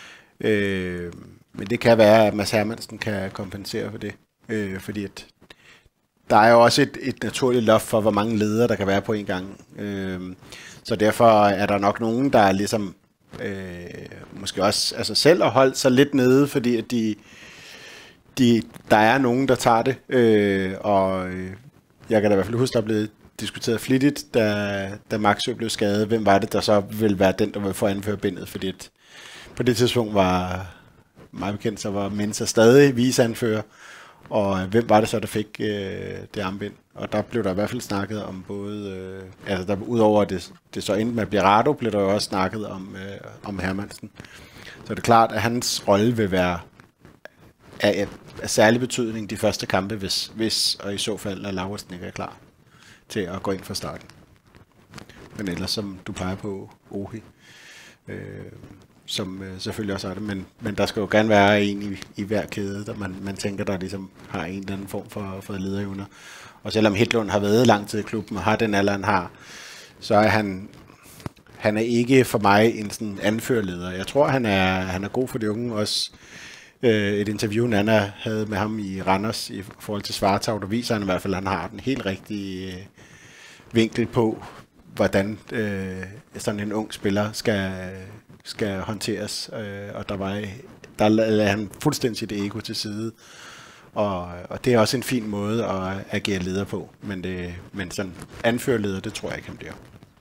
Øh, men det kan være, at Mads Hermansen kan kompensere for det. Øh, fordi at der er jo også et, et naturligt loft for, hvor mange ledere der kan være på en gang. Øh, så derfor er der nok nogen, der er ligesom øh, måske også altså selv har holdt sig lidt nede, fordi at de, de, der er nogen, der tager det. Øh, og jeg kan da i hvert fald huske, der er blevet diskuteret flittigt, da, da Marksø blev skadet. Hvem var det, der så ville være den, der ville få anførerbindet? Fordi et, på det tidspunkt var meget bekendt, så var Mensah stadig viceanfører. Og hvem var det så, der fik øh, det armbind? Og der blev der i hvert fald snakket om både... Øh, altså, der, udover at det, det så endte med Birado, blev der jo også snakket om, øh, om Hermansen. Så det er klart, at hans rolle vil være af, af særlig betydning de første kampe, hvis, hvis og i så fald, at Lauritsen ikke er klar til at gå ind fra starten. Men ellers, som du peger på, Ohi, øh, som øh, selvfølgelig også er det, men, men der skal jo gerne være en i, i hver kæde, der man, man tænker, der ligesom har en eller anden form for, for lederevner. Og selvom Hedlund har været lang tid i klubben og har den alder, han har, så er han, han er ikke for mig en sådan anførerleder. Jeg tror, han er, han er god for de unge. Også øh, et interview, Nana havde med ham i Randers i forhold til Svartau, der viser han i hvert fald, at han har den helt rigtige øh, vinkel på, hvordan øh, sådan en ung spiller skal, skal håndteres. Øh, og der var der lagde han fuldstændig sit ego til side. Og, og det er også en fin måde at agere leder på. Men, det, men sådan anførerleder, det tror jeg ikke, han bliver.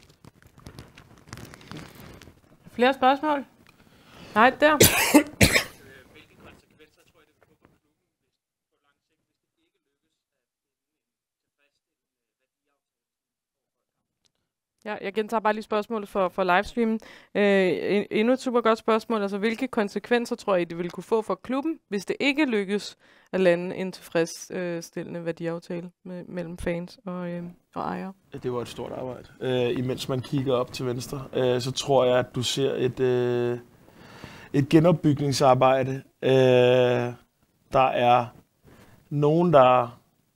Flere spørgsmål? Nej, der. Ja, jeg gentager bare lige spørgsmålet for, for livestreamen. Øh, endnu et super godt spørgsmål. Altså, hvilke konsekvenser tror I, det ville kunne få for klubben, hvis det ikke lykkes at lande en tilfredsstillende øh, værdiaftale med, mellem fans og, øh, og ejere? Det var et stort arbejde. Øh, imens man kigger op til venstre, øh, så tror jeg, at du ser et, øh, et genopbygningsarbejde. Øh, der er nogen, der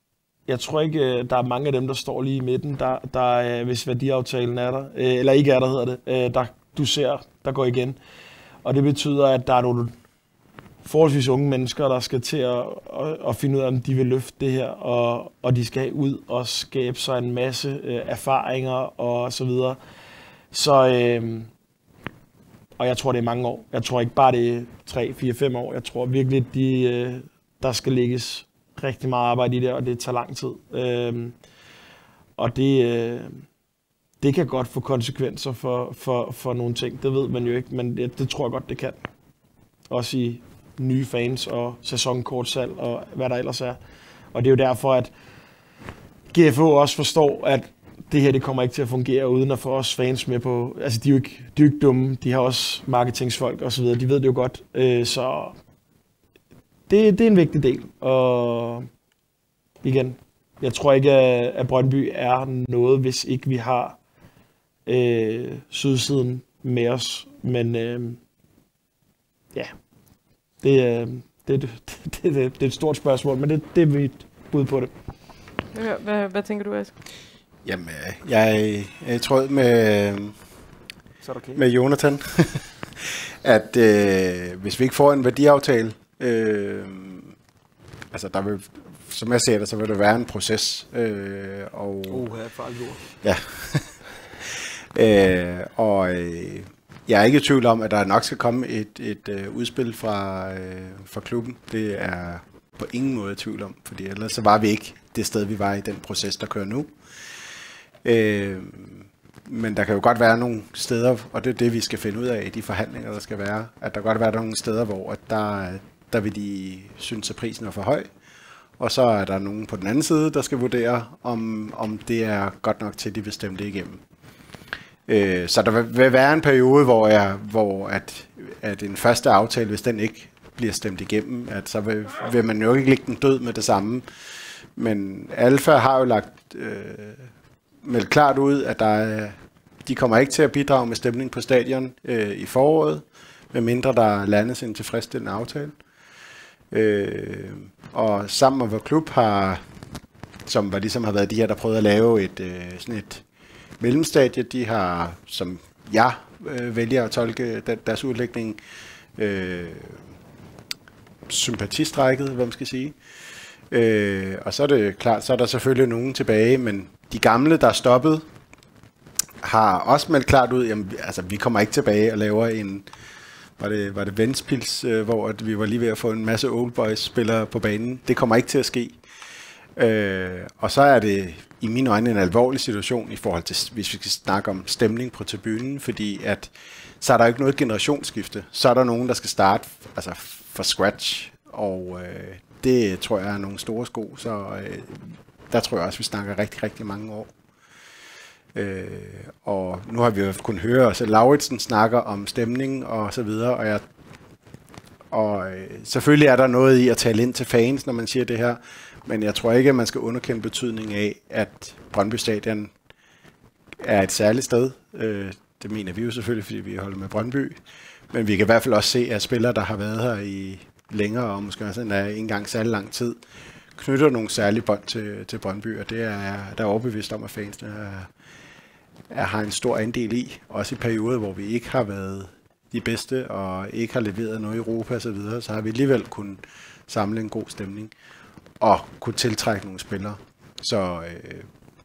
jeg tror ikke, øh, der er mange af dem, der står lige i midten, der, der øh, hvis værdiaftalen er der, øh, eller ikke er der, hedder det, øh, der du ser, der går igen. Og det betyder, at der er nogle forholdsvis unge mennesker, der skal til at, at, at finde ud af, om de vil løfte det her, og, og de skal ud og skabe sig en masse øh, erfaringer og så videre. Så, øh, og jeg tror, det er mange år. Jeg tror ikke bare, det er tre, fire, fem år. Jeg tror virkelig, de, øh, der skal lægges rigtig meget arbejde i det, og det tager lang tid. Øh, og det, øh, det kan godt få konsekvenser for, for, for nogle ting. Det ved man jo ikke, men det, det tror jeg godt, det kan. Også i nye fans og sæsonkortsalg og hvad der ellers er. Og det er jo derfor, at G F H også forstår, at det her det kommer ikke til at fungere uden at få os fans med på. Altså, de er jo ikke, de er jo ikke dumme. De har også marketingsfolk og så videre. De ved det jo godt. Øh, så det, det er en vigtig del. Og igen, jeg tror ikke, at Brøndby er noget, hvis ikke vi har øh, sydsiden med os. Men øh, ja, det, øh, det, det, det, det, det er et stort spørgsmål, men det, det er mit bud på det. Hvad, hvad, hvad tænker du, Ask? Jamen, jeg er i tråd med, okay. med Jonathan, at øh, hvis vi ikke får en værdiaftale, øh, altså der vil, som jeg ser det, så vil det være en proces. Øh, og, Uh, jeg er farligt ord. Ja. øh, og øh, jeg er ikke i tvivl om, at der nok skal komme et, et øh, udspil fra, øh, fra klubben. Det er på ingen måde i tvivl om, fordi ellers så var vi ikke det sted, vi var i den proces, der kører nu. Øh, men der kan jo godt være nogle steder, og det er det, vi skal finde ud af i de forhandlinger, der skal være, at der godt være nogle steder, hvor at der, der vil de synes, at prisen er for høj, og så er der nogen på den anden side, der skal vurdere, om, om det er godt nok til, at de vil stemme det igennem. Øh, så der vil, vil være en periode, hvor, jeg, hvor at, at en første aftale, hvis den ikke bliver stemt igennem, at så vil, vil man jo ikke lægge den død med det samme. Men Alfa har jo lagt øh, meldt klart ud, at der er, de kommer ikke til at bidrage med stemning på stadion øh, i foråret, medmindre der landes en tilfredsstillende aftale. Øh, og sammen med vores klub har, som var ligesom har været de her, der prøvede at lave et øh, sådan et mellemstadie, de har, som jeg øh, vælger at tolke den, deres udlægning, øh, sympatistrækket, hvad man skal sige. Øh, og så er det klart, så er der selvfølgelig nogen tilbage, men de gamle, der er stoppet, har også meldt klart ud, jamen, altså vi kommer ikke tilbage og laver en, var det, var det Ventspils, øh, hvor at vi var lige ved at få en masse Old Boys spillere på banen. Det kommer ikke til at ske. Øh, og så er det i mine øjne en alvorlig situation i forhold til, hvis vi skal snakke om stemning på tribunen, fordi at så er der ikke noget generationsskifte. Så er der nogen, der skal starte altså fra scratch, og øh, det tror jeg er nogle store sko, så øh, der tror jeg også, vi snakker rigtig, rigtig mange år. Øh, og nu har vi jo kunnet høre, at Lauritsen snakker om stemning og så videre, og, jeg, og øh, selvfølgelig er der noget i at tale ind til fans, når man siger det her, men jeg tror ikke, at man skal underkende betydningen af, at Brøndby Stadion er et særligt sted. Øh, det mener vi jo selvfølgelig, fordi vi holder med Brøndby, men vi kan i hvert fald også se, at spillere, der har været her i længere, og måske også endda ikke engang særlig lang tid, knytter nogle særlige bånd til, til Brøndby, og det er der er overbevist om, at fansene er, er, har en stor andel i, også i perioder, hvor vi ikke har været de bedste, og ikke har leveret noget i Europa og så videre, så har vi alligevel kunnet samle en god stemning, og kunne tiltrække nogle spillere. Så øh,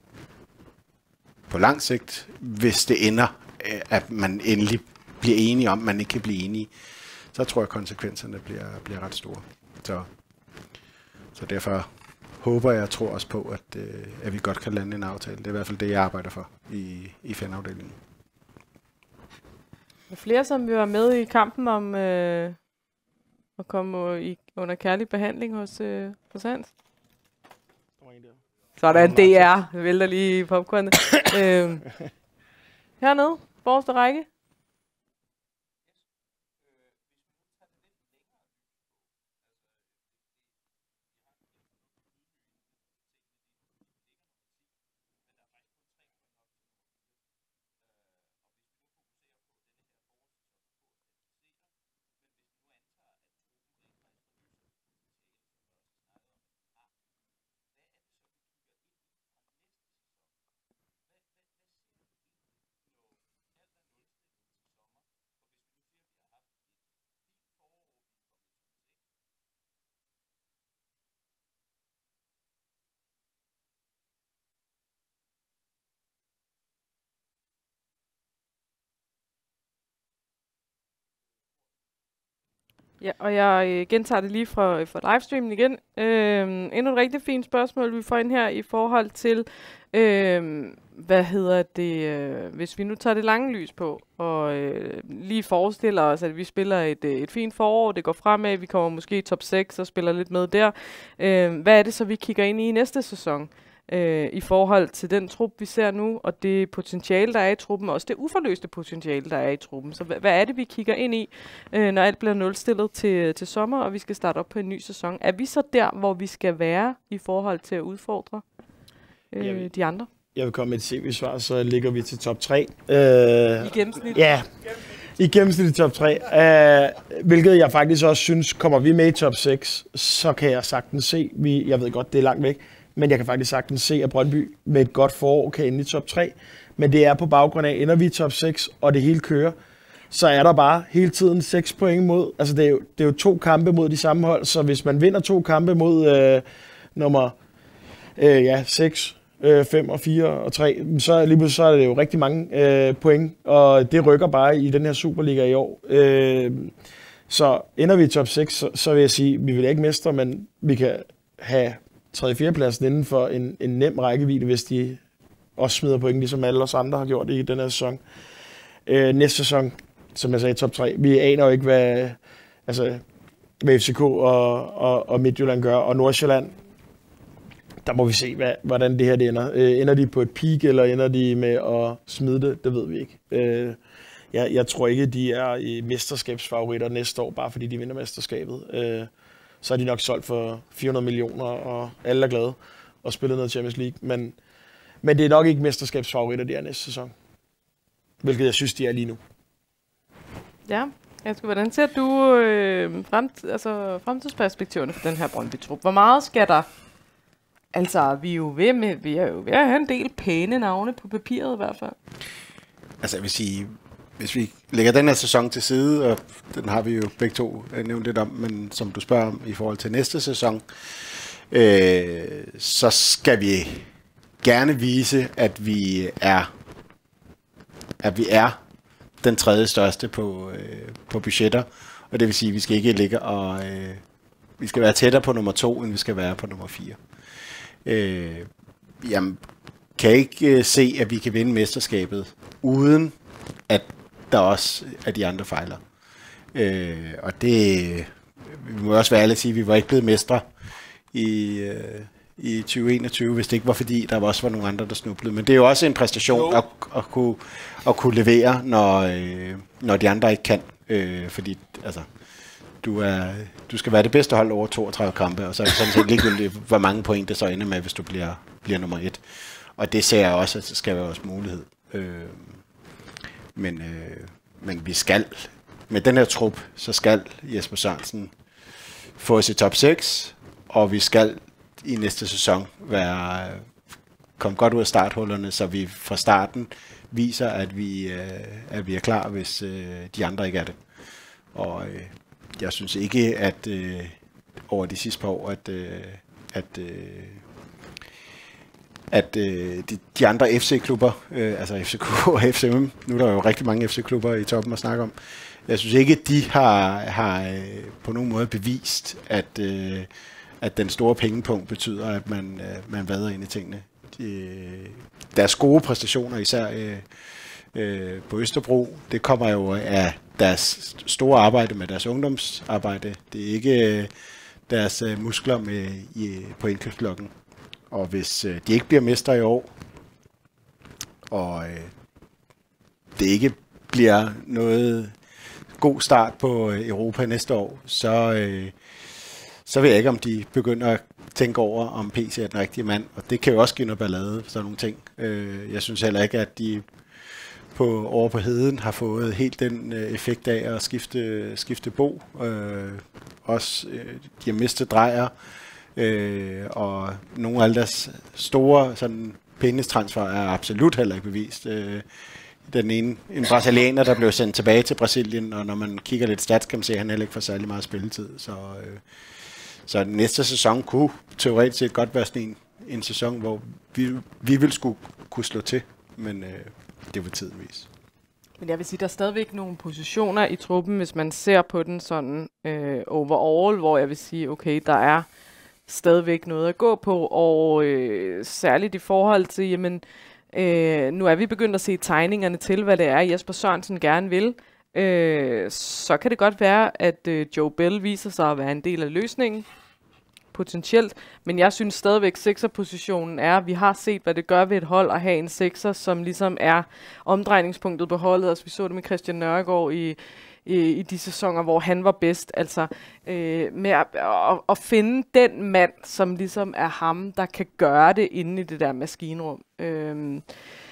på lang sigt, hvis det ender, øh, at man endelig bliver enige om, man ikke kan blive enige, så tror jeg, at konsekvenserne bliver, bliver ret store. Så, så derfor håber jeg og tror også på, at, øh, at vi godt kan lande en aftale. Det er i hvert fald det, jeg arbejder for i, i fanafdelingen. Der er flere, som vil være med i kampen om øh, at komme i, under kærlig behandling hos, øh, hos Hans. Sådan, det er. Jeg vælter lige popcornet. øh, hernede, forreste række. Ja, og jeg øh, gentager det lige fra, fra livestreamen igen. Øh, endnu et rigtig fint spørgsmål, vi får ind her i forhold til, øh, hvad hedder det, øh, hvis vi nu tager det lange lys på, og øh, lige forestiller os, at vi spiller et, øh, et fint forår, det går fremad, vi kommer måske i top seks og spiller lidt med der. Øh, hvad er det så, vi kigger ind i i næste sæson? Øh, i forhold til den trup, vi ser nu, og det potentiale, der er i truppen, og også det uforløste potentiale, der er i truppen. Så hvad, hvad er det, vi kigger ind i, øh, når alt bliver nulstillet til, til sommer, og vi skal starte op på en ny sæson? Er vi så der, hvor vi skal være i forhold til at udfordre øh, vil, de andre? Jeg vil komme med et C V-svar, så ligger vi til top tre. Øh, I gennemsnit? Ja, i gennemsnit i top tre. Øh, hvilket jeg faktisk også synes, kommer vi med i top seks, så kan jeg sagtens se, vi, jeg ved godt, det er langt væk, men jeg kan faktisk sagtens se, at Brøndby med et godt forår kan ende i top tre. Men det er på baggrund af, ender vi i top seks, og det hele kører, så er der bare hele tiden seks point mod. Altså det er, jo, det er jo to kampe mod de samme hold, så hvis man vinder to kampe mod øh, nummer øh, ja, seks, øh, fem og fire og tre, så lige pludselig så er det jo rigtig mange øh, point, og det rykker bare i den her Superliga i år. Øh, så ender vi i top seks, så, så vil jeg sige, vi vil ikke mestre, men vi kan have tredje fjerde pladsen inden for en, en nem rækkevidde, hvis de også smider point, ligesom alle os andre har gjort i den her sæson. Øh, næste sæson, som jeg sagde, top tre. Vi aner jo ikke, hvad, altså, hvad F C K og, og, og Midtjylland gør, og Nordsjælland. Der må vi se, hvad, hvordan det her det ender. Øh, ender de på et peak, eller ender de med at smide det? Det ved vi ikke. Øh, jeg, jeg tror ikke, de er i mesterskabsfavoritter næste år, bare fordi de vinder mesterskabet. Øh, så er de nok solgt for fire hundrede millioner, og alle er glade og spiller noget Champions League. Men, men det er nok ikke mesterskabsfavoritter, de er næste sæson. Hvilket jeg synes, de er lige nu. Ja, Asger, hvordan ser du øh, fremt, altså, fremtidsperspektiverne for den her Brøndby-trup? Hvor meget skal der... Altså, vi er jo ved, med, vi er jo ved at have en del pæne navne på papiret i hvert fald. Altså, jeg vil sige, hvis vi lægger den her sæson til side, og den har vi jo begge to nævnt lidt om, men som du spørger om i forhold til næste sæson, øh, så skal vi gerne vise, at vi er, at vi er den tredje største på, øh, på budgetter, og det vil sige, at vi skal ikke ligge og øh, vi skal være tættere på nummer to, end vi skal være på nummer fire. Øh, jamen, kan ikke øh, se, at vi kan vinde mesterskabet, uden at der også er de andre fejler. Øh, og det, vi må også være ærlige at sige, at vi var ikke blevet mestre i, øh, i tyve enogtyve, hvis det ikke var fordi, der også var nogle andre, der snublede. Men det er jo også en præstation at, at, kunne, at kunne levere, når, øh, når de andre ikke kan. Øh, fordi altså, du, er, du skal være det bedste hold over toogtredive kampe, og så er det sådan set ligegyldigt, hvor mange point det så ender med, hvis du bliver, bliver nummer et. Og det ser jeg også, at det skal være også mulighed. Øh, men, øh, men vi skal, med den her trup, så skal Jesper Sørensen få os i top seks, og vi skal i næste sæson være, komme godt ud af starthullerne, så vi fra starten viser, at vi, øh, at vi er klar, hvis øh, de andre ikke er det. Og øh, jeg synes ikke, at øh, over de sidste par år, at, øh, at, øh, at øh, de, de andre F C-klubber, øh, altså F C K og F C M, nu er der jo rigtig mange F C-klubber i toppen at snakke om, jeg synes ikke, at de har, har øh, på nogen måde bevist, at, øh, at den store pengepunkt betyder, at man, øh, man vader ind i tingene. De, deres gode præstationer, især øh, øh, på Østerbro, det kommer jo af deres store arbejde med deres ungdomsarbejde. Det er ikke øh, deres øh, muskler med, i, på indkøbsblokken. Og hvis øh, de ikke bliver mestre i år, og øh, det ikke bliver noget god start på Europa næste år, så, øh, så ved jeg ikke, om de begynder at tænke over, om P C er den rigtige mand. Og det kan jo også give noget ballade, sådan nogle ting. Øh, jeg synes heller ikke, at de på, over på heden har fået helt den øh, effekt af at skifte, skifte bo. Øh, også, øh, de har mistet drejer, øh, og nogle af deres store sådan, pengestransfer er absolut heller ikke bevist. Øh, Den ene, en brasilianer, der blev sendt tilbage til Brasilien, og når man kigger lidt stats, kan man se, at han heller ikke får særlig meget spilletid. Så, øh, så næste sæson kunne teoretisk set godt være sådan en, en sæson, hvor vi, vi ville skulle kunne slå til, men øh, det var tiden vis. Men jeg vil sige, der er stadigvæk nogle positioner i truppen, hvis man ser på den sådan øh, overall, hvor jeg vil sige, okay, der er stadigvæk noget at gå på, og øh, særligt i forhold til, jamen, øh, nu er vi begyndt at se tegningerne til, hvad det er, Jesper Sørensen gerne vil. Øh, så kan det godt være, at øh, Joe Bell viser sig at være en del af løsningen, potentielt, men jeg synes stadigvæk, sekserpositionen er, at vi har set, hvad det gør ved et hold at have en sekser, som ligesom er omdrejningspunktet på holdet. Altså vi så det med Christian Nørgaard i, i, i de sæsoner, hvor han var bedst. Altså øh, med at, at, at finde den mand, som ligesom er ham, der kan gøre det inde i det der maskinrum. Øh,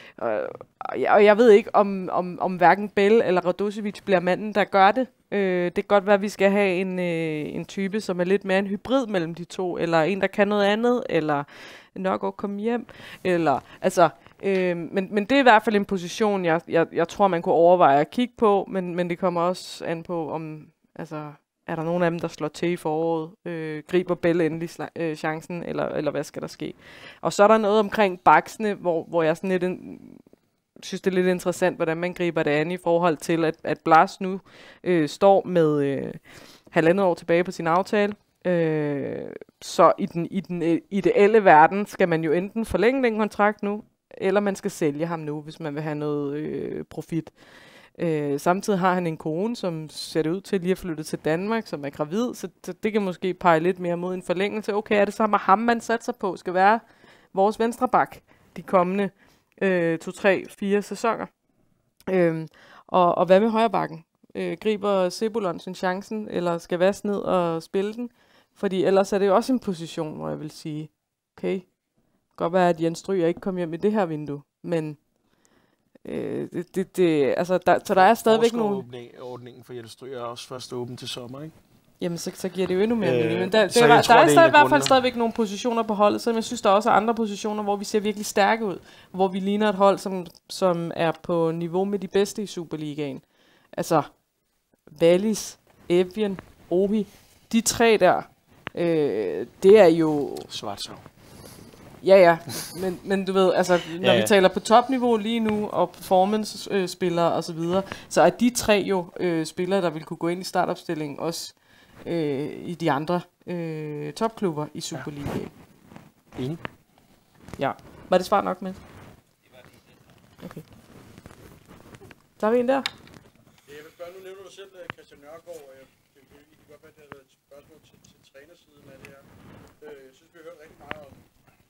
Og jeg, og jeg ved ikke, om, om, om hverken Bell eller Radosevic bliver manden, der gør det. Øh, det kan godt være, at vi skal have en, øh, en type, som er lidt mere en hybrid mellem de to, eller en, der kan noget andet, eller nok at komme hjem. Eller, altså, øh, men, men det er i hvert fald en position, jeg, jeg, jeg tror, man kunne overveje at kigge på, men, men det kommer også an på, om altså, er der nogen af dem, der slår til i foråret, øh, griber Bell endelig øh, chancen, eller, eller hvad skal der ske. Og så er der noget omkring baksene, hvor, hvor jeg sådan lidt en, synes, det er lidt interessant, hvordan man griber det an i forhold til, at, at Blas nu øh, står med øh, halvandet år tilbage på sin aftale. Øh, så i den, i den øh, ideelle verden skal man jo enten forlænge den kontrakt nu, eller man skal sælge ham nu, hvis man vil have noget øh, profit. Øh, samtidig har han en kone, som ser det ud til lige at flytte til Danmark, som er gravid, så, så det kan måske pege lidt mere mod en forlængelse. Okay, er det så med ham, man satser på, skal være vores venstrebak de kommende øh, to, tre, fire sæsoner? Øh, og, og hvad med højrebakken? Øh, griber Sebulon sin chancen, eller skal Vass ned og spille den? Fordi ellers er det jo også en position, hvor jeg vil sige, okay, det kan godt være, at Jens Stryger ikke kom hjem i det her vindue, men Øh, det, det, det, altså der, så der er stadigvæk nogle... Ordningen for Jens Stryger er også først åben til sommer, ikke? Jamen, så, så giver det jo endnu mere mening. Øh, Men der, det, der, der, tror, der er, er stadig, i hvert fald grundene. stadigvæk nogle positioner på holdet, så jeg synes, der også er andre positioner, hvor vi ser virkelig stærke ud. Hvor vi ligner et hold, som, som er på niveau med de bedste i Superligaen. Altså, Wallis, Evian, Ohi, de tre der, øh, det er jo... Svartsov. Ja, ja, men, men du ved, altså, når ja, ja. vi taler på topniveau lige nu, og performance-spillere og så videre, så er de tre jo øh, spillere, der vil kunne gå ind i startopstillingen, også øh, i de andre øh, topklubber i Superligaen. Ja. Enig. Ja. Var det svar nok med? Okay. Så har vi en der. Jeg vil spørge, nu nævner du selv Christian Nørgaard, og jeg det kan godt være, at det har været et spørgsmål til, til trænersiden af det her. Øh, jeg synes, vi har hørt rigtig meget om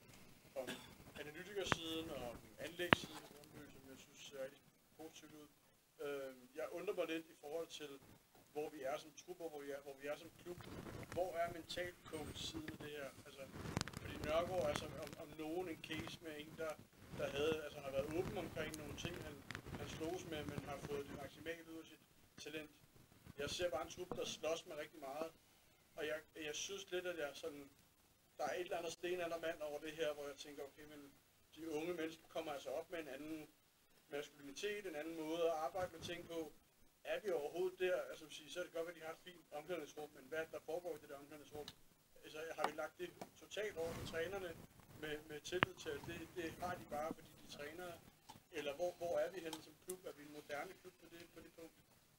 analytikersiden og anlægssiden, som jeg synes ser rigtig positivt ud. Øh, jeg undrer mig lidt i forhold til, hvor vi er som trup, og hvor vi er, hvor vi er som klub. Hvor er mental coach-siden af det her? Altså, fordi Nørgaard er som om, om nogen en case med en, der, der havde, altså, har været åben omkring nogle ting, han, han slås med, men har fået det maksimalt ud af sit talent. Jeg ser bare en trup, der slås med rigtig meget, og jeg, jeg synes lidt, at jeg sådan, der er et eller andet stenaldermand over det her, hvor jeg tænker, okay, men de unge mennesker kommer altså op med en anden maskulinitet, en anden måde at arbejde med ting på. Er vi overhovedet der? Altså, så er det godt, at de har et fint omklædningsrum, men hvad der foregår i det der omklædningsrum? Altså, har vi lagt det totalt over for trænerne med, med tillid til, at det, det har de bare, fordi de træner? Eller hvor, hvor er vi henne som klub? Er vi en moderne klub på det, på det punkt?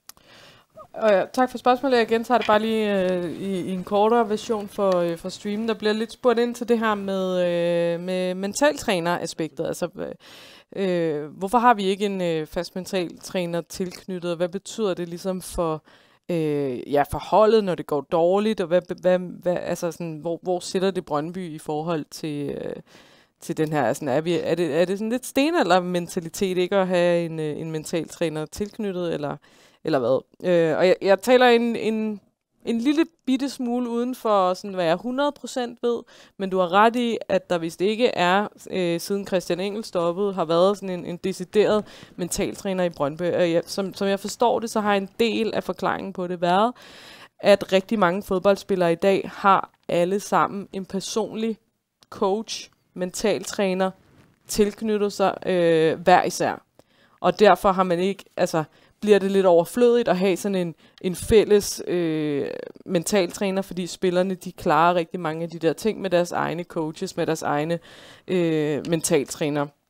Og ja, tak for spørgsmålet. Jeg gentager det bare lige øh, i, i en kortere version for, øh, for streamen. Der bliver lidt spurgt ind til det her med, øh, med mentaltræner-aspektet. Altså, øh, hvorfor har vi ikke en øh, fast mentaltræner tilknyttet? Hvad betyder det ligesom for, øh, ja, for holdet, når det går dårligt? Og hvad, hvad, hvad, altså sådan, hvor, hvor sætter det Brøndby i forhold til... Øh, til den her, altså, er, vi, er, det, er det sådan lidt stenalder-mentalitet ikke at have en, en mentaltræner tilknyttet, eller, eller hvad? Øh, og jeg, jeg taler en, en, en lille bitte smule uden for sådan, hvad jeg hundrede procent ved, men du har ret i, at der vist ikke er, øh, siden Christian Engel stoppede, har været sådan en, en decideret mentaltræner i Brøndby. Og jeg, som, som jeg forstår det, så har en del af forklaringen på det været, at rigtig mange fodboldspillere i dag har alle sammen en personlig coach, mentaltræner tilknyttet sig øh, hver især. Og derfor har man ikke, altså bliver det lidt overflødigt at have sådan en, en fælles øh, mentaltræner, fordi spillerne de klarer rigtig mange af de der ting med deres egne coaches, med deres egne øh, mentaltræner.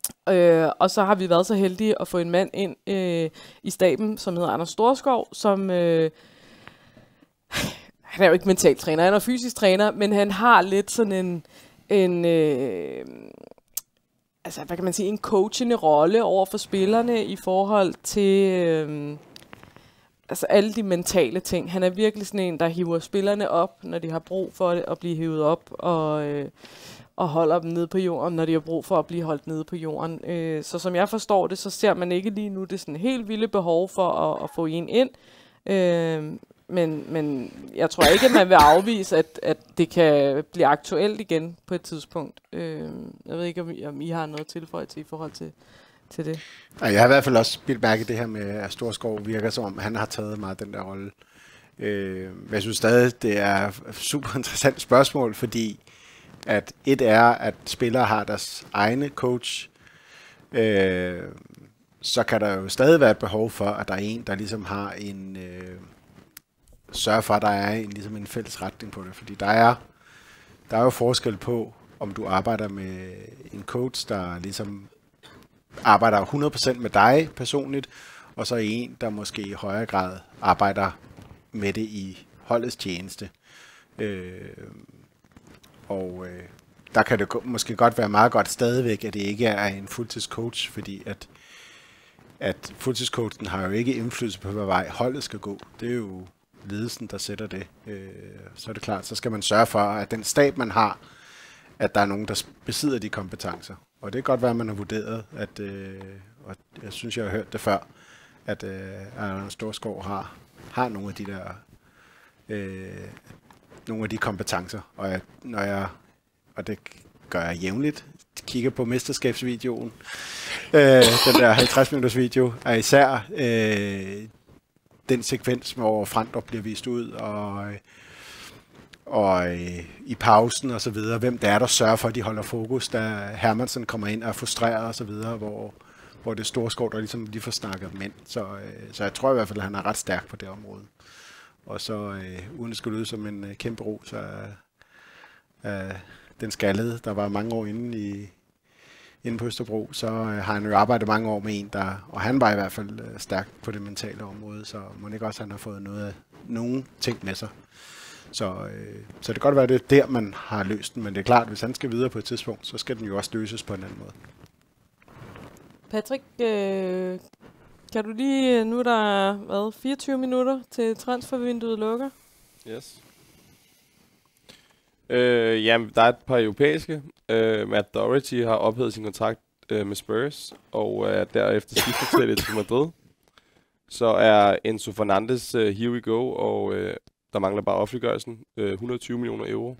Øh, og så har vi været så heldige at få en mand ind øh, i staben, som hedder Anders Storskov, som... Øh, han er jo ikke mentaltræner, han er fysisk træner, men han har lidt sådan en... en øh, altså, hvad kan man sige, en coachende rolle over for spillerne i forhold til øh, altså alle de mentale ting. Han er virkelig sådan en, der hiver spillerne op, når de har brug for det, at blive hivet op, og, øh, og holder dem nede på jorden, når de har brug for at blive holdt nede på jorden. Øh, så som jeg forstår det, så ser man ikke lige nu det sådan helt vilde behov for at, at få en ind. Øh, Men, men jeg tror ikke, at man vil afvise, at, at det kan blive aktuelt igen på et tidspunkt. Øh, jeg ved ikke, om I, om I har noget tilføje til i forhold til, til det. Nej, jeg har i hvert fald også bidt mærke det her med, at Storskov virker som om, han har taget meget den der rolle. Øh, men jeg synes stadig, det er et super interessant spørgsmål, fordi at et er, at spillere har deres egne coach, øh, så kan der jo stadig være et behov for, at der er en, der ligesom har en... Øh, sørge for, at der er en, ligesom en fælles retning på det. Fordi der er, der er jo forskel på, om du arbejder med en coach, der ligesom arbejder hundrede procent med dig personligt, og så en, der måske i højere grad arbejder med det i holdets tjeneste. Øh, og øh, der kan det måske godt være meget godt stadigvæk, at det ikke er en fuldtidscoach, fordi at, at fuldtidscoachen har jo ikke indflydelse på, hvad vej holdet skal gå. Det er jo ledelsen, der sætter det. Øh, så er det klart, så skal man sørge for, at den stab, man har, at der er nogen, der besidder de kompetencer. Og det kan godt være, at man har vurderet, at, øh, og jeg synes, jeg har hørt det før, at øh, Anders Storskov har, har nogle af de der øh, nogle af de kompetencer. Og jeg, når jeg, og det gør jeg jævnligt, kigger på mesterskabsvideoen, øh, den der halvtreds minutters video, er især øh, den sekvens, hvor Frandrup bliver vist ud, og, og øh, i pausen og så videre, hvem det er, der sørger for, at de holder fokus, da Hermansen kommer ind og er frustreret og så videre, hvor, hvor det er Storskov, der ligesom lige får snakket dem ind. Så, øh, så jeg tror i hvert fald, at han er ret stærk på det område. Og så, øh, uden at skulle lyde som en øh, kæmpe ro, så er øh, den skaldede, der var mange år inde i inde på Østerbro, så øh, har han jo arbejdet mange år med en, der, og han var i hvert fald øh, stærk på det mentale område, så må ikke også, han har fået noget af, nogle ting med sig. Så, øh, så det kan godt være, at det er der, man har løst den, men det er klart, at hvis han skal videre på et tidspunkt, så skal den jo også løses på en anden måde. Patrick, øh, kan du lige, nu er der hvad, fireogtyve minutter til transfervinduet lukker? Yes. Øh, jamen, der er et par europæiske. Øh, Matt Doherty har ophævet sin kontrakt øh, med Spurs, og er derefter skiftet til til Madrid. Så er Enzo Fernandes uh, here we go, og øh, der mangler bare offentliggørelsen. Øh, et hundrede og tyve millioner euro.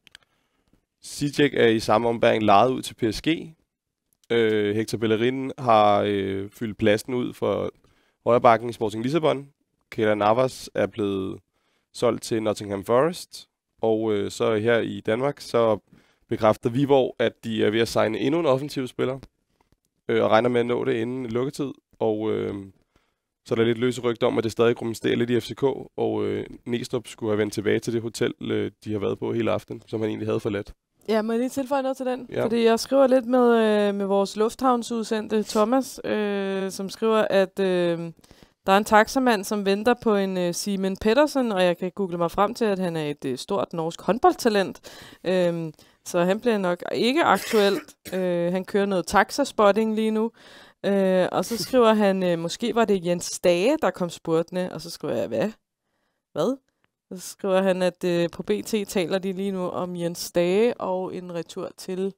Sijek er i samme ombæring lejet ud til P S G. Øh, Hector Bellerin har øh, fyldt pladsen ud for højrebakken i Sporting Lissabon. Keylor Navas er blevet solgt til Nottingham Forest. Og øh, så her i Danmark, så bekræfter Viborg, at de er ved at signe endnu en offensiv spiller. Øh, og regner med at nå det inden lukketid. Og øh, så er der lidt løse rygter om, at det stadig rumsterer lidt i F C K. Og øh, Næstrup skulle have vendt tilbage til det hotel, øh, de har været på hele aften, som han egentlig havde forladt. Ja, må jeg lige tilføje noget til den? Ja. Fordi jeg skriver lidt med, øh, med vores lufthavnsudsendte Thomas, øh, som skriver, at øh, der er en taxamand, som venter på en øh, Simon Pedersen, og jeg kan google mig frem til, at han er et øh, stort norsk håndboldtalent. Øh, så han bliver nok ikke aktuelt. Øh, han kører noget taxaspotting lige nu. Øh, og så skriver han, øh, måske var det Jens Stage, der kom spurtende, og så skriver jeg, hvad? Hvad? Så skriver han, at øh, på B T taler de lige nu om Jens Stage og en retur til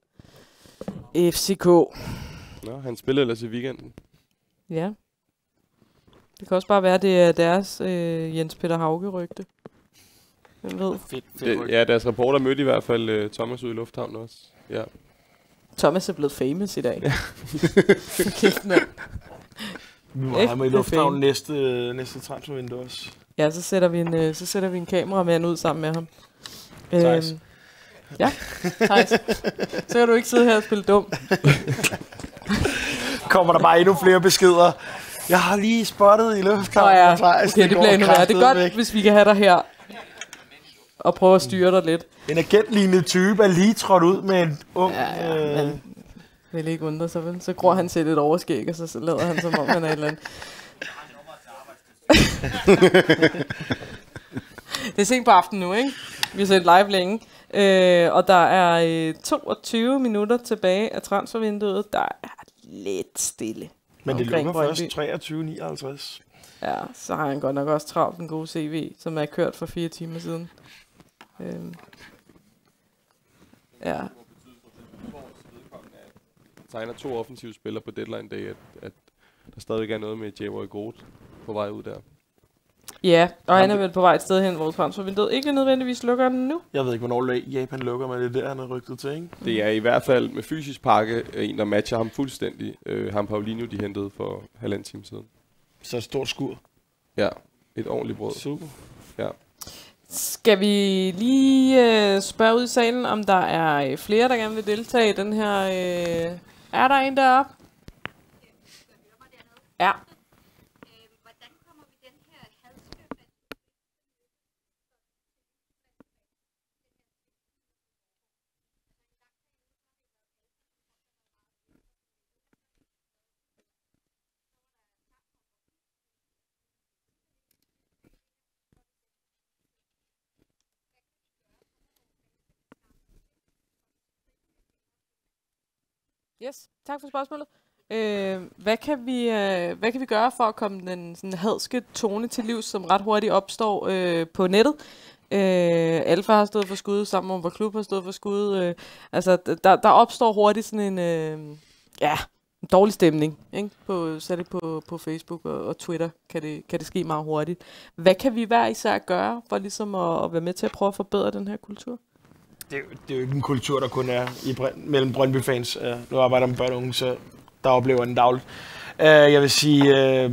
F C K. Nå, han spillede ellers i weekenden. Ja. Det kan også bare være, at det er deres øh, Jens Peter Hauge-rygte. Hvem ved? Fedt, fedt det, ja, deres reporter mødte i hvert fald øh, Thomas ude i lufthavnen også. Ja. Thomas er blevet famous i dag. Kæft, mand. Vi må have med i lufthavnen næste, næste transfervindue også. Ja, så sætter vi en, øh, så sætter vi en kameramand ud sammen med ham. Thijs. Øhm, ja, Thijs. Så kan du ikke sidde her og spille dum. Kommer der bare endnu flere beskeder. Jeg har lige spottet i lufthavnen. Nå ja, Thijs, okay, det, det bliver endnu værre. Det er godt, væk. hvis vi kan have dig her og prøve at styre dig lidt. En agentlignende type er lige trådt ud med en ung... Ja, ja, øh, men vil ikke undre sig, vel? Så gror han selv et overskæg, og så lader han som om, han er et eller andet. Det er sent på aftenen nu, ikke? Vi har set live længe. Øh, og der er øh, toogtyve minutter tilbage af transfervinduet. Der er lidt stille. Men det omkring lukker Brøndby. først treogtyve nioghalvtreds. Ja, så har han godt nok også travlt den gode C V, som er kørt for fire timer siden. Øhm. Ja. Tegner to offensive spillere på deadline day, at, at der stadigvæk er noget med Javoy Groth på vej ud der. Ja, og han er vel på vej et sted hen, hvor transfervinduet ikke nødvendigvis lukker den nu. Jeg ved ikke, hvornår Japan lukker, men det er der, han er rygtet til, ikke? Det er i hvert fald med fysisk pakke en, der matcher ham fuldstændig. Øh, ham Paulinho, de hentede for halvanden time siden. Så et stort skur. Ja, et ordentligt brød. Super. Ja. Skal vi lige øh, spørge ud i salen, om der er øh, flere, der gerne vil deltage i den her... Øh, er der en deroppe? Ja. Yes, tak for spørgsmålet. Øh, hvad, kan vi, øh, hvad kan vi gøre for at komme den sådan, hadske tone til livs, som ret hurtigt opstår øh, på nettet? Øh, Alfa har stået for skud, sammen med hvor klub har stået for skud. Øh, altså, der, der opstår hurtigt sådan en øh, ja, en dårlig stemning. Ikke? På, særligt på, på Facebook og, og Twitter kan det, kan det ske meget hurtigt. Hvad kan vi hver især gøre for ligesom at, at være med til at prøve at forbedre den her kultur? Det er, jo, det er jo ikke en kultur, der kun er i, mellem Brøndby-fans. Uh, nu arbejder med børn og unge, så der oplever den dagligt. Uh, jeg vil sige, uh,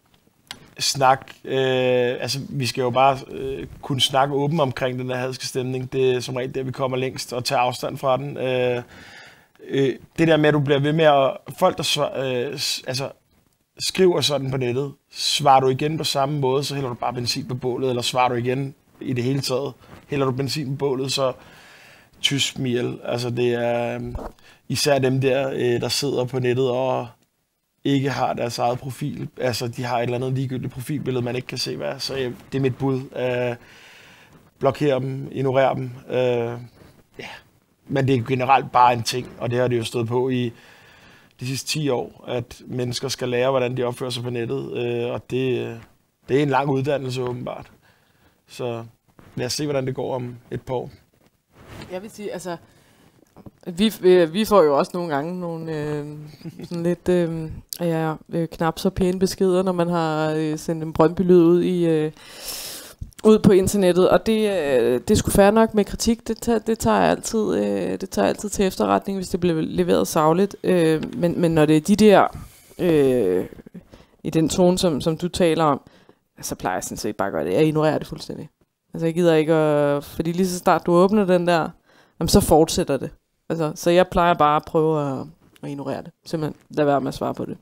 snak. Uh, altså, vi skal jo bare uh, kunne snakke åben omkring den der hadske stemning. Det er som regel der, vi kommer længst, og tage afstand fra den. Uh, uh, det der med, at du bliver ved med at... Folk, der svar, uh, altså, skriver sådan på nettet, svarer du igen på samme måde, så hælder du bare benzin på bålet, eller svarer du igen i det hele taget. Hælder du benzin på bålet, så... tysk miel. Altså det er um, især dem der, øh, der sidder på nettet og ikke har deres eget profil. Altså de har et eller andet ligegyldigt profilbillede, man ikke kan se hvad. Så øh, det er mit bud. Øh, blokere dem, ignorere dem. Øh, ja. Men det er generelt bare en ting, og det har det jo stået på i de sidste ti år, at mennesker skal lære, hvordan de opfører sig på nettet. Øh, og det, det er en lang uddannelse åbenbart. Så lad os se, hvordan det går om et par år. Jeg vil sige, altså, vi, øh, vi får jo også nogle gange nogle øh, sådan lidt øh, ja, øh, knap så pæne beskeder, når man har øh, sendt en Brøndby-lyd ud, i, øh, ud på internettet. Og det, øh, det er sgu fair nok med kritik. Det tager, det tager, jeg altid, øh, det tager jeg altid til efterretning, hvis det bliver leveret sagligt. Øh, men, men når det er de der, øh, i den tone, som, som du taler om, så plejer jeg sådan set bare at gøre det. Jeg ignorerer det fuldstændig. Altså jeg gider ikke at... Fordi lige så snart du åbner den der, jamen, så fortsætter det. Altså, så jeg plejer bare at prøve at, at ignorere det. Simpelthen lad være med at svare på det.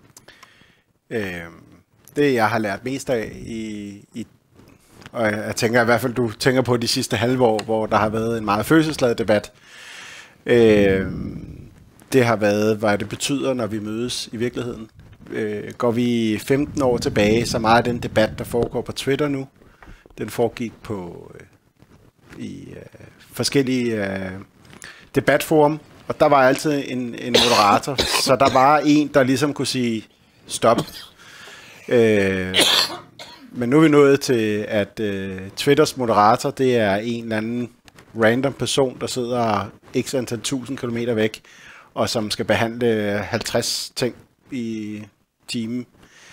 Øh, det jeg har lært mest af i, i... Og jeg, jeg tænker i hvert fald, du tænker på de sidste halve år, hvor der har været en meget følelsesladet debat. Øh, det har været, hvad det betyder, når vi mødes i virkeligheden. Øh, går vi femten år tilbage, så meget af den debat, der foregår på Twitter nu, den foregik på øh, i øh, forskellige øh, debatforum, og der var altid en, en moderator, så der var en, der ligesom kunne sige stop. Øh, men nu er vi nået til, at øh, Twitters moderator, det er en eller anden random person, der sidder x antal tusind kilometer væk, og som skal behandle halvtreds ting i timen.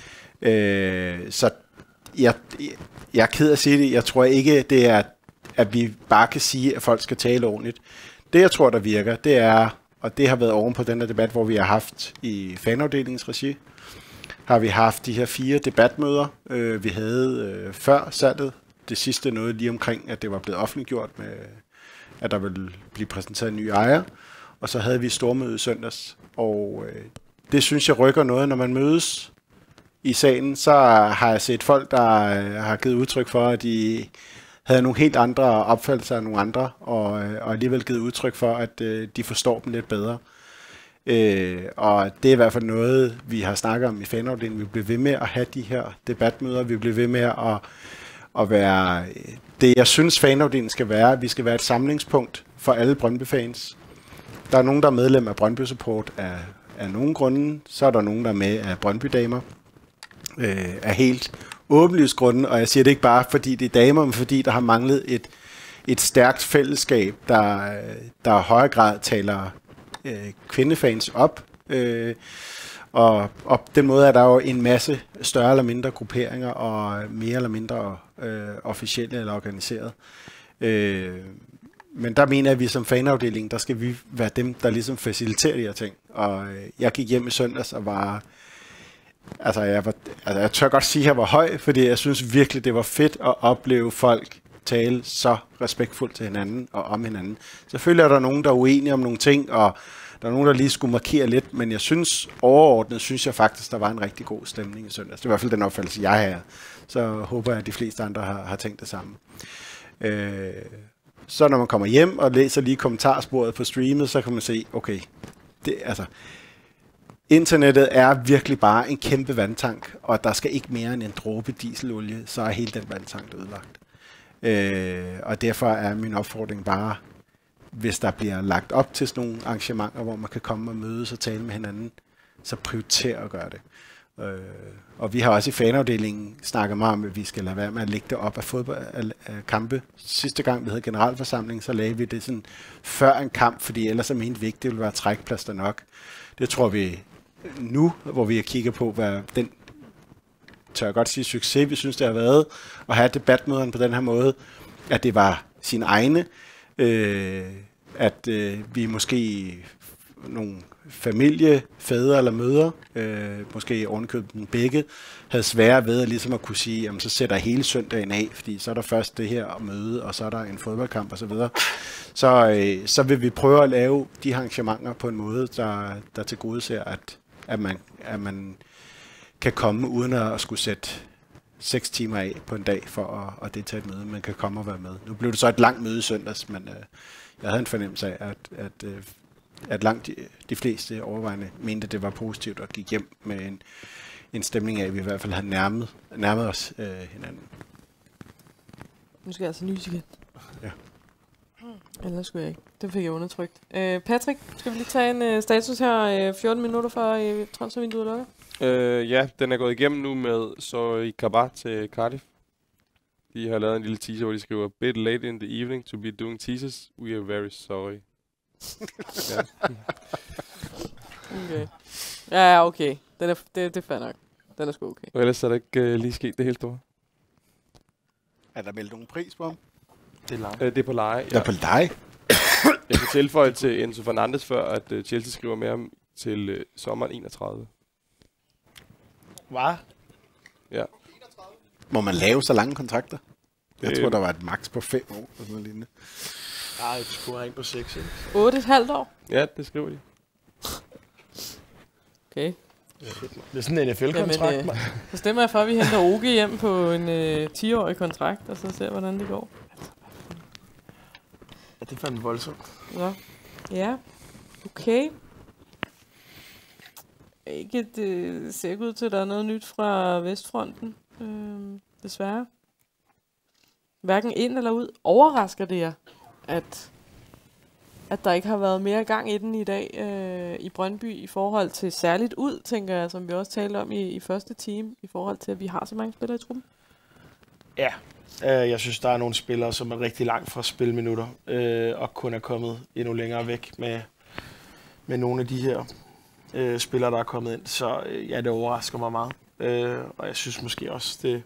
Øh, så jeg, jeg er ked af at sige det. Jeg tror ikke, det er, at vi bare kan sige, at folk skal tale ordentligt. Det, jeg tror, der virker, det er, og det har været oven på den her debat, hvor vi har haft i fanafdelingens regi, har vi haft de her fire debatmøder, øh, vi havde øh, før salget. Det sidste noget lige omkring, at det var blevet offentliggjort, med, at der ville blive præsenteret en ny ejer. Og så havde vi stormøde i søndags. Og øh, det synes jeg rykker noget, når man mødes i salen. Så har jeg set folk, der øh, har givet udtryk for, at de havde nogle helt andre opfattelser af nogle andre, og, øh, og alligevel givet udtryk for, at øh, de forstår dem lidt bedre. Øh, og det er i hvert fald noget, vi har snakket om i fanafdelingen. Vi bliver ved med at have de her debatmøder. Vi bliver ved med at, at være det, jeg synes, fanafdelingen skal være. Vi skal være et samlingspunkt for alle Brøndby-fans. Der er nogen, der er medlem af Brøndby Support af, af nogle grunde. Så er der nogen, der er med af Brøndby-damer. Øh, af helt åbenlyst grunde. Og jeg siger det ikke bare, fordi det er damer, men fordi der har manglet et, et stærkt fællesskab, der, der i højere grad taler øh, kvindefans op. Øh, og, og den måde er der jo en masse større eller mindre grupperinger, og mere eller mindre øh, officielle eller organiseret. Øh, men der mener jeg, at vi som fanafdeling, der skal vi være dem, der ligesom faciliterer de her ting. Og øh, jeg gik hjem i søndags og var... Altså jeg, var, altså, jeg tør godt sige, at jeg var høj, fordi jeg synes virkelig, det var fedt at opleve folk tale så respektfuldt til hinanden og om hinanden. Selvfølgelig er der nogen, der er uenige om nogle ting, og der er nogen, der lige skulle markere lidt, men jeg synes overordnet, synes jeg faktisk, der var en rigtig god stemning i søndags. Det er i hvert fald den opfattelse, jeg har. Så håber jeg, at de fleste andre har, har tænkt det samme. Øh, så når man kommer hjem og læser lige kommentarsporet på streamet, så kan man se, okay, det, altså, internettet er virkelig bare en kæmpe vandtank, og der skal ikke mere end en dråbe dieselolie, så er hele den vandtank ødelagt. Øh, og derfor er min opfordring bare, hvis der bliver lagt op til sådan nogle arrangementer, hvor man kan komme og mødes og tale med hinanden, så prioriter at gøre det. Øh, og vi har også i fanafdelingen snakket meget om, at vi skal lade være med at lægge det op af fodbold af, af kampe. Sidste gang vi havde generalforsamling, så lagde vi det sådan før en kamp, fordi ellers er mente vi ikke, det ville være trækplaster nok. Det tror vi nu, hvor vi kigger på, hvad den, tør jeg godt sige, succes, vi synes, det har været, at have debatmøderne på den her måde, at det var sin egne, øh, at øh, vi måske nogle familie, fædre eller mødre, øh, måske ovenikøbet begge, havde svære ved at, ligesom at kunne sige, jamen så sætter hele søndagen af, fordi så er der først det her møde, og så er der en fodboldkamp osv. Så, så, øh, så vil vi prøve at lave de arrangementer på en måde, der, der tilgodeser, at, at, man, at man kan komme uden at skulle sætte seks timer af på en dag for at, at deltage et møde, man kan komme og være med. Nu blev det så et langt møde i søndags, men øh, jeg havde en fornemmelse af, at, at, øh, at langt de, de fleste overvejende mente, at det var positivt at gik hjem med en, en stemning af, at vi i hvert fald havde nærmet, nærmet os øh, hinanden. Nu skal jeg altså nys igen. Ja. Ellers skulle jeg ikke. Det fik jeg undertrykt. Øh, Patrick, skal vi lige tage en øh, status her øh, fjorten minutter før øh, transfervinduet lukker? Øh, ja, den er gået igennem nu med Zoe Kabat til Cardiff. De har lavet en lille teaser, hvor de skriver, bit late in the evening to be doing teasers. We are very sorry. Ja. Okay. Ja, okay. Den er, det, det er fair nok. Den er sgu okay. Og ellers er der ikke uh, lige sket det helt store. Er der meldt nogen pris på ham? Det er leje. Øh, det er på leje. Det er på leje? Jeg kan tilføje til Enzo Fernandes før, at uh, Chelsea skriver med ham til uh, sommeren enogtredive. Hvad? Ja. Må man lave så lange kontrakter? Jeg Øh. tror, der var et max på fem år, eller sådan noget lignende. Nej, jeg skulle have en på seks, ikke? otte komma fem år? Ja, det skriver de. Okay. Det er sådan en N F L-kontrakt, Jamen, mand. øh, så stemmer jeg for, at vi henter Oge hjem på en øh, ti-årig kontrakt, og så ser, hvordan det går. Ja, det er fandme voldsomt. Ja. Ja. Okay. Ikke det øh, ser ikke ud til, at der er noget nyt fra Vestfronten. Øh, desværre. Hverken ind eller ud. Overrasker det jer, at, at der ikke har været mere gang i den i dag øh, i Brøndby i forhold til særligt ud, tænker jeg, som vi også talte om i, i første time, i forhold til, at vi har så mange spillere i truppen? Ja, øh, jeg synes, der er nogle spillere, som er rigtig langt fra spilminutter, øh, og kun er kommet endnu længere væk med, med nogle af de her øh, spillere, der er kommet ind. Så øh, ja, det overrasker mig meget. Øh, og jeg synes måske også, det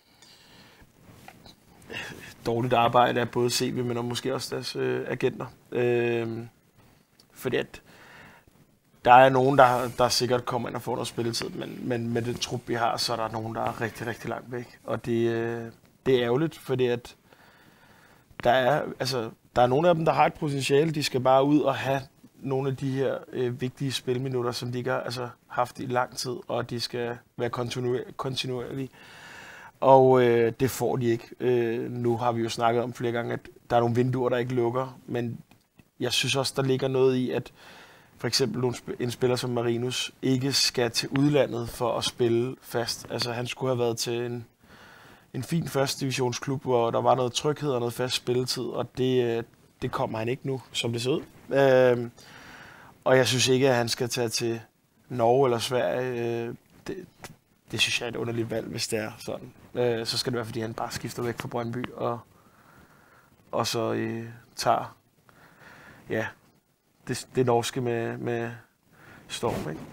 dårligt arbejde af både C V, men og måske også deres øh, agenter. Øh, fordi at der er nogen, der, der sikkert kommer ind og får noget spilletid, men, men med den trup, vi har, så er der nogen, der er rigtig, rigtig langt væk. Og det, øh, det er ærgerligt, fordi at der er, altså, der er nogle af dem, der har et potentiale. De skal bare ud og have nogle af de her øh, vigtige spilminutter, som de ikke har altså, haft i lang tid, og de skal være kontinuer- kontinuerlige. Og øh, det får de ikke. Øh, nu har vi jo snakket om flere gange, at der er nogle vinduer, der ikke lukker, men jeg synes også, der ligger noget i, at for eksempel nogle sp- en spiller som Marinus ikke skal til udlandet for at spille fast. Altså han skulle have været til en, en fin første divisionsklub, hvor der var noget tryghed og noget fast spilletid, og det, det kommer han ikke nu, som det ser ud. Øhm, og jeg synes ikke, at han skal tage til Norge eller Sverige. Øh, det, det synes jeg er et underligt valg, hvis det er sådan. Øh, så skal det være, fordi han bare skifter væk fra Brøndby, og, og så øh, tager ja, det, det norske med, med Storm, ikke?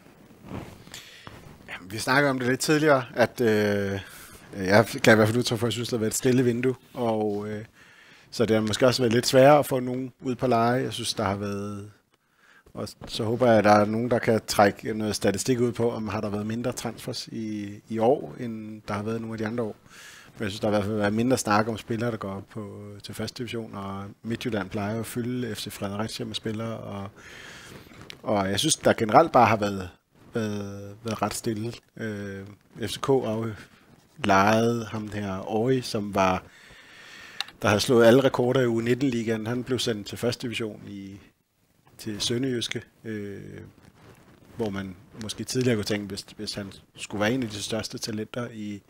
Jamen, vi snakker om det lidt tidligere, at øh, jeg kan i hvert fald udtryk for, at jeg synes, det har været et stille vindue, og øh, så det har måske også været lidt sværere at få nogen ud på leje. Jeg synes, der har været... Og så håber jeg, at der er nogen, der kan trække noget statistik ud på, om har der været mindre transfers i, i år, end der har været nogle af de andre år. Men jeg synes, der har i hvert fald været mindre snak om spillere, der går på, til første division, og Midtjylland plejer at fylde F C Fredericia med spillere, og, og jeg synes, der generelt bare har været, været, været ret stille. Øh, F C K har jo lejet ham her Ori, som var, der havde slået alle rekorder i U nitten-ligaen. Han blev sendt til første division i til Sønderjyske, øh, hvor man måske tidligere kunne tænke, hvis, hvis han skulle være en af de største talenter i,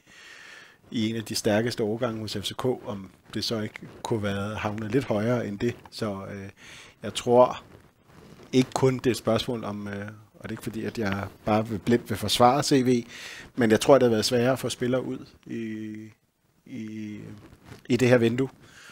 i en af de stærkeste årgange hos F C K, om det så ikke kunne være havnet lidt højere end det. Så øh, jeg tror ikke kun det er et spørgsmål om, øh, og det er ikke fordi, at jeg bare vil blindt vil forsvare C V, men jeg tror, det har været sværere at få spillere ud i, i, i det her vindue.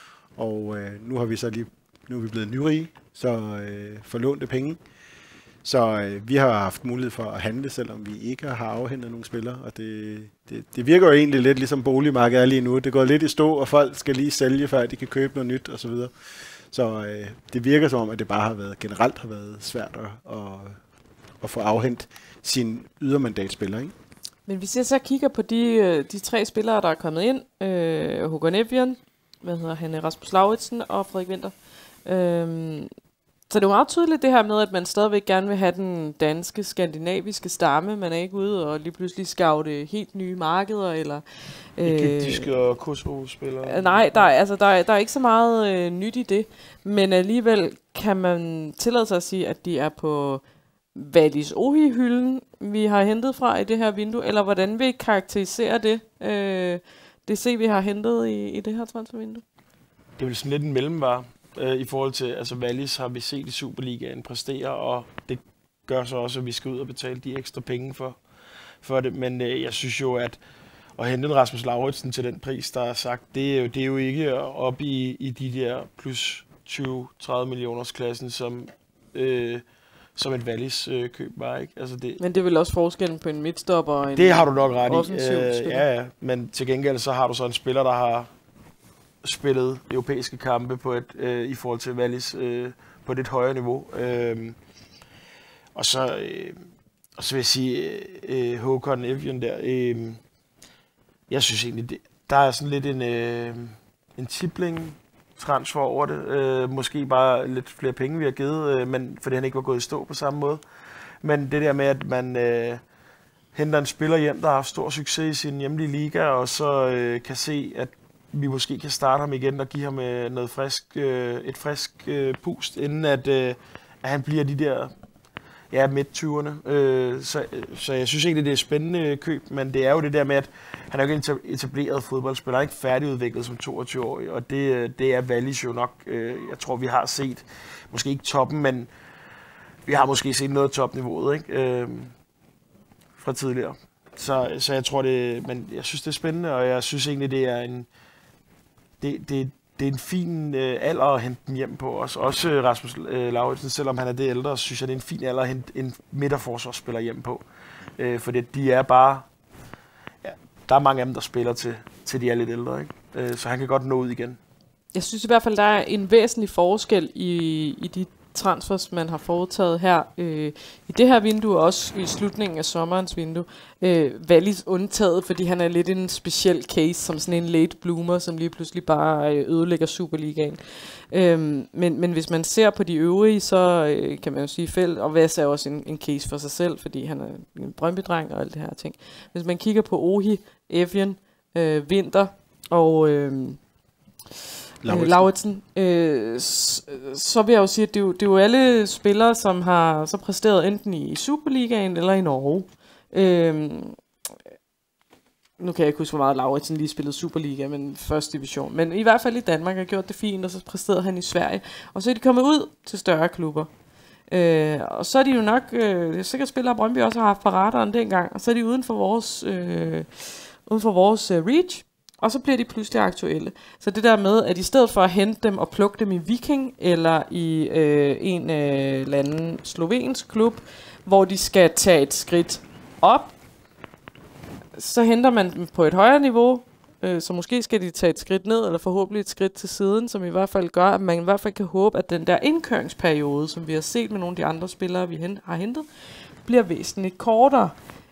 Og øh, nu har vi så lige Nu er vi blevet nyrige, så øh, forlånte penge. Så øh, vi har haft mulighed for at handle, selvom vi ikke har afhentet nogle spillere. Og det, det, det virker jo egentlig lidt ligesom boligmarkedet er lige nu. Det går lidt i stå, og folk skal lige sælge, før de kan købe noget nyt osv. Så, så øh, det virker som om, at det bare har været generelt har været svært at, at, at få afhentet sine ydermandatspillere, ikke? Men hvis jeg så kigger på de, de tre spillere, der er kommet ind, øh, Håkon Evjen, hvad hedder han, Rasmus Lauritsen og Frederik Winther. Øhm, så det er jo meget tydeligt det her med, at man stadigvæk gerne vil have den danske, skandinaviske stamme. Man er ikke ude og lige pludselig scoute helt nye markeder, eller... Øh, Egyptiske og Kosovo-spillere. Nej, der er, altså, der, er, der er ikke så meget øh, nyt i det. Men alligevel kan man tillade sig at sige, at de er på Valis Ohi-hylden, vi har hentet fra i det her vindue. Eller hvordan vil I karakterisere det, øh, det C, vi har hentet i, i det her transfervindue? Det er vel sådan lidt en mellemvare. I forhold til, altså Wallis har vi set i Superligaen præstere, og det gør så også, at vi skal ud og betale de ekstra penge for, for det. Men øh, jeg synes jo, at at hente en Rasmus Lauritsen til den pris, der er sagt, det er jo, det er jo ikke op i, i de der plus tyve til tredive millioners klassen, som, øh, som et Wallis øh, køb var, ikke? Altså det, men det er vel også forskellen på en midtstopper og en det har du nok ret i. Øh, ja, ja, men til gengæld så har du så en spiller, der har spillet europæiske kampe på et, øh, i forhold til Wallis øh, på et lidt højere niveau. Øh, og, så, øh, og så vil jeg sige, øh, Håkon Evjen der, øh, jeg synes egentlig, det, der er sådan lidt en, øh, en tipling transfer over det. Øh, måske bare lidt flere penge, vi har givet, øh, men, fordi han ikke var gået i stå på samme måde. Men det der med, at man øh, henter en spiller hjem, der har haft stor succes i sin hjemlige liga, og så øh, kan se, at vi måske kan starte ham igen og give ham øh, noget frisk, øh, et frisk øh, pust, inden at, øh, at han bliver de der ja, midt-tyverne. Øh, så, så jeg synes egentlig, det er et spændende køb, men det er jo det der med, at han er jo ikke en etableret fodboldspiller, han er ikke færdigudviklet som toogtyve-årig, og det, det er Wallis jo nok. Øh, jeg tror, vi har set, måske ikke toppen, men vi har måske set noget af topniveauet, ikke? Øh, fra tidligere. Så, så jeg tror det, men jeg synes, det er spændende, og jeg synes egentlig, det er en Det, det, det er en fin øh, alder at hente dem hjem på os. Også øh, Rasmus øh, Lauritsen, selvom han er det ældre, synes jeg, det er en fin alder at hente en midterforsvarsspiller hjem på. Øh, fordi de er bare... Ja, der er mange af dem, der spiller til, til de er lidt ældre, ikke? Øh, så han kan godt nå ud igen. Jeg synes i hvert fald, der er en væsentlig forskel i, i de transfers, man har foretaget her øh, i det her vindue, og også i slutningen af sommerens vindue. Øh, Wallis undtaget, fordi han er lidt en speciel case, som sådan en late bloomer, som lige pludselig bare ødelægger Superligaen. Øh, men, men hvis man ser på de øvrige, så øh, kan man jo sige, Felt og Vass er også en, en case for sig selv, fordi han er en Brøndby-dreng og alt det her ting. Hvis man kigger på Ohi, Evjen, øh, Winther og... Øh, Lauritsen, øh, så, så vil jeg jo sige, at det er jo, det er jo alle spillere, som har så præsteret enten i Superligaen eller i Norge. Øh, nu kan jeg ikke huske, hvor meget Lauritsen lige spillede Superliga, men første division. Men i hvert fald i Danmark har gjort det fint, og så præsterede han i Sverige. Og så er de kommet ud til større klubber. Øh, og så er de jo nok, øh, det er sikkert spillere, Brøndby også har haft på radaren dengang, og så er de uden for vores, øh, uden for vores øh, reach. Og så bliver de pludselig aktuelle. Så det der med, at i stedet for at hente dem og plukke dem i Viking, eller i øh, en øh, eller anden slovensk klub, hvor de skal tage et skridt op, så henter man dem på et højere niveau, øh, så måske skal de tage et skridt ned, eller forhåbentlig et skridt til siden, som i hvert fald gør, at man i hvert fald kan håbe, at den der indkøringsperiode, som vi har set med nogle af de andre spillere, vi hen- har hentet, bliver væsentligt kortere.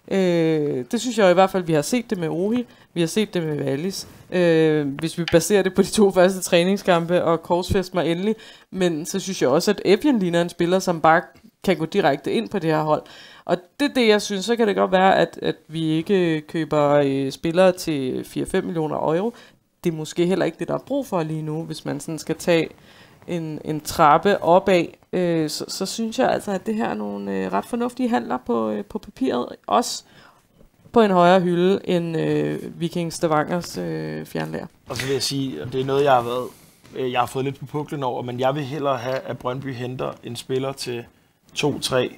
Øh, det synes jeg i hvert fald, vi har set det med Ohi, vi har set det med Wallis. Øh, hvis vi baserer det på de to første træningskampe, og korsfæst mig endelig, men så synes jeg også, at Evian ligner en spiller, som bare kan gå direkte ind på det her hold. Og det er det, jeg synes. Så kan det godt være, at, at vi ikke køber øh, spillere til fire til fem millioner euro. Det er måske heller ikke det, der er brug for lige nu, hvis man sådan skal tage en, en trappe opad. Øh, så, så synes jeg altså, at det her er nogle øh, ret fornuftige handler på, øh, på papiret. Også på en højere hylde end øh, Viking Stavangers øh, fjernlærer. Og så vil jeg sige, at det er noget, jeg har været, øh, jeg har fået lidt på puklen over, men jeg vil hellere have, at Brøndby henter en spiller til to, tre,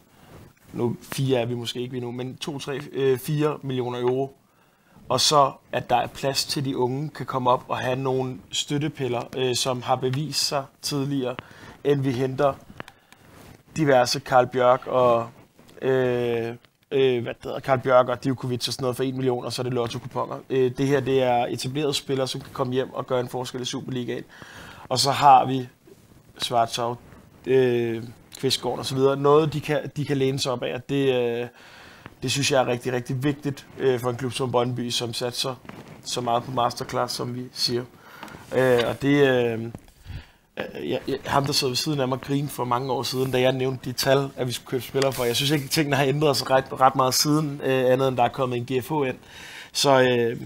nu fire er vi måske ikke endnu, men to, tre, fire millioner euro. Og så, at der er plads til, de unge kan komme op og have nogle støttepiller, øh, som har bevist sig tidligere, end vi henter diverse Carl Bjørk og øh, øh, hvad det hedder, Carl Bjørk og Divkovic og sådan noget for en million, og så er det lotto-kuponer. Øh, det her, det er etablerede spillere, som kan komme hjem og gøre en forskel i Superligaen. Og så har vi Schwarzau, øh, Kvistgården og så videre. Noget, de kan, de kan læne sig op af, det, øh, det synes jeg er rigtig, rigtig vigtigt øh, for en klub som Brøndby, som satser så meget på masterclass, som vi siger. Øh, og det øh, jeg, jeg, ham, der sad ved siden af mig, grinede for mange år siden, da jeg nævnte de tal, at vi skulle købe spillere for. Jeg synes ikke, at tingene har ændret sig ret, ret meget siden, øh, andet end der er kommet en G F H ind. Så øh,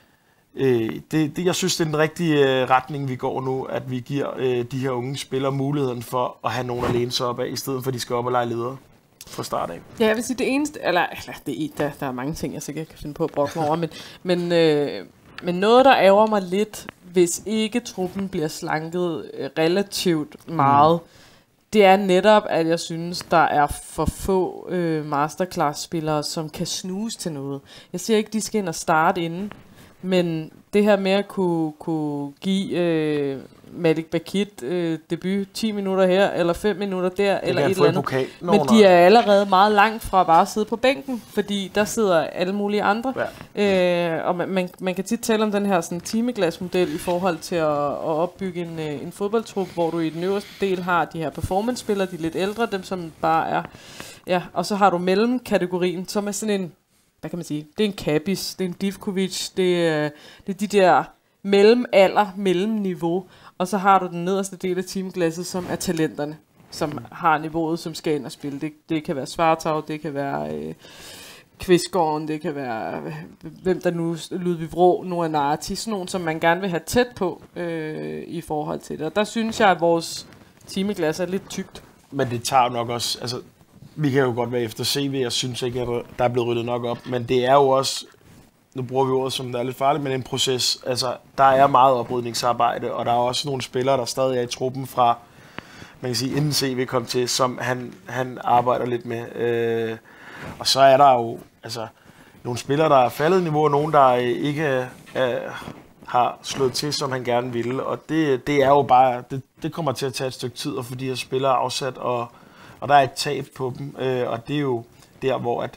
øh, det, det, jeg synes, det er den rigtige øh, retning, vi går nu, at vi giver øh, de her unge spillere muligheden for at have nogen at læne sig op af, i stedet for at de skal op og lege ledere fra start af. Ja, jeg vil sige, det eneste, eller, eller det, der, der er mange ting, jeg sikkert kan finde på at brokke mig over, men, men, øh, men noget, der ærger mig lidt, hvis ikke truppen bliver slanket øh, relativt meget, mm. det er netop, at jeg synes, der er for få øh, masterclass-spillere, som kan snuse til noget. Jeg siger ikke, de skal ind og starte inden, men det her med at kunne, kunne give øh, Malik Bakit øh, debut ti minutter her, eller fem minutter der, eller et eller andet. Nå, men de er allerede meget langt fra bare at sidde på bænken, fordi der sidder alle mulige andre. Ja. Øh, og man, man, man kan tit tale om den her sådan, timeglasmodel i forhold til at, at opbygge en, en fodboldtrup, hvor du i den øverste del har de her performance-spillere, de lidt ældre, dem som bare er... Ja, og så har du mellemkategorien, som er sådan en... Hvad kan man sige? Det er en Kabis, det er en Divkovic, det er, det er de der mellemalder, mellemniveau. Og så har du den nederste del af teamglasset, som er talenterne, som har niveauet, som skal ind og spille. Det, det kan være Schwarzau, det kan være øh, Kvistgården, det kan være, øh, hvem der nu, Ludvig Vrå, Noah Narti, sådan nogen, som man gerne vil have tæt på øh, i forhold til det. Og der synes jeg, at vores teamglas er lidt tykt. Men det tager nok også, altså vi kan jo godt være efter C V, jeg synes ikke, at der er blevet ryddet nok op, men det er jo også, nu bruger vi ordet, som der er lidt farligt, men en proces. Altså, der er meget oprydningsarbejde, og der er også nogle spillere, der stadig er i truppen fra, man kan sige, inden C V kom til, som han, han arbejder lidt med. Øh, og så er der jo altså, nogle spillere, der er faldet i niveau, og nogle, der ikke øh, har slået til, som han gerne ville. Og det, det er jo bare, det, det kommer til at tage et stykke tid at få de her spillere afsat, og, og der er et tab på dem. Øh, og det er jo der, hvor at,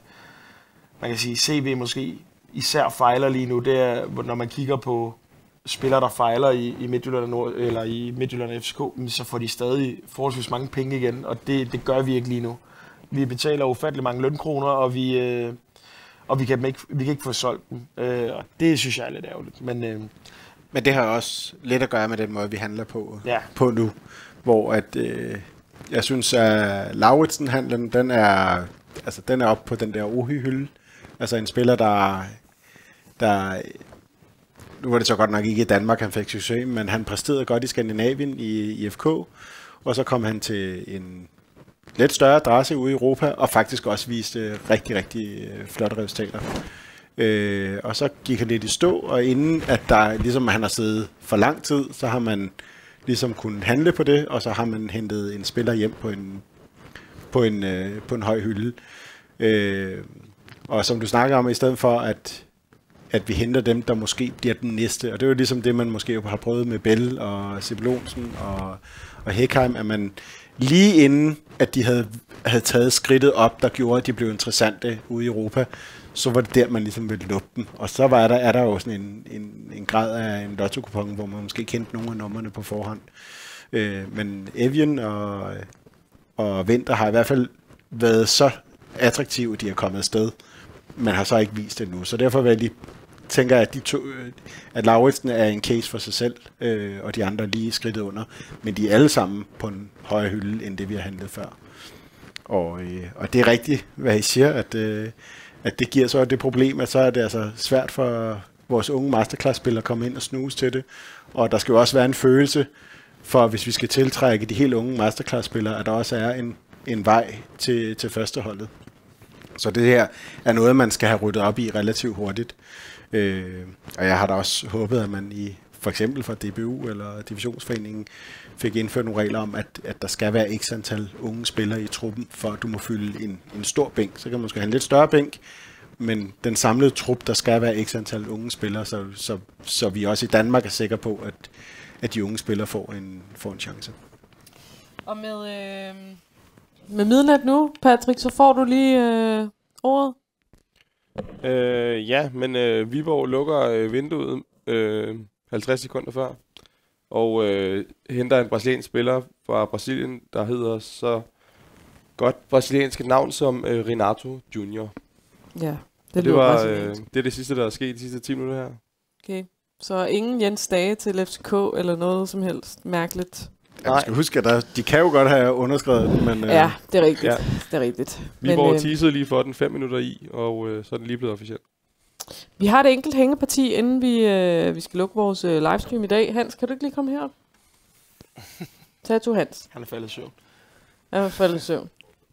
man kan sige, C V måske især fejler lige nu, det er, når man kigger på spillere, der fejler i, i Midtjylland Nord, eller i Midtjylland F C K, så får de stadig forholdsvis mange penge igen, og det, det gør vi ikke lige nu. Vi betaler ufattelig mange lønkroner, og vi, øh, og vi, kan ikke, vi kan ikke få solgt dem, øh, og det synes jeg er lidt ærgerligt. Men, øh, Men det har også lidt at gøre med den måde, vi handler på, ja. på nu, hvor at, øh, jeg synes, at Lauritsen-handlen, den er, altså, den er oppe på den der Ohi-hylde. Altså en spiller, der, der nu var det så godt nok ikke i Danmark, han fik succes, men han præsterede godt i Skandinavien i, i F K, og så kom han til en lidt større adresse ude i Europa, og faktisk også viste rigtig, rigtig flotte resultater. Øh, og så gik han lidt i stå, og inden at der, ligesom han har siddet for lang tid, så har man ligesom kunnet handle på det, og så har man hentet en spiller hjem på en, på en, øh, på en høj hylde. Øh, og som du snakker om, i stedet for at, at vi henter dem, der måske bliver den næste, og det er jo ligesom det, man måske har prøvet med Bell og Sibelonsen og, og Hækheim, at man lige inden, at de havde, havde taget skridtet op, der gjorde, at de blev interessante ude i Europa, så var det der, man ligesom ville lukke dem. Og så var der, er der jo sådan en, en, en grad af en lotto-kupon, hvor man måske kendte nogle af nummerne på forhånd. Øh, men Evian og, og Winter har i hvert fald været så attraktive, de er kommet afsted. Man har så ikke vist det nu. Så derfor vil jeg lige tænke, at, de to, at Lauritsen er en case for sig selv, øh, og de andre lige skridtet under. Men de er alle sammen på en højere hylde, end det vi har handlet før. Og, øh, og det er rigtigt, hvad I siger, at, øh, at det giver så det problem, at så er det altså svært for vores unge masterclass-spillere at komme ind og snuse til det. Og der skal jo også være en følelse for, hvis vi skal tiltrække de helt unge masterclass-spillere, at der også er en, en vej til, til førsteholdet. Så det her er noget, man skal have ryddet op i relativt hurtigt. Øh, og jeg har da også håbet, at man i for eksempel fra D B U eller Divisionsforeningen fik indført nogle regler om, at, at der skal være x antal unge spillere i truppen, for at du må fylde en, en stor bænk. Så kan man måske have en lidt større bænk, men den samlede trup, der skal være x antal unge spillere, så, så, så vi også i Danmark er sikre på, at, at de unge spillere får en, får en chance. Og med, øh, med midnat nu, Patrick, så får du lige øh, ordet. Øh, ja, men øh, Viborg lukker øh, vinduet øh, halvtreds sekunder før, og øh, henter en brasiliansk spiller fra Brasilien, der hedder så godt brasilianske navn som øh, Renato Junior. Ja, det, det lyder var brasiliansk. øh, det er det sidste, der er sket de sidste ti minutter her. Okay, så ingen Jens Dage til F C K eller noget som helst mærkeligt. Ja, jeg skal huske, at der, de kan jo godt have underskrevet den, men... Ja, det er rigtigt. Ja. Det er rigtigt. Viborg øh, teasede lige for den fem minutter i, og øh, så er den lige blevet officielt. Vi har et enkelt hængeparti, inden vi, øh, vi skal lukke vores øh, livestream i dag. Hans, kan du ikke lige komme herop? Tattoo Hans. Han er faldet i søvn. Han er faldet i søvn.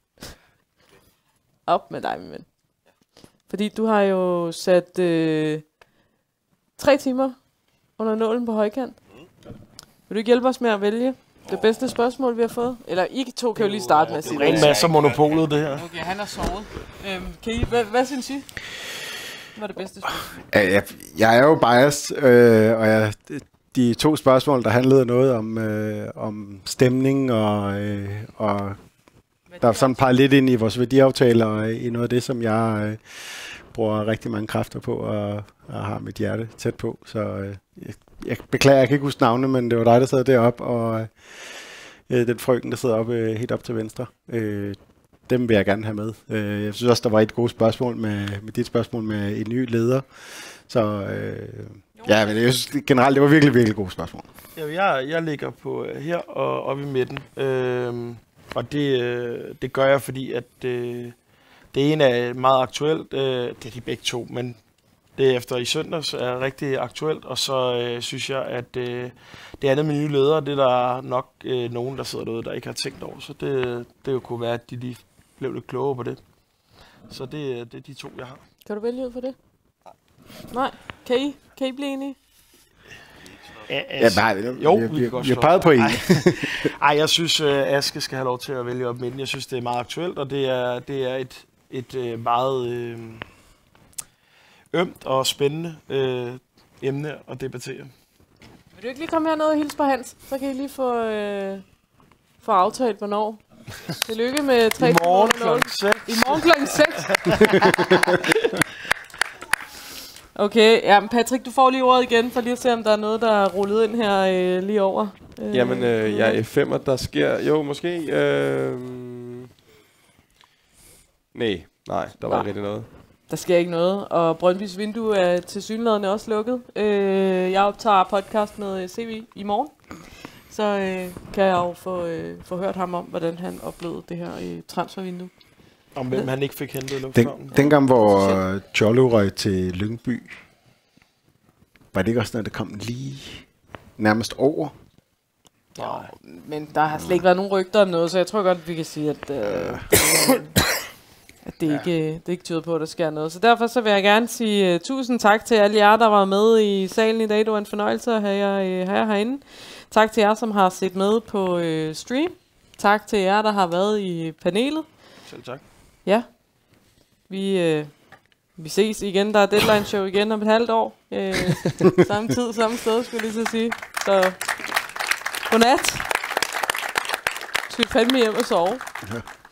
Op med dig, min ven. Fordi du har jo sat øh, tre timer under nålen på højkant. Vil du ikke hjælpe os med at vælge det bedste spørgsmål, vi har fået? Eller I to kan jo lige starte med at sige det. Det er en masse monopolet, det her. Okay, han har sovet. Øhm, kan I, hvad, hvad synes I? Hvad var det bedste spørgsmål? Jeg, jeg er jo biased, øh, og jeg, de to spørgsmål, der handlede noget om, øh, om stemning, og, øh, og der er sådan par lidt ind i vores værdiaftaler, og i noget af det, som jeg øh, bruger rigtig mange kræfter på, og, og har mit hjerte tæt på. Så øh, jeg, jeg beklager, jeg kan ikke huske navnet, men det var dig, der sad deroppe, og øh, den frøken, der sidder oppe, øh, helt op til venstre. Øh, dem vil jeg gerne have med. Øh, jeg synes også, der var et godt spørgsmål med, med dit spørgsmål med en ny leder. Så øh, ja, men jeg synes generelt, det var virkelig, virkelig gode spørgsmål. Ja, jeg, jeg ligger på uh, her og oppe i midten. Øh, og det, øh, det gør jeg, fordi at øh, det ene er meget aktuelt. Øh, det er de begge to, men det efter i søndags er rigtig aktuelt. Og så øh, synes jeg, at øh, det andet med nye ledere, det er der nok øh, nogen, der sidder derude, der ikke har tænkt over. Så det, det jo kunne være, at de lige blev lidt klogere på det. Så det, det er de to, jeg har. Kan du vælge ud for det? Nej. Kan I? Kan I blive enige? Ja, altså, ja, nej, jo, vi, vi kan godt vi har peget på en. Ej, jeg synes, uh, Aske skal have lov til at vælge op midten. Jeg synes, det er meget aktuelt, og det er, det er et, et uh, meget uh, ømt og spændende uh, emne at debattere. Vil du ikke lige komme herned og hilse på Hans? Så kan I lige få, øh, få aftalt, hvornår. Tillykke med tre I morgen klokken seks. I morgen klokken seks. Okay, ja, men Patrick, du får lige ordet igen, for lige at se, om der er noget, der er rullet ind her øh, lige over. Øh, Jamen, øh, jeg er F fem'er, der sker... Jo, måske... Øh, nej, nej, der var ikke rigtig noget. Der sker ikke noget, og Brøndbys vindue er tilsyneladende også lukket. Øh, jeg optager podcast med C V i morgen, så øh, kan jeg jo få, øh, få hørt ham om, hvordan han oplevede det her i transfervindue. Om hvem han ikke fik hentet i lufthavnen. Den, dengang, hvor Cholo røg til Lyngby, var det ikke også noget, der kom lige nærmest over? Jo, men der har slet ikke været nogen rygter om noget, så jeg tror godt, vi kan sige, at, øh, at det, ja. ikke, det ikke tyder på, at der sker noget. Så derfor så vil jeg gerne sige uh, tusind tak til alle jer, der var med i salen i dag. Det var en fornøjelse at have jer, uh, have jer herinde. Tak til jer, som har set med på uh, stream. Tak til jer, der har været i panelet. Selv tak. Ja. Vi, uh, vi ses igen. Der er deadline show igen om et halvt år. Uh, samme tid, samme sted, skulle jeg lige så sige. Så godnat. Skal vi fandme hjem og sove? Ja.